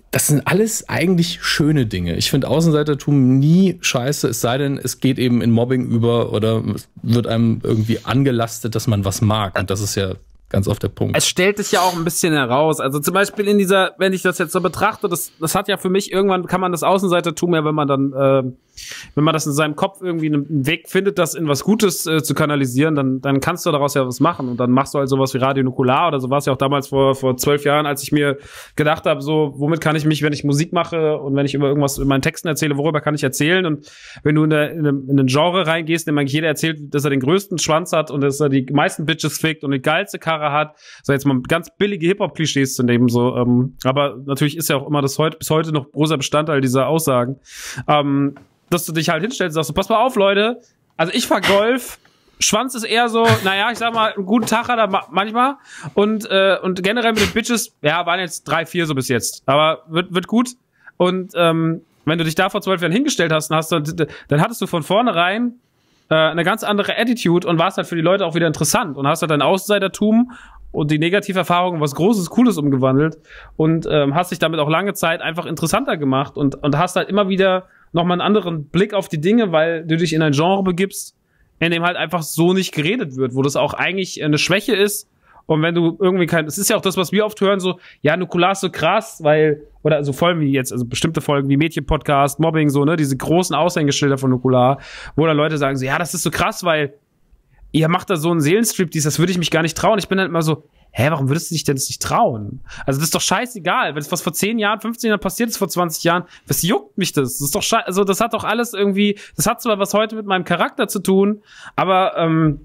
das sind alles eigentlich schöne Dinge. Ich finde Außenseitertum nie scheiße, es sei denn, es geht eben in Mobbing über oder es wird einem irgendwie angelastet, dass man was mag. Und das ist ja ganz oft der Punkt. Es stellt sich ja auch ein bisschen heraus. Also zum Beispiel in dieser, wenn ich das jetzt so betrachte, das, das hat ja für mich, irgendwann kann man das Außenseitertum ja, wenn man dann, äh, wenn man das in seinem Kopf irgendwie einen Weg findet, das in was Gutes äh, zu kanalisieren, dann, dann kannst du daraus ja was machen. Und dann machst du halt sowas wie Radio Nukular oder so war es ja auch damals vor, vor zwölf Jahren, als ich mir gedacht habe, so, womit kann ich mich, wenn ich Musik mache und wenn ich über irgendwas in meinen Texten erzähle, worüber kann ich erzählen? Und wenn du in, der, in, einem, in ein Genre reingehst, in dem eigentlich jeder erzählt, dass er den größten Schwanz hat und dass er die meisten Bitches fickt und die geilste Karre hat, so jetzt mal ganz billige Hip-Hop-Klischees zu nehmen, so, ähm, aber natürlich ist ja auch immer das heute, bis heute noch großer Bestandteil dieser Aussagen, ähm, dass du dich halt hinstellst und sagst, so, pass mal auf, Leute, also ich fahr Golf, Schwanz ist eher so, naja, ich sag mal, einen guten Tag hat er ma- manchmal und, äh, und generell mit den Bitches, ja, waren jetzt drei, vier so bis jetzt, aber wird, wird gut und, ähm, wenn du dich da vor zwölf Jahren hingestellt hast, dann hast du, dann hattest du von vornherein äh, eine ganz andere Attitude und warst halt für die Leute auch wieder interessant und hast halt dein Außenseitertum und die Negativerfahrung in was Großes, Cooles umgewandelt und ähm, hast dich damit auch lange Zeit einfach interessanter gemacht und, und hast halt immer wieder nochmal einen anderen Blick auf die Dinge, weil du dich in ein Genre begibst, in dem halt einfach so nicht geredet wird, wo das auch eigentlich eine Schwäche ist. Und wenn du irgendwie kein, es ist ja auch das, was wir oft hören, so, ja, Nukular ist so krass, weil, oder so Folgen wie jetzt, also bestimmte Folgen wie Mädchen-Podcast, Mobbing, so, ne, diese großen Aushängeschilder von Nukular, wo dann Leute sagen so, ja, das ist so krass, weil ihr macht da so einen Seelenstriptease, das würde ich mich gar nicht trauen. Ich bin dann immer so, hä, warum würdest du dich denn das nicht trauen? Also das ist doch scheißegal, wenn es was vor zehn Jahren, fünfzehn Jahren passiert ist, vor zwanzig Jahren, was juckt mich das? Das ist doch scheiße, also das hat doch alles irgendwie, das hat zwar was heute mit meinem Charakter zu tun, aber ähm,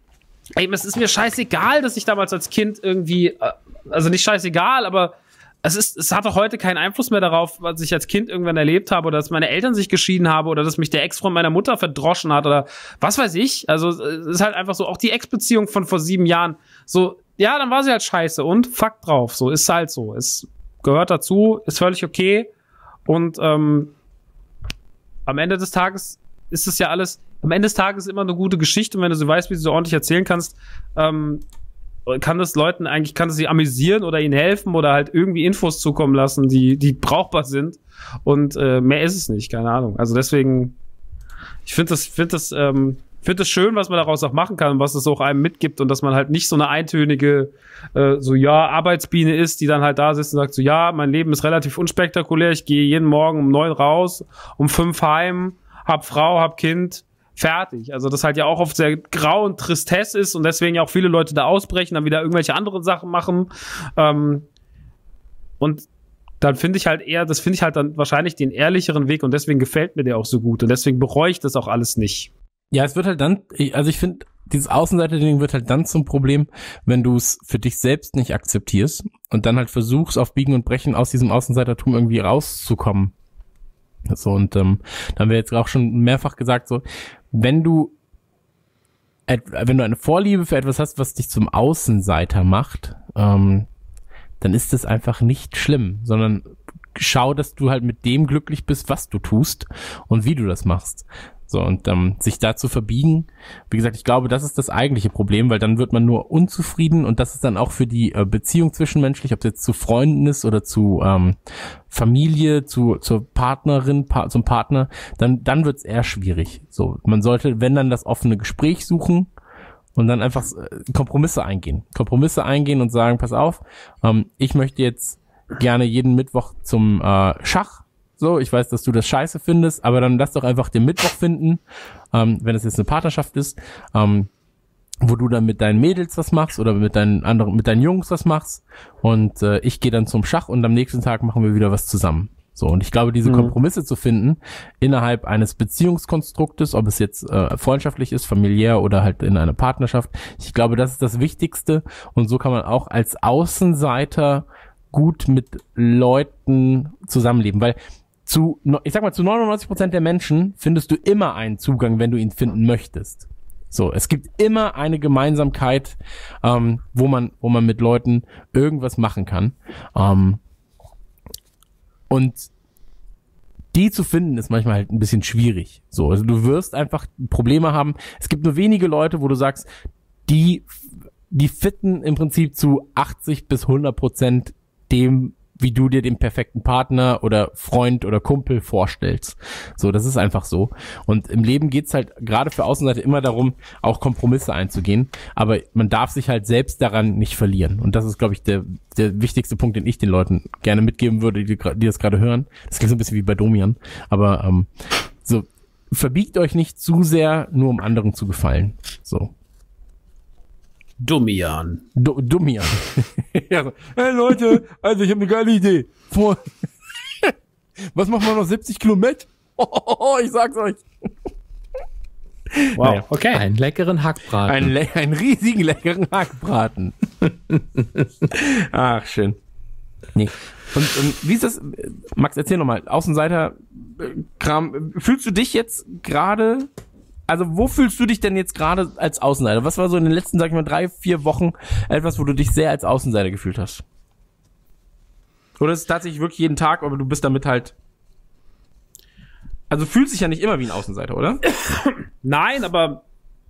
ey, es ist mir scheißegal, dass ich damals als Kind irgendwie, also nicht scheißegal, aber es ist, es hat doch heute keinen Einfluss mehr darauf, was ich als Kind irgendwann erlebt habe oder dass meine Eltern sich geschieden haben oder dass mich der Ex von meiner Mutter verdroschen hat oder was weiß ich. Also es ist halt einfach so, auch die Ex-Beziehung von vor sieben Jahren, so, ja, dann war sie halt scheiße und fuck drauf, so, ist halt so. Es gehört dazu, ist völlig okay und ähm, am Ende des Tages ist es ja alles, am Ende des Tages immer eine gute Geschichte und wenn du so weißt, wie du so ordentlich erzählen kannst, ähm, kann das Leuten eigentlich, kann das sie amüsieren oder ihnen helfen oder halt irgendwie Infos zukommen lassen, die, die brauchbar sind. Und äh, mehr ist es nicht, keine Ahnung. Also deswegen, ich finde das, finde das, ähm, finde das schön, was man daraus auch machen kann, was es auch einem mitgibt und dass man halt nicht so eine eintönige, äh, so ja, Arbeitsbiene ist, die dann halt da sitzt und sagt so, ja, mein Leben ist relativ unspektakulär, ich gehe jeden Morgen um neun raus, um fünf heim, hab Frau, hab Kind, fertig. Also das halt ja auch oft sehr grau und Tristesse ist und deswegen ja auch viele Leute da ausbrechen, dann wieder irgendwelche anderen Sachen machen. Ähm, und dann finde ich halt eher, das finde ich halt dann wahrscheinlich den ehrlicheren Weg und deswegen gefällt mir der auch so gut und deswegen bereue ich das auch alles nicht. Ja, es wird halt dann, also ich finde, dieses Außenseiter-Ding wird halt dann zum Problem, wenn du es für dich selbst nicht akzeptierst und dann halt versuchst, auf Biegen und Brechen aus diesem Außenseitertum irgendwie rauszukommen. So, und ähm, da haben wir jetzt auch schon mehrfach gesagt, so, wenn du wenn du eine Vorliebe für etwas hast, was dich zum Außenseiter macht, ähm, dann ist das einfach nicht schlimm, sondern schau, dass du halt mit dem glücklich bist, was du tust und wie du das machst. So, und ähm, sich da zu verbiegen, wie gesagt, ich glaube, das ist das eigentliche Problem, weil dann wird man nur unzufrieden und das ist dann auch für die äh, Beziehung zwischenmenschlich, ob es jetzt zu Freunden ist oder zu ähm, Familie, zu zur Partnerin, pa- zum Partner, dann dann wird's eher schwierig. So, man sollte, wenn dann das offene Gespräch suchen und dann einfach äh, Kompromisse eingehen. Kompromisse eingehen und sagen, pass auf, ähm, ich möchte jetzt gerne jeden Mittwoch zum äh, Schach. So, ich weiß, dass du das scheiße findest, aber dann lass doch einfach den Mittwoch finden, ähm, wenn es jetzt eine Partnerschaft ist, ähm, wo du dann mit deinen Mädels was machst oder mit deinen anderen, mit deinen Jungs was machst und äh, ich gehe dann zum Schach und am nächsten Tag machen wir wieder was zusammen. So, und ich glaube, diese mhm. Kompromisse zu finden innerhalb eines Beziehungskonstruktes, ob es jetzt äh, freundschaftlich ist, familiär oder halt in einer Partnerschaft, ich glaube, das ist das Wichtigste und so kann man auch als Außenseiter gut mit Leuten zusammenleben, weil zu, ich sag mal, zu neunundneunzig Prozent der Menschen findest du immer einen Zugang, wenn du ihn finden möchtest. So, es gibt immer eine Gemeinsamkeit, ähm, wo man, wo man mit Leuten irgendwas machen kann. Ähm, und die zu finden ist manchmal halt ein bisschen schwierig. So, also du wirst einfach Probleme haben. Es gibt nur wenige Leute, wo du sagst, die, die fitten im Prinzip zu achtzig bis hundert Prozent dem, wie du dir den perfekten Partner oder Freund oder Kumpel vorstellst. So, das ist einfach so. Und im Leben geht's halt gerade für Außenseiter immer darum, auch Kompromisse einzugehen. Aber man darf sich halt selbst daran nicht verlieren. Und das ist, glaube ich, der, der wichtigste Punkt, den ich den Leuten gerne mitgeben würde, die, die das gerade hören. Das klingt so ein bisschen wie bei Domian. Aber ähm, so, verbiegt euch nicht zu sehr, nur um anderen zu gefallen. So. Dummian. Du, Dummian. Ja, so, hey Leute, also ich habe eine geile Idee. Vor Was machen wir noch siebzig Kilometer? Oh, ich sag's euch. Wow, Naja. okay. Einen leckeren Hackbraten. Ein le- einen riesigen leckeren Hackbraten. Ach, schön. Nee. Und, und wie ist das, Max, erzähl nochmal, Außenseiter-Kram, fühlst du dich jetzt gerade, also wo fühlst du dich denn jetzt gerade als Außenseiter? Was war so in den letzten, sag ich mal, drei, vier Wochen etwas, wo du dich sehr als Außenseiter gefühlt hast? Oder ist es tatsächlich wirklich jeden Tag, aber du bist damit halt, also fühlst dich ja nicht immer wie ein Außenseiter, oder? Nein, aber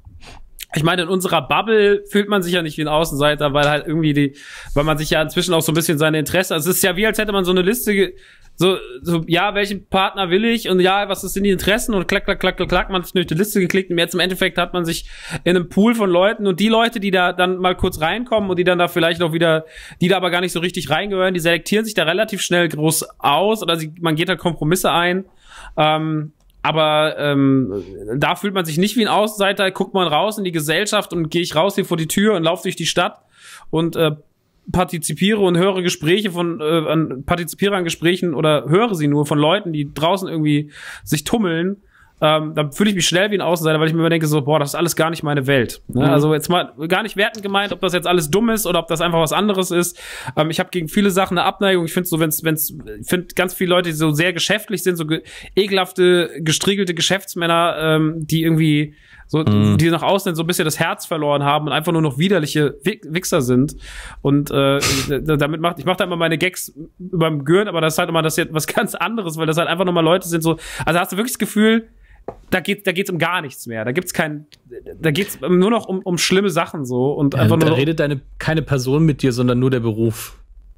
ich meine, in unserer Bubble fühlt man sich ja nicht wie ein Außenseiter, weil halt irgendwie die, weil man sich ja inzwischen auch so ein bisschen seine Interesse, also es ist ja wie, als hätte man so eine Liste, ge, so, so, ja, welchen Partner will ich und ja, was sind die Interessen und klack, klack, klack, klack, klack, man hat durch die Liste geklickt und jetzt im Endeffekt hat man sich in einem Pool von Leuten und die Leute, die da dann mal kurz reinkommen und die dann da vielleicht auch wieder, die da aber gar nicht so richtig reingehören, die selektieren sich da relativ schnell groß aus oder sie, man geht da Kompromisse ein, ähm, aber ähm, da fühlt man sich nicht wie ein Außenseiter, guckt man raus in die Gesellschaft und gehe ich raus hier vor die Tür und laufe durch die Stadt und äh, partizipiere und höre Gespräche von, äh, an, partizipiere an Gesprächen oder höre sie nur von Leuten, die draußen irgendwie sich tummeln, ähm, dann fühle ich mich schnell wie ein Außenseiter, weil ich mir immer denke so, boah, das ist alles gar nicht meine Welt. Ne? Mhm. Also jetzt mal gar nicht wertend gemeint, ob das jetzt alles dumm ist oder ob das einfach was anderes ist. Ähm, ich habe gegen viele Sachen eine Abneigung. Ich finde so, wenn's, wenn's, ich finde ganz viele Leute, die so sehr geschäftlich sind, so ge- ekelhafte, gestriegelte Geschäftsmänner, ähm, die irgendwie so, mhm. die nach außen so ein bisschen das Herz verloren haben und einfach nur noch widerliche Wi- Wichser sind. Und äh, damit macht, ich mache da immer meine Gags überm Gürn, aber das ist halt immer das jetzt was ganz anderes, weil das halt einfach nochmal Leute sind, so, also hast du wirklich das Gefühl, da geht da geht's um gar nichts mehr. Da gibt's kein, da geht's nur noch um, um schlimme Sachen so und Ja, einfach da nur. redet deine keine Person mit dir, sondern nur der Beruf.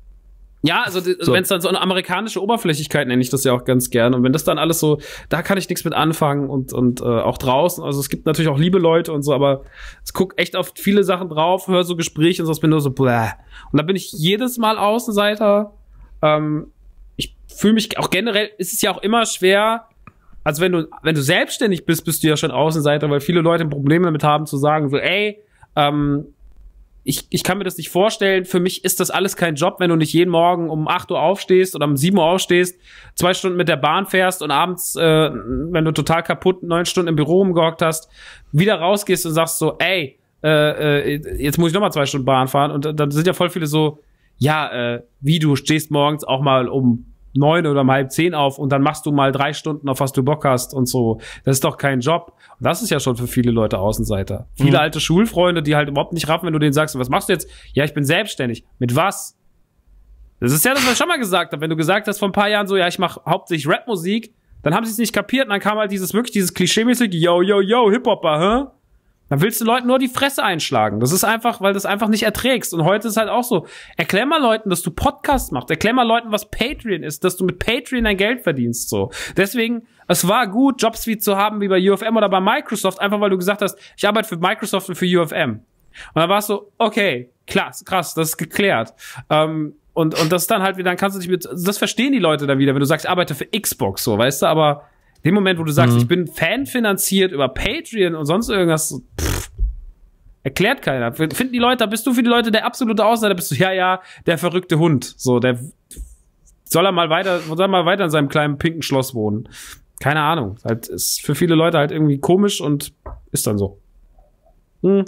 Ja, also, also So. wenn es dann so eine amerikanische Oberflächlichkeit nenne ich das ja auch ganz gern. Und wenn das dann alles so, da kann ich nichts mit anfangen und und äh, auch draußen. Also es gibt natürlich auch liebe Leute und so, aber es guckt echt auf viele Sachen drauf, höre so Gespräche und so, ich bin nur so bläh. Und da bin ich jedes Mal Außenseiter. Ähm, ich fühle mich auch generell, ist es ja auch immer schwer. Also wenn du, wenn du selbstständig bist, bist du ja schon Außenseiter, weil viele Leute ein Problem damit haben zu sagen, so, ey, ähm, ich, ich kann mir das nicht vorstellen, für mich ist das alles kein Job, wenn du nicht jeden Morgen um acht Uhr aufstehst oder um sieben Uhr aufstehst, zwei Stunden mit der Bahn fährst und abends, äh, wenn du total kaputt neun Stunden im Büro umgehockt hast, wieder rausgehst und sagst so, ey, äh, äh, jetzt muss ich nochmal zwei Stunden Bahn fahren und dann sind ja voll viele so, ja, äh, wie du stehst morgens auch mal um neun oder um halb zehn auf und dann machst du mal drei Stunden, auf was du Bock hast und so. Das ist doch kein Job. Und das ist ja schon für viele Leute Außenseiter. Mhm. Viele alte Schulfreunde, die halt überhaupt nicht raffen, wenn du denen sagst, was machst du jetzt? Ja, ich bin selbstständig. Mit was? Das ist ja das, was ich schon mal gesagt habe. Wenn du gesagt hast vor ein paar Jahren so, ja, ich mache hauptsächlich Rapmusik, dann haben sie es nicht kapiert und dann kam halt dieses wirklich, dieses Klischee-mäßige, yo, yo, yo, Hip-Hopper, hä? Dann willst du Leuten nur die Fresse einschlagen. Das ist einfach, weil du es einfach nicht erträgst. Und heute ist halt auch so, erklär mal Leuten, dass du Podcasts machst. Erklär mal Leuten, was Patreon ist, dass du mit Patreon dein Geld verdienst, so. Deswegen, es war gut, Jobsuite zu haben wie bei U F M oder bei Microsoft, einfach weil du gesagt hast, ich arbeite für Microsoft und für U F M. Und dann war es so, okay, krass, krass, das ist geklärt. Ähm, und, und das dann halt wieder, dann kannst du dich mit, das verstehen die Leute dann wieder, wenn du sagst, ich arbeite für Xbox, so, weißt du, aber in dem Moment, wo du sagst, mhm. ich bin fanfinanziert über Patreon und sonst irgendwas, pff, erklärt keiner. Finden die Leute, da bist du für die Leute der absolute Außenseiter, bist du, ja, ja, der verrückte Hund. So, der soll er mal weiter, soll er mal weiter in seinem kleinen pinken Schloss wohnen. Keine Ahnung. Halt, ist für viele Leute halt irgendwie komisch und ist dann so. Hm.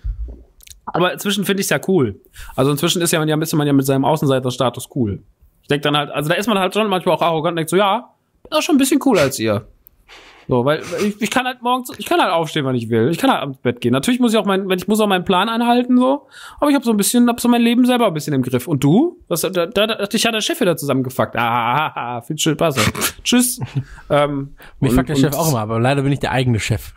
Aber inzwischen finde ich es ja cool. Also inzwischen ist ja man ja, ist man ja mit seinem Außenseiterstatus cool. Ich denke dann halt, also da ist man halt schon manchmal auch arrogant und denkt so, ja, bin auch schon ein bisschen cooler als ihr. So, weil ich, ich kann halt morgens, ich kann halt aufstehen, wenn ich will. Ich kann halt ins Bett gehen. Natürlich muss ich auch mein, wenn ich muss auch meinen Plan einhalten, so. Aber ich habe so ein bisschen, hab so mein Leben selber ein bisschen im Griff. Und du? Das, da, da, da, dich hat der Chef wieder zusammengefuckt. Ah, ah, ah, viel schön, passe. Tschüss. ähm, Mich und, fuckt der und, Chef auch immer, aber leider bin ich der eigene Chef.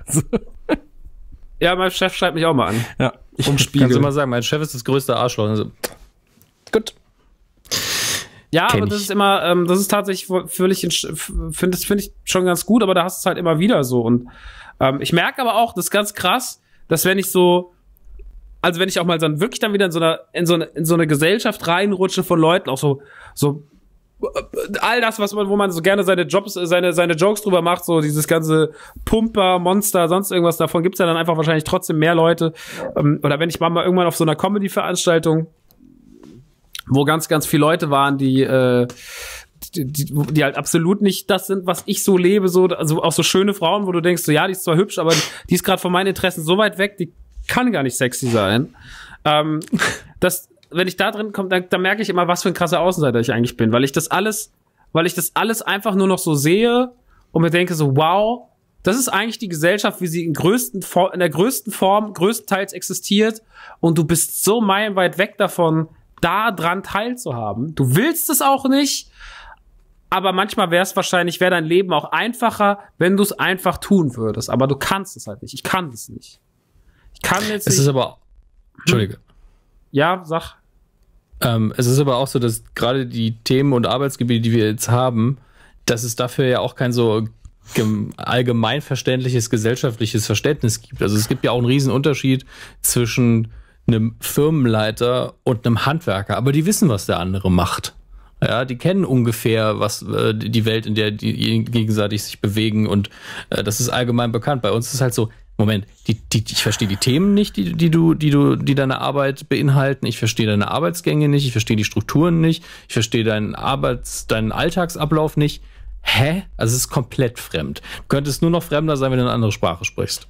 Ja, mein Chef schreibt mich auch mal an. Ja. Ich kannst du mal sagen, mein Chef ist das größte Arschloch. Also, gut. Ja, Kenn aber ich. das ist immer, ähm, das ist tatsächlich völlig, finde das finde ich schon ganz gut, aber da hast du es halt immer wieder so. Und ähm, ich merke aber auch, das ist ganz krass, dass wenn ich so, also wenn ich auch mal dann wirklich dann wieder in so einer, in so eine, in so eine Gesellschaft reinrutsche von Leuten, auch so, so all das, was man, wo man so gerne seine Jobs, seine, seine Jokes drüber macht, so dieses ganze Pumper, Monster, sonst irgendwas, davon gibt's ja dann einfach wahrscheinlich trotzdem mehr Leute. Ähm, oder wenn ich mal, mal irgendwann auf so einer Comedy-Veranstaltung, wo ganz, ganz viele Leute waren, die, äh, die, die, die halt absolut nicht das sind, was ich so lebe, so, also auch so schöne Frauen, wo du denkst, so, ja, die ist zwar hübsch, aber die ist gerade von meinen Interessen so weit weg, die kann gar nicht sexy sein. Ähm, das, wenn ich da drin komme, dann, dann merke ich immer, was für ein krasser Außenseiter ich eigentlich bin, weil ich das alles, weil ich das alles einfach nur noch so sehe und mir denke so, wow, das ist eigentlich die Gesellschaft, wie sie in größten, in der größten Form, größtenteils existiert und du bist so meilenweit weg davon, da dran teilzuhaben. Du willst es auch nicht, aber manchmal wäre es wahrscheinlich, wäre dein Leben auch einfacher, wenn du es einfach tun würdest. Aber du kannst es halt nicht. Ich kann es nicht. Ich kann jetzt Es nicht. ist aber, Entschuldige. Ja, sag. Ähm, es ist aber auch so, dass gerade die Themen und Arbeitsgebiete, die wir jetzt haben, dass es dafür ja auch kein so gem- allgemeinverständliches gesellschaftliches Verständnis gibt. Also es gibt ja auch einen riesen Unterschied zwischen einem Firmenleiter und einem Handwerker, aber die wissen, was der andere macht. Ja, die kennen ungefähr, was äh, die Welt, in der die gegenseitig sich bewegen und äh, das ist allgemein bekannt. Bei uns ist es halt so, Moment, die, die, ich verstehe die Themen nicht, die, die du, die du, die deine Arbeit beinhalten. Ich verstehe deine Arbeitsgänge nicht. Ich verstehe die Strukturen nicht. Ich verstehe deinen Arbeits, deinen Alltagsablauf nicht. Hä? Also es ist komplett fremd. Du könntest nur noch fremder sein, wenn du eine andere Sprache sprichst.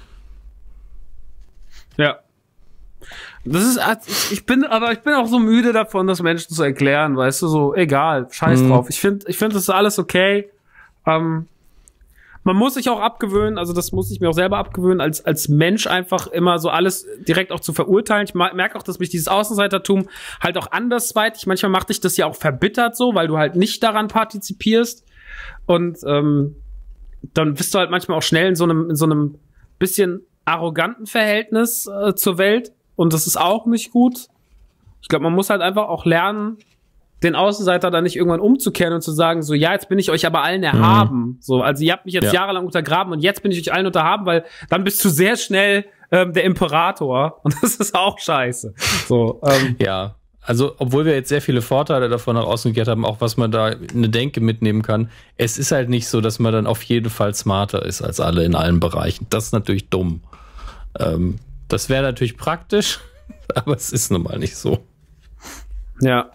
Ja. Das ist, ich bin, aber ich bin auch so müde davon, das Menschen zu erklären, weißt du, so, egal, scheiß Mhm. drauf. Ich finde, ich finde, das ist alles okay. Ähm, man muss sich auch abgewöhnen, also das muss ich mir auch selber abgewöhnen, als, als Mensch einfach immer so alles direkt auch zu verurteilen. Ich merke auch, dass mich dieses Außenseitertum halt auch andersweitig, manchmal macht dich das ja auch verbittert so, weil du halt nicht daran partizipierst. Und ähm, dann bist du halt manchmal auch schnell in so einem, in so einem bisschen arroganten Verhältnis äh, zur Welt. Und das ist auch nicht gut. Ich glaube, man muss halt einfach auch lernen, den Außenseiter dann nicht irgendwann umzukehren und zu sagen, so, ja, jetzt bin ich euch aber allen erhaben. Mhm. So, also ihr habt mich jetzt ja. jahrelang untergraben und jetzt bin ich euch allen unterhaben, weil dann bist du sehr schnell ähm, der Imperator. Und das ist auch scheiße. So, ähm, ja, also obwohl wir jetzt sehr viele Vorteile davon nach außen gekehrt haben, auch was man da eine Denke mitnehmen kann, es ist halt nicht so, dass man dann auf jeden Fall smarter ist als alle in allen Bereichen. Das ist natürlich dumm. Ähm, Das wäre natürlich praktisch, aber es ist nun mal nicht so. Ja.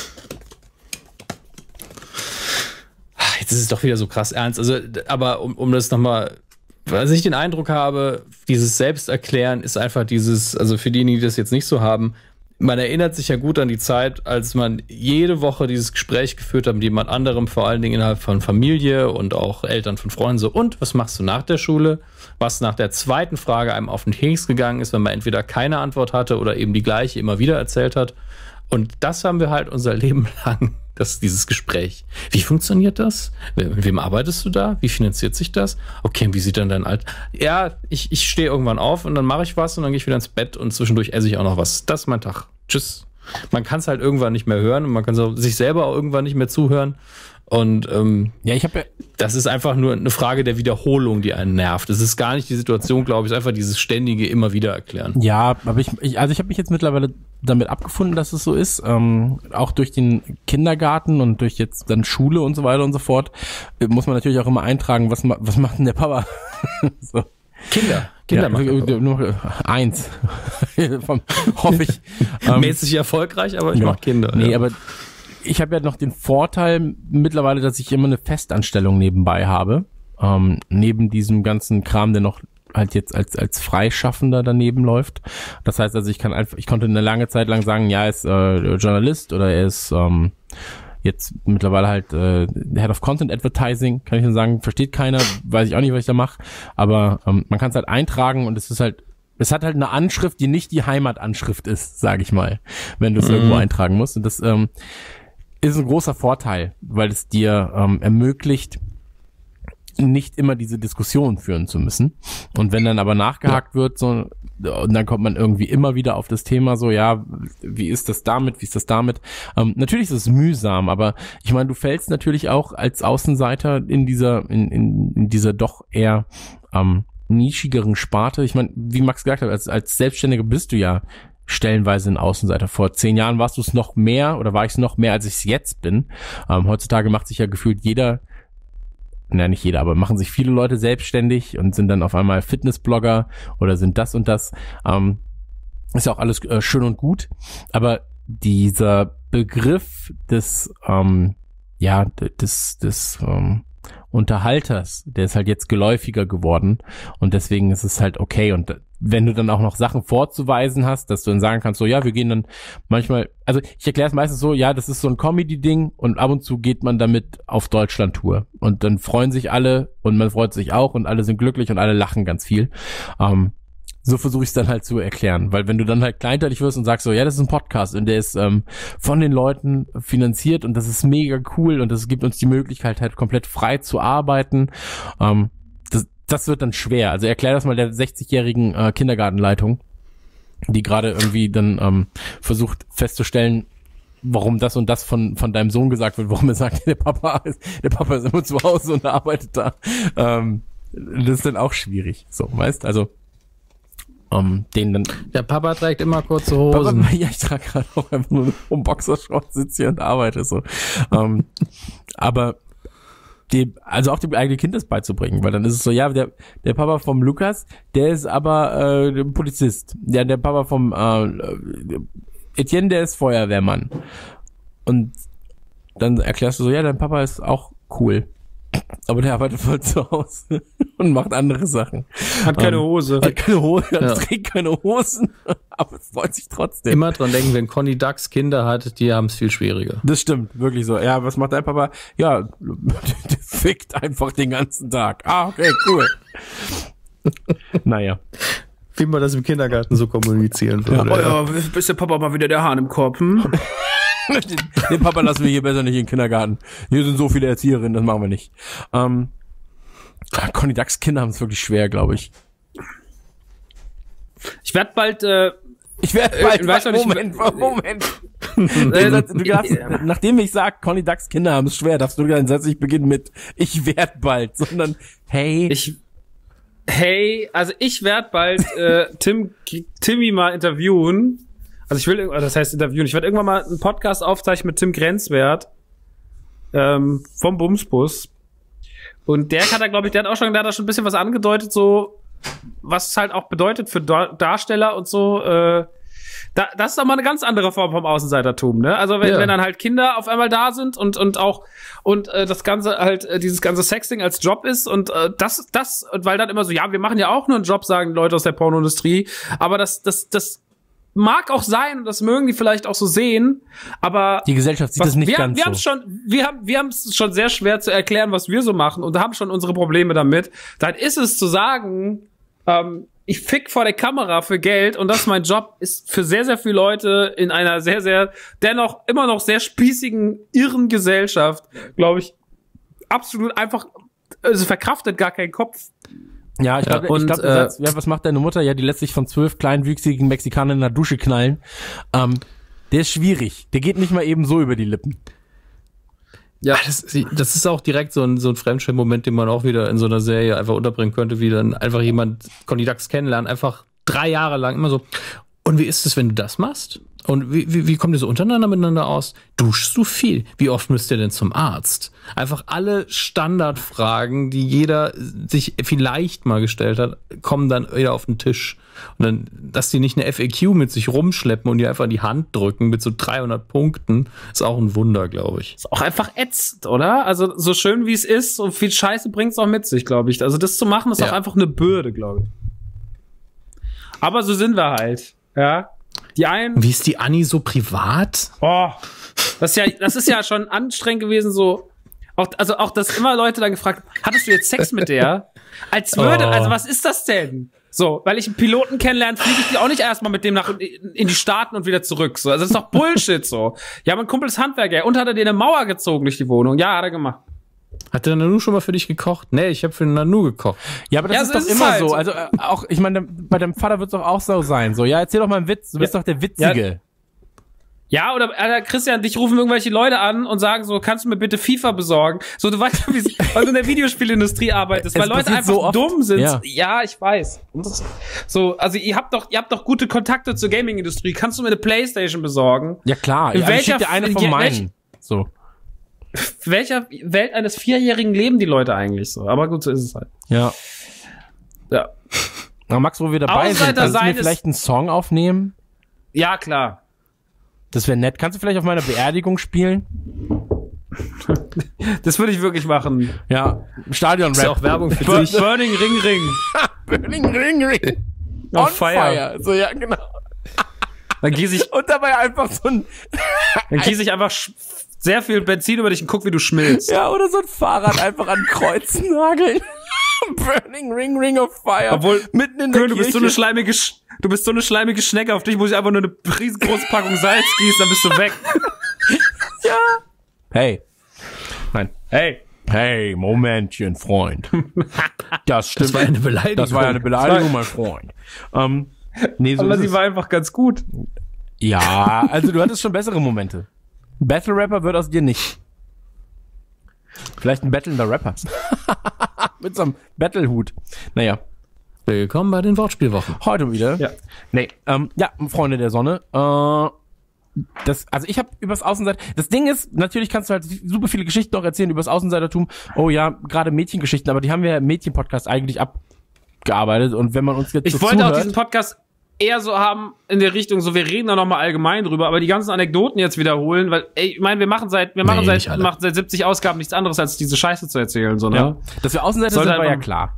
Jetzt ist es doch wieder so krass ernst. Also, aber um, um das nochmal, was ich den Eindruck habe, dieses Selbsterklären ist einfach dieses, also für diejenigen, die das jetzt nicht so haben, man erinnert sich ja gut an die Zeit, als man jede Woche dieses Gespräch geführt hat mit jemand anderem, vor allen Dingen innerhalb von Familie und auch Eltern von Freunden, so, und was machst du nach der Schule? Was nach der zweiten Frage einem auf den Keks gegangen ist, wenn man entweder keine Antwort hatte oder eben die gleiche immer wieder erzählt hat. Und das haben wir halt unser Leben lang, das dieses Gespräch. Wie funktioniert das? Mit wem arbeitest du da? Wie finanziert sich das? Okay, und wie sieht dann dein Alt? Ja, ich, ich stehe irgendwann auf und dann mache ich was und dann gehe ich wieder ins Bett und zwischendurch esse ich auch noch was. Das ist mein Tag. Tschüss. Man kann es halt irgendwann nicht mehr hören und man kann sich selber auch irgendwann nicht mehr zuhören. Und ähm, ja, ich habe ja, das ist einfach nur eine Frage der Wiederholung, die einen nervt. Es ist gar nicht die Situation, glaube ich, es ist einfach dieses ständige immer wieder erklären. Ja, aber ich, ich also ich habe mich jetzt mittlerweile damit abgefunden, dass es so ist. Ähm, auch durch den Kindergarten und durch jetzt dann Schule und so weiter und so fort äh, muss man natürlich auch immer eintragen, was was macht denn der Papa? so. Kinder. Kinder ja, machen nur eins. Hoffe ich. ähm, Mäßig erfolgreich, aber ich ja. mache Kinder. Nee, ja. aber ich habe ja noch den Vorteil mittlerweile, dass ich immer eine Festanstellung nebenbei habe. Ähm, neben diesem ganzen Kram, der noch halt jetzt als als Freischaffender daneben läuft. Das heißt also, ich kann einfach, ich konnte eine lange Zeit lang sagen, ja, er ist äh, Journalist oder er ist ähm, jetzt mittlerweile halt äh, Head of Content Advertising, kann ich nur sagen, versteht keiner, weiß ich auch nicht, was ich da mache, aber ähm, man kann es halt eintragen und es ist halt, es hat halt eine Anschrift, die nicht die Heimatanschrift ist, sage ich mal, wenn du es mhm. irgendwo eintragen musst. Und das ähm, ist ein großer Vorteil, weil es dir ähm, ermöglicht, nicht immer diese Diskussion führen zu müssen. Und wenn dann aber nachgehakt ja. wird, so, und dann kommt man irgendwie immer wieder auf das Thema so, ja, wie ist das damit, wie ist das damit? Ähm, natürlich ist es mühsam, aber ich meine, du fällst natürlich auch als Außenseiter in dieser, in, in, in dieser doch eher ähm, nischigeren Sparte. Ich meine, wie Max gesagt hat, als, als Selbstständiger bist du ja stellenweise ein Außenseiter. Vor zehn Jahren warst du es noch mehr oder war ich es noch mehr, als ich es jetzt bin. Ähm, heutzutage macht sich ja gefühlt jeder, na nicht jeder, aber machen sich viele Leute selbstständig und sind dann auf einmal Fitnessblogger oder sind das und das. Ähm, ist ja auch alles äh, schön und gut, aber dieser Begriff des, ähm, ja, des, des ähm, Unterhalters, der ist halt jetzt geläufiger geworden und deswegen ist es halt okay. Und wenn du dann auch noch Sachen vorzuweisen hast, dass du dann sagen kannst, so ja, wir gehen dann manchmal, also ich erkläre es meistens so, ja, das ist so ein Comedy-Ding und ab und zu geht man damit auf Deutschland-Tour und dann freuen sich alle und man freut sich auch und alle sind glücklich und alle lachen ganz viel. Ähm, so versuche ich es dann halt zu erklären, weil wenn du dann halt kleinteilig wirst und sagst so, ja, das ist ein Podcast und der ist ähm, von den Leuten finanziert und das ist mega cool und das gibt uns die Möglichkeit halt komplett frei zu arbeiten, ähm, das, das wird dann schwer. Also erklär das mal der sechzigjährigen äh, Kindergartenleitung, die gerade irgendwie dann ähm, versucht festzustellen, warum das und das von von deinem Sohn gesagt wird, warum er sagt, der Papa ist, der Papa ist immer zu Hause und arbeitet da. Ähm, das ist dann auch schwierig, so, weißt, also Um, den dann der Papa trägt immer kurze Hosen. Papa, ja, ich trage gerade auch einfach nur um Boxershorts, sitze hier und arbeite so. um, aber die, also auch dem eigenen Kind das beizubringen, weil dann ist es so, ja, der der Papa vom Lukas, der ist aber äh, Polizist. Ja, der Papa vom äh, Etienne, der ist Feuerwehrmann. Und dann erklärst du so, ja, dein Papa ist auch cool. Aber der arbeitet voll zu Hause und macht andere Sachen. Hat keine Hose. Hat keine Hose, Ja. trägt keine Hosen, aber es freut sich trotzdem. Immer dran denken, wenn Conny Dax Kinder hat, die haben es viel schwieriger. Das stimmt, wirklich so. Ja, was macht dein Papa? Ja, der fickt einfach den ganzen Tag. Ah, okay, cool. Naja. Wie man das im Kindergarten so kommunizieren würde. Oh ja, ist der Papa mal wieder der Hahn im Korb, hm? Den, den Papa lassen wir hier besser nicht in den Kindergarten. Hier sind so viele Erzieherinnen, das machen wir nicht. Ähm, Conny Ducks Kinder haben es wirklich schwer, glaube ich. Ich werde bald, äh, Ich werde bald, äh, weiß noch nicht, Moment, Moment. du darfst, du darfst, nachdem ich sage, Conny Ducks Kinder haben es schwer, darfst du deinen Satz nicht beginnen mit, ich werde bald, sondern, hey. ich, hey, also ich werde bald äh, Tim, Timmy mal interviewen. Also ich will, das heißt interviewen, ich werde irgendwann mal einen Podcast aufzeichnen mit Tim Grenzwert ähm, vom Bumsbus. Und der hat da, glaube ich, der hat auch schon, der hat da schon ein bisschen was angedeutet, so was es halt auch bedeutet für Dar- Darsteller und so. Äh, da, das ist doch mal eine ganz andere Form vom Außenseitertum, ne? Also wenn, Ja. wenn dann halt Kinder auf einmal da sind und und auch und äh, das ganze halt äh, dieses ganze Sexting als Job ist und äh, das das und weil dann immer so, ja, wir machen ja auch nur einen Job, sagen Leute aus der Pornoindustrie, aber das das das mag auch sein und das mögen die vielleicht auch so sehen, aber Die Gesellschaft sieht was, das nicht wir, ganz wir so. haben's schon, wir haben wir haben es schon sehr schwer zu erklären, was wir so machen und haben schon unsere Probleme damit. Dann ist es zu sagen, ähm, ich fick vor der Kamera für Geld und das ist mein Job, ist für sehr, sehr viele Leute in einer sehr, sehr, dennoch immer noch sehr spießigen, irren Gesellschaft, glaube ich, absolut einfach, also verkraftet gar keinen Kopf. Ja, ich glaube, Ja, ich und, glaub, der äh, Satz, ja, was macht deine Mutter? Ja, die lässt sich von zwölf kleinwüchsigen Mexikanern in der Dusche knallen. Ähm, der ist schwierig. Der geht nicht mal eben so über die Lippen. Ja, das, das ist auch direkt so ein, so ein Fremdschirm-Moment, den man auch wieder in so einer Serie einfach unterbringen könnte, wie dann einfach jemand Conny Dax kennenlernt, einfach drei Jahre lang immer so. Und wie ist es, wenn du das machst? Und wie, wie, wie kommt ihr so untereinander miteinander aus? Duschst du viel? Wie oft müsst ihr denn zum Arzt? Einfach alle Standardfragen, die jeder sich vielleicht mal gestellt hat, kommen dann wieder auf den Tisch. Und dann, dass die nicht eine F A Q mit sich rumschleppen und die einfach in die Hand drücken mit so dreihundert Punkten, ist auch ein Wunder, glaube ich. Ist auch einfach ätzend, oder? Also so schön wie es ist, so viel Scheiße bringt's auch mit sich, glaube ich. Also das zu machen, ist Ja. auch einfach eine Bürde, glaube ich. Aber so sind wir halt, ja. Die einen, Wie ist die Anni so privat? oh, das ist ja, das ist ja schon anstrengend gewesen, so. Auch, also auch, dass immer Leute dann gefragt, hattest du jetzt Sex mit der? Als würde, Oh. also was ist das denn? So, weil ich einen Piloten kennenlerne, fliege ich die auch nicht erstmal mit dem nach in die Staaten und wieder zurück. So, also das ist doch Bullshit so. Ja, mein Kumpel ist Handwerker und hat er dir eine Mauer gezogen durch die Wohnung? Ja, hat er gemacht. Hat der Nanu schon mal für dich gekocht? Nee, ich habe für den Nanu gekocht. Ja, aber das Ja, ist so doch ist es immer halt. so. Also äh, auch, ich meine, bei deinem Vater wird es doch auch so sein. So, ja, erzähl doch mal einen Witz. Du bist Ja. doch der Witzige. Ja, oder Alter, Christian, dich rufen irgendwelche Leute an und sagen so, kannst du mir bitte FIFA besorgen? So, du weißt, wie weil du in der Videospielindustrie arbeitest, Es weil Leute passiert einfach so oft. dumm sind. Ja. Ja, ich weiß. Und das, so, also ihr habt doch, ihr habt doch gute Kontakte zur Gaming-Industrie. Kannst du mir eine Playstation besorgen? Ja, klar. In Ja, ich welcher- schick dir eine von in meinen. welch- So. In welcher Welt eines Vierjährigen leben die Leute eigentlich so? Aber gut, so ist es halt. Ja. Ja, Na, Max, wo wir dabei sind, Außer kannst du sein mir ist- vielleicht einen Song aufnehmen? ja klar. Das wäre nett. Kannst du vielleicht auf meiner Beerdigung spielen? Das würde ich wirklich machen. Ja. Stadion-Rap. Ist ja auch Werbung für Bur dich. Burning Ring Ring. Burning Ring Ring. On On fire. fire. So, ja, genau. Dann gieße ich, Und dabei einfach so ein, dann gieße ich einfach sch- sehr viel Benzin über dich und guck, wie du schmilzt. ja, oder so ein Fahrrad einfach an Kreuzen nageln. Burning Ring Ring of Fire. Obwohl, mitten in der Köln, du bist so eine Kirche. schleimige, Sch du bist so eine schleimige Schnecke, auf dich muss ich einfach nur eine riesengroße Packung Salz gießen, dann bist du weg. Hey. Nein. Hey. Hey, Momentchen, Freund. Das stimmt. Das war eine Beleidigung. Das war ja eine Beleidigung, mein Freund. Ähm, nee, so Aber ist sie es. war einfach ganz gut. Ja, also du hattest schon bessere Momente. Ein Battle-Rapper wird aus dir nicht. Vielleicht ein battlender Rapper. Mit so einem Battle-Hut. Naja, Willkommen bei den Wortspielwochen. heute wieder. Ja. Nee, ähm, ja, Freunde der Sonne. Äh, das, also ich habe übers Außenseiter. Das Ding ist, natürlich kannst du halt super viele Geschichten noch erzählen übers Außenseitertum. Oh ja, gerade Mädchengeschichten, aber die haben wir im Mädchen-Podcast eigentlich abgearbeitet. Und wenn man uns jetzt Ich so wollte zuhört, auch diesen Podcast eher so haben in der Richtung, so wir reden da nochmal allgemein drüber, aber die ganzen Anekdoten jetzt wiederholen, weil, ey, ich meine, wir machen seit, wir machen Nee, nicht seit, alle. machen seit siebzig Ausgaben nichts anderes, als diese Scheiße zu erzählen, so, ne? ja, dass wir Außenseiter Sollte sind, war ja einfach- klar.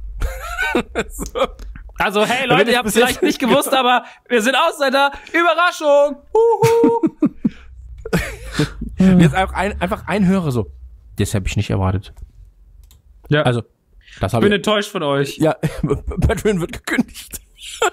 Also, hey wenn Leute, ich ihr habt bis vielleicht jetzt- nicht gewusst, aber wir sind Außenseiter. Überraschung! Huhu! Jetzt einfach ein, einfach ein Hörer so. Das habe ich nicht erwartet. Ja, Also, das ich habe bin ich. enttäuscht von euch. Ja, Patreon wird gekündigt.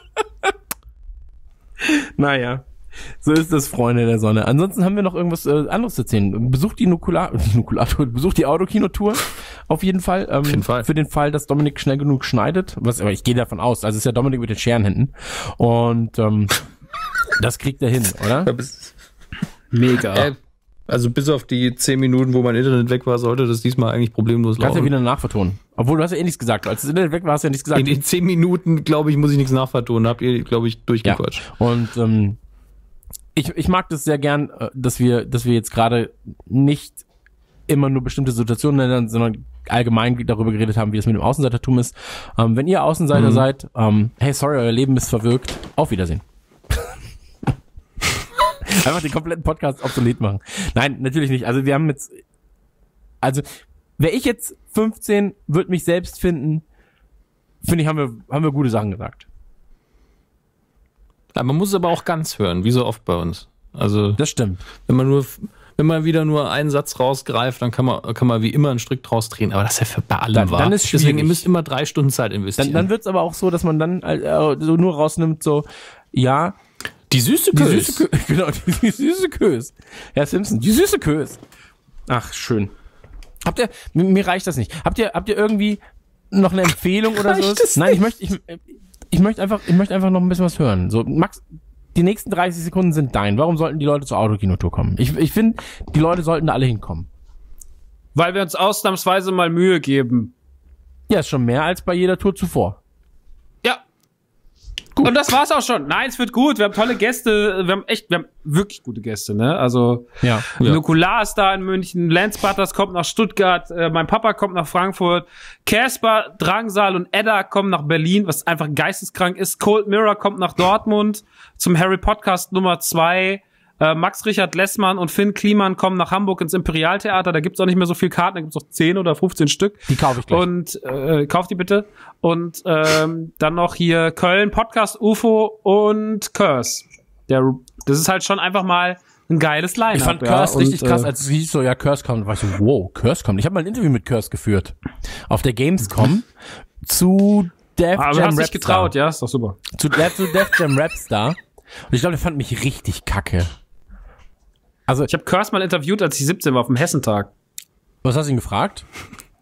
Naja, so ist das, Freunde der Sonne. Ansonsten haben wir noch irgendwas äh, anderes zu erzählen. Besucht die Nukular, die Nukulator, besucht die Autokinotour auf jeden Fall. Ähm, jeden Fall. Für den Fall, dass Dominik schnell genug schneidet. Was, aber ich gehe davon aus. Also es ist ja Dominik mit den Scherenhänden. Und ähm, das kriegt er hin, oder? Mega. Äh, also bis auf die zehn Minuten, wo mein Internet weg war, sollte das diesmal eigentlich problemlos Kannst ja laufen. wieder nachvertonen. Obwohl, du hast ja eh nichts gesagt. Als das Internet weg war, hast du ja nichts gesagt. In den zehn Minuten, glaube ich, muss ich nichts nachvertonen. Habt ihr, glaube ich, durchgequatscht. Und ähm, ich, ich mag das sehr gern, äh, dass wir, dass wir jetzt gerade nicht immer nur bestimmte Situationen nennen, sondern allgemein darüber geredet haben, wie es mit dem Außenseitertum ist. Ähm, wenn ihr Außenseiter Mhm. seid, ähm, hey, sorry, euer Leben ist verwirkt. Auf Wiedersehen. Einfach den kompletten Podcast obsolet machen. Nein, natürlich nicht. Also wir haben jetzt, also wäre ich jetzt fünfzehn, würde mich selbst finden, finde ich, haben wir, haben wir gute Sachen gesagt. Ja, man muss es aber auch ganz hören, wie so oft bei uns. Also, Das stimmt. wenn man nur, wenn man wieder nur einen Satz rausgreift, dann kann man, kann man wie immer einen Strick draus drehen. Aber das ist ja für bei allem Dann- wahr. dann ist Deswegen, schwierig. ihr müsst immer drei Stunden Zeit Dann, investieren. dann wird's aber auch so, dass man dann äh, so nur rausnimmt, so, ja, die süße die Kös. süße Kös, genau, die, die süße Kös. Herr Simpson, die süße Kös. Ach, schön. Habt ihr, mir, mir reicht das nicht. Habt ihr, habt ihr irgendwie noch eine Empfehlung oder so? Reicht es Nein, ich möchte, ich, ich möchte einfach, ich möchte einfach noch ein bisschen was hören. So, Max, die nächsten dreißig Sekunden sind dein. Warum sollten die Leute zur Autokinotour kommen? Ich, ich finde, die Leute sollten da alle hinkommen. Weil wir uns ausnahmsweise mal Mühe geben. Ja, ist schon mehr als bei jeder Tour zuvor. Ja. Gut. Und das war's auch schon. Nein, es wird gut. Wir haben tolle Gäste. Wir haben echt, wir haben wirklich gute Gäste, ne? Also, Ja. Ja. Nukular ist da in München, Lance Butters kommt nach Stuttgart, äh, mein Papa kommt nach Frankfurt, Casper, Drangsal und Edda kommen nach Berlin, was einfach geisteskrank ist. Cold Mirror kommt nach Dortmund zum Harry Podcast Nummer zwei. Äh, Max Richard Lessmann und Finn Kliman kommen nach Hamburg ins Imperialtheater. Da gibt's auch nicht mehr so viel Karten, da gibt's auch zehn oder fünfzehn Stück. Die kaufe ich gleich. Und äh, kauft die bitte. Und ähm, dann noch hier Köln, Podcast U F O und Curse. Der, das ist halt schon einfach mal ein geiles Line-Up. Ich fand ja. Curse richtig Und, krass, äh, als es hieß so, ja, Curse kommt. Da war ich so, wow, Curse kommt. Ich habe mal ein Interview mit Curse geführt. Auf der Gamescom zu Def Aber du Jam hast dich Rapstar. getraut, ja, ist doch super. Zu, ja, zu Def Jam Rapstar. Und ich glaube, der fand mich richtig kacke. Also, Ich habe Curse mal interviewt, als ich siebzehn war, auf dem Hessentag. was hast du ihn gefragt?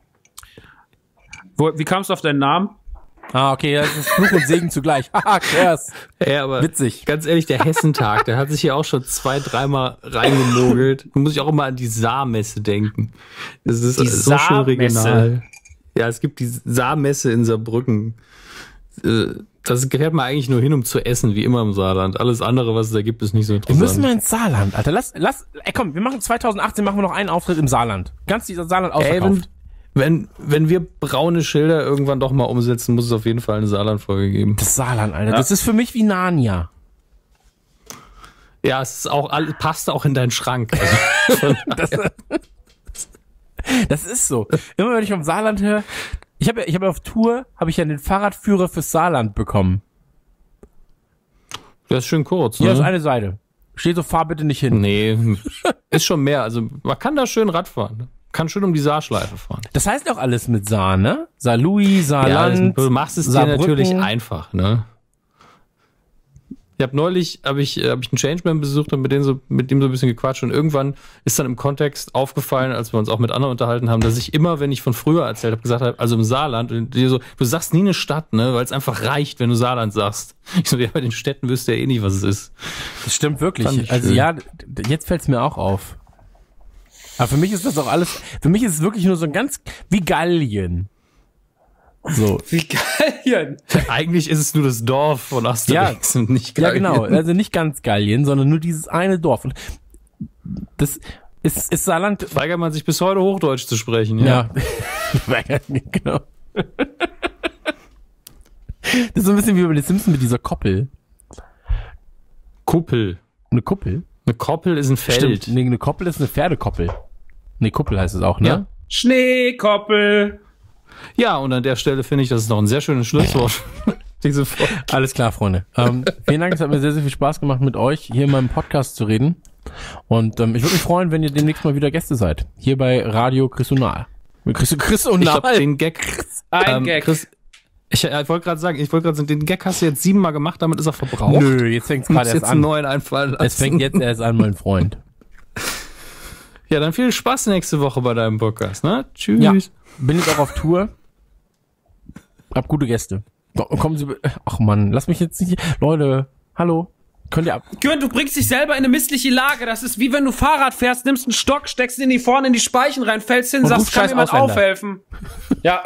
Wo, wie kamst du auf deinen Namen? Ah, okay, das ist Fluch und Segen zugleich. Haha, krass. Ja, aber witzig. Ganz ehrlich, der Hessentag, der hat sich hier auch schon zwei, dreimal reingemogelt. Da muss ich auch immer an die Saarmesse denken. Das ist Die so schön Saarmesse. regional. Ja, es gibt die Saarmesse in Saarbrücken. Das gehört man eigentlich nur hin, um zu essen, wie immer im Saarland. Alles andere, was es da gibt, ist nicht so Wir interessant. müssen mal ins Saarland, Alter. Lass, lass, ey, komm, wir machen zwanzig achtzehn machen wir noch einen Auftritt im Saarland. Ganz dieser Saarland Ey, ausverkauft. wenn, wenn, wenn wir braune Schilder irgendwann doch mal umsetzen, muss es auf jeden Fall eine Saarland-Folge geben. Das Saarland, Alter. Ja. Das ist für mich wie Narnia. Ja, es ist auch, all- passt auch in deinen Schrank. Also, Das, das ist so. Immer wenn ich vom Saarland höre, ich habe ja, ich habe auf Tour, habe ich ja den Fahrradführer fürs Saarland bekommen. das ist schön kurz, Hier ne? ist eine Seite. Steht so, fahr bitte nicht hin. Nee, ist schon mehr. Also man kann da schön Rad fahren. Kann schön um die Saarschleife fahren. Das heißt auch alles mit Saar, ne? Saar-Louis, Ja, Saarland. du machst es dir Saarbrücken. natürlich einfach, ne? Ich habe neulich hab ich, hab ich einen Changeman besucht und mit dem, so, mit dem so ein bisschen gequatscht und irgendwann ist dann im Kontext aufgefallen, als wir uns auch mit anderen unterhalten haben, dass ich immer, wenn ich von früher erzählt habe, gesagt habe, also im Saarland, und die so, du sagst nie eine Stadt, ne, weil es einfach reicht, wenn du Saarland sagst. Ich so, ja, bei den Städten wüsste ja eh nicht, was es ist. Das stimmt Fand wirklich. ich Also schön. ja, d- jetzt fällt's mir auch auf. Aber für mich ist das auch alles, für mich ist es wirklich nur so ein ganz, wie Gallien. So. Wie geil. Eigentlich ist es nur das Dorf von Asterix und nicht Ja, Gallien. genau. Also nicht ganz Gallien, sondern nur dieses eine Dorf. Und das ist, ist Saarland. Weigert man sich bis heute Hochdeutsch zu sprechen, ja. Ja. Genau. Das ist so ein bisschen wie bei den Simpsons mit dieser Koppel. Kuppel. Eine Kuppel? Eine Koppel ist ein Feld. Stimmt. Nee, eine Koppel ist eine Pferdekoppel. Nee, Kuppel heißt es auch, ne? Ja. Schneekoppel. Ja, und an der Stelle finde ich, das ist noch ein sehr schönes Schlusswort. Diese Folge. Alles klar, Freunde. Ähm, vielen Dank, es hat mir sehr, sehr viel Spaß gemacht, mit euch hier in meinem Podcast zu reden. Und ähm, ich würde mich freuen, wenn ihr demnächst mal wieder Gäste seid. Hier bei Radio Chrisonal. Chris, Chris und Ich glaube, den Gag. Ein ähm, Gag. Chris, ich, äh, ich wollte gerade sagen, ich wollte gerade sagen, den Gag hast du jetzt siebenmal gemacht, damit ist er verbraucht. Nö, jetzt fängt's Du musst gerade erst jetzt einen an. neuen einfallen lassen. Es fängt jetzt erst an, mein Freund. Ja, dann viel Spaß nächste Woche bei deinem Podcast, ne? Tschüss. Ja, bin jetzt auch auf Tour. Hab gute Gäste. Kommen Sie, ach Mann, lass mich jetzt nicht, Leute, hallo, könnt ihr ab, Gürn, du bringst dich selber in eine missliche Lage. Das ist wie wenn du Fahrrad fährst, nimmst einen Stock, steckst ihn in die vorne in die Speichen rein, fällst hin, Und sagst, rufst kann scheiß jemand Ausländer. aufhelfen? Ja.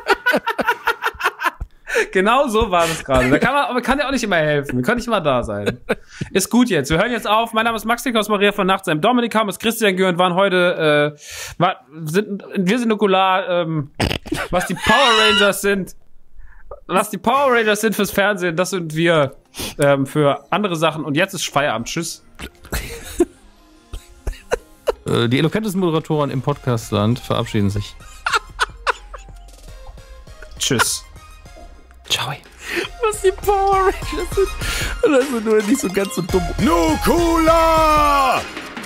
Genau so war das gerade. Da kann man, aber kann ja auch nicht immer helfen. Wir können nicht immer da sein. Ist gut jetzt. Wir hören jetzt auf. Mein Name ist Max Dickhaus, Maria von Nachts. Dominik Hammes, Christian Gürn waren heute, äh, war, sind, wir sind nukular, ähm, was die Power Rangers sind. Was die Power Rangers sind fürs Fernsehen, das sind wir ähm, für andere Sachen. Und jetzt ist Feierabend. Tschüss. Äh, Die eloquentesten Moderatoren im Podcastland verabschieden sich. Tschüss. Ciao. was die Power Rangers sind. Also nur nicht so ganz so dumm. Nukular!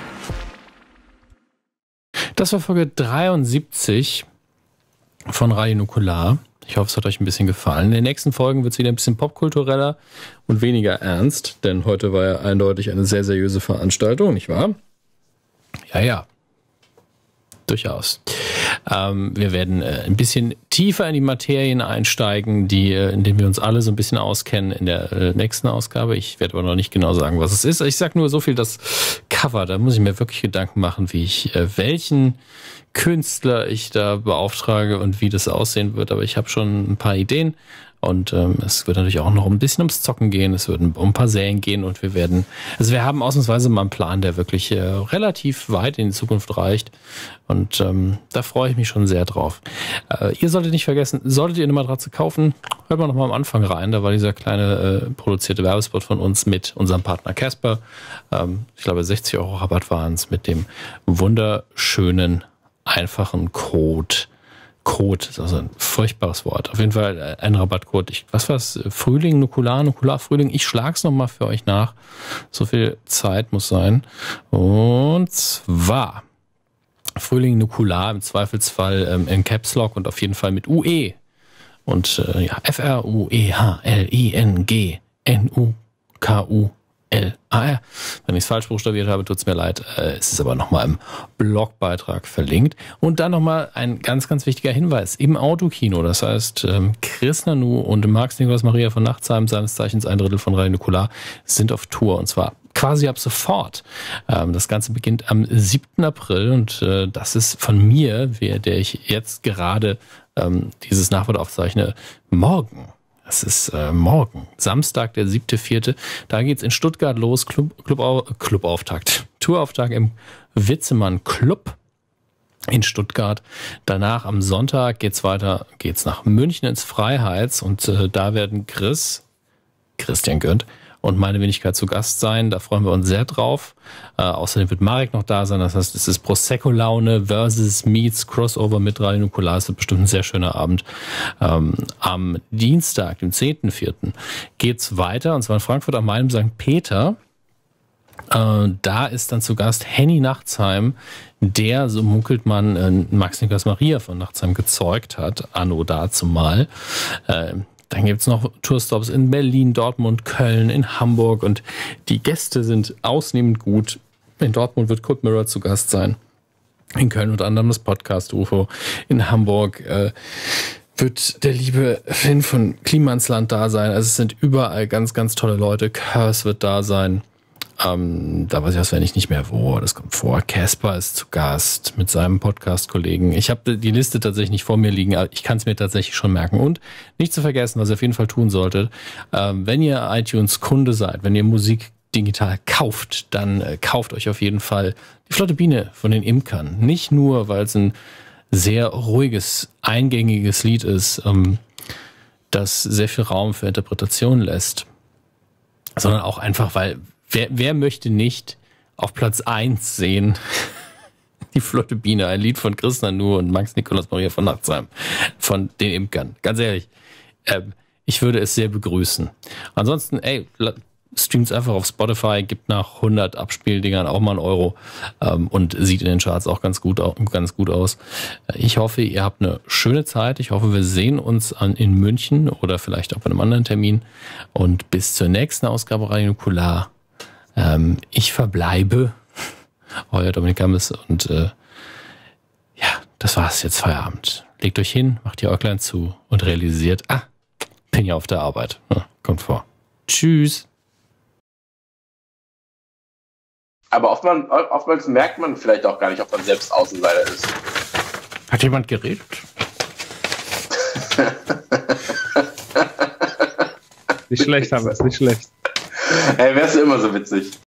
Das war Folge dreiundsiebzig von Radio Nukular. Ich hoffe, es hat euch ein bisschen gefallen. In den nächsten Folgen wird es wieder ein bisschen popkultureller und weniger ernst, denn heute war ja eindeutig eine sehr seriöse Veranstaltung, nicht wahr? Ja, ja. Durchaus. Ähm, wir werden äh, ein bisschen tiefer in die Materien einsteigen, die, äh, in denen wir uns alle so ein bisschen auskennen in der äh, nächsten Ausgabe. Ich werde aber noch nicht genau sagen, was es ist. Ich sage nur so viel, das Cover, da muss ich mir wirklich Gedanken machen, wie ich äh, welchen Künstler ich da beauftrage und wie das aussehen wird. Aber ich habe schon ein paar Ideen. Und ähm, es wird natürlich auch noch ein bisschen ums Zocken gehen, es wird um ein paar Serien gehen und wir werden, also wir haben ausnahmsweise mal einen Plan, der wirklich äh, relativ weit in die Zukunft reicht und ähm, da freue ich mich schon sehr drauf. Äh, ihr solltet nicht vergessen, solltet ihr eine Matratze kaufen, hört mal noch mal am Anfang rein, da war dieser kleine äh, produzierte Werbespot von uns mit unserem Partner Casper. Ähm, ich glaube sechzig Euro Rabatt waren es mit dem wunderschönen, einfachen Code. Code, das ist also ein furchtbares Wort. Auf jeden Fall ein Rabattcode. Ich, was war's? Frühling, Nukular, Nukular, Frühling. Ich schlag's nochmal für euch nach. So viel Zeit muss sein. Und zwar Frühling, Nukular im Zweifelsfall ähm, in Caps Lock und auf jeden Fall mit U E. Und äh, ja, F R U E H L I N G N U K U L A R. Wenn ich es falsch buchstabiert habe, tut es mir leid. Äh, es ist aber nochmal im Blogbeitrag verlinkt. Und dann nochmal ein ganz, ganz wichtiger Hinweis. Im Autokino, das heißt, ähm, Chris Nanu und Max Nikolaus Maria von Nachtsheim, seines Zeichens ein Drittel von Radio Nukular, sind auf Tour. Und zwar quasi ab sofort. Ähm, das Ganze beginnt am siebten April und äh, das ist von mir, wer, der ich jetzt gerade ähm, dieses Nachwort aufzeichne, morgen. Das ist äh, morgen, Samstag, der siebte vierte Da geht's in Stuttgart los. Club, Club, Clubauftakt. Tourauftakt im Witzemann Club in Stuttgart. Danach am Sonntag geht's weiter, geht's nach München ins Freiheits und äh, da werden Chris, Christian Gönnt und meine Wenigkeit zu Gast sein. Da freuen wir uns sehr drauf. Äh, außerdem wird Marek noch da sein. Das heißt, es ist Prosecco-Laune versus Meets Crossover mit Radio Nukular. Es wird bestimmt ein sehr schöner Abend. Ähm, am Dienstag, dem zehnten vierten geht's weiter. Und zwar in Frankfurt am Main im Sankt Peter. Äh, da ist dann zu Gast Henny Nachtsheim, der, so munkelt man, äh, Max Nikolaus Maria von Nachtsheim gezeugt hat. Anno dazumal. Äh, Dann gibt's noch Tourstops in Berlin, Dortmund, Köln, in Hamburg und die Gäste sind ausnehmend gut. In Dortmund wird Kurt Mirror zu Gast sein. In Köln unter anderem das Podcast-U F O. In Hamburg äh, wird der liebe Finn von Klimansland da sein. Also es sind überall ganz, ganz tolle Leute. Curse wird da sein. Ähm, da weiß ich auswendig nicht mehr wo, das kommt vor. Casper ist zu Gast mit seinem Podcast-Kollegen. Ich habe die Liste tatsächlich nicht vor mir liegen, aber ich kann es mir tatsächlich schon merken. Und nicht zu vergessen, was ihr auf jeden Fall tun solltet, ähm, wenn ihr iTunes-Kunde seid, wenn ihr Musik digital kauft, dann äh, kauft euch auf jeden Fall die Flotte Biene von den Imkern. Nicht nur, weil es ein sehr ruhiges, eingängiges Lied ist, ähm, das sehr viel Raum für Interpretation lässt, sondern auch einfach, weil Wer, wer möchte nicht auf Platz eins sehen, die Flotte Biene, ein Lied von Chris Nanu und Max Nikolaus Maria von Nachtsheim, von den Imkern. Ganz ehrlich, ähm, ich würde es sehr begrüßen. Ansonsten, ey, streamt's einfach auf Spotify, gibt nach hundert Abspieldingern auch mal einen Euro ähm, und sieht in den Charts auch ganz gut, ganz gut aus. Ich hoffe, ihr habt eine schöne Zeit. Ich hoffe, wir sehen uns an, in München oder vielleicht auch bei einem anderen Termin. Und bis zur nächsten Ausgabe Radio Nukular. Ähm, ich verbleibe, euer Dominik Gammes und äh, ja, das war's jetzt, Feierabend. Legt euch hin, macht die Äuglein zu und realisiert, ah, bin ja auf der Arbeit. Ja, kommt vor. Tschüss. Aber oftmals, oftmals merkt man vielleicht auch gar nicht, ob man selbst Außenseiter ist. Hat jemand geredet? Nicht schlecht, haben wir es, nicht schlecht. Ey, wärst du immer so witzig.